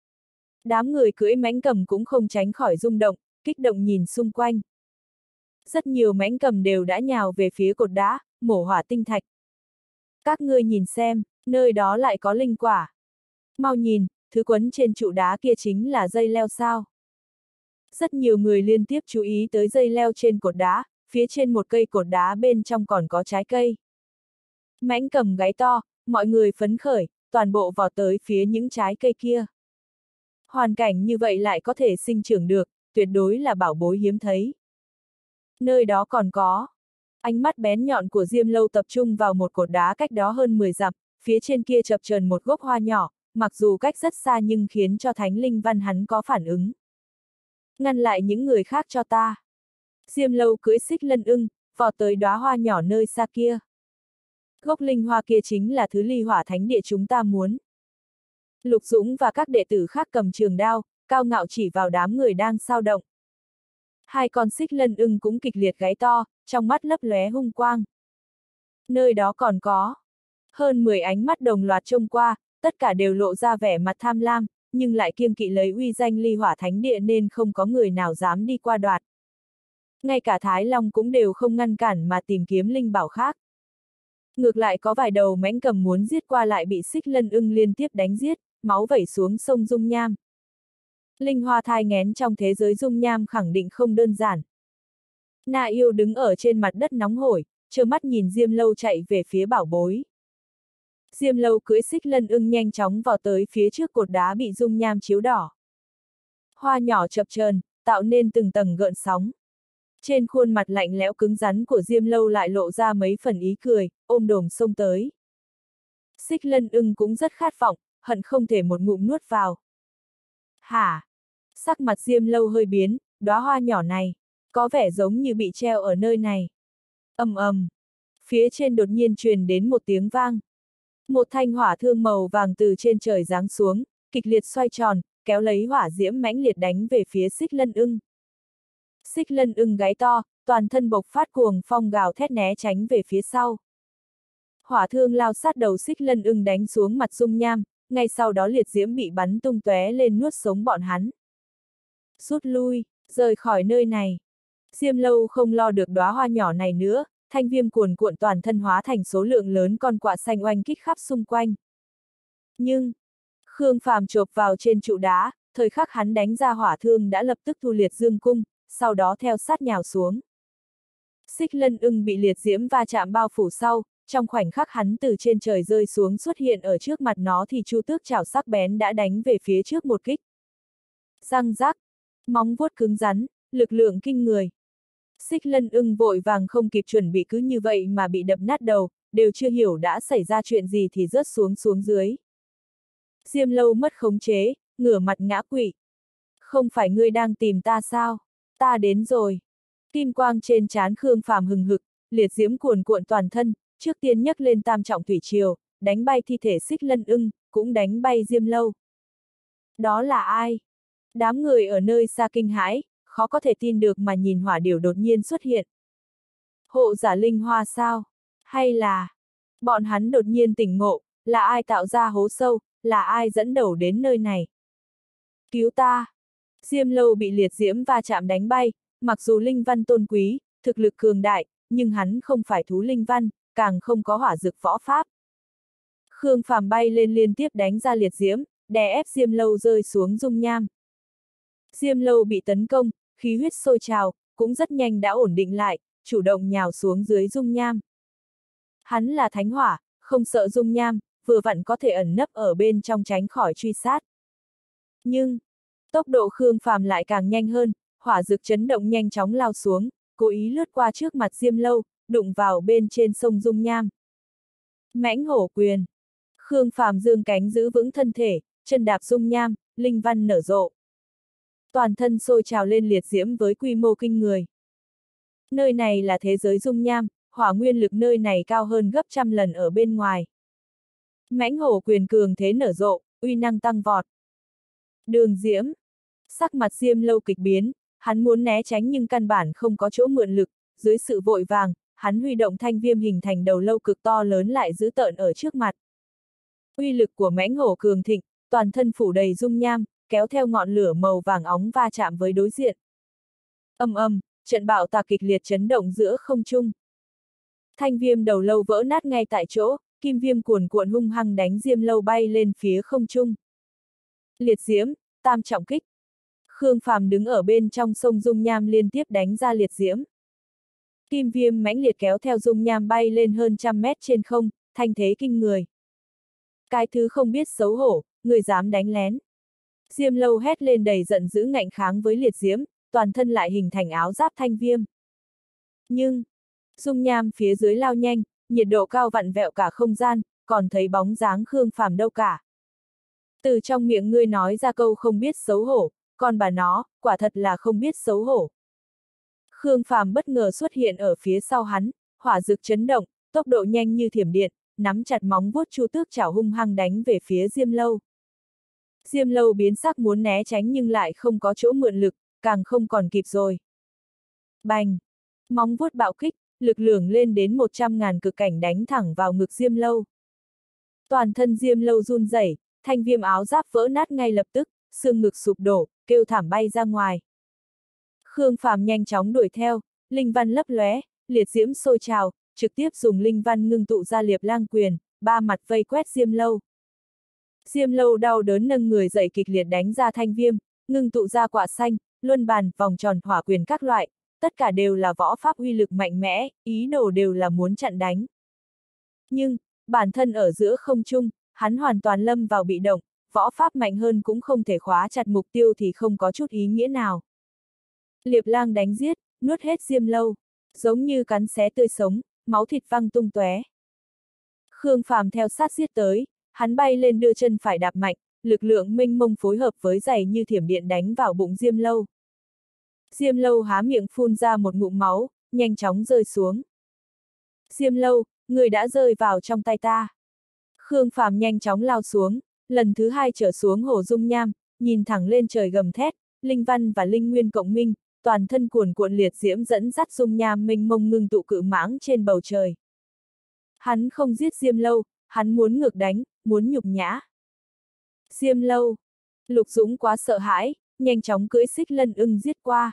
Đám người cưỡi mãnh cầm cũng không tránh khỏi rung động, kích động nhìn xung quanh. Rất nhiều mãnh cầm đều đã nhào về phía cột đá, mổ hỏa tinh thạch. Các ngươi nhìn xem, nơi đó lại có linh quả. Mau nhìn, thứ quấn trên trụ đá kia chính là dây leo sao. Rất nhiều người liên tiếp chú ý tới dây leo trên cột đá, phía trên một cây cột đá bên trong còn có trái cây. Mãnh cầm gáy to, mọi người phấn khởi, toàn bộ vọt tới phía những trái cây kia. Hoàn cảnh như vậy lại có thể sinh trưởng được, tuyệt đối là bảo bối hiếm thấy. Nơi đó còn có. Ánh mắt bén nhọn của Diêm Lâu tập trung vào một cột đá cách đó hơn 10 dặm, phía trên kia chập chờn một gốc hoa nhỏ, mặc dù cách rất xa nhưng khiến cho Thánh Linh Văn hắn có phản ứng. Ngăn lại những người khác cho ta. Diêm Lâu cưỡi xích lân ưng, vọt tới đóa hoa nhỏ nơi xa kia. Gốc linh hoa kia chính là thứ ly hỏa thánh địa chúng ta muốn. Lục Dũng và các đệ tử khác cầm trường đao, cao ngạo chỉ vào đám người đang xao động. 2 con xích lân ưng cũng kịch liệt gáy to, trong mắt lấp lóe hung quang. Nơi đó còn có. Hơn 10 ánh mắt đồng loạt trông qua, tất cả đều lộ ra vẻ mặt tham lam, nhưng lại kiêng kỵ lấy uy danh ly hỏa thánh địa nên không có người nào dám đi qua đoạt. Ngay cả Thái Long cũng đều không ngăn cản mà tìm kiếm linh bảo khác. Ngược lại có vài đầu mãnh cầm muốn giết qua lại bị xích lân ưng liên tiếp đánh giết, máu vẩy xuống sông dung nham. Linh hoa thai nghén trong thế giới dung nham khẳng định không đơn giản. Na Yêu đứng ở trên mặt đất nóng hổi, trơ mắt nhìn Diêm Lâu chạy về phía bảo bối. Diêm Lâu cưỡi xích lân ưng nhanh chóng vào tới phía trước cột đá bị dung nham chiếu đỏ. Hoa nhỏ chập chờn, tạo nên từng tầng gợn sóng. Trên khuôn mặt lạnh lẽo cứng rắn của Diêm Lâu lại lộ ra mấy phần ý cười, ôm đồm xông tới. Xích lân ưng cũng rất khát vọng, hận không thể một ngụm nuốt vào. Hả? Sắc mặt Diêm Lâu hơi biến, đóa hoa nhỏ này, có vẻ giống như bị treo ở nơi này. Ầm ầm. Phía trên đột nhiên truyền đến một tiếng vang. Một thanh hỏa thương màu vàng từ trên trời giáng xuống, kịch liệt xoay tròn, kéo lấy hỏa diễm mãnh liệt đánh về phía xích lân ưng. Xích lân ưng gáy to, toàn thân bộc phát cuồng phong gào thét né tránh về phía sau. Hỏa thương lao sát đầu xích lân ưng đánh xuống mặt dung nham, ngay sau đó liệt diễm bị bắn tung tóe lên nuốt sống bọn hắn. Rút lui, rời khỏi nơi này. Diêm Lâu không lo được đóa hoa nhỏ này nữa, thanh viêm cuồn cuộn toàn thân hóa thành số lượng lớn con quạ xanh oanh kích khắp xung quanh. Nhưng, Khương Phàm chộp vào trên trụ đá, thời khắc hắn đánh ra hỏa thương đã lập tức thu liệt dương cung, sau đó theo sát nhào xuống. Xích Lân Ưng bị liệt diễm va chạm bao phủ sau, trong khoảnh khắc hắn từ trên trời rơi xuống xuất hiện ở trước mặt nó thì Chu Tước chảo sắc bén đã đánh về phía trước một kích. Răng rắc, móng vuốt cứng rắn, lực lượng kinh người. Xích Lân Ưng vội vàng không kịp chuẩn bị cứ như vậy mà bị đập nát đầu, đều chưa hiểu đã xảy ra chuyện gì thì rớt xuống dưới. Diêm Lâu mất khống chế, ngửa mặt ngã quỵ. Không phải ngươi đang tìm ta sao? Ta đến rồi. Kim quang trên trán Khương Phàm hừng hực, liệt diễm cuồn cuộn toàn thân, trước tiên nhấc lên tam trọng thủy triều, đánh bay thi thể Xích Lân Ưng, cũng đánh bay Diêm Lâu. Đó là ai? Đám người ở nơi xa kinh hãi, khó có thể tin được mà nhìn hỏa điểu đột nhiên xuất hiện. Hộ giả linh hoa sao? Hay là bọn hắn đột nhiên tỉnh ngộ, là ai tạo ra hố sâu, là ai dẫn đầu đến nơi này? Cứu ta! Diêm Lâu bị liệt diễm va chạm đánh bay, mặc dù linh văn tôn quý, thực lực cường đại, nhưng hắn không phải thú linh văn, càng không có hỏa dược võ pháp. Khương Phàm bay lên liên tiếp đánh ra liệt diễm, đè ép Diêm Lâu rơi xuống dung nham. Diêm Lâu bị tấn công, khí huyết sôi trào, cũng rất nhanh đã ổn định lại, chủ động nhào xuống dưới dung nham. Hắn là thánh hỏa, không sợ dung nham, vừa vặn có thể ẩn nấp ở bên trong tránh khỏi truy sát. Nhưng, tốc độ Khương Phàm lại càng nhanh hơn, hỏa dược chấn động nhanh chóng lao xuống, cố ý lướt qua trước mặt Diêm Lâu, đụng vào bên trên sông dung nham. Mãnh hổ quyền. Khương Phàm dương cánh giữ vững thân thể, chân đạp dung nham, linh văn nở rộ. Toàn thân sôi trào lên liệt diễm với quy mô kinh người. Nơi này là thế giới dung nham, hỏa nguyên lực nơi này cao hơn gấp trăm lần ở bên ngoài. Mãnh hổ quyền cường thế nở rộ, uy năng tăng vọt. Đường diễm. Sắc mặt Diêm Lâu kịch biến, hắn muốn né tránh nhưng căn bản không có chỗ mượn lực, dưới sự vội vàng, hắn huy động thanh viêm hình thành đầu lâu cực to lớn lại dữ tợn ở trước mặt. Uy lực của mãnh hổ cường thịnh, toàn thân phủ đầy dung nham, kéo theo ngọn lửa màu vàng óng va chạm với đối diện. Ầm ầm, trận bạo tạc kịch liệt chấn động giữa không trung. Thanh viêm đầu lâu vỡ nát ngay tại chỗ, kim viêm cuồn cuộn hung hăng đánh Diêm Lâu bay lên phía không trung. Liệt diễm, tam trọng kích. Khương Phàm đứng ở bên trong sông dung nham liên tiếp đánh ra liệt diễm. Kim viêm mãnh liệt kéo theo dung nham bay lên hơn trăm mét trên không, thanh thế kinh người. Cái thứ không biết xấu hổ, người dám đánh lén. Diêm Lâu hét lên đầy giận dữ ngạnh kháng với liệt diễm, toàn thân lại hình thành áo giáp thanh viêm. Nhưng, dung nham phía dưới lao nhanh, nhiệt độ cao vặn vẹo cả không gian, còn thấy bóng dáng Khương Phàm đâu cả. Từ trong miệng ngươi nói ra câu không biết xấu hổ, còn bà nó, quả thật là không biết xấu hổ. Khương Phàm bất ngờ xuất hiện ở phía sau hắn, hỏa dược chấn động, tốc độ nhanh như thiểm điện, nắm chặt móng vuốt Chu Tước chảo hung hăng đánh về phía Diêm Lâu. Diêm Lâu biến sắc muốn né tránh nhưng lại không có chỗ mượn lực, càng không còn kịp rồi. Bành! Móng vuốt bạo kích, lực lượng lên đến 100.000 cực cảnh đánh thẳng vào ngực Diêm Lâu. Toàn thân Diêm Lâu run rẩy, thanh viêm áo giáp vỡ nát ngay lập tức, xương ngực sụp đổ, kêu thảm bay ra ngoài. Khương Phàm nhanh chóng đuổi theo, linh văn lấp lóe, liệt diễm sôi trào, trực tiếp dùng linh văn ngưng tụ ra Liệp Lang quyền, ba mặt vây quét Diêm Lâu. Diêm Lâu đau đớn nâng người dậy kịch liệt đánh ra thanh viêm, ngưng tụ ra quạ xanh, luân bàn, vòng tròn, hỏa quyền các loại, tất cả đều là võ pháp uy lực mạnh mẽ, ý đồ đều là muốn chặn đánh. Nhưng, bản thân ở giữa không trung, hắn hoàn toàn lâm vào bị động, võ pháp mạnh hơn cũng không thể khóa chặt mục tiêu thì không có chút ý nghĩa nào. Liệp Lang đánh giết, nuốt hết Diêm Lâu, giống như cắn xé tươi sống, máu thịt văng tung tóe. Khương Phàm theo sát giết tới, hắn bay lên đưa chân phải đạp mạnh, lực lượng mênh mông phối hợp với giày như thiểm điện đánh vào bụng Diêm Lâu. Diêm Lâu há miệng phun ra một ngụm máu, nhanh chóng rơi xuống. Diêm Lâu, người đã rơi vào trong tay ta. Khương Phàm nhanh chóng lao xuống, lần thứ hai trở xuống hồ dung nham, nhìn thẳng lên trời gầm thét, linh văn và linh nguyên cộng minh, toàn thân cuồn cuộn liệt diễm dẫn dắt dung nham mênh mông ngưng tụ cự mãng trên bầu trời. Hắn không giết Diêm Lâu, hắn muốn ngược đánh, muốn nhục nhã. Diêm Lâu. Lục Dũng quá sợ hãi, nhanh chóng cưỡi Xích Lân Ưng giết qua.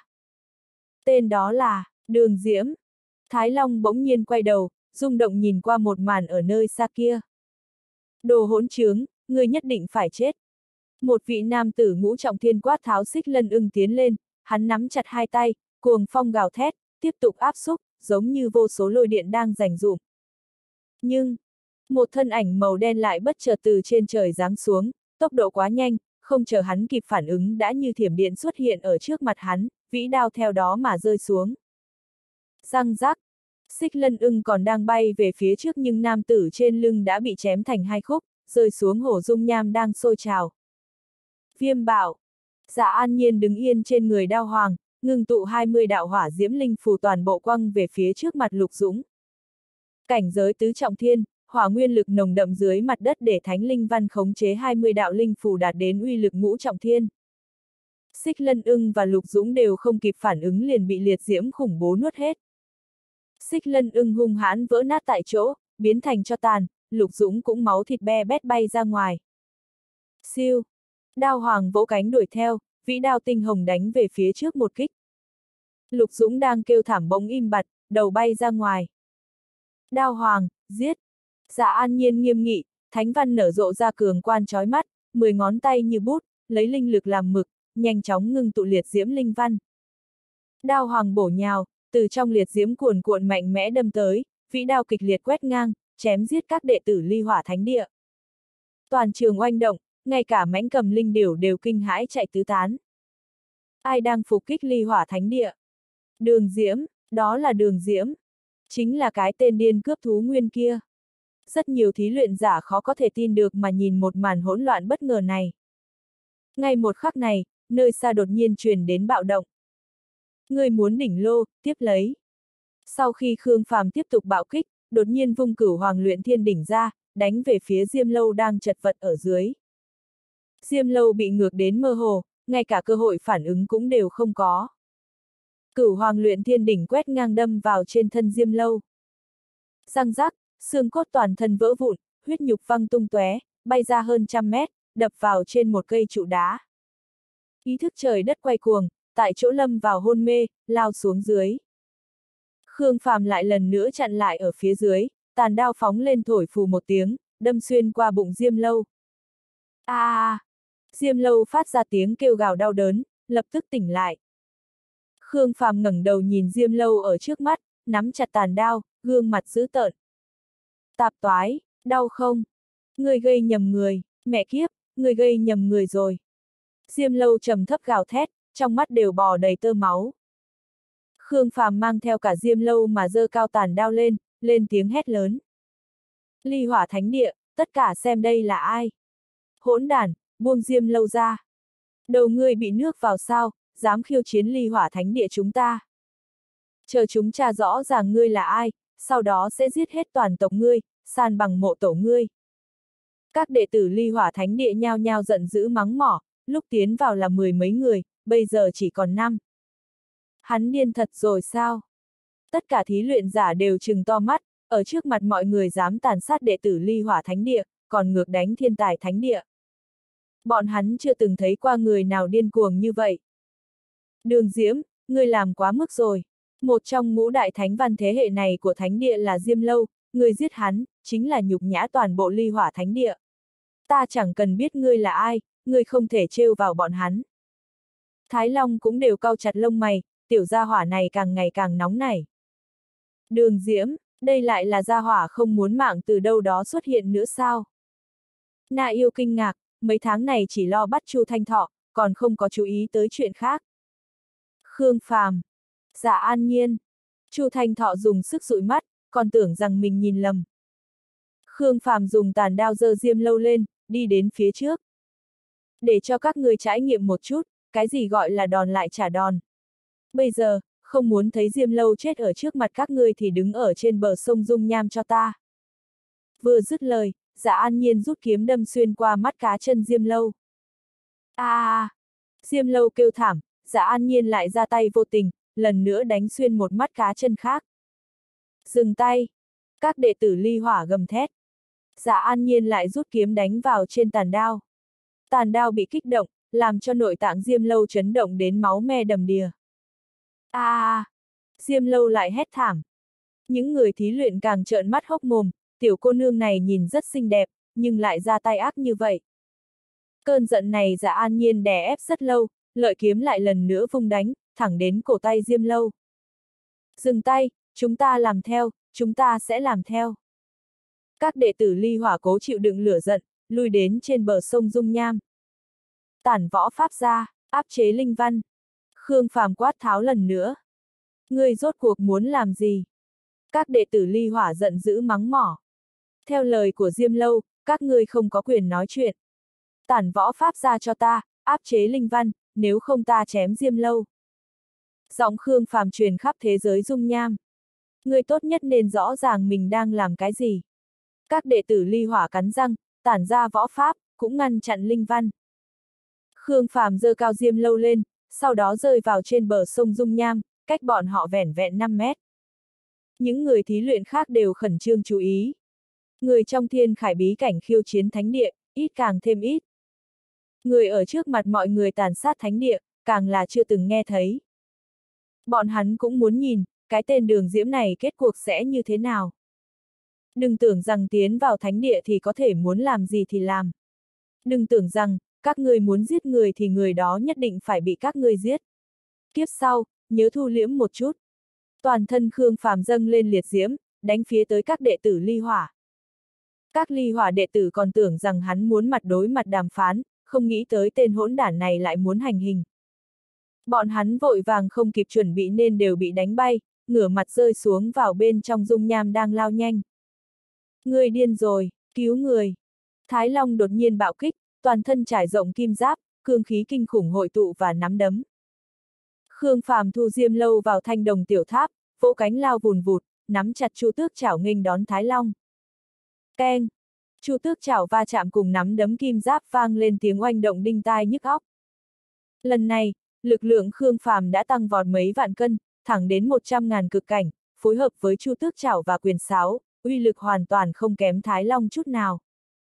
Tên đó là Đường Diễm. Thái Long bỗng nhiên quay đầu, rung động nhìn qua một màn ở nơi xa kia. Đồ hỗn trướng, ngươi nhất định phải chết. Một vị nam tử ngũ trọng thiên quát tháo Xích Lân Ưng tiến lên, hắn nắm chặt hai tay, cuồng phong gào thét, tiếp tục áp xúc, giống như vô số lôi điện đang giành giụm. Nhưng, một thân ảnh màu đen lại bất chợt từ trên trời giáng xuống, tốc độ quá nhanh, không chờ hắn kịp phản ứng đã như thiểm điện xuất hiện ở trước mặt hắn, vĩ đao theo đó mà rơi xuống. Răng rắc, Xích Lân Ưng còn đang bay về phía trước nhưng nam tử trên lưng đã bị chém thành hai khúc, rơi xuống hồ dung nham đang sôi trào. Viêm bạo, Dạ An Nhiên đứng yên trên người Đao Hoàng, ngưng tụ 20 đạo hỏa diễm linh phù toàn bộ quăng về phía trước mặt Lục Dũng. Cảnh giới tứ trọng thiên, hỏa nguyên lực nồng đậm dưới mặt đất để Thánh Linh Văn khống chế 20 đạo linh phù đạt đến uy lực ngũ trọng thiên. Xích Lân Ưng và Lục Dũng đều không kịp phản ứng liền bị liệt diễm khủng bố nuốt hết. Xích Lân Ưng hung hãn vỡ nát tại chỗ, biến thành tro tàn, Lục Dũng cũng máu thịt be bét bay ra ngoài. Siêu! Đao Hoàng vỗ cánh đuổi theo, vĩ đao tinh hồng đánh về phía trước một kích. Lục Dũng đang kêu thảm bỗng im bặt, đầu bay ra ngoài. Đao Hoàng, giết! Dạ An Nhiên nghiêm nghị, thánh văn nở rộ ra cường quan chói mắt, 10 ngón tay như bút, lấy linh lực làm mực, nhanh chóng ngưng tụ liệt diễm linh văn. Đao Hoàng bổ nhào, từ trong liệt diễm cuồn cuộn mạnh mẽ đâm tới, vĩ đao kịch liệt quét ngang, chém giết các đệ tử Ly Hỏa Thánh Địa. Toàn trường oanh động, ngay cả mãnh cầm linh điểu đều kinh hãi chạy tứ tán. Ai đang phục kích Ly Hỏa Thánh Địa? Đường Diễm, đó là Đường Diễm. Chính là cái tên điên cướp thú nguyên kia. Rất nhiều thí luyện giả khó có thể tin được mà nhìn một màn hỗn loạn bất ngờ này. Ngay một khắc này, nơi xa đột nhiên truyền đến bạo động. Người muốn đỉnh lô, tiếp lấy. Sau khi Khương Phàm tiếp tục bạo kích, đột nhiên vung Cửu Hoàng Luyện Thiên đỉnh ra, đánh về phía Diêm Lâu đang chật vật ở dưới. Diêm Lâu bị ngược đến mơ hồ, ngay cả cơ hội phản ứng cũng đều không có. Cửu Hoàng Luyện Thiên đỉnh quét ngang đâm vào trên thân Diêm Lâu. Răng rắc, xương cốt toàn thân vỡ vụn, huyết nhục văng tung tóe, bay ra hơn 100 mét, đập vào trên một cây trụ đá. Ý thức trời đất quay cuồng, tại chỗ lâm vào hôn mê, lao xuống dưới. Khương Phàm lại lần nữa chặn lại ở phía dưới, tàn đao phóng lên thổi phù một tiếng, đâm xuyên qua bụng Diêm Lâu. Diêm Lâu phát ra tiếng kêu gào đau đớn, lập tức tỉnh lại. Khương Phàm ngẩng đầu nhìn Diêm Lâu ở trước mắt, nắm chặt tàn đao, gương mặt dữ tợn. Tạp toái, đau không? Người gây nhầm người, mẹ kiếp, người gây nhầm người rồi. Diêm Lâu trầm thấp gào thét, trong mắt đều bò đầy tơ máu. Khương Phàm mang theo cả Diêm Lâu mà giơ cao tàn đao lên tiếng hét lớn. Ly Hỏa Thánh Địa, tất cả xem đây là ai? Hỗn đản, buông Diêm Lâu ra. Đầu ngươi bị nước vào sao, dám khiêu chiến Ly Hỏa Thánh Địa chúng ta. Chờ chúng tra rõ ràng ngươi là ai, sau đó sẽ giết hết toàn tộc ngươi, san bằng mộ tổ ngươi. Các đệ tử Ly Hỏa Thánh Địa nhao nhao giận dữ mắng mỏ, lúc tiến vào là 10 mấy người, bây giờ chỉ còn 5. Hắn điên thật rồi sao? Tất cả thí luyện giả đều trừng to mắt, ở trước mặt mọi người dám tàn sát đệ tử Ly Hỏa Thánh Địa, còn ngược đánh Thiên Tài Thánh Địa. Bọn hắn chưa từng thấy qua người nào điên cuồng như vậy. Đường Diễm, ngươi làm quá mức rồi. Một trong ngũ đại thánh văn thế hệ này của Thánh Địa là Diêm Lâu, ngươi giết hắn, chính là nhục nhã toàn bộ Ly Hỏa Thánh Địa. Ta chẳng cần biết ngươi là ai, ngươi không thể trêu vào bọn hắn. Thái Long cũng đều cau chặt lông mày, tiểu gia hỏa này càng ngày càng nóng nảy. Đường Diễm, đây lại là gia hỏa không muốn mạng từ đâu đó xuất hiện nữa sao? Na Yêu kinh ngạc, mấy tháng này chỉ lo bắt Chu Thanh Thọ, còn không có chú ý tới chuyện khác. Khương Phàm, Dạ An Nhiên. Chu Thanh Thọ dùng sức dụi mắt, còn tưởng rằng mình nhìn lầm. Khương Phàm dùng tàn đao giơ Diêm Lâu lên, đi đến phía trước. Để cho các ngươi trải nghiệm một chút, cái gì gọi là đòn lại trả đòn. Bây giờ, không muốn thấy Diêm Lâu chết ở trước mặt các ngươi thì đứng ở trên bờ sông dung nham cho ta. Vừa dứt lời, Dạ An Nhiên rút kiếm đâm xuyên qua mắt cá chân Diêm Lâu. Diêm Lâu kêu thảm, Dạ An Nhiên lại ra tay vô tình, lần nữa đánh xuyên một mắt cá chân khác. Dừng tay! Các đệ tử Ly Hỏa gầm thét. Dạ An Nhiên lại rút kiếm đánh vào trên tàn đao. Tàn đao bị kích động, làm cho nội tạng Diêm Lâu chấn động đến máu me đầm đìa. Diêm Lâu lại hét thảm. Những người thí luyện càng trợn mắt hốc mồm, tiểu cô nương này nhìn rất xinh đẹp, nhưng lại ra tay ác như vậy. Cơn giận này Dạ An Nhiên đè ép rất lâu, lợi kiếm lại lần nữa vung đánh, thẳng đến cổ tay Diêm Lâu. Dừng tay, chúng ta làm theo, chúng ta sẽ làm theo. Các đệ tử ly hỏa cố chịu đựng lửa giận, lui đến trên bờ sông Dung Nham. Tản võ pháp ra, áp chế linh văn. Khương Phàm quát tháo lần nữa. Ngươi rốt cuộc muốn làm gì? Các đệ tử ly hỏa giận dữ mắng mỏ. Theo lời của Diêm Lâu, các ngươi không có quyền nói chuyện. Tản võ pháp ra cho ta, áp chế linh văn, nếu không ta chém Diêm Lâu. Giọng Khương Phàm truyền khắp thế giới Dung Nham. Ngươi tốt nhất nên rõ ràng mình đang làm cái gì. Các đệ tử ly hỏa cắn răng, tản ra võ pháp, cũng ngăn chặn linh văn. Khương Phàm giơ cao Diêm Lâu lên, sau đó rơi vào trên bờ sông Dung Nham, cách bọn họ vẻn vẹn 5 mét. Những người thí luyện khác đều khẩn trương chú ý. Người trong thiên khải bí cảnh khiêu chiến thánh địa, ít càng thêm ít. Người ở trước mặt mọi người tàn sát thánh địa, càng là chưa từng nghe thấy. Bọn hắn cũng muốn nhìn, cái tên Đường Diễm này kết cuộc sẽ như thế nào. Đừng tưởng rằng tiến vào thánh địa thì có thể muốn làm gì thì làm. Đừng tưởng rằng, các ngươi muốn giết người thì người đó nhất định phải bị các ngươi giết. Kiếp sau, nhớ thu liễm một chút. Toàn thân Khương Phàm dâng lên liệt diễm, đánh phía tới các đệ tử ly hỏa. Các ly hỏa đệ tử còn tưởng rằng hắn muốn mặt đối mặt đàm phán, không nghĩ tới tên hỗn đản này lại muốn hành hình. Bọn hắn vội vàng không kịp chuẩn bị nên đều bị đánh bay, ngửa mặt rơi xuống vào bên trong dung nham đang lao nhanh. Người điên rồi, cứu người. Thái Long đột nhiên bạo kích, toàn thân trải rộng kim giáp, cương khí kinh khủng hội tụ và nắm đấm. Khương Phàm thu Diêm Lâu vào thanh đồng tiểu tháp, vỗ cánh lao vùn vụt, nắm chặt Chu Tước chảo nghênh đón Thái Long. Keng! Chu Tước chảo va chạm cùng nắm đấm kim giáp vang lên tiếng oanh động đinh tai nhức óc. Lần này, lực lượng Khương Phàm đã tăng vọt mấy vạn cân, thẳng đến 100.000 cực cảnh, phối hợp với Chu Tước chảo và quyền sáo, uy lực hoàn toàn không kém Thái Long chút nào.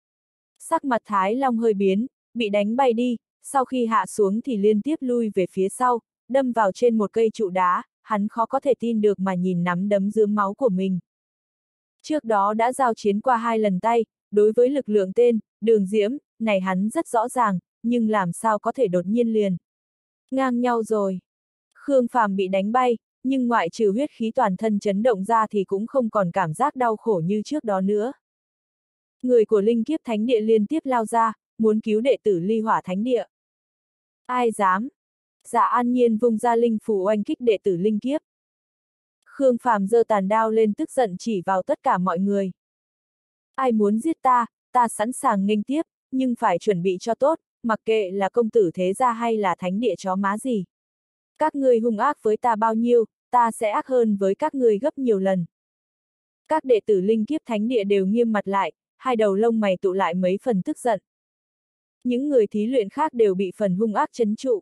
Sắc mặt Thái Long hơi biến, bị đánh bay đi, sau khi hạ xuống thì liên tiếp lui về phía sau, đâm vào trên một cây trụ đá, hắn khó có thể tin được mà nhìn nắm đấm rướm máu của mình. Trước đó đã giao chiến qua 2 lần tay, đối với lực lượng tên, Đường Diễm, này hắn rất rõ ràng, nhưng làm sao có thể đột nhiên liền. Ngang nhau rồi. Khương Phàm bị đánh bay, nhưng ngoại trừ huyết khí toàn thân chấn động ra thì cũng không còn cảm giác đau khổ như trước đó nữa. Người của Linh Kiếp Thánh Địa liên tiếp lao ra, muốn cứu đệ tử Ly Hỏa Thánh Địa. Ai dám? Dạ An Nhiên vung ra linh phù oanh kích đệ tử Linh Kiếp. Khương Phàm giơ tàn đao lên tức giận chỉ vào tất cả mọi người. Ai muốn giết ta, ta sẵn sàng nghênh tiếp, nhưng phải chuẩn bị cho tốt, mặc kệ là công tử thế gia hay là thánh địa chó má gì. Các ngươi hung ác với ta bao nhiêu, ta sẽ ác hơn với các ngươi gấp nhiều lần. Các đệ tử Linh Kiếp Thánh Địa đều nghiêm mặt lại, hai đầu lông mày tụ lại mấy phần tức giận. Những người thí luyện khác đều bị phần hung ác trấn trụ.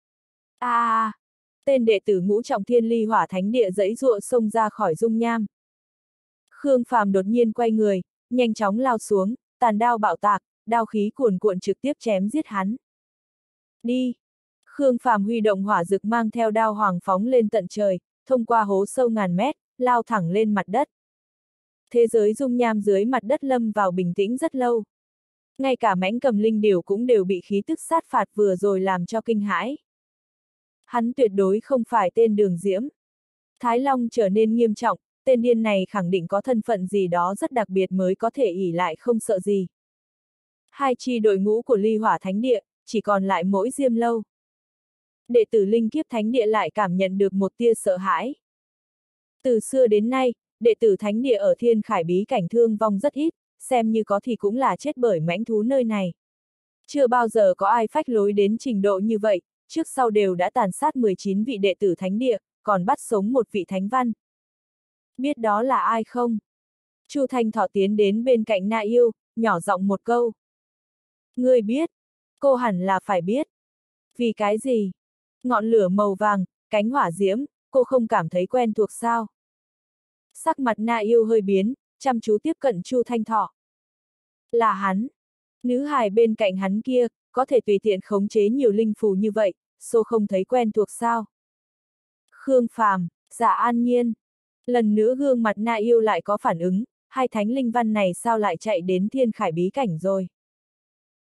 Tên đệ tử Ngũ Trọng Thiên Ly Hỏa Thánh Địa giãy giụa xông ra khỏi dung nham. Khương Phàm đột nhiên quay người, nhanh chóng lao xuống, tàn đao bạo tạc, đao khí cuồn cuộn trực tiếp chém giết hắn. Đi! Khương Phàm huy động hỏa dực mang theo đao hoàng phóng lên tận trời, thông qua hố sâu ngàn mét, lao thẳng lên mặt đất. Thế giới dung nham dưới mặt đất lâm vào bình tĩnh rất lâu. Ngay cả mãnh cầm linh điểu cũng đều bị khí tức sát phạt vừa rồi làm cho kinh hãi. Hắn tuyệt đối không phải tên Đường Diễm. Thái Long trở nên nghiêm trọng, tên điên này khẳng định có thân phận gì đó rất đặc biệt mới có thể ỷ lại không sợ gì. Hai chi đội ngũ của Ly Hỏa Thánh Địa, chỉ còn lại mỗi Diêm Lâu. Đệ tử Linh Kiếp Thánh Địa lại cảm nhận được một tia sợ hãi. Từ xưa đến nay, đệ tử Thánh Địa ở Thiên Khải bí cảnh thương vong rất ít, xem như có thì cũng là chết bởi mãnh thú nơi này. Chưa bao giờ có ai phách lối đến trình độ như vậy, trước sau đều đã tàn sát 19 vị đệ tử Thánh Địa, còn bắt sống một vị Thánh Văn. Biết đó là ai không? Chu Thanh Thọ tiến đến bên cạnh Na Yêu, nhỏ giọng một câu. Ngươi biết, cô hẳn là phải biết. Vì cái gì? Ngọn lửa màu vàng, cánh hỏa diễm, cô không cảm thấy quen thuộc sao? Sắc mặt Na Yêu hơi biến, chăm chú tiếp cận Chu Thanh Thọ. Là hắn. Nữ hài bên cạnh hắn kia, có thể tùy tiện khống chế nhiều linh phù như vậy, cô không thấy quen thuộc sao? Khương Phàm, Dạ An Nhiên. Lần nữa gương mặt Na Yêu lại có phản ứng, hai thánh linh văn này sao lại chạy đến Thiên Khải bí cảnh rồi?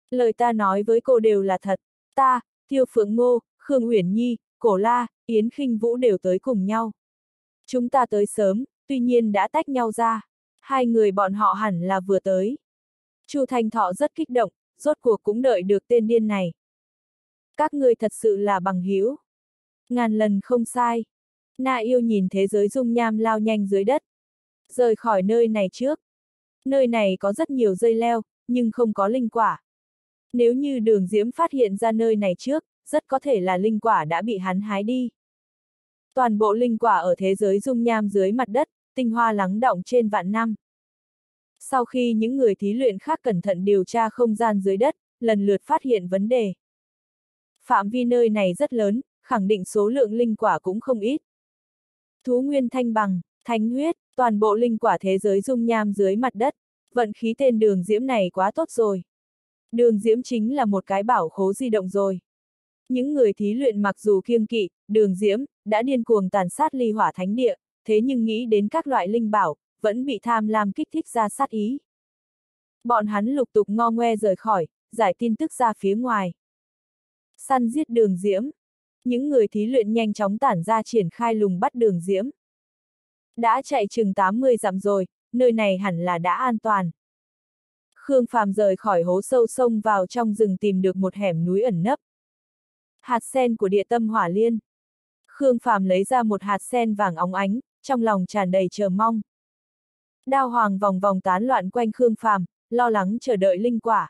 Lời ta nói với cô đều là thật. Ta, Tiêu Phượng Ngô, Khương Uyển Nhi, Cổ La, Yến Khinh Vũ đều tới cùng nhau. Chúng ta tới sớm, tuy nhiên đã tách nhau ra. Hai người bọn họ hẳn là vừa tới. Chu Thanh Thọ rất kích động, rốt cuộc cũng đợi được tên điên này. Các ngươi thật sự là bằng hữu. Ngàn lần không sai. Na Yêu nhìn thế giới dung nham lao nhanh dưới đất. Rời khỏi nơi này trước. Nơi này có rất nhiều dây leo, nhưng không có linh quả. Nếu như Đường Diễm phát hiện ra nơi này trước, rất có thể là linh quả đã bị hắn hái đi. Toàn bộ linh quả ở thế giới dung nham dưới mặt đất, tinh hoa lắng đọng trên vạn năm. Sau khi những người thí luyện khác cẩn thận điều tra không gian dưới đất, lần lượt phát hiện vấn đề. Phạm vi nơi này rất lớn, khẳng định số lượng linh quả cũng không ít. Thú nguyên thanh bằng, thánh huyết, toàn bộ linh quả thế giới dung nham dưới mặt đất. Vận khí tên Đường Diễm này quá tốt rồi. Đường Diễm chính là một cái bảo khố di động rồi. Những người thí luyện mặc dù kiêng kỵ, Đường Diễm đã điên cuồng tàn sát ly hỏa thánh địa, thế nhưng nghĩ đến các loại linh bảo, vẫn bị tham lam kích thích ra sát ý. Bọn hắn lục tục ngo ngoe rời khỏi, giải tin tức ra phía ngoài. Săn giết Đường Diễm. Những người thí luyện nhanh chóng tản ra triển khai lùng bắt Đường Diễm. Đã chạy chừng 80 dặm rồi, nơi này hẳn là đã an toàn. Khương Phàm rời khỏi hố sâu sông vào trong rừng tìm được một hẻm núi ẩn nấp. Hạt sen của địa tâm hỏa liên. Khương Phàm lấy ra một hạt sen vàng óng ánh, trong lòng tràn đầy chờ mong. Đao hoàng vòng vòng tán loạn quanh Khương Phàm, lo lắng chờ đợi linh quả.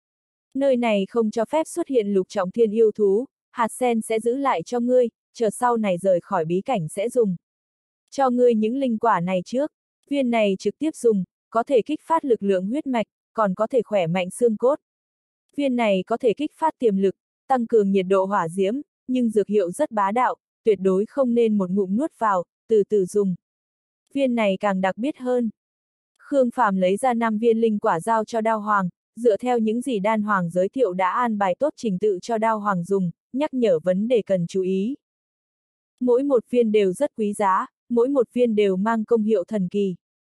Nơi này không cho phép xuất hiện lục trọng thiên yêu thú, hạt sen sẽ giữ lại cho ngươi, chờ sau này rời khỏi bí cảnh sẽ dùng. Cho ngươi những linh quả này trước, viên này trực tiếp dùng, có thể kích phát lực lượng huyết mạch, còn có thể khỏe mạnh xương cốt. Viên này có thể kích phát tiềm lực, tăng cường nhiệt độ hỏa diễm, nhưng dược hiệu rất bá đạo, tuyệt đối không nên một ngụm nuốt vào, từ từ dùng. Viên này càng đặc biệt hơn. Khương Phàm lấy ra 5 viên linh quả giao cho Đao Hoàng, dựa theo những gì Đan Hoàng giới thiệu đã an bài tốt trình tự cho Đao Hoàng dùng, nhắc nhở vấn đề cần chú ý. Mỗi một viên đều rất quý giá, mỗi một viên đều mang công hiệu thần kỳ.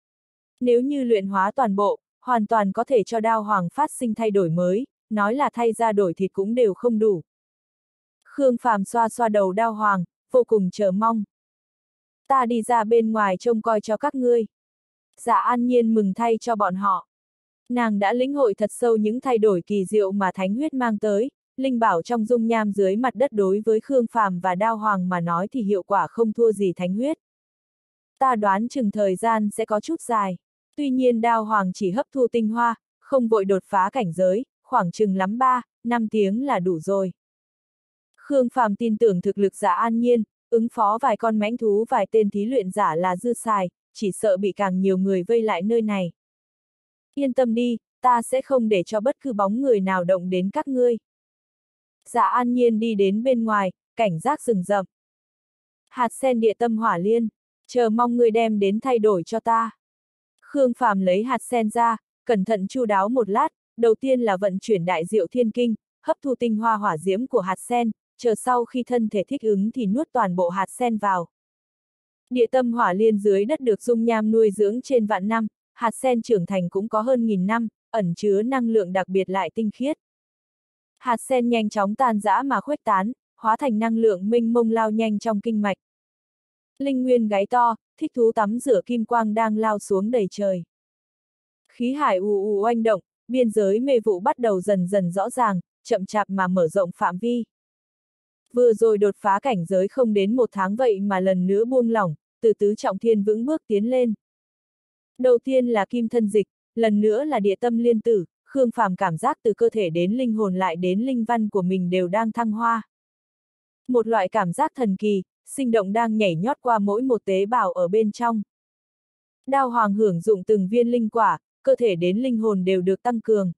Nếu như luyện hóa toàn bộ, hoàn toàn có thể cho Đao Hoàng phát sinh thay đổi mới, nói là thay ra đổi thịt cũng đều không đủ. Khương Phàm xoa xoa đầu Đao Hoàng, vô cùng chờ mong. Ta đi ra bên ngoài trông coi cho các ngươi. Dạ An Nhiên mừng thay cho bọn họ. Nàng đã lĩnh hội thật sâu những thay đổi kỳ diệu mà thánh huyết mang tới, linh bảo trong dung nham dưới mặt đất đối với Khương Phàm và Đao Hoàng mà nói thì hiệu quả không thua gì thánh huyết. Ta đoán chừng thời gian sẽ có chút dài. Tuy nhiên Đao Hoàng chỉ hấp thu tinh hoa, không vội đột phá cảnh giới, khoảng chừng lắm 3-5 tiếng là đủ rồi. Khương Phàm tin tưởng thực lực Dạ An Nhiên, ứng phó vài con mãnh thú vài tên thí luyện giả là dư xài, chỉ sợ bị càng nhiều người vây lại nơi này. Yên tâm đi, ta sẽ không để cho bất cứ bóng người nào động đến các ngươi. Dạ An Nhiên đi đến bên ngoài, cảnh giác rừng rậm. Hạt sen địa tâm hỏa liên, chờ mong ngươi đem đến thay đổi cho ta. Khương Phàm lấy hạt sen ra, cẩn thận chu đáo một lát, đầu tiên là vận chuyển đại diệu thiên kinh, hấp thu tinh hoa hỏa diễm của hạt sen, chờ sau khi thân thể thích ứng thì nuốt toàn bộ hạt sen vào. Địa tâm hỏa liên dưới đất được dung nham nuôi dưỡng trên vạn năm, hạt sen trưởng thành cũng có hơn 1000 năm, ẩn chứa năng lượng đặc biệt lại tinh khiết. Hạt sen nhanh chóng tan rã mà khuếch tán, hóa thành năng lượng mênh mông lao nhanh trong kinh mạch. Linh nguyên gáy to, thích thú tắm rửa kim quang đang lao xuống đầy trời. Khí hải ù ù oanh động, biên giới mê vụ bắt đầu dần dần rõ ràng, chậm chạp mà mở rộng phạm vi. Vừa rồi đột phá cảnh giới không đến 1 tháng vậy mà lần nữa buông lỏng, từ tứ trọng thiên vững bước tiến lên. Đầu tiên là kim thân dịch, lần nữa là địa tâm liên tử, Khương Phàm cảm giác từ cơ thể đến linh hồn lại đến linh văn của mình đều đang thăng hoa. Một loại cảm giác thần kỳ, sinh động đang nhảy nhót qua mỗi một tế bào ở bên trong. Đao Hoàng hưởng dụng từng viên linh quả, cơ thể đến linh hồn đều được tăng cường.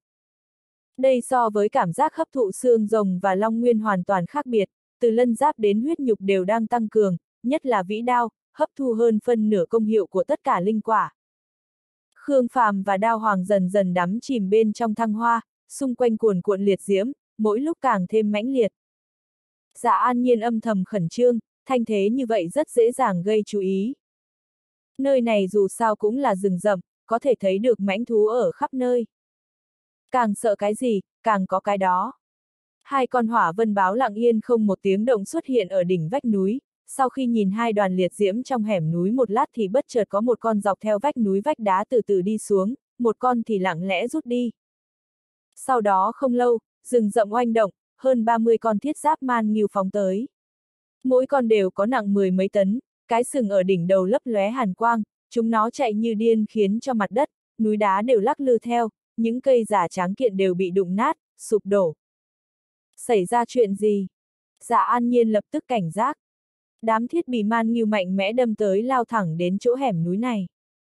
Đây so với cảm giác hấp thụ xương rồng và long nguyên hoàn toàn khác biệt, từ lân giáp đến huyết nhục đều đang tăng cường, nhất là vĩ đao, hấp thu hơn phân nửa công hiệu của tất cả linh quả. Khương Phàm và Đao Hoàng dần dần đắm chìm bên trong thăng hoa, xung quanh cuồn cuộn liệt diễm, mỗi lúc càng thêm mãnh liệt. Dạ An Nhiên âm thầm khẩn trương, thanh thế như vậy rất dễ dàng gây chú ý. Nơi này dù sao cũng là rừng rậm, có thể thấy được mãnh thú ở khắp nơi. Càng sợ cái gì, càng có cái đó. Hai con hỏa vân báo lặng yên không một tiếng động xuất hiện ở đỉnh vách núi, sau khi nhìn hai đoàn liệt diễm trong hẻm núi một lát thì bất chợt có một con dọc theo vách núi vách đá từ từ đi xuống, một con thì lặng lẽ rút đi. Sau đó không lâu, rừng rậm oanh động, hơn 30 con thiết giáp man ngưu phóng tới. Mỗi con đều có nặng 10 mấy tấn, cái sừng ở đỉnh đầu lấp lóe hàn quang, chúng nó chạy như điên khiến cho mặt đất, núi đá đều lắc lư theo, những cây giả tráng kiện đều bị đụng nát, sụp đổ. Xảy ra chuyện gì? Dạ An Nhiên lập tức cảnh giác. Đám thiết bì man ngưu mạnh mẽ đâm tới lao thẳng đến chỗ hẻm núi này.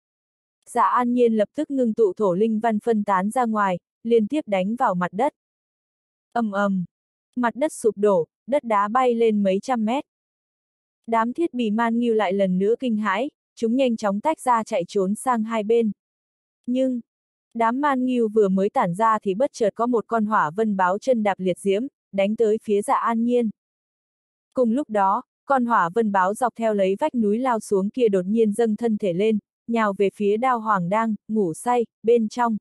Dạ An Nhiên lập tức ngưng tụ thổ linh văn phân tán ra ngoài, liên tiếp đánh vào mặt đất. Ầm ầm, mặt đất sụp đổ, đất đá bay lên mấy trăm mét. Đám thiết bì man ngưu lại lần nữa kinh hãi, chúng nhanh chóng tách ra chạy trốn sang hai bên. Nhưng, đám man ngưu vừa mới tản ra thì bất chợt có một con hỏa vân báo chân đạp liệt diễm, đánh tới phía Dạ An Nhiên. Cùng lúc đó, con hỏa vân báo dọc theo lấy vách núi lao xuống kia đột nhiên dâng thân thể lên, nhào về phía Đao Hoàng đang ngủ say bên trong.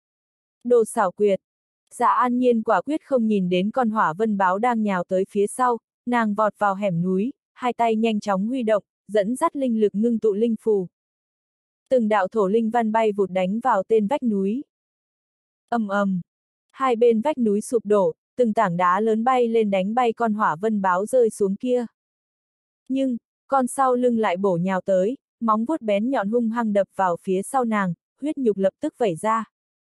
Đồ xảo quyệt. Dạ An Nhiên quả quyết không nhìn đến con hỏa vân báo đang nhào tới phía sau, nàng vọt vào hẻm núi, hai tay nhanh chóng huy động, dẫn dắt linh lực ngưng tụ linh phù. Từng đạo thổ linh văn bay vụt đánh vào tên vách núi. Ầm ầm, hai bên vách núi sụp đổ, từng tảng đá lớn bay lên đánh bay con hỏa vân báo rơi xuống kia. Nhưng, con sau lưng lại bổ nhào tới, móng vuốt bén nhọn hung hăng đập vào phía sau nàng, huyết nhục lập tức vẩy ra.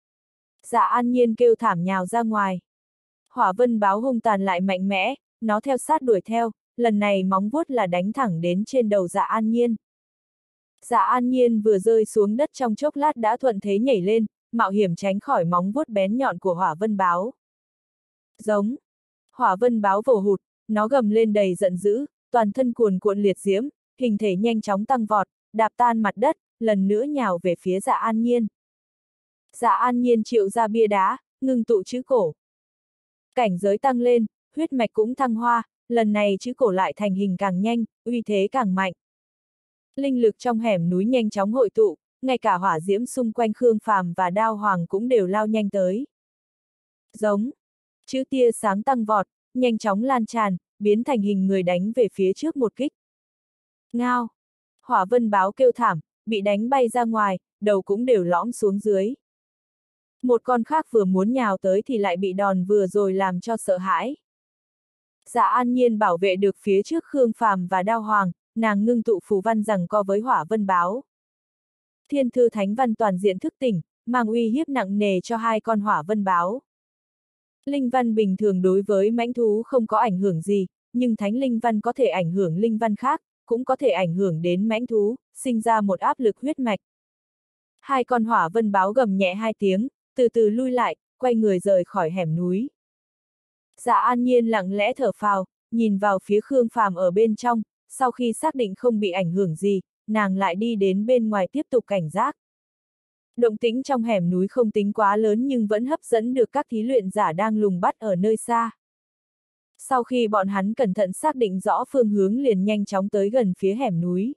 Dạ An Nhiên kêu thảm nhào ra ngoài. Hỏa vân báo hung tàn lại mạnh mẽ, nó theo sát đuổi theo, lần này móng vuốt là đánh thẳng đến trên đầu Dạ An Nhiên. Dạ An Nhiên vừa rơi xuống đất trong chốc lát đã thuận thế nhảy lên, mạo hiểm tránh khỏi móng vuốt bén nhọn của hỏa vân báo. Giống. Hỏa vân báo vồ hụt, nó gầm lên đầy giận dữ, toàn thân cuồn cuộn liệt diễm, hình thể nhanh chóng tăng vọt, đạp tan mặt đất, lần nữa nhào về phía Dạ An Nhiên. Dạ An Nhiên triệu ra bia đá, ngưng tụ chữ cổ. Cảnh giới tăng lên, huyết mạch cũng thăng hoa, lần này chữ cổ lại thành hình càng nhanh, uy thế càng mạnh. Linh lực trong hẻm núi nhanh chóng hội tụ, ngay cả hỏa diễm xung quanh Khương Phàm và Đao Hoàng cũng đều lao nhanh tới. Giống. Chữ tia sáng tăng vọt, nhanh chóng lan tràn, biến thành hình người đánh về phía trước một kích. Ngao. Hỏa vân báo kêu thảm, bị đánh bay ra ngoài, đầu cũng đều lõm xuống dưới. Một con khác vừa muốn nhào tới thì lại bị đòn vừa rồi làm cho sợ hãi. Dạ An Nhiên bảo vệ được phía trước Khương Phàm và Đao Hoàng, nàng ngưng tụ phù văn giằng co với hỏa vân báo. Thiên thư thánh văn toàn diện thức tỉnh, mang uy hiếp nặng nề cho hai con hỏa vân báo. Linh văn bình thường đối với mãnh thú không có ảnh hưởng gì, nhưng thánh linh văn có thể ảnh hưởng linh văn khác, cũng có thể ảnh hưởng đến mãnh thú, sinh ra một áp lực huyết mạch. Hai con hỏa vân báo gầm nhẹ hai tiếng, từ từ lui lại, quay người rời khỏi hẻm núi. Dạ An Nhiên lặng lẽ thở phào, nhìn vào phía Khương Phàm ở bên trong, sau khi xác định không bị ảnh hưởng gì, nàng lại đi đến bên ngoài tiếp tục cảnh giác. Động tĩnh trong hẻm núi không tính quá lớn nhưng vẫn hấp dẫn được các thí luyện giả đang lùng bắt ở nơi xa. Sau khi bọn hắn cẩn thận xác định rõ phương hướng liền nhanh chóng tới gần phía hẻm núi.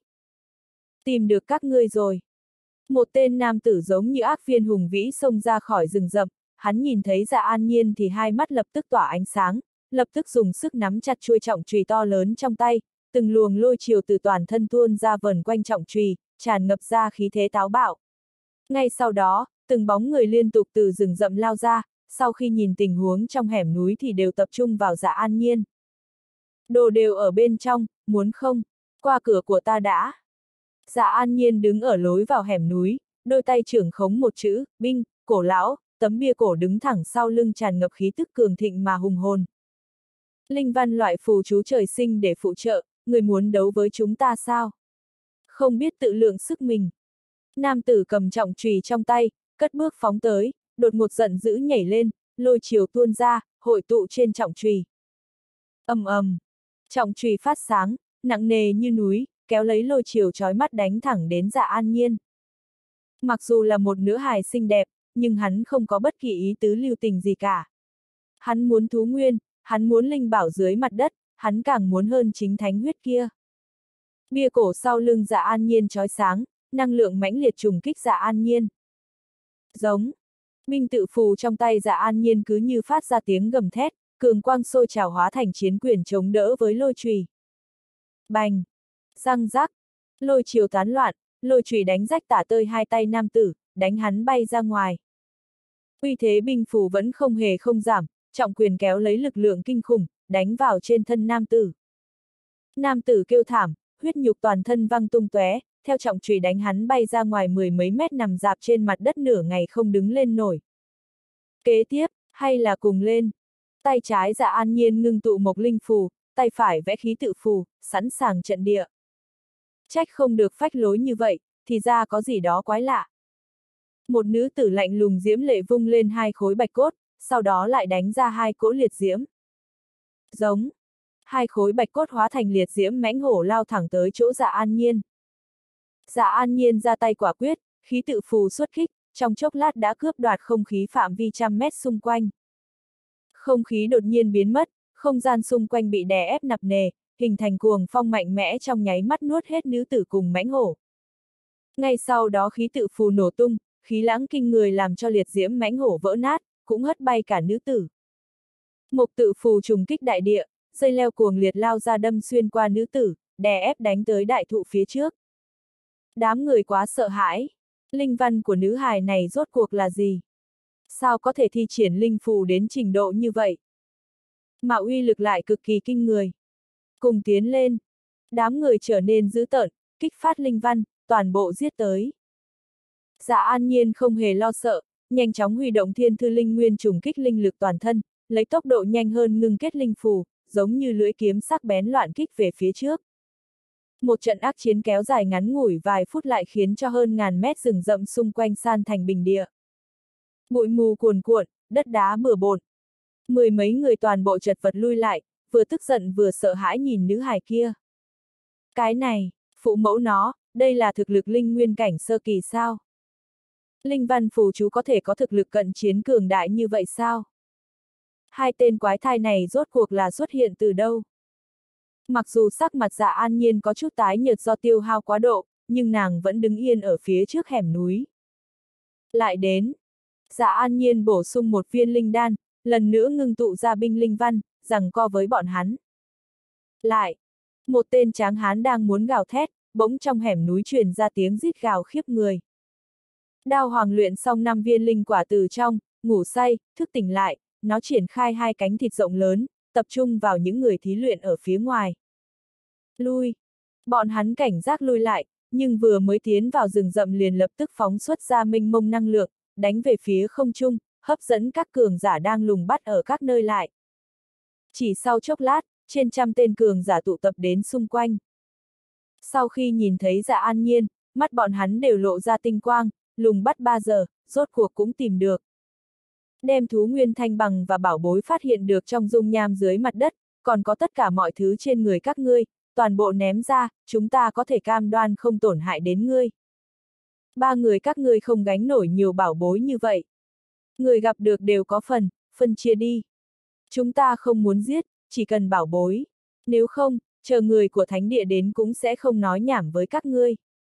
Tìm được các ngươi rồi. Một tên nam tử giống như ác viên hùng vĩ xông ra khỏi rừng rậm, hắn nhìn thấy Dạ An Nhiên thì hai mắt lập tức tỏa ánh sáng, lập tức dùng sức nắm chặt chuôi trọng chùy to lớn trong tay, từng luồng lôi chiều từ toàn thân tuôn ra vần quanh trọng chùy, tràn ngập ra khí thế táo bạo. Ngay sau đó, từng bóng người liên tục từ rừng rậm lao ra, sau khi nhìn tình huống trong hẻm núi thì đều tập trung vào Dạ An Nhiên. Đồ đều ở bên trong, muốn không? Qua cửa của ta đã. Dạ An Nhiên đứng ở lối vào hẻm núi, đôi tay trưởng khống một chữ, binh, cổ lão, tấm bia cổ đứng thẳng sau lưng tràn ngập khí tức cường thịnh mà hùng hồn. Linh văn loại phù chú trời sinh để phụ trợ, người muốn đấu với chúng ta sao? Không biết tự lượng sức mình. Nam tử cầm trọng chùy trong tay, cất bước phóng tới, đột ngột giận dữ nhảy lên, lôi chiều tuôn ra, hội tụ trên trọng chùy. Ầm ầm, trọng chùy phát sáng, nặng nề như núi, kéo lấy lôi chiều chói mắt đánh thẳng đến Dạ An Nhiên. Mặc dù là một nữ hài xinh đẹp, nhưng hắn không có bất kỳ ý tứ lưu tình gì cả. Hắn muốn thú nguyên, hắn muốn linh bảo dưới mặt đất, hắn càng muốn hơn chính thánh huyết kia. Bia cổ sau lưng Dạ An Nhiên chói sáng, năng lượng mãnh liệt trùng kích Dạ An Nhiên. Giống. Binh tự phù trong tay Dạ An Nhiên cứ như phát ra tiếng gầm thét, cường quang sôi trào hóa thành chiến quyền chống đỡ với lôi chùy. Bành! Răng rắc! Lôi chiều tán loạn, lôi chùy đánh rách tả tơi hai tay nam tử, đánh hắn bay ra ngoài. Uy thế binh phù vẫn không hề không giảm, trọng quyền kéo lấy lực lượng kinh khủng, đánh vào trên thân nam tử. Nam tử kêu thảm, huyết nhục toàn thân văng tung tóe, theo trọng chùy đánh hắn bay ra ngoài mười mấy mét nằm dạp trên mặt đất nửa ngày không đứng lên nổi. Kế tiếp, hay là cùng lên. Tay trái Dạ An Nhiên ngưng tụ mộc linh phù, tay phải vẽ khí tự phù, sẵn sàng trận địa. Trách không được phách lối như vậy, thì ra có gì đó quái lạ. Một nữ tử lạnh lùng diễm lệ vung lên hai khối bạch cốt, sau đó lại đánh ra hai cỗ liệt diễm. Giống. Hai khối bạch cốt hóa thành liệt diễm mãnh hổ lao thẳng tới chỗ Dạ An Nhiên. Dạ An Nhiên ra tay quả quyết, khí tự phù xuất kích, trong chốc lát đã cướp đoạt không khí phạm vi trăm mét xung quanh. Không khí đột nhiên biến mất, không gian xung quanh bị đè ép nặng nề, hình thành cuồng phong mạnh mẽ trong nháy mắt nuốt hết nữ tử cùng mãnh hổ. Ngay sau đó khí tự phù nổ tung, khí lãng kinh người làm cho liệt diễm mãnh hổ vỡ nát, cũng hất bay cả nữ tử. Mộc tự phù trùng kích đại địa, dây leo cuồng liệt lao ra đâm xuyên qua nữ tử, đè ép đánh tới đại thụ phía trước. Đám người quá sợ hãi. Linh văn của nữ hài này rốt cuộc là gì? Sao có thể thi triển linh phù đến trình độ như vậy? Mà uy lực lại cực kỳ kinh người. Cùng tiến lên. Đám người trở nên dữ tợn, kích phát linh văn, toàn bộ giết tới. Dạ An Nhiên không hề lo sợ, nhanh chóng huy động thiên thư linh nguyên trùng kích linh lực toàn thân, lấy tốc độ nhanh hơn ngưng kết linh phù, giống như lưỡi kiếm sắc bén loạn kích về phía trước. Một trận ác chiến kéo dài ngắn ngủi vài phút lại khiến cho hơn ngàn mét rừng rậm xung quanh san thành bình địa. Bụi mù cuồn cuộn, đất đá bừa bộn. Mười mấy người toàn bộ chật vật lui lại, vừa tức giận vừa sợ hãi nhìn nữ hài kia. Cái này, phụ mẫu nó, đây là thực lực linh nguyên cảnh sơ kỳ sao? Linh văn phù chú có thể có thực lực cận chiến cường đại như vậy sao? Hai tên quái thai này rốt cuộc là xuất hiện từ đâu? Mặc dù sắc mặt Dạ An Nhiên có chút tái nhợt do tiêu hao quá độ, nhưng nàng vẫn đứng yên ở phía trước hẻm núi. Lại đến. Dạ An Nhiên bổ sung một viên linh đan, lần nữa ngưng tụ ra binh linh văn, giằng co với bọn hắn. Lại. Một tên tráng hán đang muốn gào thét, bỗng trong hẻm núi truyền ra tiếng rít gào khiếp người. Đao Hoàng luyện xong 5 viên linh quả từ trong, ngủ say, thức tỉnh lại, nó triển khai hai cánh thịt rộng lớn, tập trung vào những người thí luyện ở phía ngoài. Lui! Bọn hắn cảnh giác lui lại, nhưng vừa mới tiến vào rừng rậm liền lập tức phóng xuất ra mênh mông năng lượng, đánh về phía không trung, hấp dẫn các cường giả đang lùng bắt ở các nơi lại. Chỉ sau chốc lát, trên trăm tên cường giả tụ tập đến xung quanh. Sau khi nhìn thấy Dạ An Nhiên, mắt bọn hắn đều lộ ra tinh quang, lùng bắt 3 giờ, rốt cuộc cũng tìm được. Đem thú nguyên thanh bằng và bảo bối phát hiện được trong dung nham dưới mặt đất, còn có tất cả mọi thứ trên người các ngươi, toàn bộ ném ra, chúng ta có thể cam đoan không tổn hại đến ngươi. 3 người các ngươi không gánh nổi nhiều bảo bối như vậy. Người gặp được đều có phần, phân chia đi. Chúng ta không muốn giết, chỉ cần bảo bối. Nếu không, chờ người của thánh địa đến cũng sẽ không nói nhảm với các ngươi.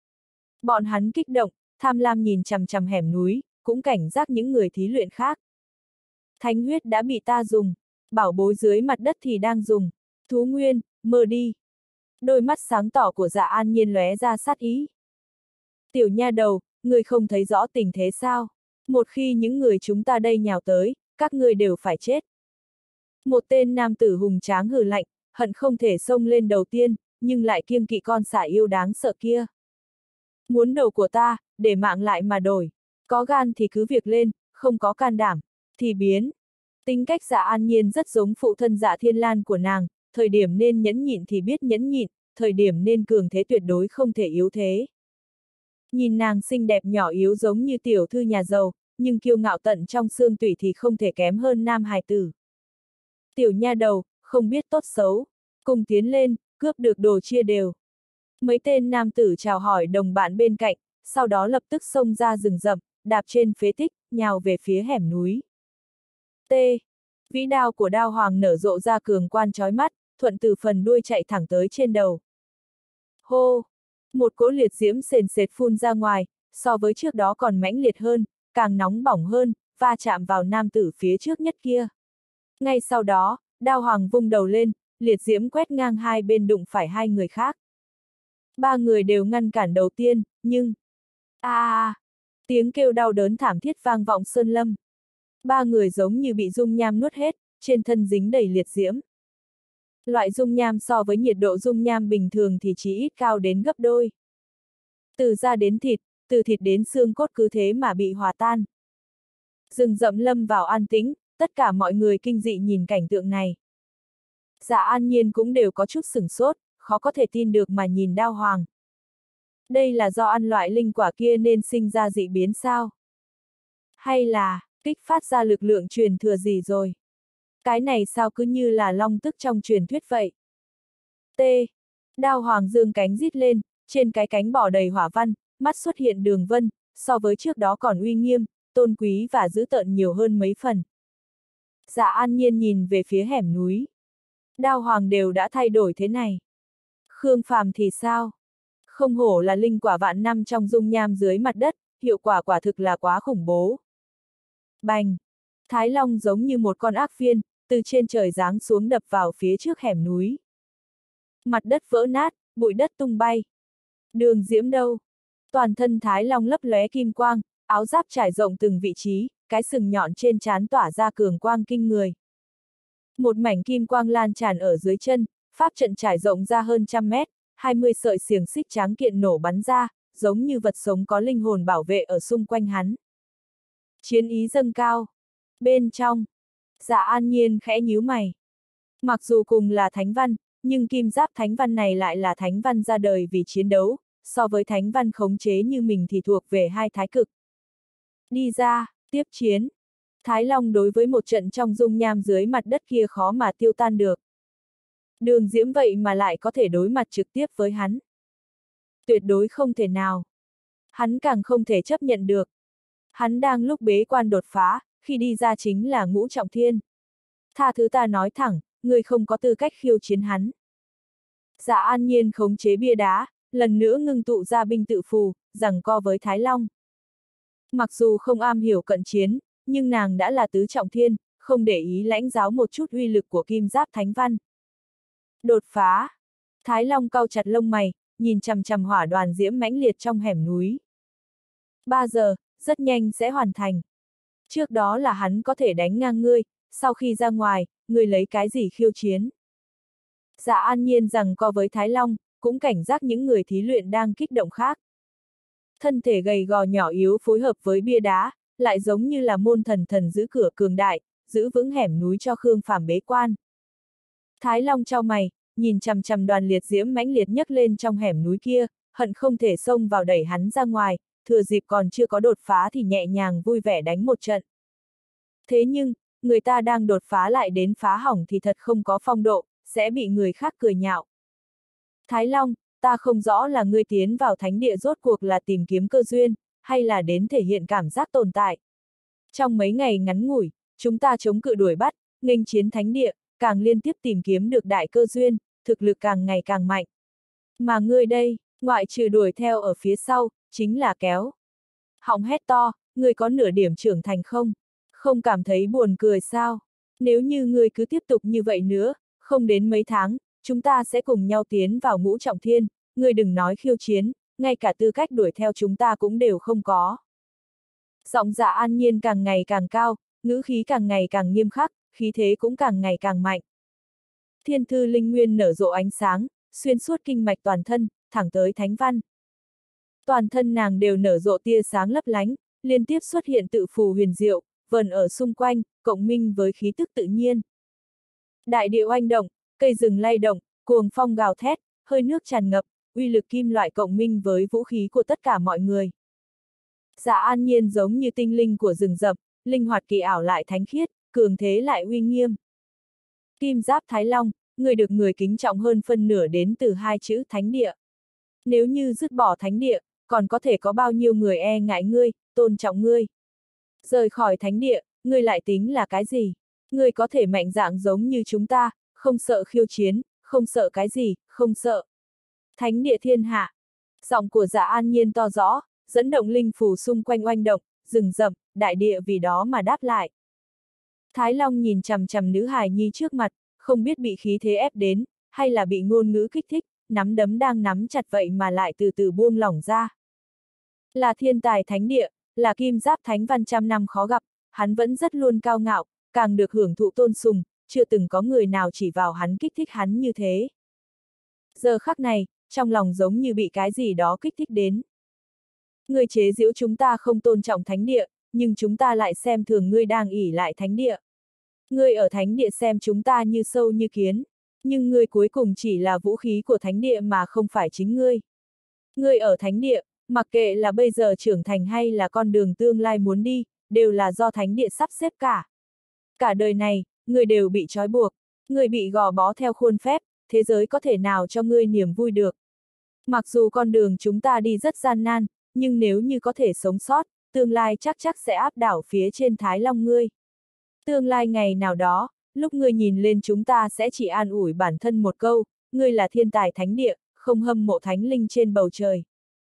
Bọn hắn kích động, tham lam nhìn chằm chằm hẻm núi, cũng cảnh giác những người thí luyện khác. Thánh huyết đã bị ta dùng, bảo bối dưới mặt đất thì đang dùng. Thú nguyên, mơ đi. Đôi mắt sáng tỏ của Dạ An Nhiên lóe ra sát ý. Tiểu nha đầu, ngươi không thấy rõ tình thế sao? Một khi những người chúng ta đây nhào tới, các ngươi đều phải chết. Một tên nam tử hùng tráng hừ lạnh, hận không thể xông lên đầu tiên, nhưng lại kiêng kỵ con sả yêu đáng sợ kia. Muốn đầu của ta, để mạng lại mà đổi. Có gan thì cứ việc lên, không có can đảm, thì biến. Tính cách Dạ An Nhiên rất giống phụ thân Dạ Thiên Lan của nàng, thời điểm nên nhẫn nhịn thì biết nhẫn nhịn, thời điểm nên cường thế tuyệt đối không thể yếu thế. Nhìn nàng xinh đẹp nhỏ yếu giống như tiểu thư nhà giàu, nhưng kiêu ngạo tận trong xương tủy thì không thể kém hơn nam hài tử. Tiểu nha đầu, không biết tốt xấu, cùng tiến lên, cướp được đồ chia đều. Mấy tên nam tử chào hỏi đồng bạn bên cạnh, sau đó lập tức xông ra rừng rậm, đạp trên phế tích, nhào về phía hẻm núi. T. Vĩ đao của Đao Hoàng nở rộ ra cường quan chói mắt, thuận từ phần đuôi chạy thẳng tới trên đầu. Hô! Một cỗ liệt diễm sền sệt phun ra ngoài, so với trước đó còn mãnh liệt hơn, càng nóng bỏng hơn, va chạm vào nam tử phía trước nhất kia. Ngay sau đó, Đao Hoàng vung đầu lên, liệt diễm quét ngang hai bên đụng phải hai người khác. Ba người đều ngăn cản đầu tiên, nhưng... tiếng kêu đau đớn thảm thiết vang vọng sơn lâm. Ba người giống như bị dung nham nuốt hết, trên thân dính đầy liệt diễm. Loại dung nham so với nhiệt độ dung nham bình thường thì chỉ ít cao đến gấp đôi. Từ da đến thịt, từ thịt đến xương cốt cứ thế mà bị hòa tan. Rừng rậm lâm vào an tĩnh, tất cả mọi người kinh dị nhìn cảnh tượng này. Dạ An Nhiên cũng đều có chút sửng sốt, khó có thể tin được mà nhìn Đao Hoàng. Đây là do ăn loại linh quả kia nên sinh ra dị biến sao? Hay là, kích phát ra lực lượng truyền thừa gì rồi? Cái này sao cứ như là long tức trong truyền thuyết vậy? T. Đao Hoàng dương cánh rít lên, trên cái cánh bỏ đầy hỏa văn, mắt xuất hiện đường vân, so với trước đó còn uy nghiêm, tôn quý và dữ tợn nhiều hơn mấy phần. Dạ An Nhiên nhìn về phía hẻm núi. Đao Hoàng đều đã thay đổi thế này. Khương Phàm thì sao? Không hổ là linh quả vạn năm trong dung nham dưới mặt đất, hiệu quả quả thực là quá khủng bố. Bành! Thái Long giống như một con ác phiên, từ trên trời giáng xuống đập vào phía trước hẻm núi. Mặt đất vỡ nát, bụi đất tung bay. Đường Diễm đâu? Toàn thân Thái Long lấp lóe kim quang, áo giáp trải rộng từng vị trí, cái sừng nhọn trên trán tỏa ra cường quang kinh người. Một mảnh kim quang lan tràn ở dưới chân, pháp trận trải rộng ra hơn 100 mét, 20 sợi xiềng xích tráng kiện nổ bắn ra, giống như vật sống có linh hồn bảo vệ ở xung quanh hắn. Chiến ý dâng cao. Bên trong, Dạ An Nhiên khẽ nhíu mày. Mặc dù cùng là thánh văn, nhưng kim giáp thánh văn này lại là thánh văn ra đời vì chiến đấu, so với thánh văn khống chế như mình thì thuộc về hai thái cực. Đi ra, tiếp chiến. Thái Long đối với một trận trong dung nham dưới mặt đất kia khó mà tiêu tan được. Đường Diễm vậy mà lại có thể đối mặt trực tiếp với hắn. Tuyệt đối không thể nào. Hắn càng không thể chấp nhận được. Hắn đang lúc bế quan đột phá, khi đi ra chính là Ngũ Trọng Thiên. Tha thứ ta nói thẳng, người không có tư cách khiêu chiến hắn. Dạ An Nhiên khống chế bia đá, lần nữa ngưng tụ ra binh tự phù, giằng co với Thái Long. Mặc dù không am hiểu cận chiến, nhưng nàng đã là tứ trọng thiên, không để ý lãnh giáo một chút uy lực của kim giáp thánh văn. Đột phá! Thái Long cau chặt lông mày, nhìn chằm chằm hỏa đoàn diễm mãnh liệt trong hẻm núi. 3 giờ, rất nhanh sẽ hoàn thành. Trước đó là hắn có thể đánh ngang ngươi, sau khi ra ngoài, ngươi lấy cái gì khiêu chiến? Dạ An Nhiên giằng co với Thái Long, cũng cảnh giác những người thí luyện đang kích động khác. Thân thể gầy gò nhỏ yếu phối hợp với bia đá, lại giống như là môn thần thần giữ cửa cường đại, giữ vững hẻm núi cho Khương Phàm bế quan. Thái Long chau mày, nhìn chằm chằm đoàn liệt diễm mãnh liệt nhấc lên trong hẻm núi kia, hận không thể xông vào đẩy hắn ra ngoài, thừa dịp còn chưa có đột phá thì nhẹ nhàng vui vẻ đánh một trận. Thế nhưng, người ta đang đột phá lại đến phá hỏng thì thật không có phong độ, sẽ bị người khác cười nhạo. Thái Long, ta không rõ là ngươi tiến vào thánh địa rốt cuộc là tìm kiếm cơ duyên, hay là đến thể hiện cảm giác tồn tại. Trong mấy ngày ngắn ngủi, chúng ta chống cự đuổi bắt, nghênh chiến thánh địa, càng liên tiếp tìm kiếm được đại cơ duyên, thực lực càng ngày càng mạnh. Mà ngươi đây, ngoại trừ đuổi theo ở phía sau, chính là kéo. Họng hét to, ngươi có nửa điểm trưởng thành không? Không cảm thấy buồn cười sao? Nếu như ngươi cứ tiếp tục như vậy nữa, không đến mấy tháng, chúng ta sẽ cùng nhau tiến vào Ngũ Trọng Thiên, ngươi đừng nói khiêu chiến, ngay cả tư cách đuổi theo chúng ta cũng đều không có. Giọng Dạ An Nhiên càng ngày càng cao, ngữ khí càng ngày càng nghiêm khắc, khí thế cũng càng ngày càng mạnh. Thiên thư linh nguyên nở rộ ánh sáng, xuyên suốt kinh mạch toàn thân, thẳng tới thánh văn. Toàn thân nàng đều nở rộ tia sáng lấp lánh, liên tiếp xuất hiện tự phù huyền diệu, vần ở xung quanh, cộng minh với khí tức tự nhiên. Đại địa oanh động, cây rừng lay động, cuồng phong gào thét, hơi nước tràn ngập, uy lực kim loại cộng minh với vũ khí của tất cả mọi người. Dạ An Nhiên giống như tinh linh của rừng rậm, linh hoạt kỳ ảo lại thánh khiết, cường thế lại uy nghiêm. Kim giáp Thái Long, người được người kính trọng hơn phân nửa đến từ hai chữ thánh địa. Nếu như dứt bỏ thánh địa, còn có thể có bao nhiêu người e ngại ngươi, tôn trọng ngươi. Rời khỏi thánh địa, ngươi lại tính là cái gì? Ngươi có thể mạnh dạn giống như chúng ta, không sợ khiêu chiến, không sợ cái gì, không sợ. Thánh địa thiên hạ. Giọng của Dạ An Nhiên to rõ, dẫn động linh phù xung quanh oanh động, rừng rậm, đại địa vì đó mà đáp lại. Thái Long nhìn chằm chằm nữ hài nhi trước mặt, không biết bị khí thế ép đến, hay là bị ngôn ngữ kích thích, nắm đấm đang nắm chặt vậy mà lại từ từ buông lỏng ra. Là thiên tài thánh địa, là kim giáp thánh văn trăm năm khó gặp, hắn vẫn rất luôn cao ngạo, càng được hưởng thụ tôn sùng, chưa từng có người nào chỉ vào hắn kích thích hắn như thế. Giờ khắc này, trong lòng giống như bị cái gì đó kích thích đến. Ngươi chế giễu chúng ta không tôn trọng thánh địa, nhưng chúng ta lại xem thường ngươi đang ỷ lại thánh địa. Ngươi ở thánh địa xem chúng ta như sâu như kiến, nhưng ngươi cuối cùng chỉ là vũ khí của thánh địa mà không phải chính ngươi. Ngươi ở thánh địa, mặc kệ là bây giờ trưởng thành hay là con đường tương lai muốn đi, đều là do thánh địa sắp xếp cả. Cả đời này, ngươi đều bị trói buộc, ngươi bị gò bó theo khuôn phép, thế giới có thể nào cho ngươi niềm vui được. Mặc dù con đường chúng ta đi rất gian nan, nhưng nếu như có thể sống sót, tương lai chắc sẽ áp đảo phía trên Thái Long ngươi. Tương lai ngày nào đó, lúc ngươi nhìn lên chúng ta sẽ chỉ an ủi bản thân một câu, ngươi là thiên tài thánh địa, không hâm mộ thánh linh trên bầu trời.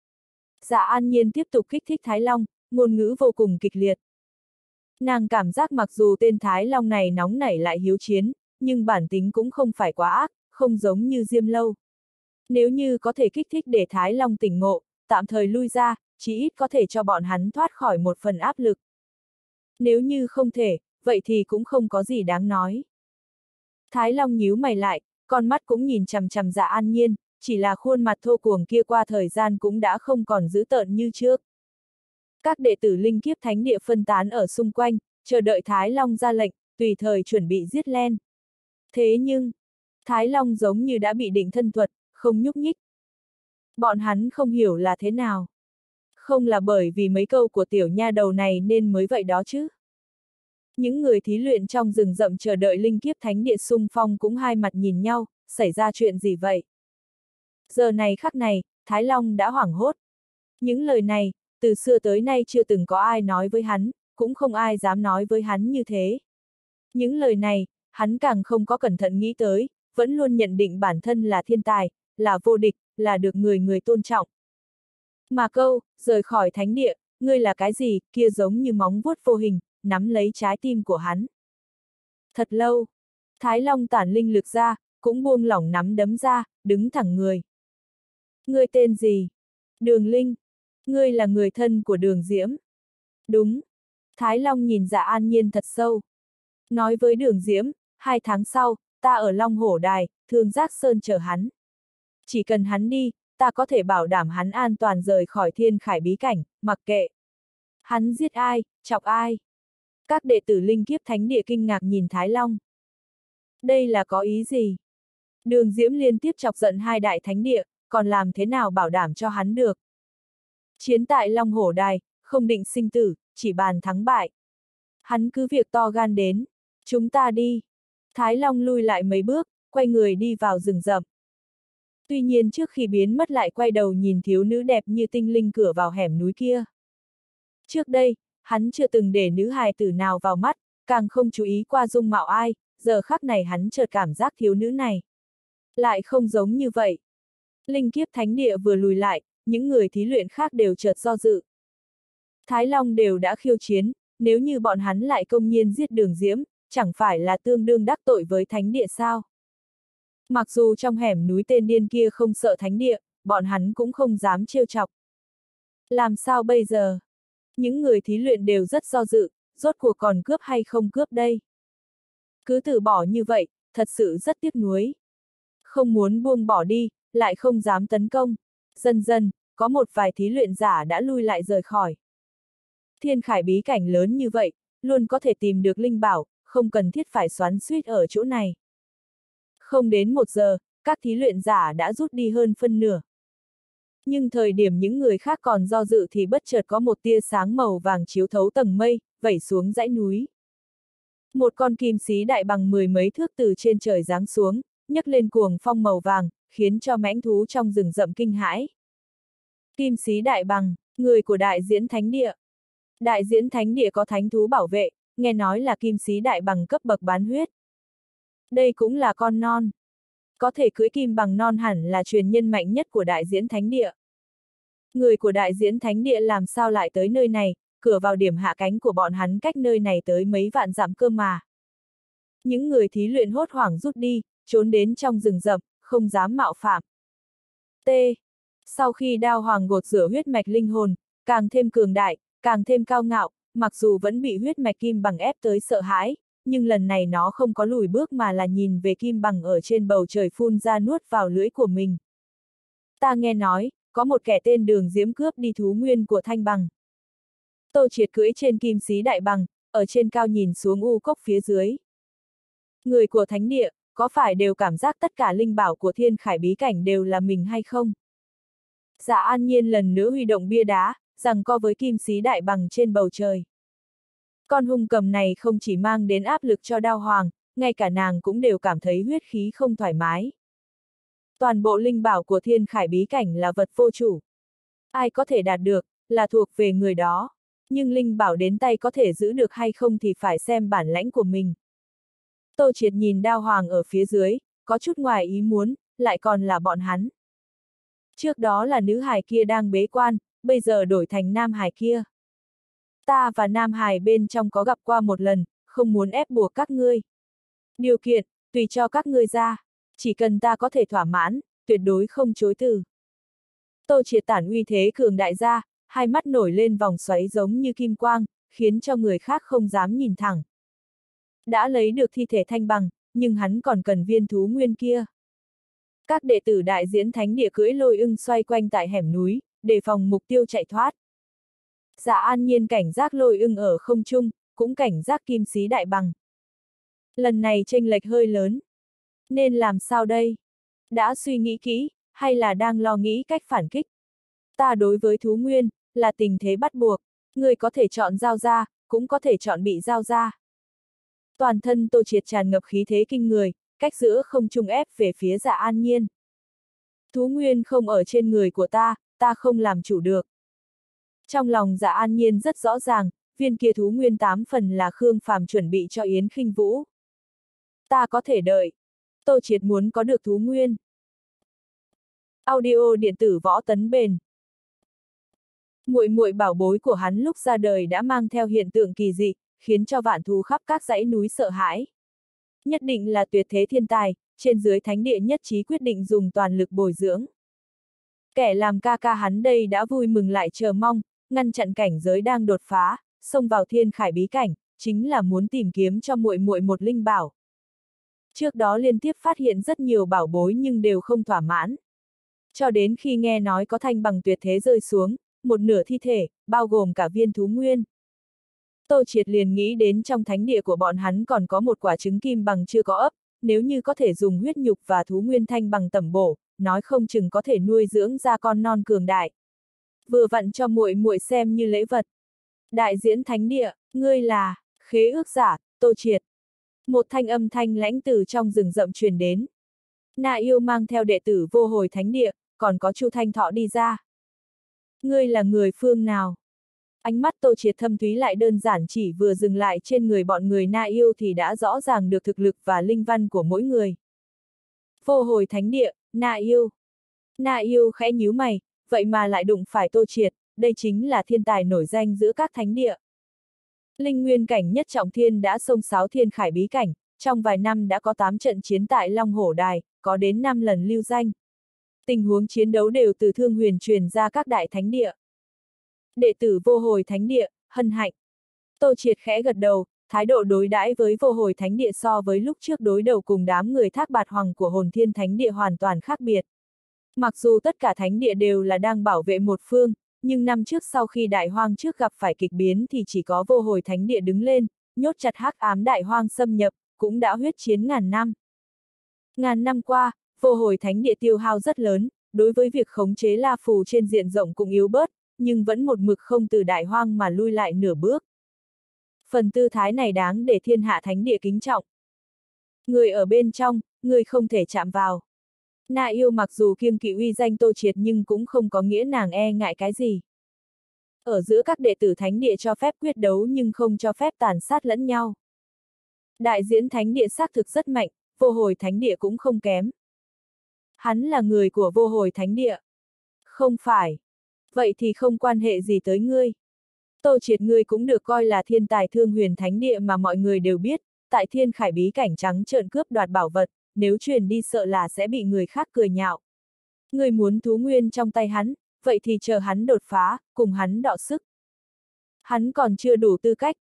Dạ An Nhiên tiếp tục kích thích Thái Long, ngôn ngữ vô cùng kịch liệt. Nàng cảm giác mặc dù tên Thái Long này nóng nảy lại hiếu chiến, nhưng bản tính cũng không phải quá ác, không giống như Diêm Lâu. Nếu như có thể kích thích để Thái Long tỉnh ngộ, tạm thời lui ra, chí ít có thể cho bọn hắn thoát khỏi một phần áp lực. Nếu như không thể, vậy thì cũng không có gì đáng nói. Thái Long nhíu mày lại, con mắt cũng nhìn chằm chằm Dạ An Nhiên, chỉ là khuôn mặt thô cuồng kia qua thời gian cũng đã không còn dữ tợn như trước. Các đệ tử linh kiếp thánh địa phân tán ở xung quanh, chờ đợi Thái Long ra lệnh, tùy thời chuẩn bị giết len. Thế nhưng, Thái Long giống như đã bị định thân thuật, không nhúc nhích. Bọn hắn không hiểu là thế nào. Không là bởi vì mấy câu của tiểu nha đầu này nên mới vậy đó chứ. Những người thí luyện trong rừng rậm chờ đợi linh kiếp thánh địa xung phong cũng hai mặt nhìn nhau, xảy ra chuyện gì vậy? Giờ này khắc này, Thái Long đã hoảng hốt. Những lời này, từ xưa tới nay chưa từng có ai nói với hắn, cũng không ai dám nói với hắn như thế. Những lời này, hắn càng không có cẩn thận nghĩ tới, vẫn luôn nhận định bản thân là thiên tài, là vô địch, là được người người tôn trọng. Mà câu, rời khỏi thánh địa, ngươi là cái gì, kia giống như móng vuốt vô hình, nắm lấy trái tim của hắn. Thật lâu, Thái Long tản linh lực ra, cũng buông lỏng nắm đấm ra, đứng thẳng người. Ngươi tên gì? Đường Linh. Ngươi là người thân của Đường Diễm. Đúng. Thái Long nhìn Dạ An Nhiên thật sâu. Nói với Đường Diễm, 2 tháng sau, ta ở Long Hổ Đài, Thương Giác Sơn chờ hắn. Chỉ cần hắn đi, ta có thể bảo đảm hắn an toàn rời khỏi thiên khải bí cảnh, mặc kệ. Hắn giết ai, chọc ai. Các đệ tử linh kiếp thánh địa kinh ngạc nhìn Thái Long. Đây là có ý gì? Đường Diễm liên tiếp chọc giận 2 đại thánh địa, còn làm thế nào bảo đảm cho hắn được? Chiến tại Long Hổ Đài, không định sinh tử, chỉ bàn thắng bại. Hắn cứ việc to gan đến. Chúng ta đi. Thái Long lui lại mấy bước, quay người đi vào rừng rậm. Tuy nhiên trước khi biến mất lại quay đầu nhìn thiếu nữ đẹp như tinh linh cửa vào hẻm núi kia. Trước đây, hắn chưa từng để nữ hài tử nào vào mắt, càng không chú ý qua dung mạo ai, giờ khắc này hắn chợt cảm giác thiếu nữ này. Lại không giống như vậy. Linh kiếp thánh địa vừa lùi lại, những người thí luyện khác đều chợt do dự. Thái Long đều đã khiêu chiến, nếu như bọn hắn lại công nhiên giết Đường Diễm, chẳng phải là tương đương đắc tội với thánh địa sao? Mặc dù trong hẻm núi tên điên kia không sợ thánh địa, bọn hắn cũng không dám trêu chọc. Làm sao bây giờ? Những người thí luyện đều rất do dự, rốt cuộc còn cướp hay không cướp đây? Cứ từ bỏ như vậy, thật sự rất tiếc nuối. Không muốn buông bỏ đi, lại không dám tấn công. Dần dần, có một vài thí luyện giả đã lui lại rời khỏi. Thiên khải bí cảnh lớn như vậy, luôn có thể tìm được linh bảo, không cần thiết phải xoắn xuýt ở chỗ này. Không đến 1 giờ, các thí luyện giả đã rút đi hơn phân nửa. Nhưng thời điểm những người khác còn do dự thì bất chợt có một tia sáng màu vàng chiếu thấu tầng mây, vẩy xuống dãy núi. Một con kim xí đại bằng 10 mấy thước từ trên trời giáng xuống, nhấc lên cuồng phong màu vàng, khiến cho mãnh thú trong rừng rậm kinh hãi. Kim xí đại bằng, người của đại diễn thánh địa. Đại diễn thánh địa có thánh thú bảo vệ, nghe nói là kim xí đại bằng cấp bậc bán huyết. Đây cũng là con non. Có thể cưỡi kim bằng non hẳn là truyền nhân mạnh nhất của đại diễn thánh địa. Người của đại diễn thánh địa làm sao lại tới nơi này, cửa vào điểm hạ cánh của bọn hắn cách nơi này tới mấy vạn dặm cơ mà. Những người thí luyện hốt hoảng rút đi, trốn đến trong rừng rậm, không dám mạo phạm. T. Sau khi đao hoàng gột rửa huyết mạch linh hồn, càng thêm cường đại, càng thêm cao ngạo, mặc dù vẫn bị huyết mạch kim bằng ép tới sợ hãi, nhưng lần này nó không có lùi bước mà là nhìn về kim bằng ở trên bầu trời phun ra nuốt vào lưỡi của mình. Ta nghe nói, có một kẻ tên Đường Diễm cướp đi thú nguyên của Thanh Bằng. Tô Triệt cưỡi trên kim xí đại bằng, ở trên cao nhìn xuống u cốc phía dưới. Người của thánh địa, có phải đều cảm giác tất cả linh bảo của thiên khải bí cảnh đều là mình hay không? Dạ An Nhiên lần nữa huy động bia đá, giằng co với kim xí đại bằng trên bầu trời. Con hung cầm này không chỉ mang đến áp lực cho đao hoàng, ngay cả nàng cũng đều cảm thấy huyết khí không thoải mái. Toàn bộ linh bảo của thiên khải bí cảnh là vật vô chủ. Ai có thể đạt được, là thuộc về người đó. Nhưng linh bảo đến tay có thể giữ được hay không thì phải xem bản lãnh của mình. Tô Triệt nhìn đao hoàng ở phía dưới, có chút ngoài ý muốn, lại còn là bọn hắn. Trước đó là nữ hài kia đang bế quan, bây giờ đổi thành nam hài kia. Ta và nam hài bên trong có gặp qua một lần, không muốn ép buộc các ngươi. Điều kiện, tùy cho các ngươi ra, chỉ cần ta có thể thỏa mãn, tuyệt đối không chối từ. Tô Triệt tản uy thế cường đại ra, hai mắt nổi lên vòng xoáy giống như kim quang, khiến cho người khác không dám nhìn thẳng. Đã lấy được thi thể Thanh Bằng, nhưng hắn còn cần viên thú nguyên kia. Các đệ tử đại diễn thánh địa cưỡi lôi ưng xoay quanh tại hẻm núi, đề phòng mục tiêu chạy thoát. Dạ An Nhiên cảnh giác lôi ưng ở không trung, cũng cảnh giác kim xí đại bằng. Lần này chênh lệch hơi lớn. Nên làm sao đây? Đã suy nghĩ kỹ, hay là đang lo nghĩ cách phản kích? Ta đối với thú nguyên, là tình thế bắt buộc, người có thể chọn giao ra, cũng có thể chọn bị giao ra. Toàn thân Tô Triệt tràn ngập khí thế kinh người, cách giữa không trung ép về phía Dạ An Nhiên. Thú nguyên không ở trên người của ta không làm chủ được. Trong lòng Dạ An Nhiên rất rõ ràng, viên kia thú nguyên 8 phần là Khương Phàm chuẩn bị cho Yến Khinh Vũ. Ta có thể đợi. Tô Triệt muốn có được thú nguyên. Audio điện tử Võ Tấn Bền. Muội muội bảo bối của hắn lúc ra đời đã mang theo hiện tượng kỳ dị, khiến cho vạn thú khắp các dãy núi sợ hãi. Nhất định là tuyệt thế thiên tài, trên dưới thánh địa nhất trí quyết định dùng toàn lực bồi dưỡng. Kẻ làm ca ca hắn đây đã vui mừng lại chờ mong, ngăn chặn cảnh giới đang đột phá, xông vào thiên khải bí cảnh, chính là muốn tìm kiếm cho muội muội một linh bảo. Trước đó liên tiếp phát hiện rất nhiều bảo bối nhưng đều không thỏa mãn. Cho đến khi nghe nói có Thanh Bằng tuyệt thế rơi xuống, một nửa thi thể, bao gồm cả viên thú nguyên. Tô Triệt liền nghĩ đến trong thánh địa của bọn hắn còn có một quả trứng kim bằng chưa có ấp, nếu như có thể dùng huyết nhục và thú nguyên Thanh Bằng tẩm bổ, nói không chừng có thể nuôi dưỡng ra con non cường đại. Vừa vặn cho muội muội xem như lễ vật. Đại diễn thánh địa, ngươi là khế ước giả, Tô Triệt. Một thanh âm thanh lãnh từ trong rừng rậm truyền đến. Na Yêu mang theo đệ tử vô hồi thánh địa, còn có Chu Thanh Thọ đi ra. Ngươi là người phương nào? Ánh mắt Tô Triệt thâm thúy lại đơn giản chỉ vừa dừng lại trên người bọn người Na Yêu thì đã rõ ràng được thực lực và linh văn của mỗi người. Vô hồi thánh địa, Na Yêu. Na Yêu khẽ nhíu mày, vậy mà lại đụng phải Tô Triệt, đây chính là thiên tài nổi danh giữa các thánh địa. Linh nguyên cảnh nhất trọng thiên đã xông xáo thiên khải bí cảnh, trong vài năm đã có 8 trận chiến tại Long Hổ Đài, có đến 5 lần lưu danh. Tình huống chiến đấu đều từ Thương Huyền truyền ra các đại thánh địa. Đệ tử vô hồi thánh địa, hân hạnh. Tô Triệt khẽ gật đầu, thái độ đối đãi với vô hồi thánh địa so với lúc trước đối đầu cùng đám người Thác Bạt Hoàng của Hồn Thiên thánh địa hoàn toàn khác biệt. Mặc dù tất cả thánh địa đều là đang bảo vệ một phương, nhưng năm trước sau khi đại hoang trước gặp phải kịch biến thì chỉ có vô hồi thánh địa đứng lên, nhốt chặt hắc ám đại hoang xâm nhập, cũng đã huyết chiến ngàn năm. Ngàn năm qua, vô hồi thánh địa tiêu hao rất lớn, đối với việc khống chế La Phù trên diện rộng cũng yếu bớt, nhưng vẫn một mực không từ đại hoang mà lui lại nửa bước. Phần tư thái này đáng để thiên hạ thánh địa kính trọng. Người ở bên trong, người không thể chạm vào. Na Yêu mặc dù kiêng kỵ uy danh Tô Triệt nhưng cũng không có nghĩa nàng e ngại cái gì. Ở giữa các đệ tử thánh địa cho phép quyết đấu nhưng không cho phép tàn sát lẫn nhau. Đại diễn thánh địa xác thực rất mạnh, vô hồi thánh địa cũng không kém. Hắn là người của vô hồi thánh địa. Không phải. Vậy thì không quan hệ gì tới ngươi. Tô Triệt ngươi cũng được coi là thiên tài Thương Huyền Thánh Địa mà mọi người đều biết, tại Thiên Khải bí cảnh trắng trợn cướp đoạt bảo vật, nếu truyền đi sợ là sẽ bị người khác cười nhạo. Ngươi muốn thú nguyên trong tay hắn, vậy thì chờ hắn đột phá, cùng hắn đọ sức. Hắn còn chưa đủ tư cách,